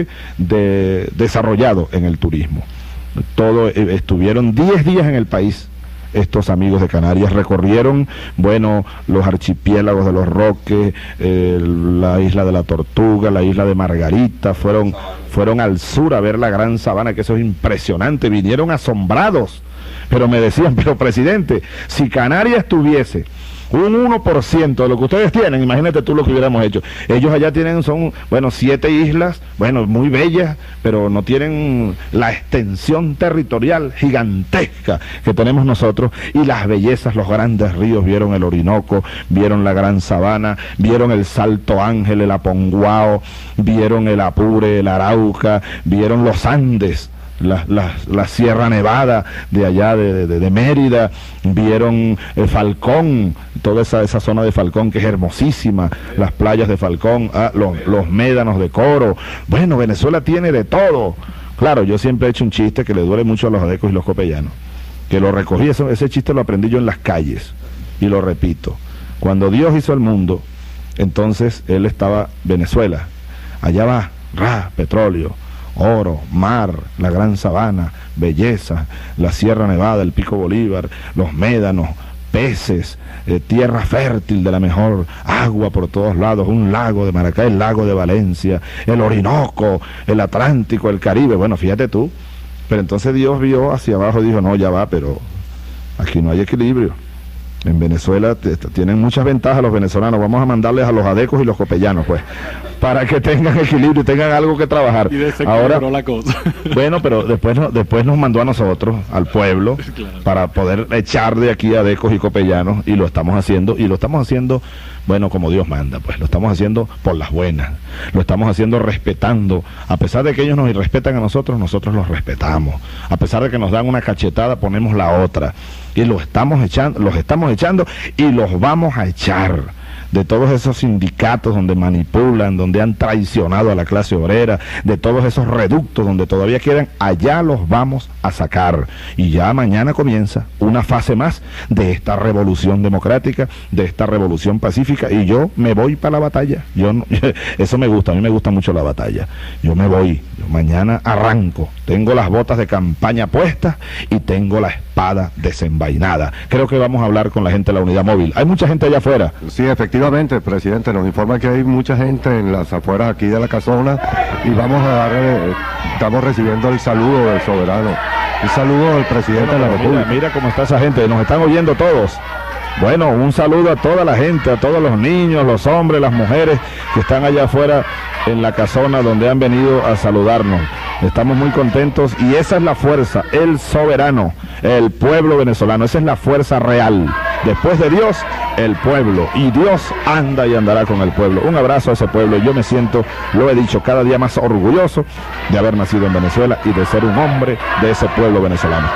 [SPEAKER 4] de, desarrollado en el turismo. Todo, eh, estuvieron diez días en el país. Estos amigos de Canarias recorrieron, bueno, los archipiélagos de los Roques, eh, la isla de la Tortuga, la isla de Margarita, fueron, fueron al sur a ver la Gran Sabana, que eso es impresionante, vinieron asombrados, pero me decían, pero presidente, si Canarias tuviese un uno por ciento de lo que ustedes tienen, imagínate tú lo que hubiéramos hecho. Ellos allá tienen, son, bueno, siete islas, bueno, muy bellas, pero no tienen la extensión territorial gigantesca que tenemos nosotros, y las bellezas, los grandes ríos, vieron el Orinoco, vieron la Gran Sabana, vieron el Salto Ángel, el Aponguao, vieron el Apure, el Arauca, vieron los Andes, La, la, la Sierra Nevada de allá de, de, de Mérida, vieron el Falcón, toda esa, esa zona de Falcón que es hermosísima, las playas de Falcón, ah, los, los médanos de Coro. Bueno, Venezuela tiene de todo. Claro, yo siempre he hecho un chiste que le duele mucho a los adecos y los copellanos, que lo recogí, eso, ese chiste lo aprendí yo en las calles, y lo repito: cuando Dios hizo el mundo, entonces Él estaba Venezuela, allá va, ra, petróleo, oro, mar, la Gran Sabana, belleza, la Sierra Nevada, el Pico Bolívar, los médanos, peces, eh, tierra fértil de la mejor, agua por todos lados, un lago de Maracay, el lago de Valencia, el Orinoco, el Atlántico, el Caribe. Bueno, fíjate tú, pero entonces Dios vio hacia abajo y dijo, no, ya va, pero aquí no hay equilibrio. En Venezuela te, te, tienen muchas ventajas los venezolanos, vamos a mandarles a los adecos y los copellanos, pues, para que tengan equilibrio y tengan algo que trabajar.
[SPEAKER 2] Y
[SPEAKER 4] ahora
[SPEAKER 2] la cosa.
[SPEAKER 4] Bueno, pero después, después nos mandó a nosotros, al pueblo, claro, para poder echar de aquí adecos y copellanos, y lo estamos haciendo, y lo estamos haciendo, bueno, como Dios manda, pues, lo estamos haciendo por las buenas, lo estamos haciendo respetando, a pesar de que ellos nos irrespetan a nosotros, nosotros los respetamos, a pesar de que nos dan una cachetada, ponemos la otra, y lo estamos echando, los estamos echando, y los vamos a echar de todos esos sindicatos donde manipulan, donde han traicionado a la clase obrera, de todos esos reductos donde todavía quedan, allá los vamos a sacar. Y ya mañana comienza una fase más de esta revolución democrática, de esta revolución pacífica, y yo me voy para la batalla. Yo no, eso me gusta, a mí me gusta mucho la batalla. Yo me voy, yo mañana arranco, tengo las botas de campaña puestas y tengo la espada desenvainada. Creo que vamos a hablar con la gente de la unidad móvil. Hay mucha gente allá afuera.
[SPEAKER 3] Sí, efectivamente, presidente, nos informa que hay mucha gente en las afueras aquí de la casona, y vamos a darle, estamos recibiendo el saludo del soberano, el saludo del presidente bueno, de la República.
[SPEAKER 4] Mira, mira cómo está esa gente, nos están oyendo todos. Bueno, un saludo a toda la gente, a todos los niños, los hombres, las mujeres que están allá afuera en la casona donde han venido a saludarnos. Estamos muy contentos, y esa es la fuerza, el soberano, el pueblo venezolano, esa es la fuerza real. Después de Dios, el pueblo, y Dios anda y andará con el pueblo. Un abrazo a ese pueblo. Yo me siento, lo he dicho, cada día más orgulloso de haber nacido en Venezuela y de ser un hombre de ese pueblo venezolano.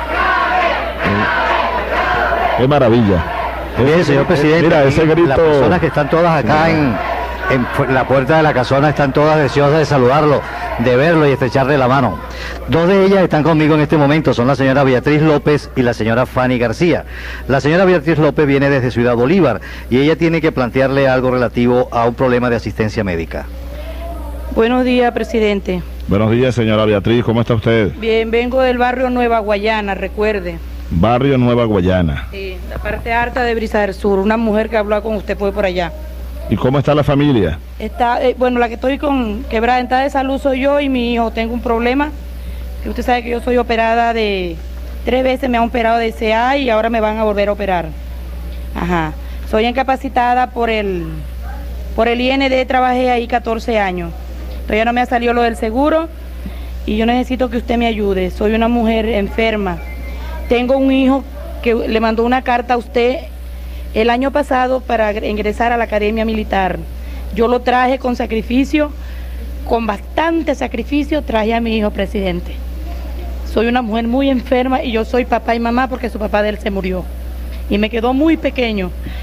[SPEAKER 4] ¡Qué maravilla!
[SPEAKER 8] Bien, señor presidente,
[SPEAKER 4] mira ese grito.
[SPEAKER 8] Las personas que están todas acá en, en la puerta de la casona están todas deseosas de saludarlo, de verlo y estrecharle la mano. Dos de ellas están conmigo en este momento, son la señora Beatriz López y la señora Fanny García. La señora Beatriz López viene desde Ciudad Bolívar y ella tiene que plantearle algo relativo a un problema de asistencia médica.
[SPEAKER 18] Buenos días, presidente.
[SPEAKER 4] Buenos días, señora Beatriz, ¿cómo está usted?
[SPEAKER 18] Bien, vengo del barrio Nueva Guayana, recuerde.
[SPEAKER 4] Barrio Nueva Guayana.
[SPEAKER 18] Sí, la parte alta de Brisa del Sur, una mujer que habló con usted fue por allá.
[SPEAKER 4] ¿Y cómo está la familia?
[SPEAKER 18] Está, eh, bueno, la que estoy con quebrantada de salud soy yo y mi hijo. Tengo un problema, que usted sabe que yo soy operada de, tres veces me han operado de C A y ahora me van a volver a operar. Ajá. Soy incapacitada por el, por el I N D, trabajé ahí catorce años. Todavía no me ha salido lo del seguro y yo necesito que usted me ayude. Soy una mujer enferma. Tengo un hijo que le mandó una carta a usted el año pasado para ingresar a la Academia Militar. Yo lo traje con sacrificio, con bastante sacrificio, traje a mi hijo, presidente. Soy una mujer muy enferma y yo soy papá y mamá porque su papá de él se murió. Y me quedó muy pequeño.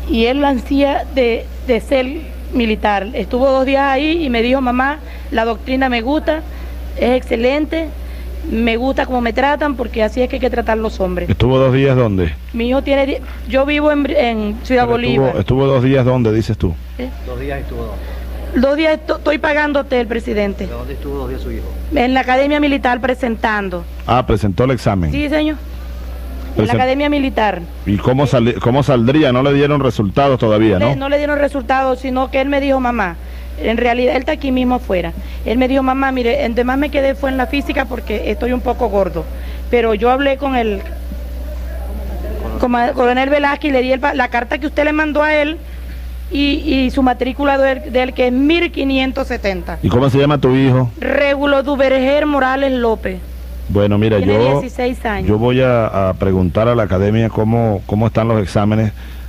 [SPEAKER 18] y él ansía de, de ser militar. Estuvo dos días ahí y me dijo, mamá, la doctrina me gusta, es excelente, me gusta cómo me tratan, porque así es que hay que tratar los hombres.
[SPEAKER 4] ¿Estuvo dos días dónde?
[SPEAKER 18] Mi hijo tiene, die- yo vivo en, en Ciudad
[SPEAKER 4] Pero
[SPEAKER 18] Bolívar.
[SPEAKER 4] Estuvo, estuvo dos días dónde, dices tú?
[SPEAKER 18] ¿Eh?
[SPEAKER 8] Dos días estuvo dos.
[SPEAKER 18] Dos días esto- estoy pagando hotel, presidente.
[SPEAKER 8] ¿De dónde estuvo dos días su hijo?
[SPEAKER 18] En la Academia Militar presentando.
[SPEAKER 4] Ah, presentó el examen.
[SPEAKER 18] Sí, señor. En la
[SPEAKER 4] Present-
[SPEAKER 18] Academia Militar.
[SPEAKER 4] ¿Y cómo, sali- cómo saldría? No le dieron resultados todavía,
[SPEAKER 18] Le-
[SPEAKER 4] ¿no?
[SPEAKER 18] no le dieron resultados, sino que él me dijo, mamá, en realidad él está aquí mismo afuera. Él me dijo, mamá, mire, en demás me quedé fue en la física porque estoy un poco gordo. Pero yo hablé con el coma- coronel Velázquez y le di el pa- la carta que usted le mandó a él y, y su matrícula de él, de él, que es mil quinientos setenta.
[SPEAKER 4] ¿Y cómo se llama tu hijo?
[SPEAKER 18] Régulo Duverger Morales López.
[SPEAKER 4] Bueno, mira,
[SPEAKER 18] Tiene
[SPEAKER 4] yo,
[SPEAKER 18] dieciséis años.
[SPEAKER 4] yo voy a, a preguntar a la academia cómo, cómo están los exámenes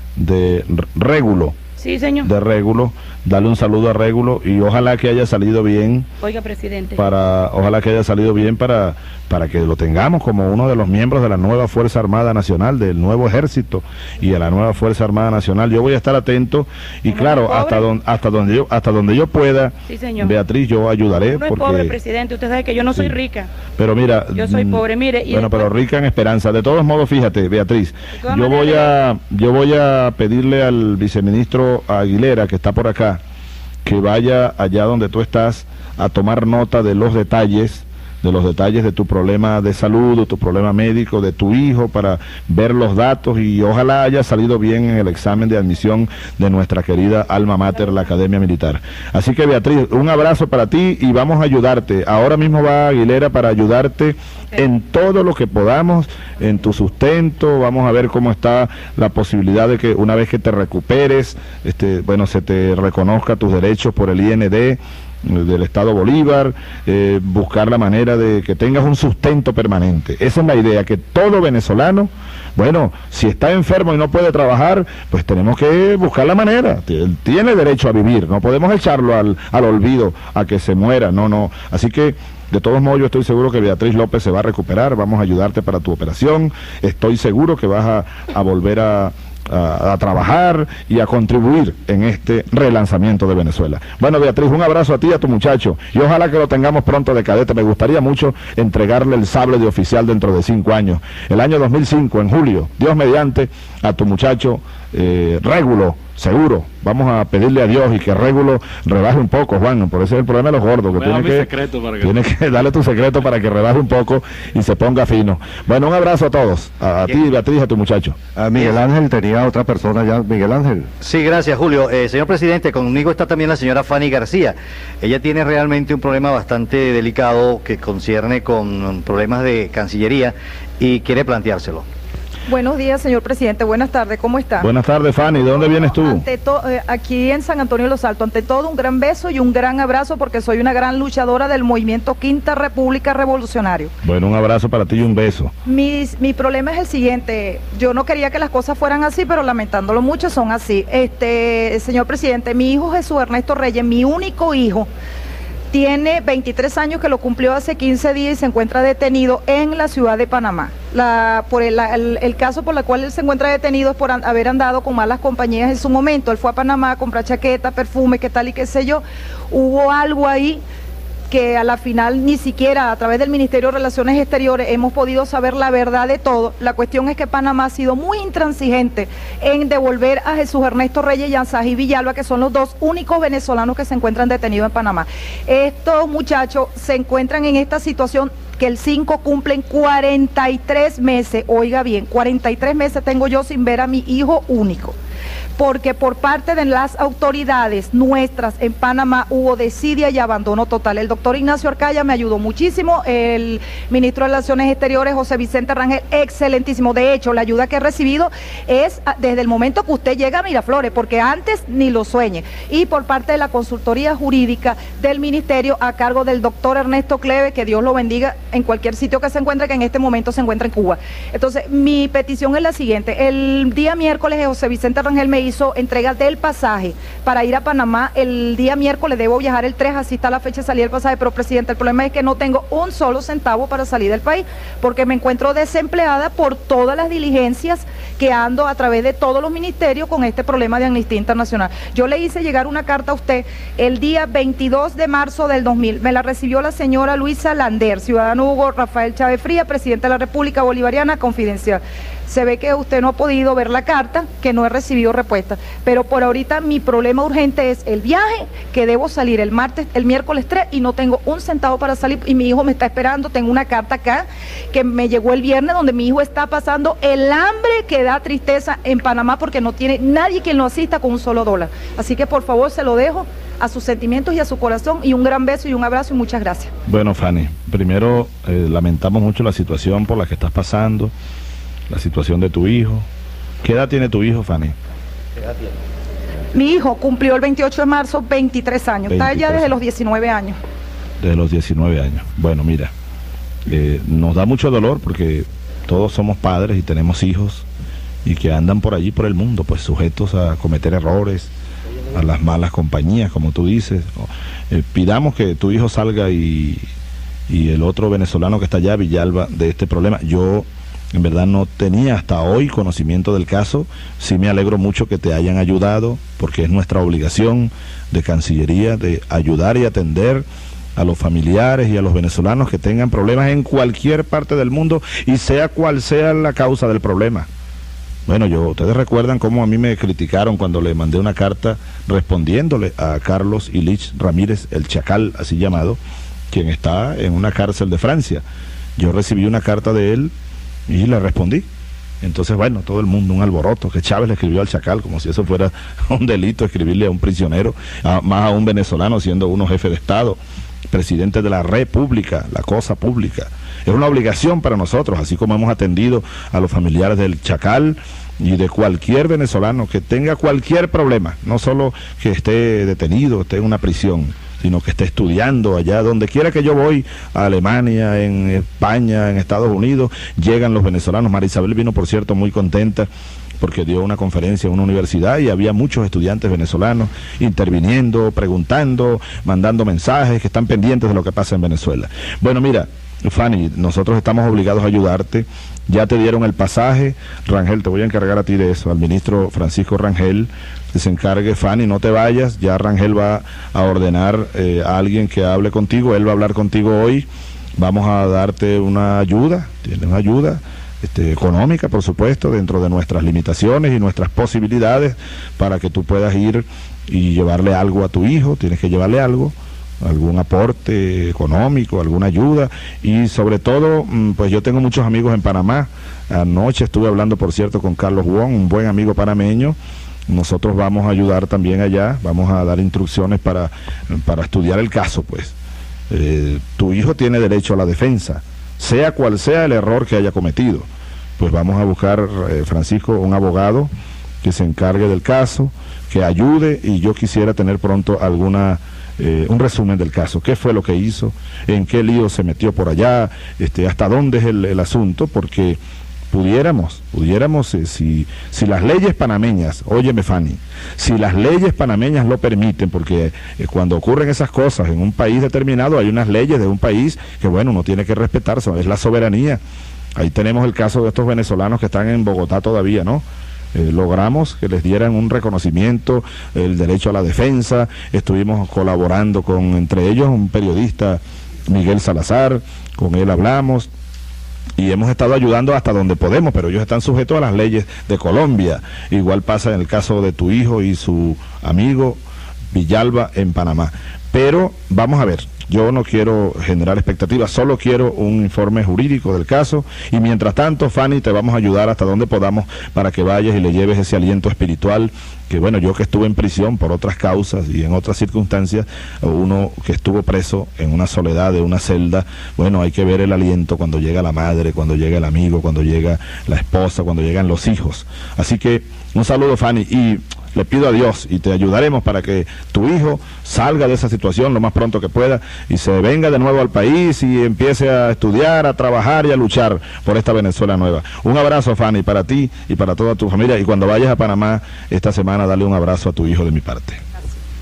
[SPEAKER 4] de r- Régulo,
[SPEAKER 18] Sí, señor.
[SPEAKER 4] de Régulo. Dale un saludo a Régulo y ojalá que haya salido bien.
[SPEAKER 18] Oiga, presidente.
[SPEAKER 4] Para, ojalá que haya salido bien para, para que lo tengamos como uno de los miembros de la nueva Fuerza Armada Nacional, del nuevo Ejército y de la nueva Fuerza Armada Nacional. Yo voy a estar atento y claro, hasta donde, hasta donde yo, hasta donde yo pueda,
[SPEAKER 18] Sí, señor.
[SPEAKER 4] Beatriz, yo ayudaré.
[SPEAKER 18] Uno es
[SPEAKER 4] porque,
[SPEAKER 18] pobre, presidente. Usted sabe que yo no soy rica.
[SPEAKER 4] pero mira,
[SPEAKER 18] Yo soy
[SPEAKER 4] mm,
[SPEAKER 18] pobre, mire. Y
[SPEAKER 4] bueno, pero rica en esperanza. De todos modos, fíjate, Beatriz,
[SPEAKER 18] todas
[SPEAKER 4] yo voy
[SPEAKER 18] maneras,
[SPEAKER 4] a, yo voy a pedirle al viceministro Aguilera, que está por acá, que vaya allá donde tú estás a tomar nota de los detalles, de los detalles de tu problema de salud, de tu problema médico, de tu hijo, para ver los datos y ojalá haya salido bien en el examen de admisión de nuestra querida alma mater, la Academia Militar. Así que Beatriz, un abrazo para ti y vamos a ayudarte. Ahora mismo va Aguilera para ayudarte en todo lo que podamos, en tu sustento. Vamos a ver cómo está la posibilidad de que una vez que te recuperes, este, bueno, se te reconozca tus derechos por el I N D del Estado Bolívar, eh, buscar la manera de que tengas un sustento permanente. Esa es la idea, que todo venezolano, bueno, si está enfermo y no puede trabajar, pues tenemos que buscar la manera. Él tiene derecho a vivir, no podemos echarlo al, al olvido, a que se muera, no, no. Así que, de todos modos, yo estoy seguro que Beatriz López se va a recuperar, vamos a ayudarte para tu operación, estoy seguro que vas a, a volver a... A, a trabajar y a contribuir en este relanzamiento de Venezuela. Bueno, Beatriz, un abrazo a ti y a tu muchacho y ojalá que lo tengamos pronto de cadete. Me gustaría mucho entregarle el sable de oficial dentro de cinco años. El año dos mil cinco, en julio, Dios mediante, a tu muchacho eh, Régulo, seguro. Vamos a pedirle a Dios y que Régulo rebaje un poco, Juan, por ese es el problema de los gordos, que tiene que,
[SPEAKER 2] secreto para que...
[SPEAKER 4] tiene que darle tu secreto para que rebaje un poco y se ponga fino. Bueno, un abrazo a todos, a, a ti, Beatriz, a tu muchacho.
[SPEAKER 3] A Miguel Ángel tenía otra persona ya, Miguel Ángel.
[SPEAKER 8] Sí, gracias, Julio. Eh, señor presidente, conmigo está también la señora Fanny García. Ella tiene realmente un problema bastante delicado que concierne con problemas de Cancillería y quiere planteárselo.
[SPEAKER 19] Buenos días, señor presidente. Buenas tardes. ¿Cómo está?
[SPEAKER 4] Buenas tardes, Fanny. ¿De dónde vienes tú?
[SPEAKER 19] Ante to- eh, aquí en San Antonio de los Altos. Ante todo, un gran beso y un gran abrazo porque soy una gran luchadora del movimiento Quinta República Revolucionario.
[SPEAKER 4] Bueno, un abrazo para ti y un beso.
[SPEAKER 19] Mis, mi problema es el siguiente. Yo no quería que las cosas fueran así, pero lamentándolo mucho son así. Este, señor presidente, mi hijo Jesús Ernesto Reyes, mi único hijo, tiene veintitrés años, que lo cumplió hace quince días y se encuentra detenido en la ciudad de Panamá. La, por el, el, el caso por el cual él se encuentra detenido es por an, haber andado con malas compañías en su momento. Él fue a Panamá a comprar chaqueta, perfume, qué tal y qué sé yo. Hubo algo ahí que a la final ni siquiera a través del Ministerio de Relaciones Exteriores hemos podido saber la verdad de todo. La cuestión es que Panamá ha sido muy intransigente en devolver a Jesús Ernesto Reyes y a Ansají Villalba, que son los dos únicos venezolanos que se encuentran detenidos en Panamá. Estos muchachos se encuentran en esta situación que el cinco cumplen cuarenta y tres meses, oiga bien, cuarenta y tres meses tengo yo sin ver a mi hijo único. Porque por parte de las autoridades nuestras en Panamá hubo desidia y abandono total. El doctor Ignacio Arcaya me ayudó muchísimo, el ministro de Relaciones Exteriores, José Vicente Rangel, excelentísimo. De hecho, la ayuda que he recibido es desde el momento que usted llega a Miraflores, porque antes ni lo sueñe. Y por parte de la consultoría jurídica del ministerio a cargo del doctor Ernesto Cleve, que Dios lo bendiga en cualquier sitio que se encuentre, que en este momento se encuentra en Cuba. Entonces, mi petición es la siguiente. El día miércoles José Vicente Rangel me hizo entrega del pasaje para ir a Panamá. El día miércoles debo viajar el tres, así está la fecha de salir el pasaje, pero presidente, el problema es que no tengo un solo centavo para salir del país, porque me encuentro desempleada por todas las diligencias que ando a través de todos los ministerios con este problema de Amnistía Internacional. Yo le hice llegar una carta a usted el día veintidós de marzo del dos mil. Me la recibió la señora Luisa Lander, ciudadano Hugo Rafael Chávez Frías, presidente de la República Bolivariana, confidencial. Se ve que usted no ha podido ver la carta, que no he recibido respuesta, pero por ahorita mi problema urgente es el viaje, que debo salir el martes, el miércoles tres y no tengo un centavo para salir y mi hijo me está esperando. Tengo una carta acá que me llegó el viernes donde mi hijo está pasando el hambre que da tristeza en Panamá porque no tiene nadie quien lo asista con un solo dólar. Así que por favor se lo dejo a sus sentimientos y a su corazón, y un gran beso y un abrazo y muchas gracias.
[SPEAKER 4] Bueno, Fanny, primero eh, lamentamos mucho la situación por la que estás pasando, la situación de tu hijo. ¿Qué edad tiene tu hijo, Fanny?
[SPEAKER 19] ¿Qué edad tiene? Mi hijo cumplió el veintiocho de marzo veintitrés años, está allá desde los diecinueve años.
[SPEAKER 4] Desde los diecinueve años. Bueno, mira, eh, nos da mucho dolor porque todos somos padres y tenemos hijos y que andan por allí, por el mundo, pues sujetos a cometer errores, a las malas compañías, como tú dices. Eh, pidamos que tu hijo salga y, y el otro venezolano que está allá, Villalba, de este problema. Yo en verdad no tenía hasta hoy conocimiento del caso. Sí me alegro mucho que te hayan ayudado, porque es nuestra obligación de Cancillería de ayudar y atender a los familiares y a los venezolanos que tengan problemas en cualquier parte del mundo y sea cual sea la causa del problema. Bueno, yo, ustedes recuerdan cómo a mí me criticaron cuando le mandé una carta respondiéndole a Carlos Illich Ramírez, el Chacal, así llamado, quien está en una cárcel de Francia. Yo recibí una carta de él y le respondí. Entonces, bueno, todo el mundo, un alboroto, que Chávez le escribió al Chacal, como si eso fuera un delito, escribirle a un prisionero, a, más a un venezolano siendo uno jefe de Estado, presidente de la República, la cosa pública. Es una obligación para nosotros, así como hemos atendido a los familiares del Chacal y de cualquier venezolano que tenga cualquier problema, no solo que esté detenido, esté en una prisión, sino que esté estudiando allá, donde quiera que yo voy, a Alemania, en España, en Estados Unidos, llegan los venezolanos. María Isabel vino, por cierto, muy contenta, porque dio una conferencia en una universidad y había muchos estudiantes venezolanos interviniendo, preguntando, mandando mensajes, que están pendientes de lo que pasa en Venezuela. Bueno, mira, Fanny, nosotros estamos obligados a ayudarte. Ya te dieron el pasaje. Rangel, te voy a encargar a ti de eso, al ministro Francisco Rangel, que se encargue. Fanny, no te vayas, ya Rangel va a ordenar eh, a alguien que hable contigo, él va a hablar contigo hoy. Vamos a darte una ayuda, tienes una ayuda este, económica, por supuesto, dentro de nuestras limitaciones y nuestras posibilidades, para que tú puedas ir y llevarle algo a tu hijo. Tienes que llevarle algo, algún aporte económico, alguna ayuda, y sobre todo, pues yo tengo muchos amigos en Panamá. Anoche estuve hablando, por cierto, con Carlos Wong, un buen amigo panameño. Nosotros vamos a ayudar también allá, vamos a dar instrucciones para, para estudiar el caso, pues. Eh, tu hijo tiene derecho a la defensa, sea cual sea el error que haya cometido. Pues vamos a buscar, eh, Francisco, un abogado que se encargue del caso, que ayude, y yo quisiera tener pronto alguna Eh, un resumen del caso, qué fue lo que hizo, en qué lío se metió por allá, este, hasta dónde es el, el asunto, porque pudiéramos, pudiéramos, eh, si, si las leyes panameñas, óyeme Fanny, si las leyes panameñas lo permiten, porque eh, cuando ocurren esas cosas en un país determinado, hay unas leyes de un país que bueno, uno tiene que respetar, es la soberanía. Ahí tenemos el caso de estos venezolanos que están en Bogotá todavía, ¿no? Eh, logramos que les dieran un reconocimiento, el derecho a la defensa. Estuvimos colaborando con, entre ellos, un periodista, Miguel Salazar, con él hablamos y hemos estado ayudando hasta donde podemos, pero ellos están sujetos a las leyes de Colombia. Igual pasa en el caso de tu hijo y su amigo Villalba en Panamá. Pero vamos a ver, yo no quiero generar expectativas, solo quiero un informe jurídico del caso, y mientras tanto, Fanny, te vamos a ayudar hasta donde podamos para que vayas y le lleves ese aliento espiritual, que bueno, yo que estuve en prisión por otras causas y en otras circunstancias, uno que estuvo preso en una soledad de una celda, bueno, hay que ver el aliento cuando llega la madre, cuando llega el amigo, cuando llega la esposa, cuando llegan los hijos. Así que un saludo, Fanny, y le pido a Dios y te ayudaremos para que tu hijo salga de esa situación lo más pronto que pueda y se venga de nuevo al país y empiece a estudiar, a trabajar y a luchar por esta Venezuela nueva. Un abrazo, Fanny, para ti y para toda tu familia, y cuando vayas a Panamá esta semana, dale un abrazo a tu hijo de mi parte.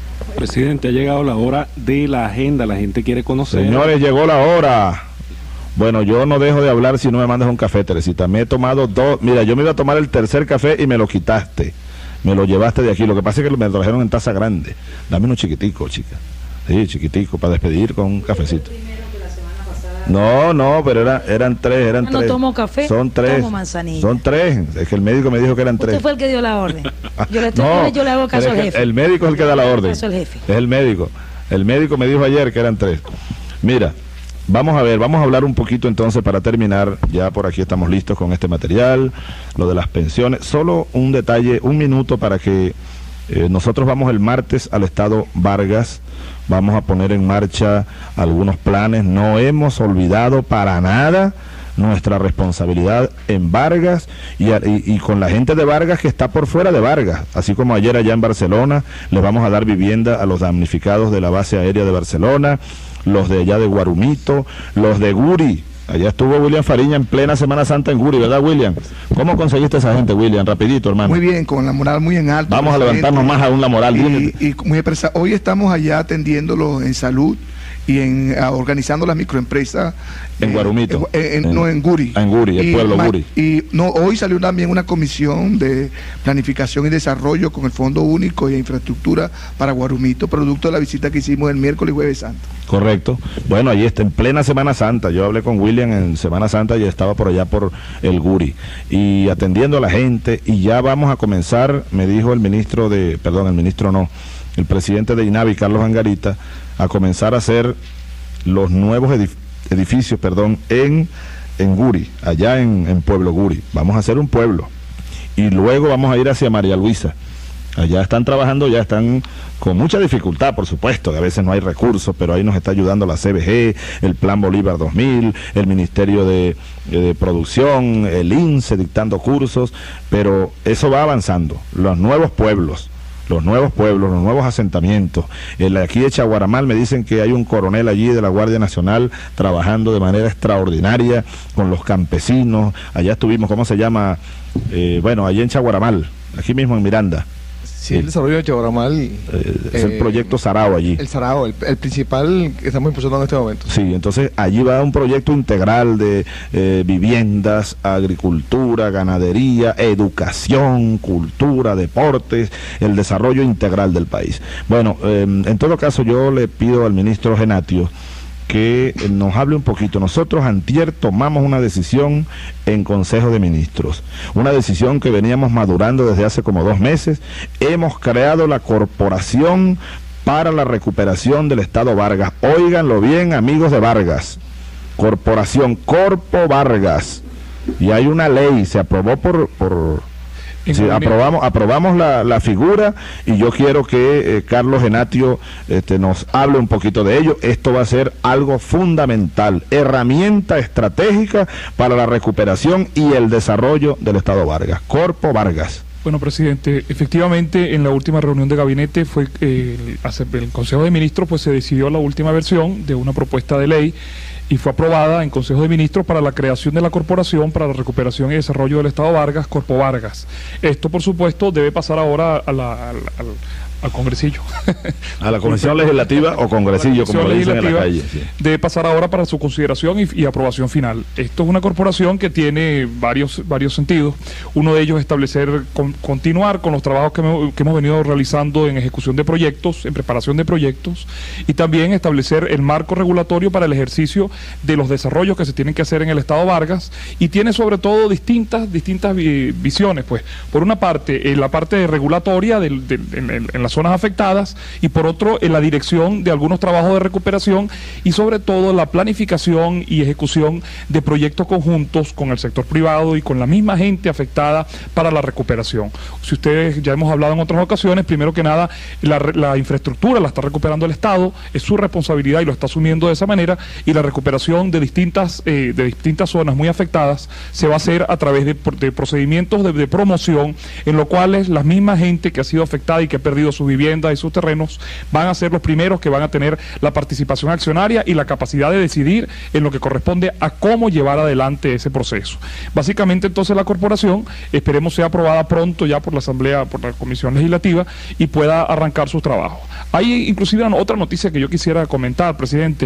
[SPEAKER 2] Presidente, ha llegado la hora de la agenda, la gente quiere conocer.
[SPEAKER 4] Señores, llegó la hora. Bueno, yo no dejo de hablar si no me mandas un café, Teresita. Me he tomado dos, mira, yo me iba a tomar el tercer café y me lo quitaste. Me lo llevaste de aquí. Lo que pasa es que me lo trajeron en taza grande. Dame uno chiquitico, chica. Sí, chiquitico, para despedir con un cafecito. No, no, pero era, eran tres, eran
[SPEAKER 20] no
[SPEAKER 4] tres.
[SPEAKER 20] No tomo café,
[SPEAKER 4] son tres,
[SPEAKER 20] tomo manzanilla.
[SPEAKER 4] Son tres, es que el médico me dijo que eran
[SPEAKER 20] Usted
[SPEAKER 4] tres.
[SPEAKER 20] fue el que dio la orden. Yo le, estoy,
[SPEAKER 4] no,
[SPEAKER 20] yo le hago caso al jefe.
[SPEAKER 4] El médico es el que da la orden.
[SPEAKER 20] Caso al jefe.
[SPEAKER 4] Es el médico. El médico me dijo ayer que eran tres. Mira, vamos a ver, vamos a hablar un poquito entonces para terminar. Ya por aquí estamos listos con este material, lo de las pensiones. Solo un detalle, un minuto para que eh, nosotros vamos el martes al estado Vargas. Vamos a poner en marcha algunos planes. No hemos olvidado para nada nuestra responsabilidad en Vargas y, y, y con la gente de Vargas que está por fuera de Vargas. Así como ayer allá en Barcelona, les vamos a dar vivienda a los damnificados de la base aérea de Barcelona, los de allá de Guarumito, los de Guri. Allá estuvo William Fariña en plena Semana Santa en Guri, ¿verdad, William? ¿Cómo conseguiste esa gente, William? Rapidito, hermano.
[SPEAKER 10] Muy bien, con la moral muy en alto.
[SPEAKER 4] Vamos a levantarnos más aún la moral.
[SPEAKER 10] Y, y muy expresa. Hoy estamos allá atendiéndolo en salud y en uh, organizando las microempresas
[SPEAKER 4] en eh,
[SPEAKER 10] Guarumito, en, en, en, no en Guri,
[SPEAKER 4] en Guri, el
[SPEAKER 10] y,
[SPEAKER 4] pueblo Guri.
[SPEAKER 10] Y no, hoy salió también una comisión de planificación y desarrollo con el Fondo Único y Infraestructura para Guarumito, producto de la visita que hicimos el miércoles y jueves santo.
[SPEAKER 4] Correcto. Bueno, ahí está en plena Semana Santa. Yo hablé con William en Semana Santa y estaba por allá por el Guri y atendiendo a la gente, y ya vamos a comenzar, me dijo el ministro de, perdón, el ministro no, el presidente de INAVI, Carlos Angarita, a comenzar a hacer los nuevos edif edificios, perdón, en, en Guri, allá en, en Pueblo Guri. Vamos a hacer un pueblo y luego vamos a ir hacia María Luisa. Allá están trabajando, ya están con mucha dificultad, por supuesto, que a veces no hay recursos, pero ahí nos está ayudando la C B G, el Plan Bolívar dos mil, el Ministerio de, de Producción, el I N S E dictando cursos, pero eso va avanzando. Los nuevos pueblos, los nuevos pueblos, los nuevos asentamientos. El aquí de Chaguaramal me dicen que hay un coronel allí de la Guardia Nacional trabajando de manera extraordinaria con los campesinos. Allá estuvimos, ¿cómo se llama? Eh, bueno, allí en Chaguaramal, aquí mismo en Miranda.
[SPEAKER 14] Sí, el desarrollo de Chaguaramal.
[SPEAKER 4] Eh, es el proyecto Sarao allí.
[SPEAKER 14] El Sarao, el, el principal que estamos impulsando en este momento.
[SPEAKER 4] Sí, entonces allí va un proyecto integral de eh, viviendas, agricultura, ganadería, educación, cultura, deportes, el desarrollo integral del país. Bueno, eh, en todo caso yo le pido al ministro Genatio que nos hable un poquito. Nosotros antier tomamos una decisión en Consejo de Ministros, una decisión que veníamos madurando desde hace como dos meses. Hemos creado la Corporación para la Recuperación del Estado Vargas. Óiganlo bien, amigos de Vargas. Corporación Corpo Vargas. Y hay una ley, se aprobó por... por Sí, aprobamos aprobamos la, la figura, y yo quiero que eh, Carlos Genatio este, nos hable un poquito de ello. Esto va a ser algo fundamental, herramienta estratégica para la recuperación y el desarrollo del Estado Vargas. Corpo Vargas.
[SPEAKER 13] Bueno, presidente, efectivamente en la última reunión de gabinete fue eh, el, el Consejo de Ministros pues se decidió la última versión de una propuesta de ley y fue aprobada en Consejo de Ministros para la creación de la Corporación para la Recuperación y Desarrollo del Estado Vargas, Corpo Vargas. Esto, por supuesto, debe pasar ahora a la, al, al, al Congresillo.
[SPEAKER 4] A la Comisión Legislativa o Congresillo, como le dicen en la calle. Sí.
[SPEAKER 13] Debe pasar ahora para su consideración y, y aprobación final. Esto es una corporación que tiene varios, varios sentidos. Uno de ellos es establecer, con, continuar con los trabajos que, me, que hemos venido realizando en ejecución de proyectos, en preparación de proyectos, y también establecer el marco regulatorio para el ejercicio de los desarrollos que se tienen que hacer en el Estado Vargas, y tiene sobre todo distintas distintas visiones. Pues por una parte, en la parte regulatoria del, del, en, en las zonas afectadas, y por otro en la dirección de algunos trabajos de recuperación, y sobre todo la planificación y ejecución de proyectos conjuntos con el sector privado y con la misma gente afectada para la recuperación. Si ustedes ya hemos hablado en otras ocasiones, primero que nada la, la infraestructura la está recuperando el Estado, es su responsabilidad y lo está asumiendo de esa manera, y la recuperación de distintas eh, de distintas zonas muy afectadas se va a hacer a través de, de procedimientos de, de promoción, en los cuales la misma gente que ha sido afectada y que ha perdido su sus viviendas y sus terrenos, van a ser los primeros que van a tener la participación accionaria y la capacidad de decidir en lo que corresponde a cómo llevar adelante ese proceso. Básicamente, entonces, la corporación, esperemos sea aprobada pronto ya por la Asamblea, por la Comisión Legislativa, y pueda arrancar sus trabajos. Hay inclusive otra noticia que yo quisiera comentar, presidente.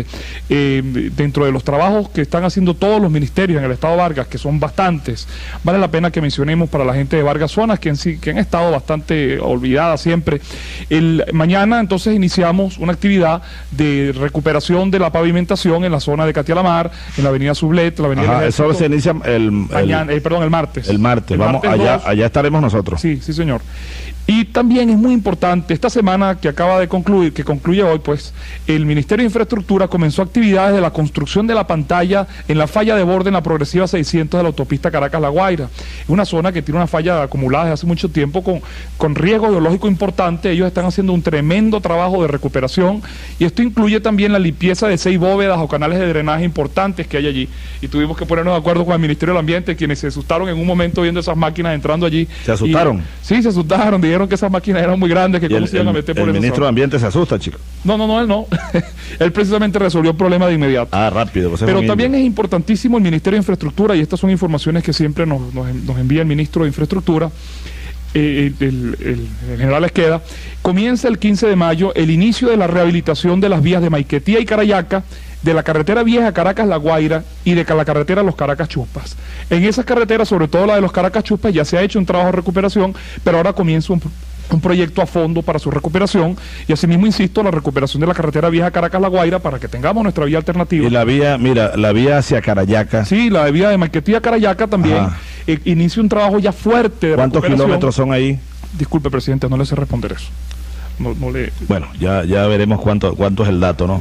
[SPEAKER 13] Eh, dentro de los trabajos que están haciendo todos los ministerios en el Estado Vargas, que son bastantes, vale la pena que mencionemos para la gente de Vargas Zonas, que, en sí, que han estado bastante olvidadas siempre. El, mañana entonces iniciamos una actividad de recuperación de la pavimentación en la zona de Catialamar, en la avenida Sublet, la avenida...
[SPEAKER 4] Ajá, eso se inicia el...
[SPEAKER 13] Mañana, el, eh, perdón, el martes.
[SPEAKER 4] El martes, el vamos, martes allá, allá estaremos nosotros.
[SPEAKER 13] Sí, sí, señor. Y también es muy importante, esta semana que acaba de concluir, que concluye hoy, pues, el Ministerio de Infraestructura comenzó actividades de la construcción de la pantalla en la falla de borde en la progresiva seiscientos de la autopista Caracas-La Guaira. Es una zona que tiene una falla acumulada desde hace mucho tiempo con, con riesgo geológico importante. Ellos están haciendo un tremendo trabajo de recuperación y esto incluye también la limpieza de seis bóvedas o canales de drenaje importantes que hay allí. Y tuvimos que ponernos de acuerdo con el Ministerio del Ambiente, quienes se asustaron en un momento viendo esas máquinas entrando allí.
[SPEAKER 4] ¿Se asustaron?
[SPEAKER 13] Y, sí, se asustaron, dijeron que esas máquinas eran muy grandes, que cómo
[SPEAKER 4] el,
[SPEAKER 13] se iban a meter
[SPEAKER 4] el,
[SPEAKER 13] por
[SPEAKER 4] el ministro de Ambiente se asusta, chico.
[SPEAKER 13] No, no, no, él no. Él precisamente resolvió el problema de inmediato.
[SPEAKER 4] Ah, rápido. Pues
[SPEAKER 13] Pero también es importantísimo el Ministerio de Infraestructura, y estas son informaciones que siempre nos, nos, nos envía el ministro de Infraestructura, eh, el, el, el, el general Esqueda. Comienza el quince de mayo el inicio de la rehabilitación de las vías de Maiquetía y Carayaca, de la carretera vieja Caracas-La Guaira y de la carretera Los Caracas-Chuspas. En esas carreteras, sobre todo la de Los Caracas-Chuspas, ya se ha hecho un trabajo de recuperación, pero ahora comienza un, un proyecto a fondo para su recuperación, y asimismo, insisto, la recuperación de la carretera vieja Caracas-La Guaira para que tengamos nuestra vía alternativa.
[SPEAKER 4] Y la vía, mira, la vía hacia Carayaca.
[SPEAKER 13] Sí, la vía de Maiquetía a Carayaca también eh, inicia un trabajo ya fuerte de
[SPEAKER 4] ¿Cuántos kilómetros son ahí?
[SPEAKER 13] Disculpe, presidente, no le sé responder eso. No, no le...
[SPEAKER 4] Bueno, ya, ya veremos cuánto, cuánto es el dato, ¿no?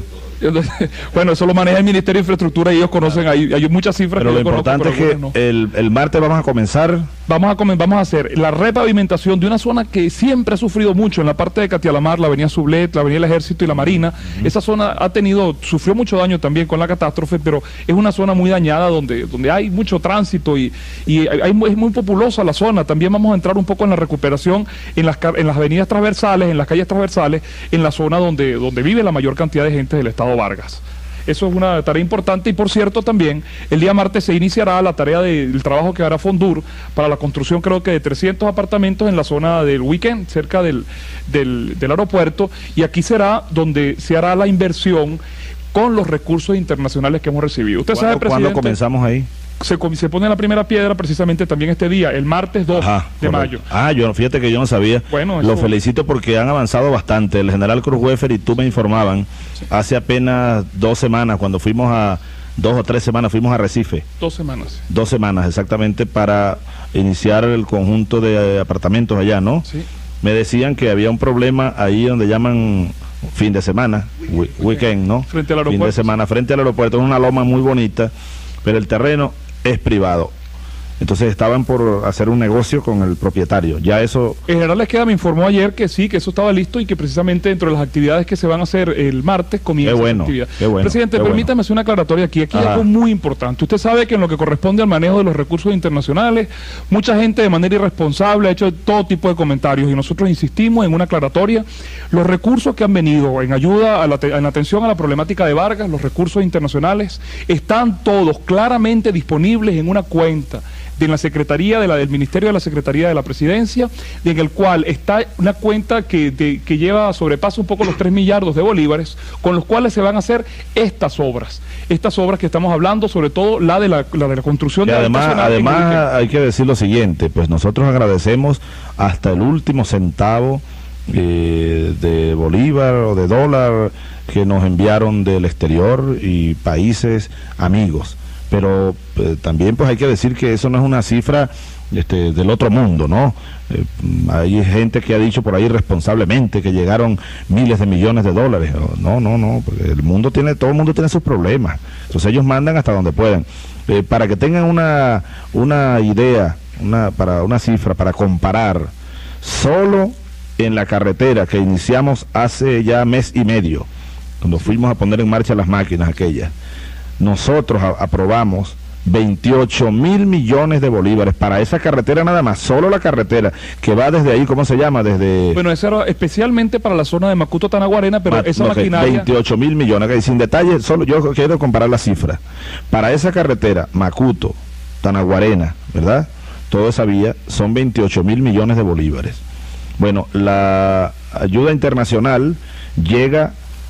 [SPEAKER 13] Bueno, eso lo maneja el Ministerio de Infraestructura y ellos conocen, hay, hay muchas cifras.
[SPEAKER 4] Pero
[SPEAKER 13] que
[SPEAKER 4] lo
[SPEAKER 13] yo
[SPEAKER 4] importante
[SPEAKER 13] conozco,
[SPEAKER 4] es que
[SPEAKER 13] no.
[SPEAKER 4] el, el martes vamos a comenzar.
[SPEAKER 13] Vamos a, comen, vamos a hacer la repavimentación de una zona que siempre ha sufrido mucho en la parte de Catialamar, la avenida Sublet, la avenida del Ejército y la Marina. Uh-huh. Esa zona ha tenido, sufrió mucho daño también con la catástrofe, pero es una zona muy dañada donde, donde hay mucho tránsito y, y hay, es muy populosa la zona. También vamos a entrar un poco en la recuperación en las, en las avenidas transversales, en las calles transversales, en la zona donde, donde vive la mayor cantidad de gente del Estado Vargas. Eso es una tarea importante y, por cierto, también el día martes se iniciará la tarea de, del trabajo que hará Fondur para la construcción, creo que de trescientos apartamentos en la zona del Weekend, cerca del, del, del aeropuerto, y aquí será donde se hará la inversión con los recursos internacionales que hemos recibido. Usted sabe, presidente,
[SPEAKER 4] ¿cuándo comenzamos ahí?
[SPEAKER 13] Se, se pone la primera piedra precisamente también este día, el martes dos
[SPEAKER 4] Ajá,
[SPEAKER 13] de
[SPEAKER 4] correcto.
[SPEAKER 13] mayo.
[SPEAKER 4] Ah, yo fíjate que yo no sabía.
[SPEAKER 13] Bueno,
[SPEAKER 4] lo
[SPEAKER 13] eso...
[SPEAKER 4] felicito porque han avanzado bastante. El general Cruz Wefer y tú me informaban sí. hace apenas dos semanas, cuando fuimos a, dos o tres semanas, fuimos a Recife.
[SPEAKER 13] Dos semanas.
[SPEAKER 4] Dos semanas, exactamente, para iniciar el conjunto de apartamentos allá, ¿no?
[SPEAKER 13] Sí.
[SPEAKER 4] Me decían que había un problema ahí donde llaman fin de semana, we weekend, ¿no?
[SPEAKER 13] Frente al aeropuerto.
[SPEAKER 4] Fin de semana, frente al aeropuerto. Es una loma muy bonita, pero el terreno es privado. Entonces estaban por hacer un negocio con el propietario. Ya eso...
[SPEAKER 13] El general Esqueda me informó ayer que sí, que eso estaba listo y que precisamente dentro de las actividades que se van a hacer el martes comienza
[SPEAKER 4] qué bueno,
[SPEAKER 13] esa actividad.
[SPEAKER 4] Qué bueno,
[SPEAKER 13] Presidente,
[SPEAKER 4] qué
[SPEAKER 13] permítame
[SPEAKER 4] bueno.
[SPEAKER 13] hacer una aclaratoria aquí. Aquí hay
[SPEAKER 4] Ajá.
[SPEAKER 13] algo muy importante. Usted sabe que en lo que corresponde al manejo de los recursos internacionales, mucha gente de manera irresponsable ha hecho todo tipo de comentarios y nosotros insistimos en una aclaratoria. Los recursos que han venido en ayuda, a la, en atención a la problemática de Vargas, los recursos internacionales, están todos claramente disponibles en una cuenta de la Secretaría de la, del Ministerio de la Secretaría de la Presidencia, en el cual está una cuenta que, de, que lleva, sobrepasa un poco los tres millardos de bolívares, con los cuales se van a hacer estas obras, estas obras que estamos hablando, sobre todo la de la, la, de la construcción
[SPEAKER 4] y
[SPEAKER 13] de
[SPEAKER 4] además,
[SPEAKER 13] la
[SPEAKER 4] además hay que decir lo siguiente, pues nosotros agradecemos hasta el último centavo eh, de bolívar o de dólar que nos enviaron del exterior y países amigos. Pero eh, también pues hay que decir que eso no es una cifra este, del otro mundo, ¿no? Eh, hay gente que ha dicho por ahí responsablemente que llegaron miles de millones de dólares. No, no, no, porque el mundo tiene, todo el mundo tiene sus problemas. Entonces ellos mandan hasta donde puedan. Eh, para que tengan una, una idea, una, para una cifra, para comparar, solo en la carretera que iniciamos hace ya mes y medio, cuando fuimos a poner en marcha las máquinas aquellas, nosotros a, aprobamos veintiocho mil millones de bolívares para esa carretera nada más, solo la carretera que va desde ahí, ¿cómo se llama? Desde...
[SPEAKER 13] Bueno, eso era especialmente para la zona de Macuto, Tanaguarena, pero
[SPEAKER 4] Ma
[SPEAKER 13] esa
[SPEAKER 4] no sé,
[SPEAKER 13] maquinaria...
[SPEAKER 4] veintiocho mil millones, okay, sin detalle, solo yo quiero comparar la cifra. Para esa carretera, Macuto, Tanaguarena, ¿verdad? Toda esa vía son veintiocho mil millones de bolívares. Bueno, la ayuda internacional llega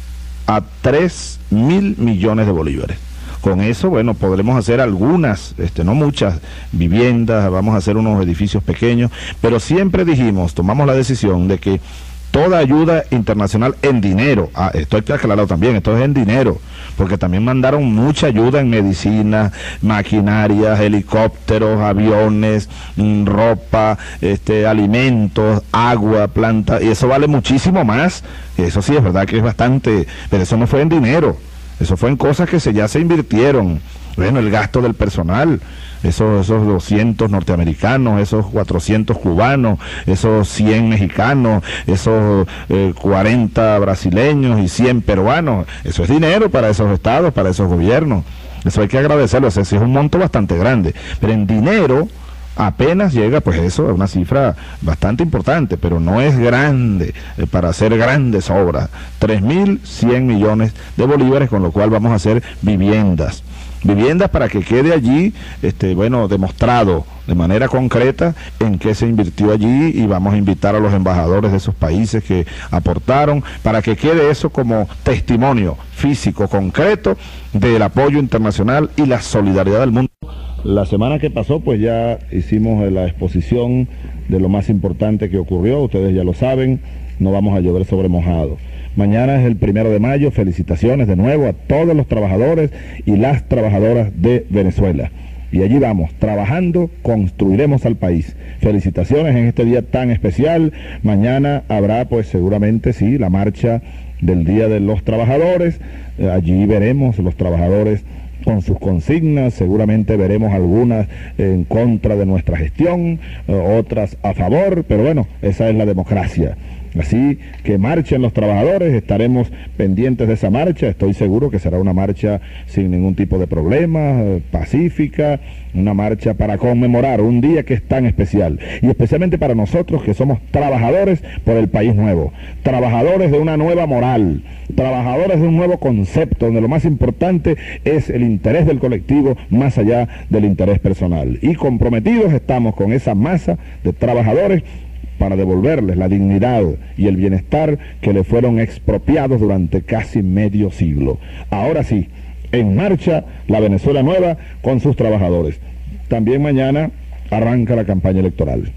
[SPEAKER 4] a tres mil millones de bolívares. Con eso, bueno, podremos hacer algunas, este, no muchas viviendas, vamos a hacer unos edificios pequeños, pero siempre dijimos, tomamos la decisión de que toda ayuda internacional en dinero, ah, esto hay que aclararlo también, esto es en dinero, porque también mandaron mucha ayuda en medicina, maquinarias, helicópteros, aviones, mmm, ropa, este, alimentos, agua, planta, y eso vale muchísimo más. Eso sí es verdad que es bastante, pero eso no fue en dinero, eso fue en cosas que se, ya se invirtieron. Bueno, el gasto del personal, esos, esos doscientos norteamericanos, esos cuatrocientos cubanos, esos cien mexicanos, esos eh, cuarenta brasileños y cien peruanos, eso es dinero para esos estados, para esos gobiernos. Eso hay que agradecerlo, o sea, sí es un monto bastante grande, pero en dinero apenas llega, pues eso es una cifra bastante importante, pero no es grande eh, para hacer grandes obras. tres mil cien millones de bolívares, con lo cual vamos a hacer viviendas. Viviendas para que quede allí, este, bueno, demostrado de manera concreta en qué se invirtió allí, y vamos a invitar a los embajadores de esos países que aportaron para que quede eso como testimonio físico, concreto del apoyo internacional y la solidaridad del mundo. La semana que pasó, pues ya hicimos la exposición de lo más importante que ocurrió, ustedes ya lo saben, no vamos a llover sobre mojado. Mañana es el primero de mayo, felicitaciones de nuevo a todos los trabajadores y las trabajadoras de Venezuela. Y allí vamos, trabajando, construiremos al país. Felicitaciones en este día tan especial. Mañana habrá, pues seguramente sí, la marcha del Día de los Trabajadores. Eh, allí veremos los trabajadores con sus consignas, seguramente veremos algunas en contra de nuestra gestión, eh, otras a favor, pero bueno, esa es la democracia. Así que marchen los trabajadores, estaremos pendientes de esa marcha, estoy seguro que será una marcha sin ningún tipo de problema, eh, pacífica, una marcha para conmemorar un día que es tan especial, y especialmente para nosotros que somos trabajadores por el país nuevo, trabajadores de una nueva moral, trabajadores de un nuevo concepto, donde lo más importante es el interés del colectivo más allá del interés personal, y comprometidos estamos con esa masa de trabajadores para devolverles la dignidad y el bienestar que le fueron expropiados durante casi medio siglo. Ahora sí, en marcha la Venezuela nueva con sus trabajadores. También mañana arranca la campaña electoral.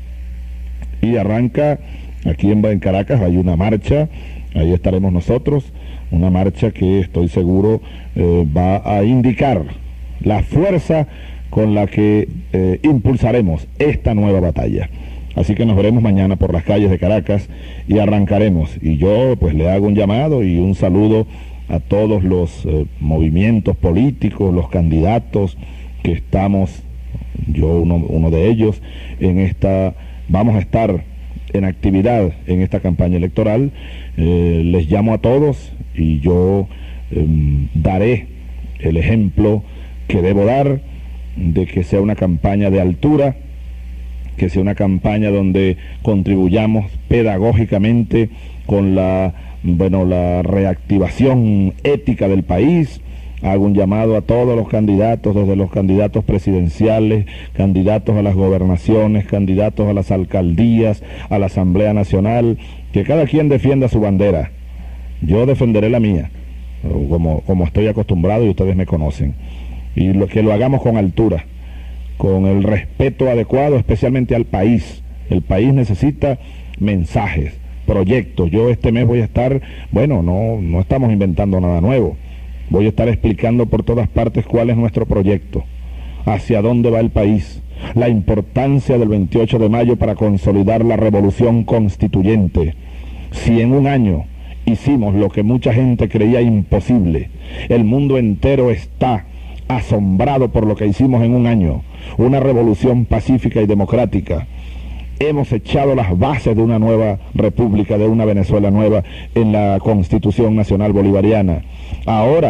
[SPEAKER 4] Y arranca aquí en, en Caracas, hay una marcha, ahí estaremos nosotros, una marcha que estoy seguro eh, va a indicar la fuerza con la que eh, impulsaremos esta nueva batalla. Así que nos veremos mañana por las calles de Caracas y arrancaremos. Y yo pues le hago un llamado y un saludo a todos los eh, movimientos políticos, los candidatos que estamos, yo uno, uno de ellos, en esta, vamos a estar en actividad en esta campaña electoral. Eh, les llamo a todos y yo eh, daré el ejemplo que debo dar de que sea una campaña de altura, que sea una campaña donde contribuyamos pedagógicamente con la, bueno, la reactivación ética del país. Hago un llamado a todos los candidatos, desde los candidatos presidenciales, candidatos a las gobernaciones, candidatos a las alcaldías, a la Asamblea Nacional, que cada quien defienda su bandera. Yo defenderé la mía, como, como estoy acostumbrado y ustedes me conocen. Y lo, que lo hagamos con altura, con el respeto adecuado, especialmente al país. El país necesita mensajes, proyectos. Yo este mes voy a estar, bueno, no, no estamos inventando nada nuevo. Voy a estar explicando por todas partes cuál es nuestro proyecto, hacia dónde va el país, la importancia del veintiocho de mayo para consolidar la revolución constituyente. Si en un año hicimos lo que mucha gente creía imposible, el mundo entero está asombrado por lo que hicimos en un año, una revolución pacífica y democrática. Hemos echado las bases de una nueva república, de una Venezuela nueva en la Constitución Nacional Bolivariana. Ahora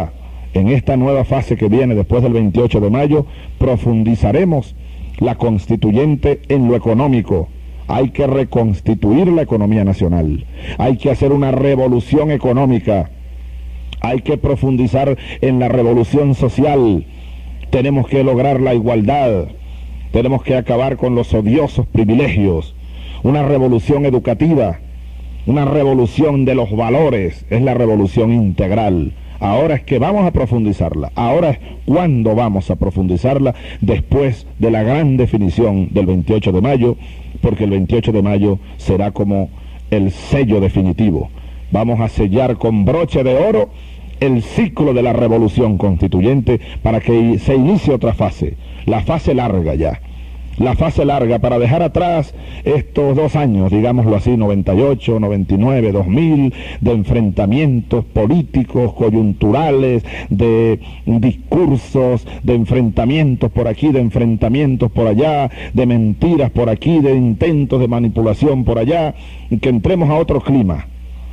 [SPEAKER 4] En esta nueva fase que viene después del veintiocho de mayo, profundizaremos la constituyente en lo económico. Hay que reconstituir la economía nacional. Hay que hacer una revolución económica. Hay que profundizar en la revolución social. Tenemos que lograr la igualdad. Tenemos que acabar con los odiosos privilegios. Una revolución educativa. Una revolución de los valores. Es la revolución integral. Ahora es que vamos a profundizarla. Ahora es cuando vamos a profundizarla, después de la gran definición del veintiocho de mayo, porque el veintiocho de mayo será como el sello definitivo. Vamos a sellar con broche de oro el ciclo de la revolución constituyente para que se inicie otra fase, la fase larga ya. La fase larga para dejar atrás estos dos años, digámoslo así, noventa y ocho, noventa y nueve, dos mil, de enfrentamientos políticos, coyunturales, de discursos, de enfrentamientos por aquí, de enfrentamientos por allá, de mentiras por aquí, de intentos de manipulación por allá, y que entremos a otro clima.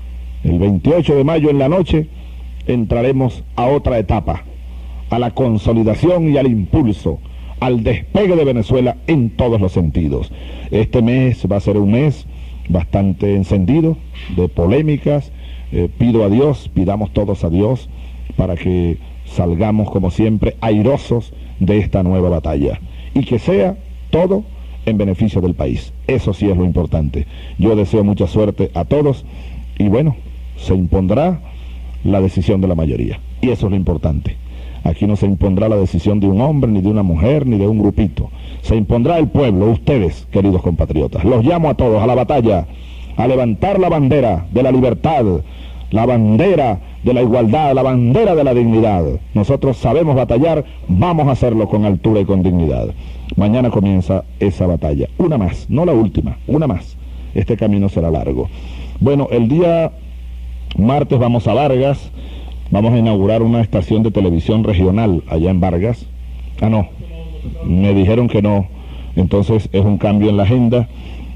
[SPEAKER 4] El veintiocho de mayo en la noche entraremos a otra etapa, a la consolidación y al impulso, al despegue de Venezuela en todos los sentidos. Este mes va a ser un mes bastante encendido, de polémicas. Eh, pido a Dios, pidamos todos a Dios, para que salgamos como siempre airosos de esta nueva batalla, y que sea todo en beneficio del país. Eso sí es lo importante. Yo deseo mucha suerte a todos, y bueno, se impondrá la decisión de la mayoría, y eso es lo importante. Aquí no se impondrá la decisión de un hombre, ni de una mujer, ni de un grupito. Se impondrá el pueblo, ustedes, queridos compatriotas. Los llamo a todos a la batalla, a levantar la bandera de la libertad, la bandera de la igualdad, la bandera de la dignidad. Nosotros sabemos batallar, vamos a hacerlo con altura y con dignidad. Mañana comienza esa batalla. Una más, no la última, una más. Este camino será largo. Bueno, el día martes vamos a Vargas. Vamos a inaugurar una estación de televisión regional allá en Vargas. Ah, no, me dijeron que no. Entonces es un cambio en la agenda.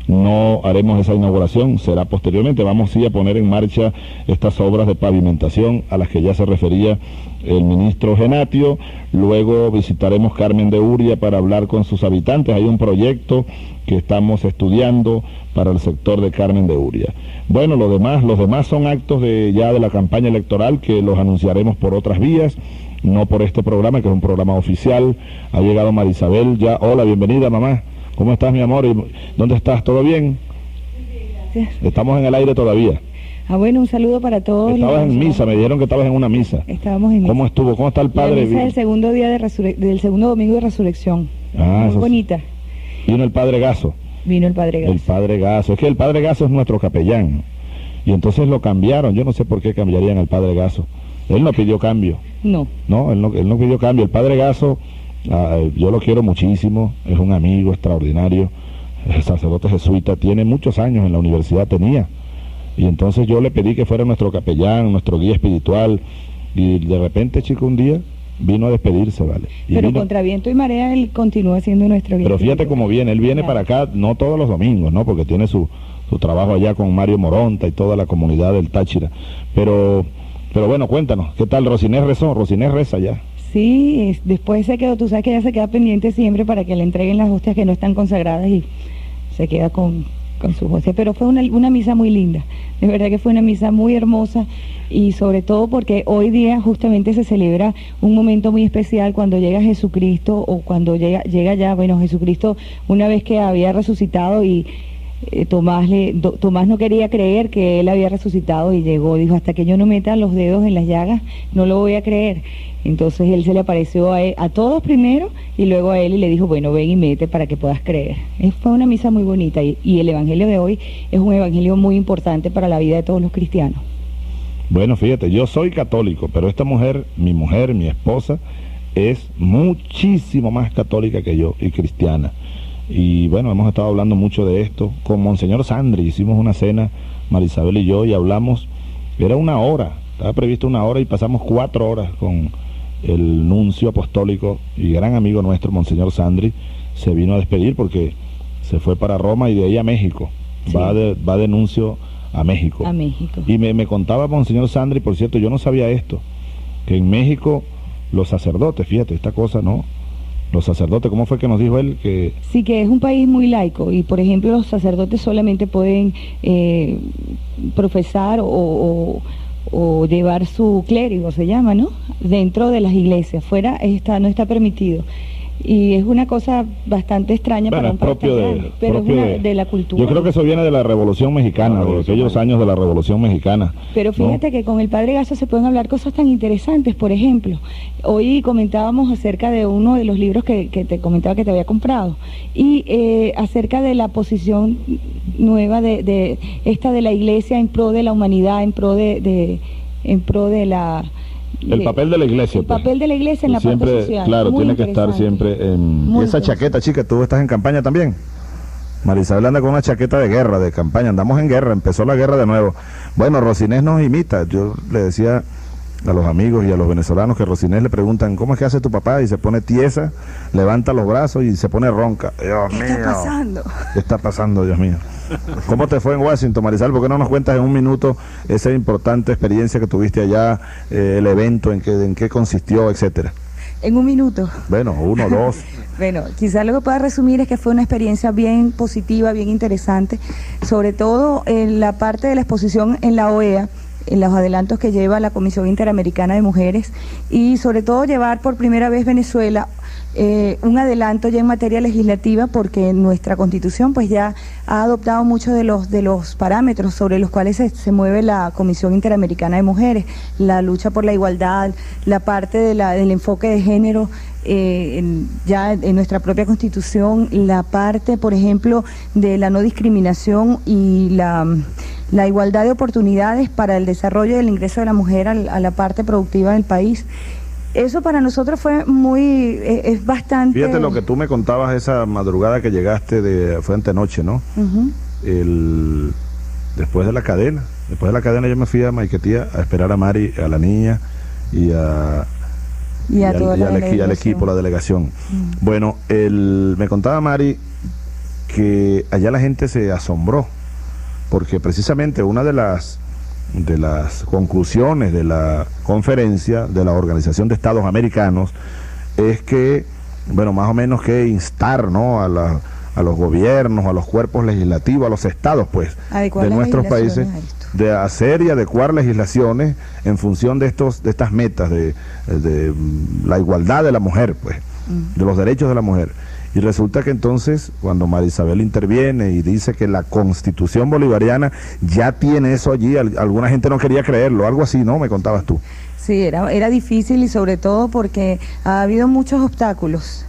[SPEAKER 4] No haremos esa inauguración, será posteriormente. Vamos sí a poner en marcha estas obras de pavimentación a las que ya se refería el ministro Genatio. Luego visitaremos Carmen de Uria para hablar con sus habitantes. Hay un proyecto que estamos estudiando para el sector de Carmen de Uria. Bueno, lo demás, los demás son actos de ya de la campaña electoral que los anunciaremos por otras vías, no por este programa, que es un programa oficial. Ha llegado Marisabel ya. Hola, bienvenida, mamá. ¿Cómo estás, mi amor? ¿Y dónde estás? ¿Todo bien?
[SPEAKER 20] Gracias.
[SPEAKER 4] Estamos en el aire todavía.
[SPEAKER 20] Ah, bueno, un saludo para todos.
[SPEAKER 4] Estabas en misa, me dijeron que estabas en una misa.
[SPEAKER 20] Estábamos en misa.
[SPEAKER 4] ¿Cómo estuvo? ¿Cómo está el padre?
[SPEAKER 20] La misa del segundo día de resure... del segundo domingo de resurrección.
[SPEAKER 4] Ah,
[SPEAKER 20] muy bonita.
[SPEAKER 4] Vino el padre Gaso.
[SPEAKER 20] Vino el padre Gaso.
[SPEAKER 4] El padre Gaso. Es que el padre Gaso es nuestro capellán. Y entonces lo cambiaron. Yo no sé por qué cambiarían al padre Gaso. Él no pidió cambio.
[SPEAKER 20] No.
[SPEAKER 4] No, él no, él no pidió cambio. El padre Gaso, uh, yo lo quiero muchísimo. Es un amigo extraordinario. El sacerdote jesuita, tiene muchos años en la universidad, tenía. Y entonces yo le pedí que fuera nuestro capellán, nuestro guía espiritual. Y de repente, chico, un día vino a despedirse, ¿vale? Y
[SPEAKER 20] Pero
[SPEAKER 4] vino...
[SPEAKER 20] contra viento y marea él continúa siendo nuestro guía
[SPEAKER 4] Pero fíjate
[SPEAKER 20] espiritual.
[SPEAKER 4] cómo viene, él viene
[SPEAKER 20] Claro.
[SPEAKER 4] para acá, no todos los domingos, ¿no? Porque tiene su, su trabajo allá con Mario Moronta y toda la comunidad del Táchira. Pero, pero bueno, cuéntanos, ¿qué tal? Rosinés rezó, Rosinés reza ya.
[SPEAKER 20] Sí, es- después se quedó, tú sabes que ella se queda pendiente siempre para que le entreguen las hostias que no están consagradas y se queda con, con sus hostias. Pero fue una, una misa muy linda, de verdad que fue una misa muy hermosa, y sobre todo porque hoy día justamente se celebra un momento muy especial cuando llega Jesucristo, o cuando llega, llega ya, bueno, Jesucristo, una vez que había resucitado, y eh, Tomás, le, do- Tomás no quería creer que él había resucitado, y llegó, dijo, hasta que yo no meta los dedos en las llagas, no lo voy a creer. Entonces él se le apareció a, él- a todos primero, y luego a él, y le dijo, bueno, ven y mete para que puedas creer. Eh, Fue una misa muy bonita, y, y el evangelio de hoy es un evangelio muy importante para la vida de todos los cristianos.
[SPEAKER 4] Bueno, fíjate, yo soy católico, pero esta mujer, mi mujer, mi esposa, es muchísimo más católica que yo y cristiana. Y bueno, hemos estado hablando mucho de esto. Con Monseñor Sandri hicimos una cena, Marisabel y yo, y hablamos, era una hora, estaba previsto una hora y pasamos cuatro horas con el nuncio apostólico y gran amigo nuestro, Monseñor Sandri. Se vino a despedir porque se fue para Roma y de ahí a México.
[SPEAKER 20] Sí.
[SPEAKER 4] Va de, va de nuncio a México.
[SPEAKER 20] A México.
[SPEAKER 4] Y me, me contaba Monseñor Sandri, por cierto, yo no sabía esto, que en México los sacerdotes, fíjate, esta cosa, ¿no? Los sacerdotes, ¿cómo fue que nos dijo él? Que
[SPEAKER 20] sí, que es un país muy laico y, por ejemplo, los sacerdotes solamente pueden eh, profesar o, o, o llevar su clérigo, se llama, ¿no? Dentro de las iglesias, fuera está, no está permitido. Y es una cosa bastante extraña
[SPEAKER 4] bueno,
[SPEAKER 20] para un país
[SPEAKER 4] propio
[SPEAKER 20] tan
[SPEAKER 4] de,
[SPEAKER 20] grande, pero
[SPEAKER 4] propio
[SPEAKER 20] es una,
[SPEAKER 4] de,
[SPEAKER 20] de la cultura.
[SPEAKER 4] Yo creo que eso viene de la Revolución Mexicana, la Revolución de aquellos años de la Revolución Mexicana.
[SPEAKER 20] Pero fíjate ¿no? que con el padre Garza se pueden hablar cosas tan interesantes. Por ejemplo, hoy comentábamos acerca de uno de los libros que, que te comentaba que te había comprado, y eh, acerca de la posición nueva de, de esta de la iglesia en pro de la humanidad, en pro de, de en pro de la...
[SPEAKER 4] El papel de la iglesia.
[SPEAKER 20] El
[SPEAKER 4] pues.
[SPEAKER 20] papel de la iglesia en la
[SPEAKER 4] siempre,
[SPEAKER 20] parte social.
[SPEAKER 4] Claro,
[SPEAKER 20] muy
[SPEAKER 4] tiene que estar siempre en...
[SPEAKER 20] Muy
[SPEAKER 4] esa chaqueta, chica, tú estás en campaña también. Marisabel anda con una chaqueta de guerra, de campaña. Andamos en guerra, empezó la guerra de nuevo. Bueno, Rocinés nos imita. Yo le decía a los amigos y a los venezolanos que Rocinés le preguntan, ¿cómo es que hace tu papá? Y se pone tiesa, levanta los brazos y se pone ronca. Dios mío.
[SPEAKER 19] ¿Qué está pasando?
[SPEAKER 4] ¿Qué está pasando, Dios mío? ¿Cómo te fue en Washington, Marisabel? ¿Por qué no nos cuentas en un minuto esa importante experiencia que tuviste allá, eh, el evento, en qué, en qué consistió, etcétera?
[SPEAKER 21] En un minuto.
[SPEAKER 4] Bueno, uno, dos.
[SPEAKER 21] Bueno, quizás lo que pueda resumir es que fue una experiencia bien positiva, bien interesante, sobre todo en la parte de la exposición en la O E A, en los adelantos que lleva la Comisión Interamericana de Mujeres, y sobre todo llevar por primera vez Venezuela eh, un adelanto ya en materia legislativa, porque nuestra Constitución pues ya ha adoptado muchos de los de los parámetros sobre los cuales se, se mueve la Comisión Interamericana de Mujeres, la lucha por la igualdad, la parte de la, del enfoque de género. Eh, en, ya en nuestra propia Constitución, la parte, por ejemplo, de la no discriminación y la, la igualdad de oportunidades para el desarrollo del ingreso de la mujer a, a la parte productiva del país. Eso para nosotros fue muy, es, es bastante...
[SPEAKER 4] Fíjate lo que tú me contabas esa madrugada que llegaste, de fue antenoche, ¿no?
[SPEAKER 21] Uh-huh.
[SPEAKER 4] El, después de la cadena, después de la cadena yo me fui a Maiquetía a esperar a Mari, a la niña y a...
[SPEAKER 21] Y, a
[SPEAKER 4] y,
[SPEAKER 21] toda
[SPEAKER 4] al,
[SPEAKER 21] la
[SPEAKER 4] y, al, y al equipo, la delegación. Mm. Bueno, el, me contaba Mari que allá la gente se asombró, porque precisamente una de las, de las conclusiones de la conferencia de la Organización de Estados Americanos es que, bueno, más o menos que instar, ¿no?, a la, a los gobiernos, a los cuerpos legislativos, a los estados, pues,
[SPEAKER 21] adecuar
[SPEAKER 4] de nuestros países, de hacer y adecuar legislaciones en función de estos de estas metas de, de la igualdad de la mujer, pues, mm. de los derechos de la mujer. Y resulta que entonces, cuando Marisabel interviene y dice que la Constitución bolivariana ya tiene eso allí, alguna gente no quería creerlo, algo así, ¿no? Me contabas tú.
[SPEAKER 21] Sí, era, era difícil, y sobre todo porque ha habido muchos obstáculos.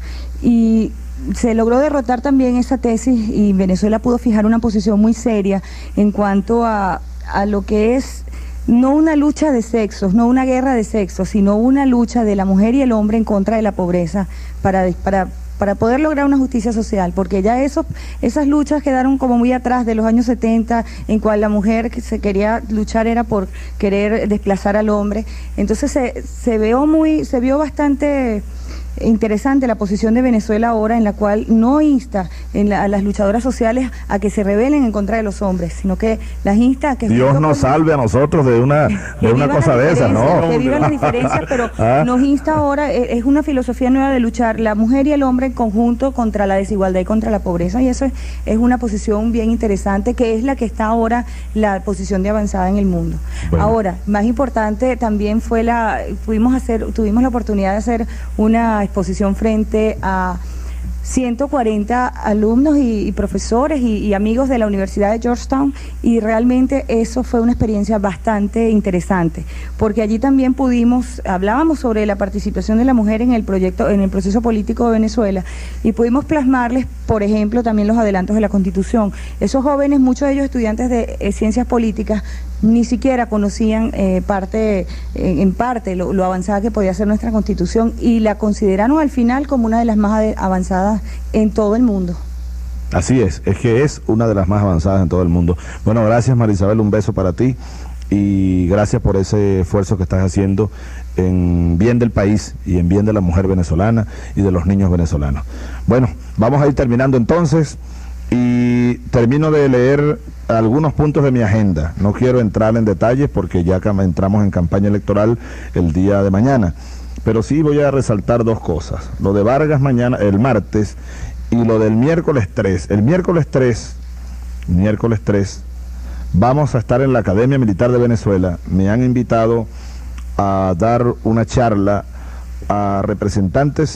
[SPEAKER 21] Y se logró derrotar también esa tesis, y Venezuela pudo fijar una posición muy seria en cuanto a, a lo que es no una lucha de sexos, no una guerra de sexos, sino una lucha de la mujer y el hombre en contra de la pobreza para, para, para poder lograr una justicia social, porque ya esos, esas luchas quedaron como muy atrás de los años setenta, en cual la mujer que se quería luchar era por querer desplazar al hombre. Entonces se, se vio muy, se vio bastante interesante la posición de Venezuela ahora, en la cual no insta en la, a las luchadoras sociales a que se rebelen en contra de los hombres, sino que las insta a que...
[SPEAKER 4] Dios nos salve a nosotros de una, de una cosa de esas, ¿no?
[SPEAKER 21] Que vivan las diferencias, pero ¿Ah? nos insta ahora, es una filosofía nueva de luchar la mujer y el hombre en conjunto contra la desigualdad y contra la pobreza, y eso es, es una posición bien interesante, que es la que está ahora la posición de avanzada en el mundo. Bueno. Ahora, más importante también fue la, pudimos hacer, tuvimos la oportunidad de hacer una exposición frente a ciento cuarenta alumnos y, y profesores y, y amigos de la Universidad de Georgetown, y realmente eso fue una experiencia bastante interesante, porque allí también pudimos, hablábamos sobre la participación de la mujer en el proyecto, en el proceso político de Venezuela, y pudimos plasmarles, por ejemplo, también los adelantos de la Constitución. Esos jóvenes, muchos de ellos estudiantes de eh, ciencias políticas, ni siquiera conocían eh, parte, eh, en parte lo, lo avanzada que podía ser nuestra Constitución, y la consideraron al final como una de las más avanzadas en todo el mundo.
[SPEAKER 4] Así es, es que es una de las más avanzadas en todo el mundo. Bueno, gracias Marisabel, un beso para ti, y gracias por ese esfuerzo que estás haciendo en bien del país y en bien de la mujer venezolana y de los niños venezolanos. Bueno, vamos a ir terminando entonces, y termino de leer algunos puntos de mi agenda. No quiero entrar en detalles porque ya entramos en campaña electoral el día de mañana. Pero sí voy a resaltar dos cosas. Lo de Vargas mañana, el martes, y lo del miércoles tres. El miércoles tres, miércoles tres, vamos a estar en la Academia Militar de Venezuela. Me han invitado a dar una charla a representantes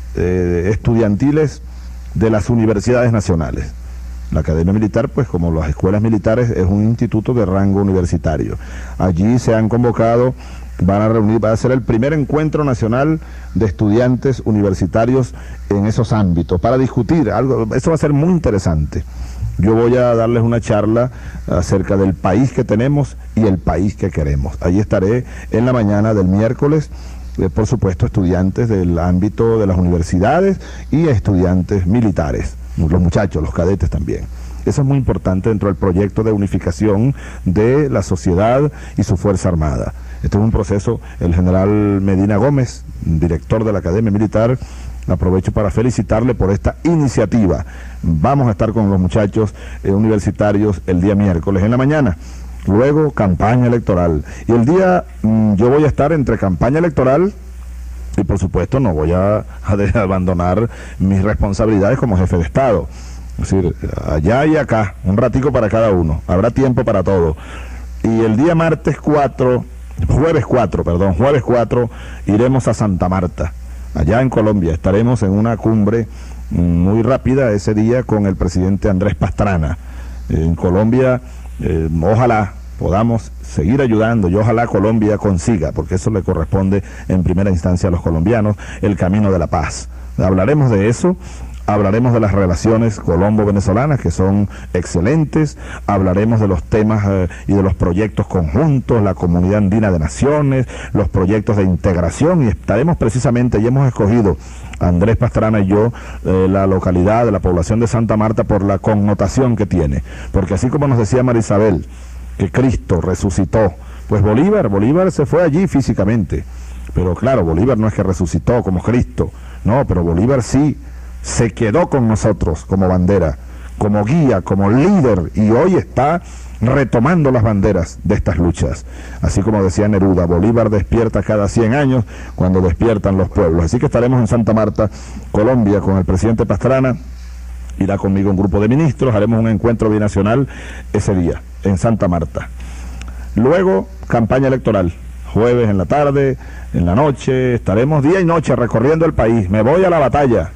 [SPEAKER 4] eh, estudiantiles de las universidades nacionales. La Academia Militar, pues como las escuelas militares, es un instituto de rango universitario. Allí se han convocado, van a reunir, va a ser el primer encuentro nacional de estudiantes universitarios en esos ámbitos, para discutir algo. Eso va a ser muy interesante. Yo voy a darles una charla acerca del país que tenemos y el país que queremos. Allí estaré en la mañana del miércoles, eh, por supuesto, estudiantes del ámbito de las universidades y estudiantes militares, los muchachos, los cadetes también. Eso es muy importante dentro del proyecto de unificación de la sociedad y su Fuerza Armada. Este es un proceso, el general Medina Gómez, director de la Academia Militar, aprovecho para felicitarle por esta iniciativa. Vamos a estar con los muchachos eh, universitarios el día miércoles en la mañana. Luego, campaña electoral. Y el día, mmm, yo voy a estar entre campaña electoral y, por supuesto, no voy a, a de, abandonar mis responsabilidades como jefe de Estado. Es decir, allá y acá, un ratico para cada uno. Habrá tiempo para todo. Y el día martes cuatro, jueves cuatro, perdón, jueves cuatro, iremos a Santa Marta. Allá en Colombia estaremos en una cumbre muy rápida ese día con el presidente Andrés Pastrana. En Colombia, eh, ojalá podamos seguir ayudando y ojalá Colombia consiga, porque eso le corresponde en primera instancia a los colombianos, el camino de la paz. Hablaremos de eso. Hablaremos de las relaciones colombo-venezolanas, que son excelentes. Hablaremos de los temas eh, y de los proyectos conjuntos, la Comunidad Andina de Naciones, los proyectos de integración, y estaremos precisamente, y hemos escogido, Andrés Pastrana y yo, eh, la localidad de la población de Santa Marta por la connotación que tiene. Porque así como nos decía María Isabel, que Cristo resucitó, pues Bolívar, Bolívar se fue allí físicamente. Pero claro, Bolívar no es que resucitó como Cristo, no, pero Bolívar sí se quedó con nosotros como bandera, como guía, como líder, y hoy está retomando las banderas de estas luchas. Así como decía Neruda, Bolívar despierta cada cien años cuando despiertan los pueblos. Así que estaremos en Santa Marta, Colombia, con el presidente Pastrana. Irá conmigo un grupo de ministros, haremos un encuentro binacional ese día, en Santa Marta. Luego, campaña electoral. Jueves en la tarde, en la noche, estaremos día y noche recorriendo el país. Me voy a la batalla.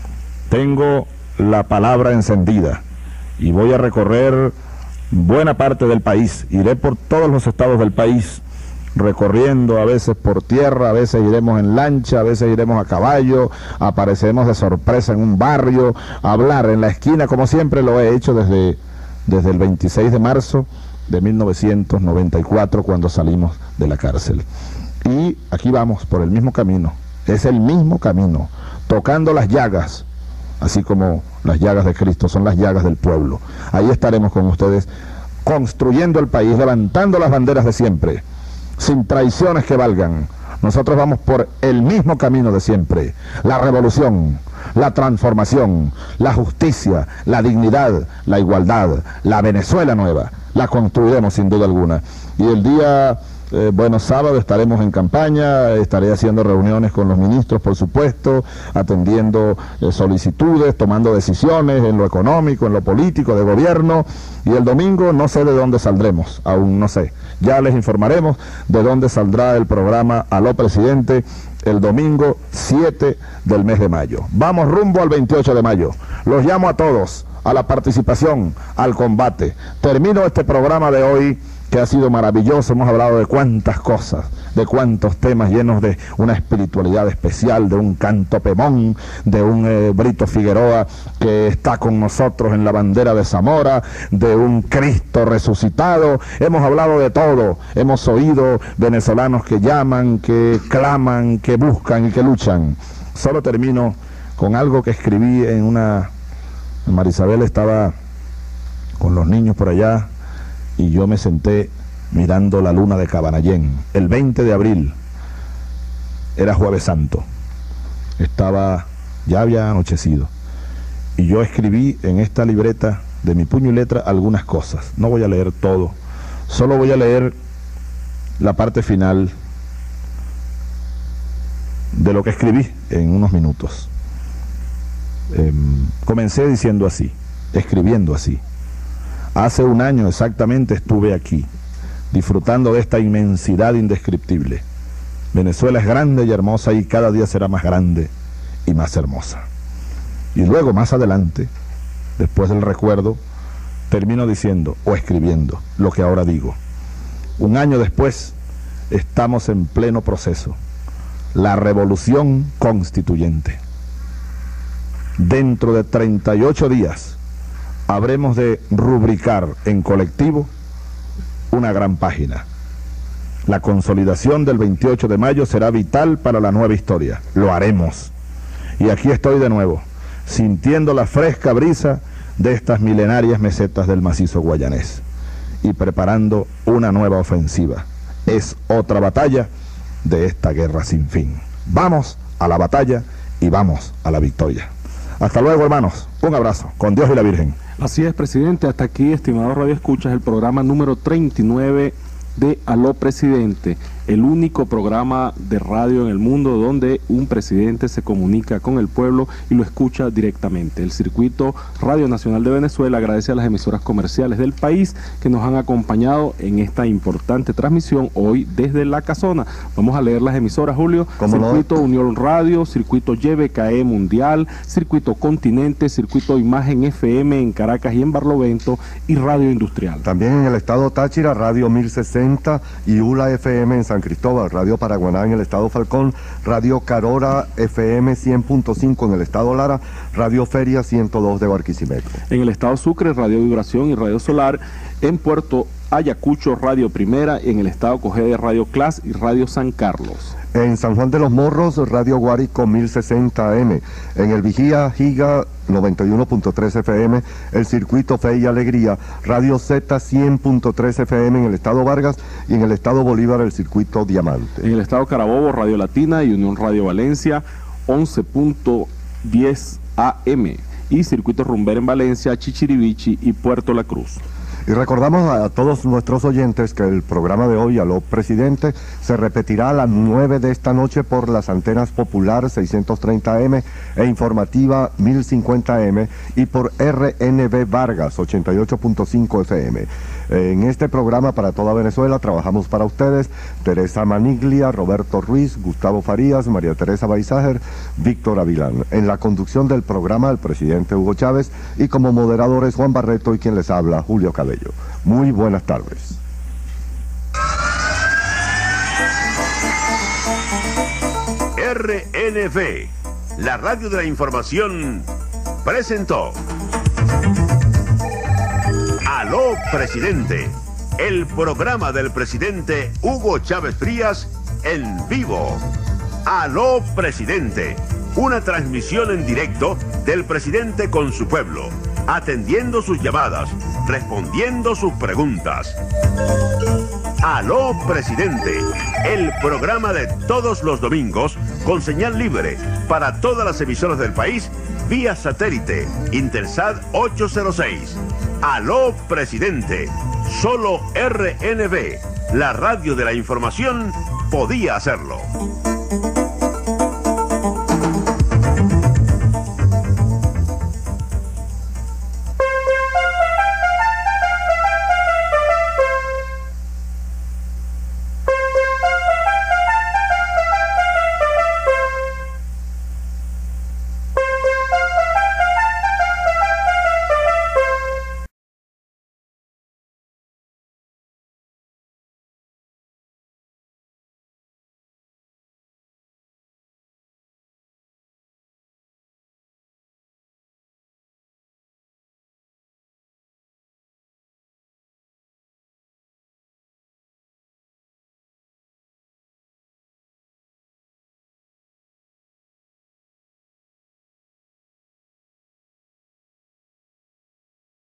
[SPEAKER 4] Tengo la palabra encendida y voy a recorrer buena parte del país. Iré por todos los estados del país, recorriendo, a veces por tierra, a veces iremos en lancha, a veces iremos a caballo, apareceremos de sorpresa en un barrio, a hablar en la esquina, como siempre lo he hecho desde, desde el veintiséis de marzo de mil novecientos noventa y cuatro, cuando salimos de la cárcel. Y aquí vamos por el mismo camino, es el mismo camino, tocando las llagas, así como las llagas de Cristo son las llagas del pueblo. Ahí estaremos con ustedes, construyendo el país, levantando las banderas de siempre, sin traiciones que valgan. Nosotros vamos por el mismo camino de siempre, la revolución, la transformación, la justicia, la dignidad, la igualdad, la Venezuela nueva. La construiremos sin duda alguna. Y el día... Eh, bueno, sábado estaremos en campaña, estaré haciendo reuniones con los ministros, por supuesto, atendiendo eh, solicitudes, tomando decisiones en lo económico, en lo político, de gobierno, y el domingo no sé de dónde saldremos, aún no sé. Ya les informaremos de dónde saldrá el programa Aló Presidente el domingo siete del mes de mayo. Vamos rumbo al veintiocho de mayo. Los llamo a todos a la participación, al combate. Termino este programa de hoy, que ha sido maravilloso. Hemos hablado de cuántas cosas, de cuántos temas llenos de una espiritualidad especial, de un canto Pemón, de un eh, Brito Figueroa que está con nosotros en la bandera de Zamora, de un Cristo resucitado. Hemos hablado de todo, hemos oído venezolanos que llaman, que claman, que buscan y que luchan. Solo termino con algo que escribí en una... María Isabel estaba con los niños por allá, y yo me senté mirando la luna de Cabanallén. El veinte de abril, era Jueves Santo, estaba, ya había anochecido, y yo escribí en esta libreta de mi puño y letra algunas cosas. No voy a leer todo, solo voy a leer la parte final de lo que escribí en unos minutos. Eh, comencé diciendo así, escribiendo así. Hace un año exactamente estuve aquí, disfrutando de esta inmensidad indescriptible. Venezuela es grande y hermosa y cada día será más grande y más hermosa. Y luego, más adelante, después del recuerdo, termino diciendo o escribiendo lo que ahora digo. Un año después, estamos en pleno proceso. La revolución constituyente. Dentro de treinta y ocho días, habremos de rubricar en colectivo una gran página. La consolidación del veintiocho de mayo será vital para la nueva historia. Lo haremos. Y aquí estoy de nuevo, sintiendo la fresca brisa de estas milenarias mesetas del macizo guayanés y preparando una nueva ofensiva. Es otra batalla de esta guerra sin fin. Vamos a la batalla y vamos a la victoria. Hasta luego, hermanos. Un abrazo. Con Dios y la Virgen.
[SPEAKER 2] Así es, presidente. Hasta aquí, estimado Radio Escuchas, el programa número treinta y nueve de Aló Presidente, el único programa de radio en el mundo donde un presidente se comunica con el pueblo y lo escucha directamente. El Circuito Radio Nacional de Venezuela agradece a las emisoras comerciales del país que nos han acompañado en esta importante transmisión hoy desde La Casona. Vamos a leer las emisoras, Julio. Circuito no? Unión Radio, Circuito Y B K E Mundial, Circuito Continente, Circuito Imagen F M en Caracas y en Barlovento y Radio Industrial.
[SPEAKER 3] También en el estado Táchira, Radio mil sesenta y U L A F M en San Cristóbal, Radio Paraguaná en el estado Falcón, Radio Carora F M cien punto cinco en el estado Lara, Radio Feria ciento dos de Barquisimeto.
[SPEAKER 2] En el estado Sucre, Radio Vibración y Radio Solar. En Puerto Ayacucho, Radio Primera. En el estado Cogede, Radio Clas y Radio San Carlos.
[SPEAKER 3] En San Juan de los Morros, Radio Guárico mil sesenta A M. En el Vigía, Giga noventa y uno punto tres F M. El Circuito Fe y Alegría, Radio Z cien punto tres F M en el estado Vargas. Y en el estado Bolívar, el Circuito Diamante.
[SPEAKER 2] En el estado Carabobo, Radio Latina y Unión Radio Valencia, once punto diez A M. Y Circuito Rumbera en Valencia, Chichirivichi y Puerto La Cruz.
[SPEAKER 3] Y recordamos a todos nuestros oyentes que el programa de hoy, Aló Presidente, se repetirá a las nueve de esta noche por las antenas Popular seiscientos treinta M e Informativa mil cincuenta M y por R N V Vargas ochenta y ocho punto cinco F M. En este programa para toda Venezuela trabajamos para ustedes Teresa Maniglia, Roberto Ruiz, Gustavo Farías, María Teresa Baizáger, Víctor Avilán. En la conducción del programa el presidente Hugo Chávez y como moderadores Juan Barreto y quien les habla, Julio Cabello. Muy buenas tardes.
[SPEAKER 1] R N V, la radio de la información, presentó Aló Presidente, el programa del presidente Hugo Chávez Frías en vivo. Aló Presidente, una transmisión en directo del presidente con su pueblo, atendiendo sus llamadas, respondiendo sus preguntas. Aló Presidente, el programa de todos los domingos con señal libre para todas las emisoras del país vía satélite Intelsat ochocientos seis. Aló Presidente, solo R N V, la radio de la información, podía hacerlo.